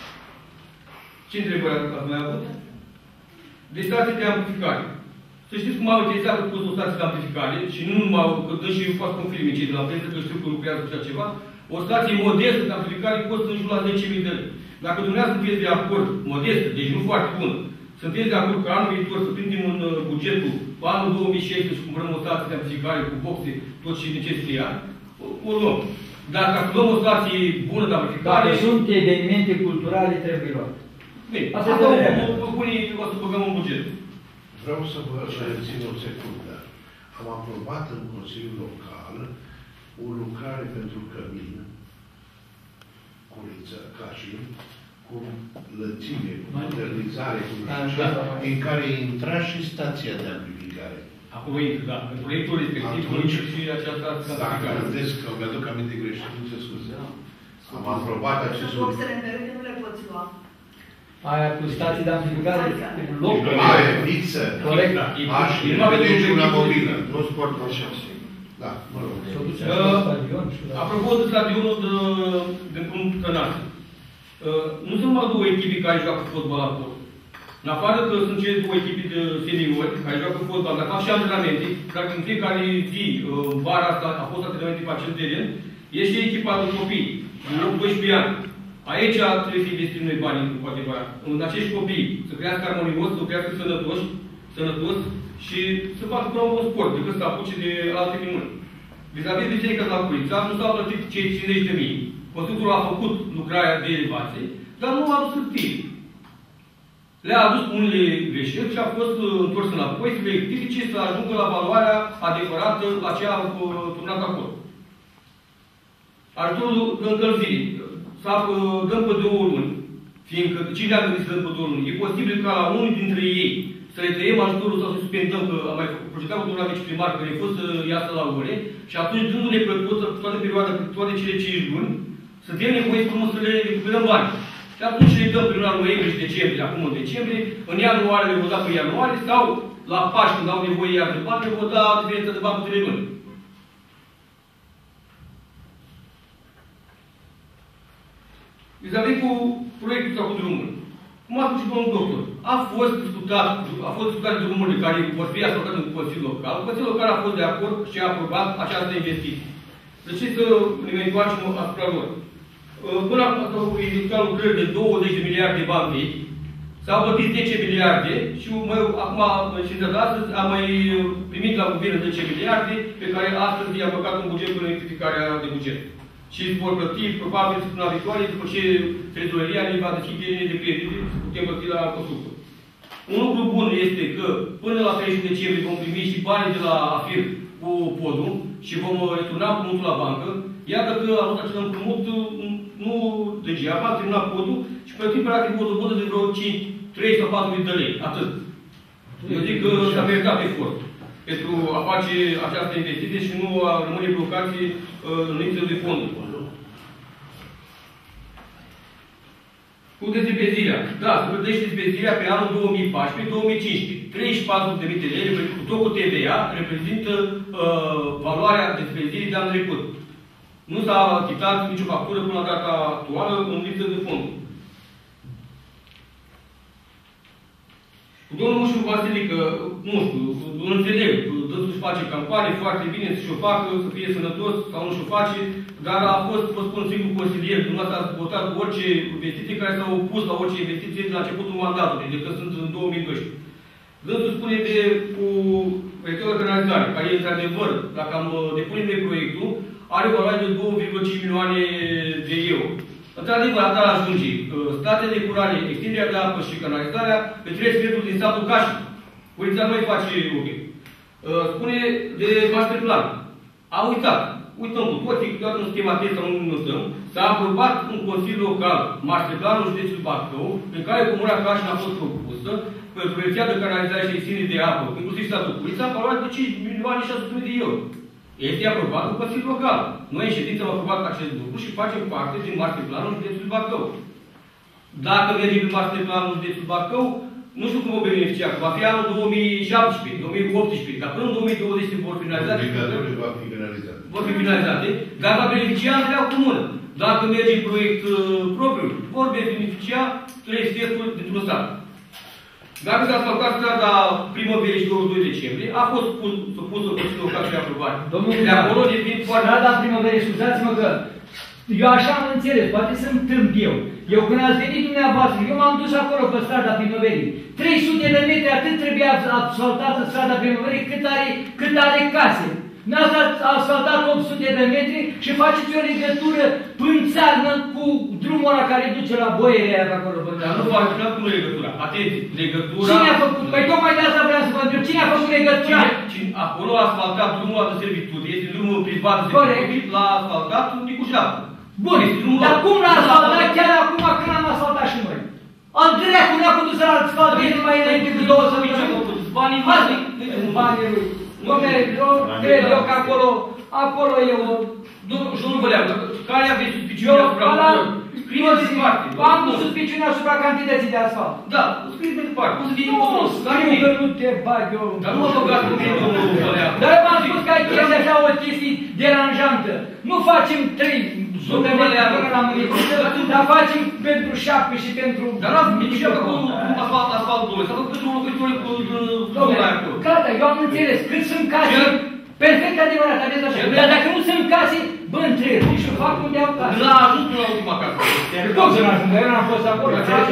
ce întrebări ați mai avut? De stații de amplificare. Să știți cum am utilizat cu o stație de amplificare și nu numai, că dă și eu fac confirme cei de la presă, că știu că lucrează cu așa ceva, o stație modestă de amplificare costă în jur la zece mii de lei. Dacă dumneavoastră sunteți de acord, modestă, deci nu foarte bună, sunteți de acord că anul viitor să prindem în bugetul anul două mii șaisprezece și cumpărăm o stație de amplificare cu boxe, tot ce necesită ea, o luăm. Dar ca să luăm o stație bună de amplificare... Dacă sunt evenimente culturale, trebuie luat. Bine, asta o punem, o să băgăm în buget. Vreau să vă rețin o secundă. Am aprobat în Consiliul Local o lucrare pentru Cămin, Curiță, Cașin, cu lățime, cu modernizare, cu așa, în care intra și stația de amplificare. Acolo intră, da. În proiectul respectiv, intră și această dacă gândesc că mi-aduc aminte greșit, nu se scuze. Am aprobat acest lucru. Boxele în perete nu le poți lua. Aia cu stații de amplificare, loc. Aia, fixă. Corect. Aș, nu aveți una mobilă. Nu sport așa. Da, mă rog. Apropo de stadionul din Câmpul Cănați. Nu sunt numai două echipe care joacă fotbal acolo. În afară că sunt cele două echipe de seniori care joacă fotbal, dar fac și antrenamente, care în fiecare zi, în vara asta, a fost antrenamente pe acel teren, e și echipa de copii, în doisprezece ani. Aici trebuie să investim noi banii, cu adevărat. În acești copii, să crească armonios, să crească sănătoși, sănătos și să facă până un sport, decât să apuce de alte minuni. Vis-a-vis de cei care la Curița, nu s-au plătit cei cincizeci de mii. Constructorul a făcut lucrarea de elevație, dar nu a adus hârtii. Le-a adus unele greșeli și a fost întors înapoi să le rectifice, să ajungă la valoarea adevărată la ce a turnat acolo. Ajutorul de încălzire. Să dăm pe două luni, fiindcă cine a gândit să dăm pe două luni? E posibil ca la unul dintre ei să le tăiem ajutorul sau să suspendăm, că am mai procedat cu domnul viceprimar, că le fost să iasă la ore, și atunci, dându-le pe toată perioada, pe toate cele cinci luni, suntem nevoiți frumos să le recuperăm bani. Și atunci le dăm prin luna noiembrie și decembrie, acum în decembrie, în ianuarie le vor da pe ianuarie, sau la Paști, când au nevoie iar de bani, le vor da diferența de bani pe trei luni. Vis-a-vis cu proiectul sau cu drumul. Cum a spus și domnul doctor, a fost discutat, a fost discutat de drumurile care vor fi ascultate în Consiliul Local. Consiliul Local a fost de acord și a aprobat această investiție. Deci să ne mai întoarcem asupra lor. Până acum s-au executat lucrări de douăzeci de miliarde de bani vechi, s-au plătit zece miliarde și mă, acum, în ședința de astăzi, am mai primit la guvern zece miliarde pe care astăzi i-am băgat în buget până rectificarea de buget. Și vor plăti, probabil, săptămâna viitoare, după ce trezoreria ne va deschide linie de credite, să putem plăti la constructor. Un lucru bun este că până la treizeci decembrie vom primi și banii de la AFIR cu podul și vom returna cuvântul la bancă, Iată că a luat acel împrumut, nu degeaba, a terminat podul și pe timp practic o dobândă de vreo cinci, trei sau patru mii de lei. Atât. Eu zic că s-a meritat efort pentru a face această investiție și nu a rămâne blocați în lipsă de fonduri. Cu dezbezirea. Da, se plătește dezbezirea pe anul două mii paisprezece două mii cincisprezece. treizeci și patru de mii de lei, cu tot cu T V A, reprezintă uh, valoarea dezbezirii de anul trecut. Nu s-a achitat nicio factură până la data actuală în lipsă de fonduri. Cu domnul Mușu Vasilică, nu știu, nu înțeleg, dânsul își face campanie foarte bine, să-și o facă, să fie sănătos sau nu și-o face, dar a fost, vă spun, singur consilier, dumneavoastră ați votat cu orice investiție care s-au opus la orice investiție de la începutul mandatului, de că sunt în două mii doisprezece. Dânsul spune de cu proiectul de canalizare, care e într-adevăr, dacă am depune de proiectul, are valoare de două virgulă cinci milioane de euro. Într-adevăr, atât ajunge. Statele de curare, extinderea de apă și canalizarea pe trei sferturi din satul Cașin. Poliția nu îi face obiect. Spune de master plan. A uitat. Uităm cu toții, câteodată în schema testă nu notăm. S-a aprobat un consiliu local, master planul județul Bacău, în care comuna Cașin a fost propusă pentru rețea de canalizare și extindere de apă, inclusiv satul Culița, în valoare de cinci milioane șase sute de euro. Este aprobat în Consiliul Local. Noi în ședință am aprobat acest lucru și facem parte din master planul județului Bacău. Dacă mergem pe master planul județului Bacău, nu știu cum vom beneficia, va fi anul două mii șaptesprezece, două mii optsprezece, dar până în două mii douăzeci se vor finaliza. Obligatoriu va fi finalizat. Vor fi finalizate, dar va beneficia întreaga comună. Dacă merge în proiect uh, propriu, vor beneficia trei sferturi dintr-un stat. Dacă s-a asfaltat strada primăverii și douăzeci și doi decembrie, a fost supusă în Consiliul Local și aprobare. Domnul de acolo depind foarte... Strada primăverii, scuzați-mă că eu așa am înțeles, poate sunt tâmp eu. Eu când ați venit dumneavoastră, eu m-am dus acolo pe strada primăverii. trei sute de metri atât trebuia asfaltată strada primăverii cât are, cât are case. Ne-ați asfaltat opt sute de metri și faceți o legătură până țarnă cu drumul ăla care duce la boierea aia pe acolo. Dar nu faci, nu cum legătura. Atenție, legătura... Cine a făcut? Păi tocmai de asta vreau să vă întreb. Cine a făcut legătura? Cine, acolo a asfaltat drumul de servitut. Este drumul privat de servitut, l-a asfaltat Nicușeanu. Bun, dar cum l-a asfaltat chiar acum când am asfaltat și noi? Al dracu ne-a putut să-l asfalteze numai înainte cu două săptămâni. Banii mari. Banii lui. Dom'le, eu cred eu că acolo, acolo e o... Domnul Băleanu, care aveți suspiciune asupra lucrurilor? Scrieți de departe. Am cu suspiciune asupra cantității de asfalt. Da, scrieți de departe. Cum să fie control? Nu, că nu te bag eu. Dar nu mă băgați cu mine, domnul Băleanu. Dar eu v-am spus că ai chestia așa o chestie deranjantă. Nu facem trei sute de metri până la Mânicuță, dar facem pentru șapte și pentru... Dar nu ați nici eu că acolo asfaltul doi. S-a făcut pentru locuitorii cu domnul aia acolo. Gata, eu am înțeles. Cât sunt case... Perfect adevărat, aveți așa. Dar dacă nu sunt case, bă, întreb. Și fac unde au case. N-a ajuns până la ultima casă. Cum să n-ajung? Eu n-am fost acolo.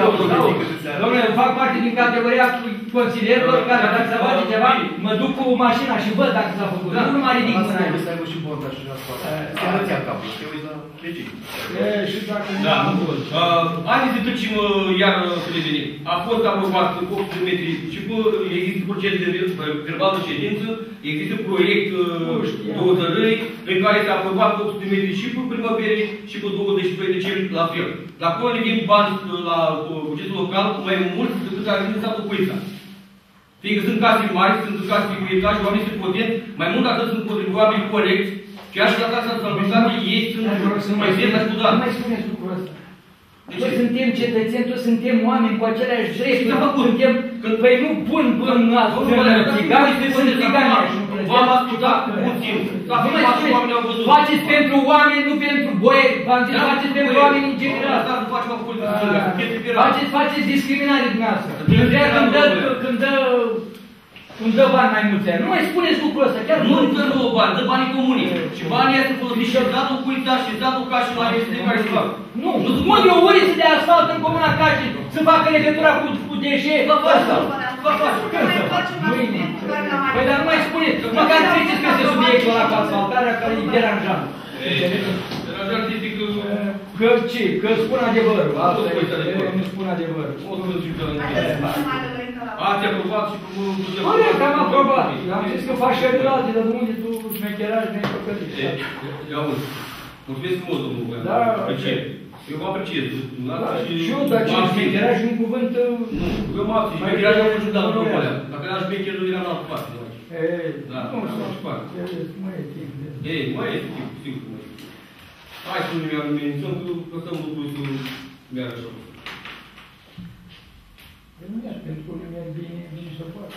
Dom'le, fac parte din categoria consilierilor care, dacă se face ceva, mă duc cu mașina și văd dacă s-a făcut. Nu mă ridic până aici. Să aibă și borda și asfalt. Să arăți în capul. Te uiți la legit. Și dacă da, nu pot. Haideți să trecem iar să revenim. A fost aprobat cu opt sute de metri și există proces de verbal de ședință, există proiect de hotărâri în care s-a aprobat opt sute de metri și cu primăveri și cu douăzeci și doi decembrie la fel. Dar acolo ne vin bani la bugetul local mai mult decât a venit în satul Cuița. Fiindcă sunt case mari, sunt case cu etaj, oameni sunt potent, mai mult atât sunt contribuabili corecți, chiar și la casa de stabilitate, ei sunt mai bine așteptat. Nu mai spuneți lucrul ăsta. Toți suntem cetățeni, toți suntem oameni cu aceleași drepturi, suntem... Păi nu pun până în alt, țigani, sunt țigani așa. V-am ascultat puțin. Nu mai spuneți, faceți pentru oameni, nu pentru boieri, v-am zis, faceți pentru oameni în general. Faceți discriminare dumneavoastră. Când dă... Când dă bani mai mulți ani. Nu mai spuneți lucrul ăsta, chiar nu dă nouă bani, dă banii comuni. Și banii ăia sunt folosiți și datul Cuița și datul Cașin la investiții care se fac. Nu, nu sunt eu uriță de asfalt în comuna Cașin să facă legătura cu deșe. Vă fac asta. Vă fac mâine. Păi dar nu mai spuneți, măcar treceți peste subiectul ăla cu asfaltarea care e deranjant. Deranjant este că... Că ce? Că spun adevărul. Asta e, nu spun adevărul. Ați aprobat și cu... Corect, am aprobat. Am zis că faci și alte, dar unde tu șmecheraj, ne-ai păcălit. Ia auzi. Mulțumesc frumos, domnul Voian. Da, apreciez. Eu vă apreciez. Da, și eu, dar ce șmecherea și un cuvânt... Nu, eu m-am zis, șmecherea eu nu dat după alea. Dacă era șmecher, nu eram la altă parte. Ei, da, nu, nu, nu, nu, mai e timp. Ei, mai e timp, sigur că mai e. Hai să nu mi-am amenințăm, că lăsăm lucrul să meară așa. Pentru că lumea bine, bine să poate.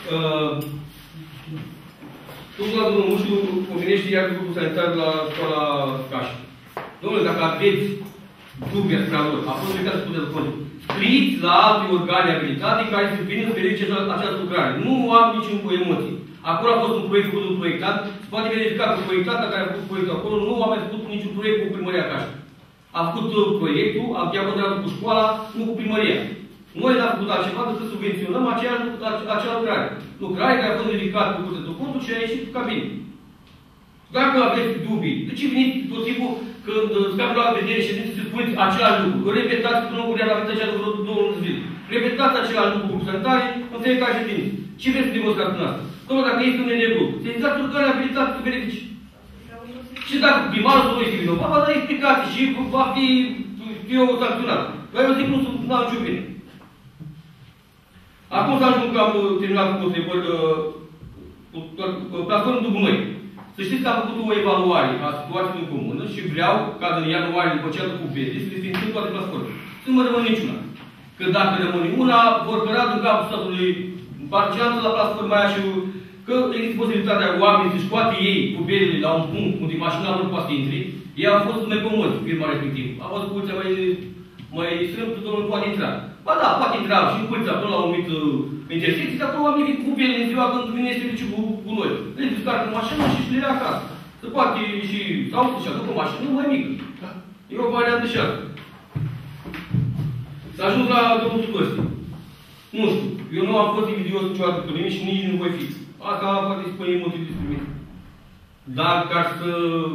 Tot la domnul Mușu convenește iar grupul sanitar la școala Caș. Domnule, dacă aveți dubii asupra lor, a fost uitați să puteți spune. Scriți la alte organe abilitate care să vină să verifice această lucrare. Nu am niciun emoții. Acolo a fost un proiect făcut un proiectant, se poate verifica că proiectanta care a făcut proiectul acolo nu a mai făcut niciun proiect cu primăria Caș. A făcut proiectul, a cheamă cu școala, nu cu primăria. Noi n-am făcut altceva decât să subvenționăm acea, acea lucrare. Lucrare care a fost ridicată cu Curtea de Conturi și a ieșit ca bine. Dacă aveți dubii, de ce veniți tot timpul când scapă la vedere și să spuneți același lucru? Că repetați până cu la vedere de vreo două luni zile. Repetați același lucru cu sanitare în fiecare ședință. Ce vreți să demonstrați în asta? Domnule, dacă este un negru, sesizați organele abilitate să verifice. Și dacă primarul să nu este vinovat, va da explicații și va fi eu sancționat. Dar eu zic nu sunt am nicio bine. Acum să ajung că am terminat cu întrebări, platformul după noi. Să știți că am făcut o evaluare a situației în comună și vreau ca în ianuarie, după ce aduc cu bezi, să definim toate platformele. Să nu mă rămân niciuna. Că dacă rămâne una, vor căra din capul statului parceanță la platforma aia și că există posibilitatea oamenii să-și scoate ei cu bezele la un punct unde mașina nu poate să intri. Ei au fost mai comozi, firma respectivă. A fost cu mai, mai strâmb, domnul nu poate intra. Ba da, poate intra și în pâlță, acolo la o anumită intersecție, acolo oamenii vin cu bele în ziua când vine serviciu cu, cu noi. Le descarcă în mașină și își le ia acasă. Se poate și sau să-și aducă o mașină mai mică. E o variantă și asta. S-a ajuns la domnul Tudorski. Nu știu, eu nu am fost invidios niciodată pe nimeni și nici nu voi fi. Asta poate spune motiv despre mine. Dar ca să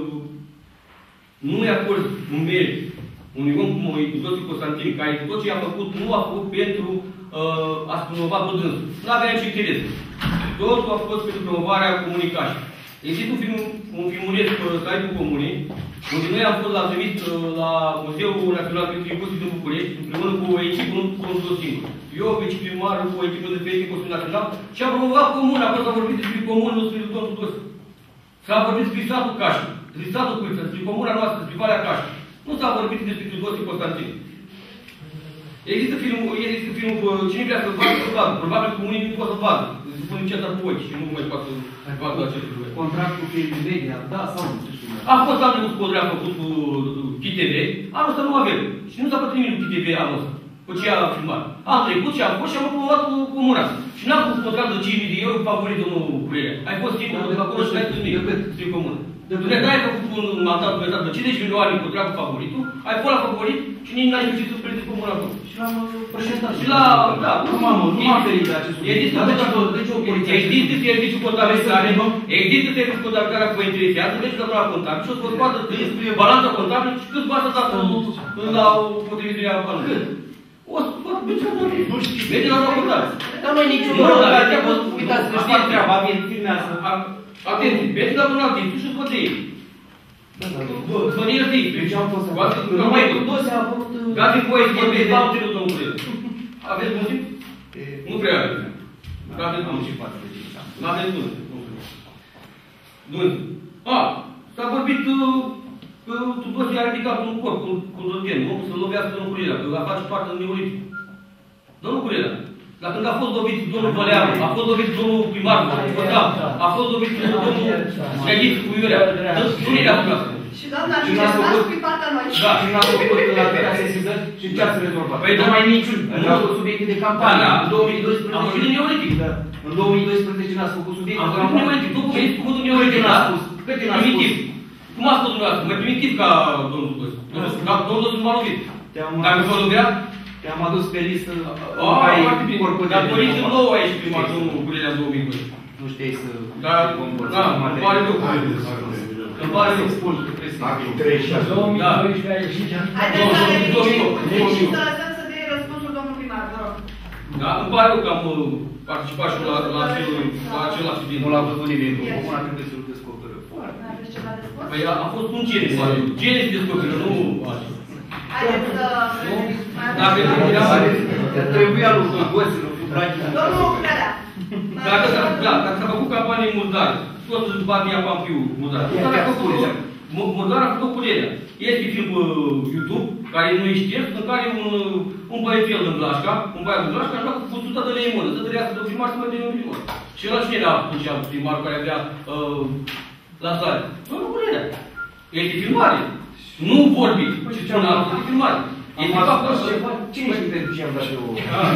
nu-i acord un merit unui om cum Tudorski Constantin, care tot ce a făcut, nu a făcut pentru uh, a promova pe dânsul. Nu avea nici interes. Totul a fost pentru promovarea comunicației. Există un, film, un filmuleț pe site-ul comunei, unde noi am fost la trimis la Muzeul Național pentru Impoziții din București, împreună cu o echipă, nu cu un singur. Eu, viceprimarul, cu o echipă de fete Consiliul Național și am promovat comuna, acolo s-a vorbit despre comună, despre domnul Tudorski. S-a vorbit despre satul Cașu, despre satul Cuiță, despre comuna noastră, despre Valea Cașu. Nu s-a vorbit despre Tudorski Constantin. Există filmul, există filmul, cine vrea să-l vadă, să-l vadă. Probabil că unii nu pot să-l vadă. Se pune încetat cu ochi și nu mai poate să vadă acest lucru. Contract cu filmul media, da sau nu? A fost anul trecut cu Codrea făcut cu T T V, anul ăsta nu avem. Și nu s-a plătit nimic cu T T V anul ăsta. Cu ce a filmat. Anul trecut și a fost și am promovat cu comuna. Și n-am făcut contract de cinci mii de euro favorit domnul Curerea. Ai fost singurul de acolo și n-ai spus nimic despre comună. Dumnezeu ai făcut un mandat de cincizeci de milioane cu treabă favoritul, ai fost la favorit și nici n-ai reușit să plătești comuna acolo. Și l-am prezentat. Și la, da, nu m-am ferit de acest lucru. Există serviciul contabilizare, există serviciul contabilizare care vă interesează, deci la contabil și o să vă scoată balanța contabilă și cât bani să dați la potrivirea anului. Cât? O să vă nu știu. Merge la contabil. Dar mai niciun lucru, dar te-a fost, uitați, să știți treaba, vin, filmează. Atenție, merge la domnul Altin, tu și-o scoate ei. Zvănire de ei. Deci am fost Nu mai mult. Toți a avut... Dați-mi voie să vorbesc de altele, domnul Curel. Aveți muzic? Nu prea aveți. Nu aveți muzic. Nu aveți muzic. Bun. A, s-a vorbit că Tudorski a ridicat un corp cu Dălgen, nu? Să-l lovească domnul Curelea, că a face parte din neolitic. Domnul Curelea, dar când a fost lovit domnul Băleanu, a fost lovit domnul primar, a fost lovit domnul Găghiț cu Iurea, nu ne-a spus. Și doamna Ciucești, pe partea noi. Da, și n-a făcut la atâtea sesizări și ce ați rezolvat? Păi nu mai niciun. Nu a făcut subiecte de campanie. În două mii doisprezece... Am făcut neolitic. În două mii doisprezece n-ați făcut subiecte. Am făcut neolitic. Nu cum ești făcut neolitic. Câte n-a spus? Câte n-a spus? Cum a spus dumneavoastră? Mai primitiv ca domnul Tudorski. Domnul Tudorski m-a lovit. Dacă vă lovea... Te-am adus pe listă... Aaa, foarte bine. Dar doriți în nouă aici primar domnul Curelea în două mii doi. Nu știai să... Da, da, îmi pare rău. Îmi pare rău. două mii doisprezece a ieșit. Haideți să revinim și să lăsăm să dea răspunsul domnul primar, vă rog. Da, îmi pare rău că am participat și la acel accident. Nu l-a văzut nimeni. Comuna trebuie să lucrezi cu o hotărâre. Aveți ceva răspuns? Păi a fost un gene, gene se descoperă, nu așa. Haideți să... Dacă trebuia lui Goților, Domnul Călea. Dacă s-a făcut campanie murdare, tot îți bate ea pampiu murdare. Murdarea a făcut curerea. Este film pe YouTube, care nu e șters, în care un, un băiețel în Blașca, un băiat în Blașca, așa cu sută de lei în mână, să trăiască de primar să mă dea un primar. Și ăla cine era atunci primarul care avea uh, la sare? Domnul Curerea. Este filmare. Nu vorbi. Ce spune altul, este filmare. Este faptul ceva. Cine știe pentru ce am dat eu?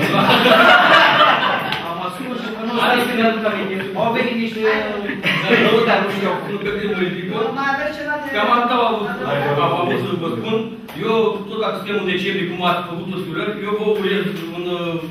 Am ascuns și că nu are să ne aduc aminte. Au venit niște rău, dar nu știu. Nu pe primul ridică. Mai aveți ceva de... Cam atât am avut. Am avut să vă spun. Eu, tot dacă suntem în decembrie, cum ați făcut spurări, eu vă urez un...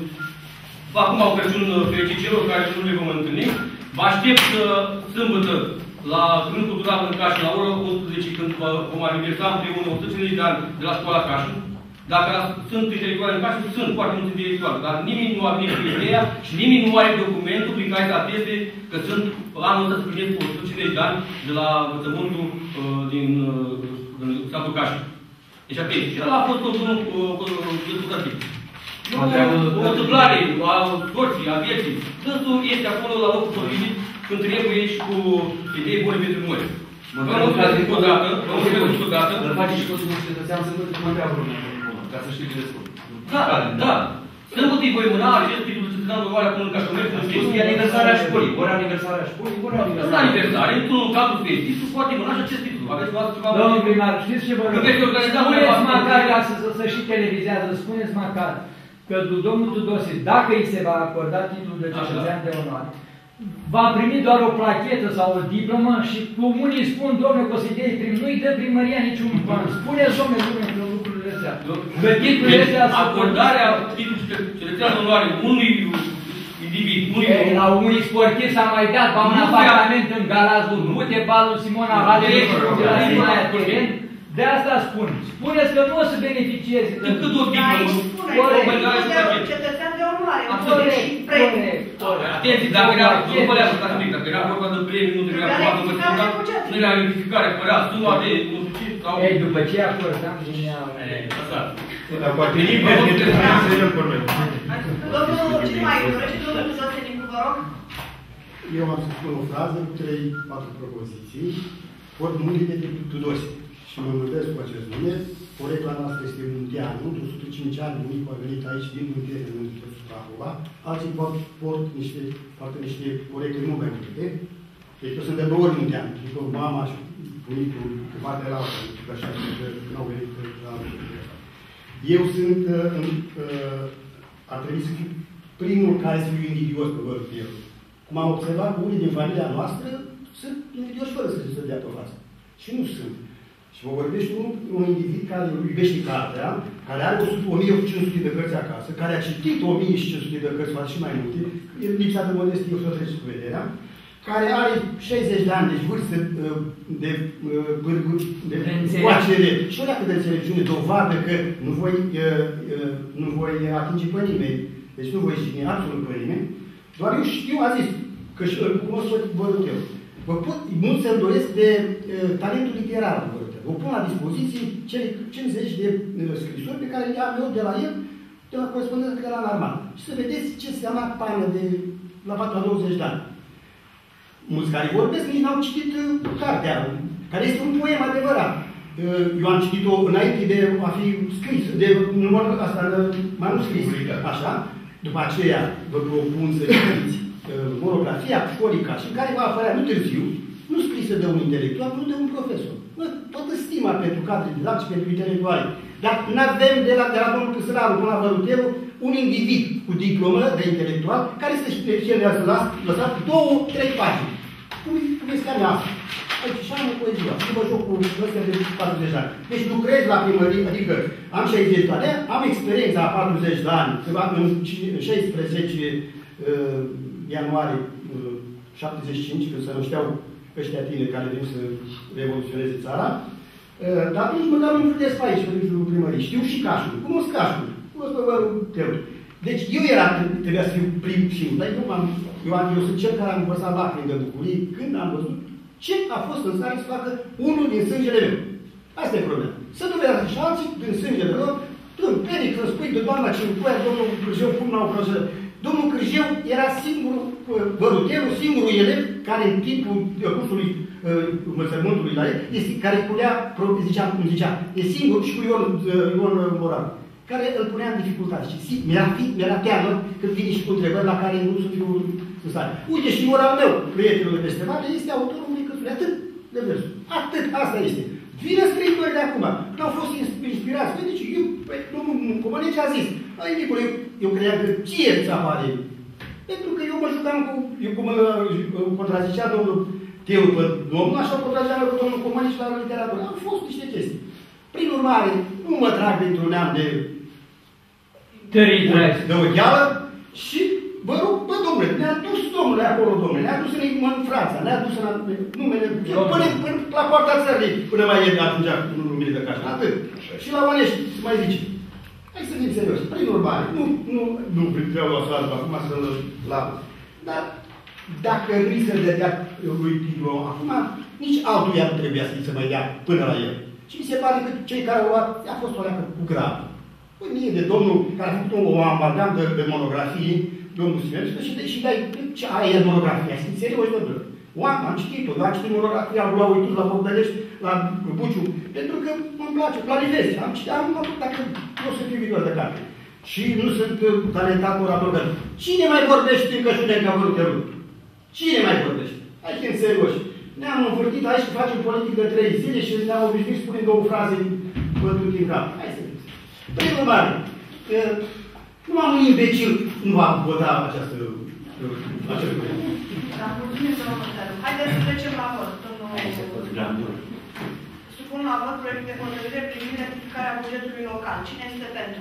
Acum au Crăciun fericit celor care nu le vom întâlni. Vă aștept sâmbătă la Clubul Cultural în Cașin, la ora unsprezece, când vom aniversa împreună o sută cincizeci de ani de la școala Cașin. Dacă sunt intelectuali în Cașin, sunt foarte mulți intelectuali, dar nimeni nu a venit cu ideea și nimeni nu are documentul prin care să ateste că sunt anul ăsta să primesc o sută cincizeci de ani de la învățământul uh, din uh, satul Cașin. Deci atent. Și ăla a fost tot unul discutativ. Nu o întâmplare a sorții, a vieții. Dânsul este acolo la locul potrivit când trebuie și cu idei bune pentru noi. Vă mulțumesc o dată, vă mulțumesc o dată. Îl face și toți un cetățean să mă întreabă lumea, ca să știi ce spun. Da, da. Sâmbătă îi voi mâna acest titlu de cetățean de oarea până în cașomer. E aniversarea școlii, ori aniversarea școlii, ori aniversarea. Nu aniversare, într-un cadru festiv, se poate mâna și acest titlu. Aveți luat ceva? Domnul primar, știți ce vă rog? Spuneți măcar, ca să, să și televizează, spuneți măcar că domnul Tudose, dacă îi se va acorda titlul de cetățean de onoare, va primi doar o plachetă sau o diplomă și comunii spun, domnule, că o să-i dea prim, nu-i dă primăria niciun ban. Spuneți, domnule, domnule, lucrurile astea. Că titlurile astea... Acordarea titlului de cetățean de onoare unui individ, unui... La unui sportiv s-a mai dat, ba un apartament în Galazul, Mute, balul Simona Hadei, de la Sinaia Teren. De asta spun. Spuneți că nu o să beneficieze. Decât o diplomă. Cetățean de onoare. Atenție, dacă era, nu părează, dacă era vorba de premiu, nu trebuia vorba de învățământ, nu era identificare, părea suma de nu știu ce, sau... Ei, după ce acordam din ea... Asta. Dar poate liber de trebuie să le pornim. Domnul, cine mai vorbește? Domnul Tudose Nicu, vă rog. Eu am să spun o frază cu trei, patru propoziții. Ori numele de Tudose. Și mă mândresc cu acest nume. Porecla noastră este munteană. Într-o o sută cinci ani, bunicul a venit aici din Munteană, în Suprahova. Alții port, port niște, poartă niște porecle nu mai multe. Deci eu sunt de două ori munteană. După mama și bunicul, cu partea la altă, că așa, că n-au venit la altă. Eu sunt, uh, ar trebui să fiu primul care să fiu invidios pe vărul eu. Cum am observat cu unii din familia noastră, sunt invidioși fără să se dea pe față. Și nu sunt. Și vă vorbește un, un individ care iubește cartea, care are o mie cinci sute de cărți acasă, care a citit o mie cinci sute de cărți, poate și mai multe, lipsa de modestie o să o trece cu vederea, care are șaizeci de ani, deci vârstă de coacere și o leacă de înțelepciune, dovadă că nu voi, nu voi atinge pe nimeni, deci nu voi jigni absolut pe nimeni, doar eu știu, a zis, că și îl cunosc vărul tău. Vă pot, mult să-mi doresc de uh, talentul literar, vă pun la dispoziție cele cincizeci de uh, scrisori pe care le am eu de la el, de la corespondență de la Narman. Și să vedeți ce înseamnă pană de la patru douăzeci de ani. Mulți care vorbesc nici n-au citit uh, cartea, care este un poem adevărat. Uh, eu am citit-o înainte de a fi scris, de număr asta, mai mult scris, așa. După aceea vă propun să citiți monografia școlică și care va apărea nu târziu, nu scrisă de un intelectual, nu de un profesor. Toată stima pentru cadre didactice și pentru intelectuali. Dar nu avem de la, de la domnul Căsăraru până la Văruteu un individ cu diplomă de intelectual care să-și specializează lăsat două, trei pagini. Cum, cum este care asta? Aici și am o poezie. Și mă joc cu ăstea de patruzeci de ani. Deci lucrez la primărie, adică am șaizeci de ani, am experiența a patruzeci de ani, în șaisprezece uh, ianuarie uh, șaptezeci și cinci, când se nășteau ăștia tineri care vin să revoluționeze țara, uh, dar atunci măcar nu vedeți pe aici, pe mijlocul primării. Știu și Cașul, cunosc Cașul, cunosc pe vărul tău. Deci eu era, trebuia să fiu prim și dar eu, am, eu, am, eu sunt cel care am învățat lacrimi de bucurie când am văzut Ce a fost în stare să facă unul din sângele meu? Asta e problema. Să durează și alții din sângele lor, tâmpenic să spui de doamna Cirucoia, domnul Cârjeu, cum n-au proză. Domnul Cârjeu era singurul, băruterul, singurul elev care în timpul cursului învățământului la el, este, care punea, zicea, cum zicea, e singur și cu Ion, Ion Moral, care îl punea în dificultate. Și mi-era mi-era teamă când vine și cu întrebări la care nu să fiu în stare. Uite, și moral meu, prietenul de peste mare, este autorul unui cânturi, atât de versul. Atât, asta este. Vine scriitori de acum, că au fost inspirați. Păi, deci, eu, păi, domnul Comăneci a zis, ai, Nicule, eu, eu credeam că ție ți apare. Pentru că eu mă jucam cu, eu, cum îl contrazicea domnul Teu pe domnul, așa contraziceam cu domnul Comăneci la literatură. Au fost niște chestii. Prin urmare, nu mă trag dintr-un neam de tării, de ogheală și vă rog, bă, domnule, ne-a dus domnule acolo, domnule, ne-a dus în, în Franța, ne-a dus în numele, până, până la poarta țării, până mai e atunci în lumile de cașă, atât. Și la Onești, se mai zice. Hai să fim serios. Prin urmare, nu, nu, nu vreau la soartă, acum să-l la... Dar dacă îi să dădea lui Tibro acum, nici altuia nu trebuia să mai dea până la el. Și mi se pare că cei care au luat, a fost o leacă cu grav. Păi mie de domnul care a făcut o amalgam de, de monografie, domnul Sferiță, și, și dai, ce are el monografia? Sunt serios, domnule. Oameni, am citit-o, am citit monografia lui Uitus la Bogdălești, la Buciu, pentru că îmi place, planivez. Am citit, am făcut, dacă nu o să fiu viitor de carte. Și nu sunt talentat orator. Cine mai vorbește în cășunea ca vrut de Cine mai vorbește? Hai fi serioși. Ne-am învârtit aici și facem politic de trei zile și ne-am obișnuit spunând două fraze bătut din cap. Hai să vedem. Prin urmare, numai un imbecil nu va vota această acest proiect. Da, mulțumim, domnul Mătăru. Haideți să trecem la vot. Domnul... Supun la vot proiect de hotărâre privind rectificarea bugetului local. Cine este pentru?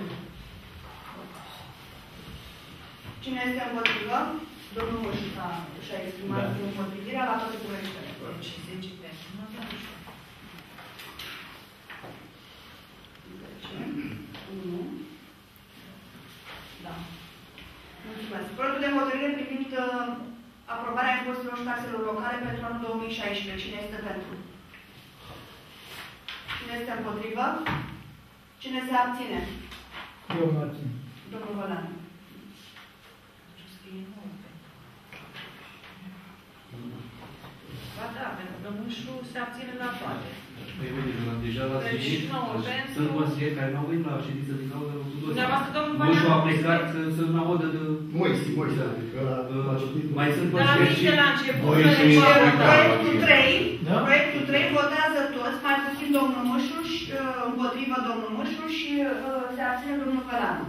Cine este împotrivă? Domnul Mășuța și-a exprimat împotrivirea la toate proiectele. Și zece pentru. unu. Da. Mulțumesc. Proiectul de hotărâre privind uh, aprobarea impozitelor și taxelor locale pentru anul două mii șaisprezece. Cine este pentru? Cine este împotrivă? Cine se abține? Eu mă abțin. Domnul Văleanu. Ba da, pentru că Mâșu se abține la toate. Păi, uite, deja l-ați Deci, citit. nouă pentru... Sunt consilieri care n-au venit la ședință din cauza cu toți. Dumneavoastră, domnul Mâșu a Văleanu, plecat să-mi audă de... Moisi, Moisi, că l-a citit. Mai sunt de la consilieri și... mine la început, Moisi să și... Proiectul trei, proiectul trei votează toți, mai puțin domnul Mâșu și împotrivă domnul Mâșu și se abține domnul Văleanu.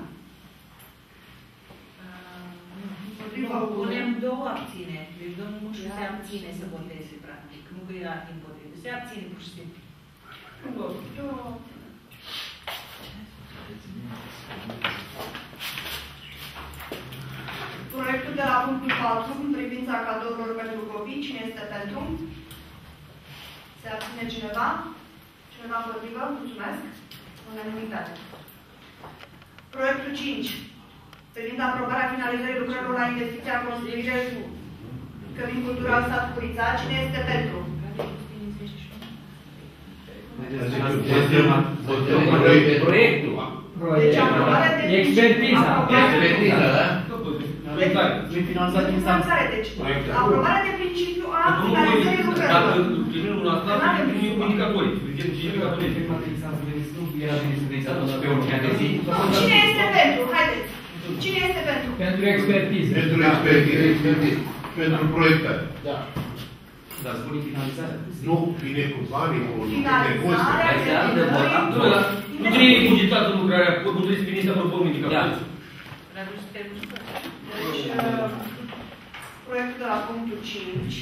Punem două abțineri. Deci domnul Mușu se abține să voteze, practic. Nu că era împotrivă. Se abține, pur și simplu. Proiectul de la punctul patru, în privința cadourilor pentru copii, cine este pentru? Se abține cineva? Cineva împotrivă? Mulțumesc. Unanimitate. Proiectul cinci. Privind aprobarea finalizării lucrărilor la investiția construire Cămin Cultural Sat Curița. Cine este pentru? Proiectul. Deci aprobarea de expertiza. Expertiza, da? Finanțare. Deci aprobarea de principiu a finalizării lucrărilor. Dacă primim un asta, primim indicatorii. Cine este pentru? Haideți. Cine este pentru? Pentru expertiză. Pentru expertiză. Pentru proiectare. Da. Dar spune finalizarea. Nu, vine cu banii, cu Finalizarea. Nu trebuie bugetată lucrarea, nu trebuie să vine să aprobăm indicatorii. Deci, proiectul de la punctul cinci.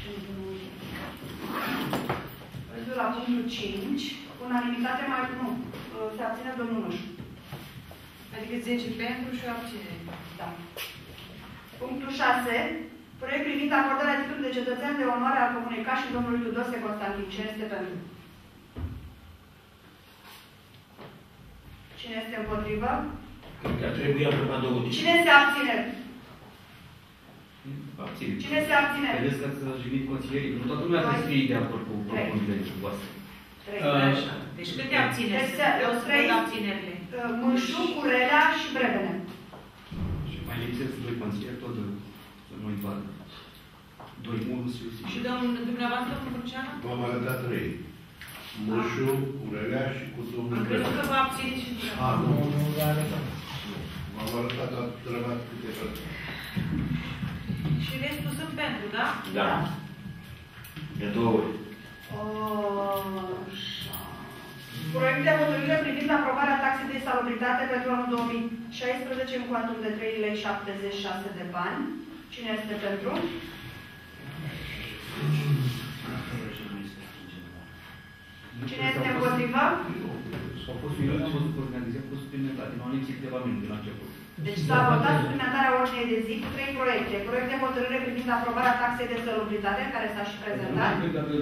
Proiectul de la punctul cinci. Unanimitate mai nu. Se abține domnul Mâșu. Adică zece pentru și o abținere. Da. Punctul șase. Proiect privind acordarea titlului de cetățean de onoare al Comunei Caș și domnului Tudose Constantin. Cine este pentru? Cine este împotrivă? Că trebuie aprobat două. Cine se abține? Abține. Cine se abține? Vedeți că ați jignit consilierii. Nu toată lumea trebuie să fie de acord cu propunerile voastre. Deci câte abțineri Deci sunt? Eu trei, spun abținerile. Mâșu, Curelea și Brevene. Și mai lipsesc doi consilieri, tot de, să nu-i vadă. Doi, unu, susțin. Și domnul, dumneavoastră, domnul Burceanu? V-am arătat trei. Mâșu, Curelea și cu domnul Am crezut că vă abțineți și A, nu. Nu vă arătat. V-am arătat, a rămas câte persoane. Și restul sunt pentru, da? Da. De două ori. Proiect de hotărâre privind aprobarea taxei de salubritate pentru anul două mii șaisprezece în cuantum de trei lei șaptezeci și șase de bani. Cine este pentru? Cine este împotrivă? Au fost suplimentate, au fost organizate, au fost suplimentate. Nu am lipsit câteva minute la început. Deci s-a votat suplimentarea ordinei de zi cu trei proiecte. Proiect de hotărâre privind aprobarea taxei de salubritate, care s-a și prezentat.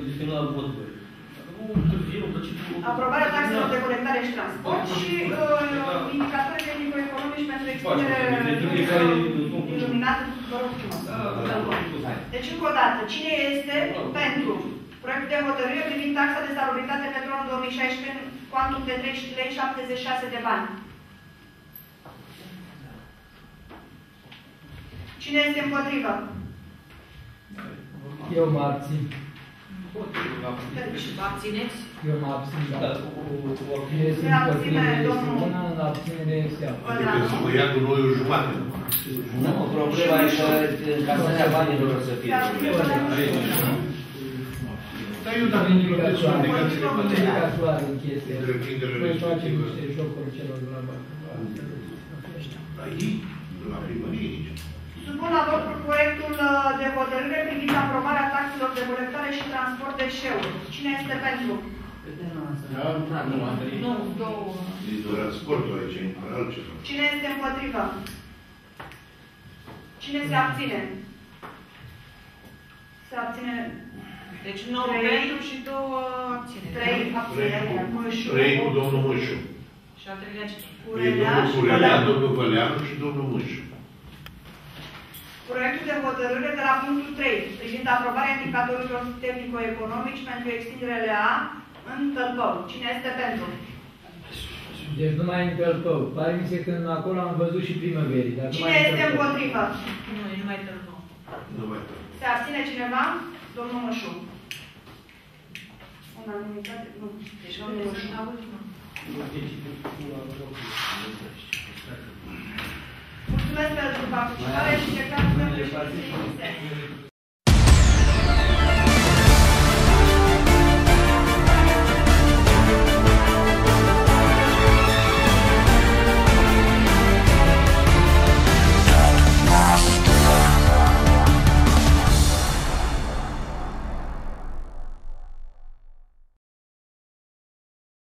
Aprobarea taxelor de colectare și transport și uh, indicatori tehnico-economici pentru extinderea iluminată. Vă rog frumos. Deci, încă o dată, cine este pentru proiectul de hotărâre privind taxa de salubritate pentru anul două mii șaisprezece în cuantum de trei lei șaptezeci și șase de bani? Cine este împotrivă? Eu mă abțin. Și vă abțineți? Eu mă abțin, da. Cine se împotrivă este una, în abținere este alta. Adică să mă ia cu noi o jumătate. Nu, problema e că încasarea banilor o să fie. Dar eu dacă indicatoare, indicatoare în chestia. Noi facem niște jocuri celor de la bani. Aici? La primărie aici. Supun la vot proiectul de hotărâre privind aprobarea taxelor de colectare și transport de deșeuri. Cine este pentru? Nu, două. E transportul aici, e altceva. Cine este împotrivă? Cine se abține? Se abține. Deci nouă pentru și două abțineri. Trei abțineri. Mâșu. Trei cu domnul Mâșu. Și al treilea ce? E domnul Curelea, domnul Văleanu și domnul Mâșu. Proiectul de hotărâre de la punctul trei, privind aprobarea indicatorilor tehnico-economici pentru extinderele A în Tălpău. Cine este pentru? Deci numai în Tălpău. Pare mi se că acolo am văzut și primăverii. Cine este împotrivă? Nu, e numai Tălpău. Numai Tălpău. Se abține cineva? Domnul Mășu. Unanimitate? Nu. Deci domnul Mășu la ultima. Mulțumesc pentru participare și declar că președintele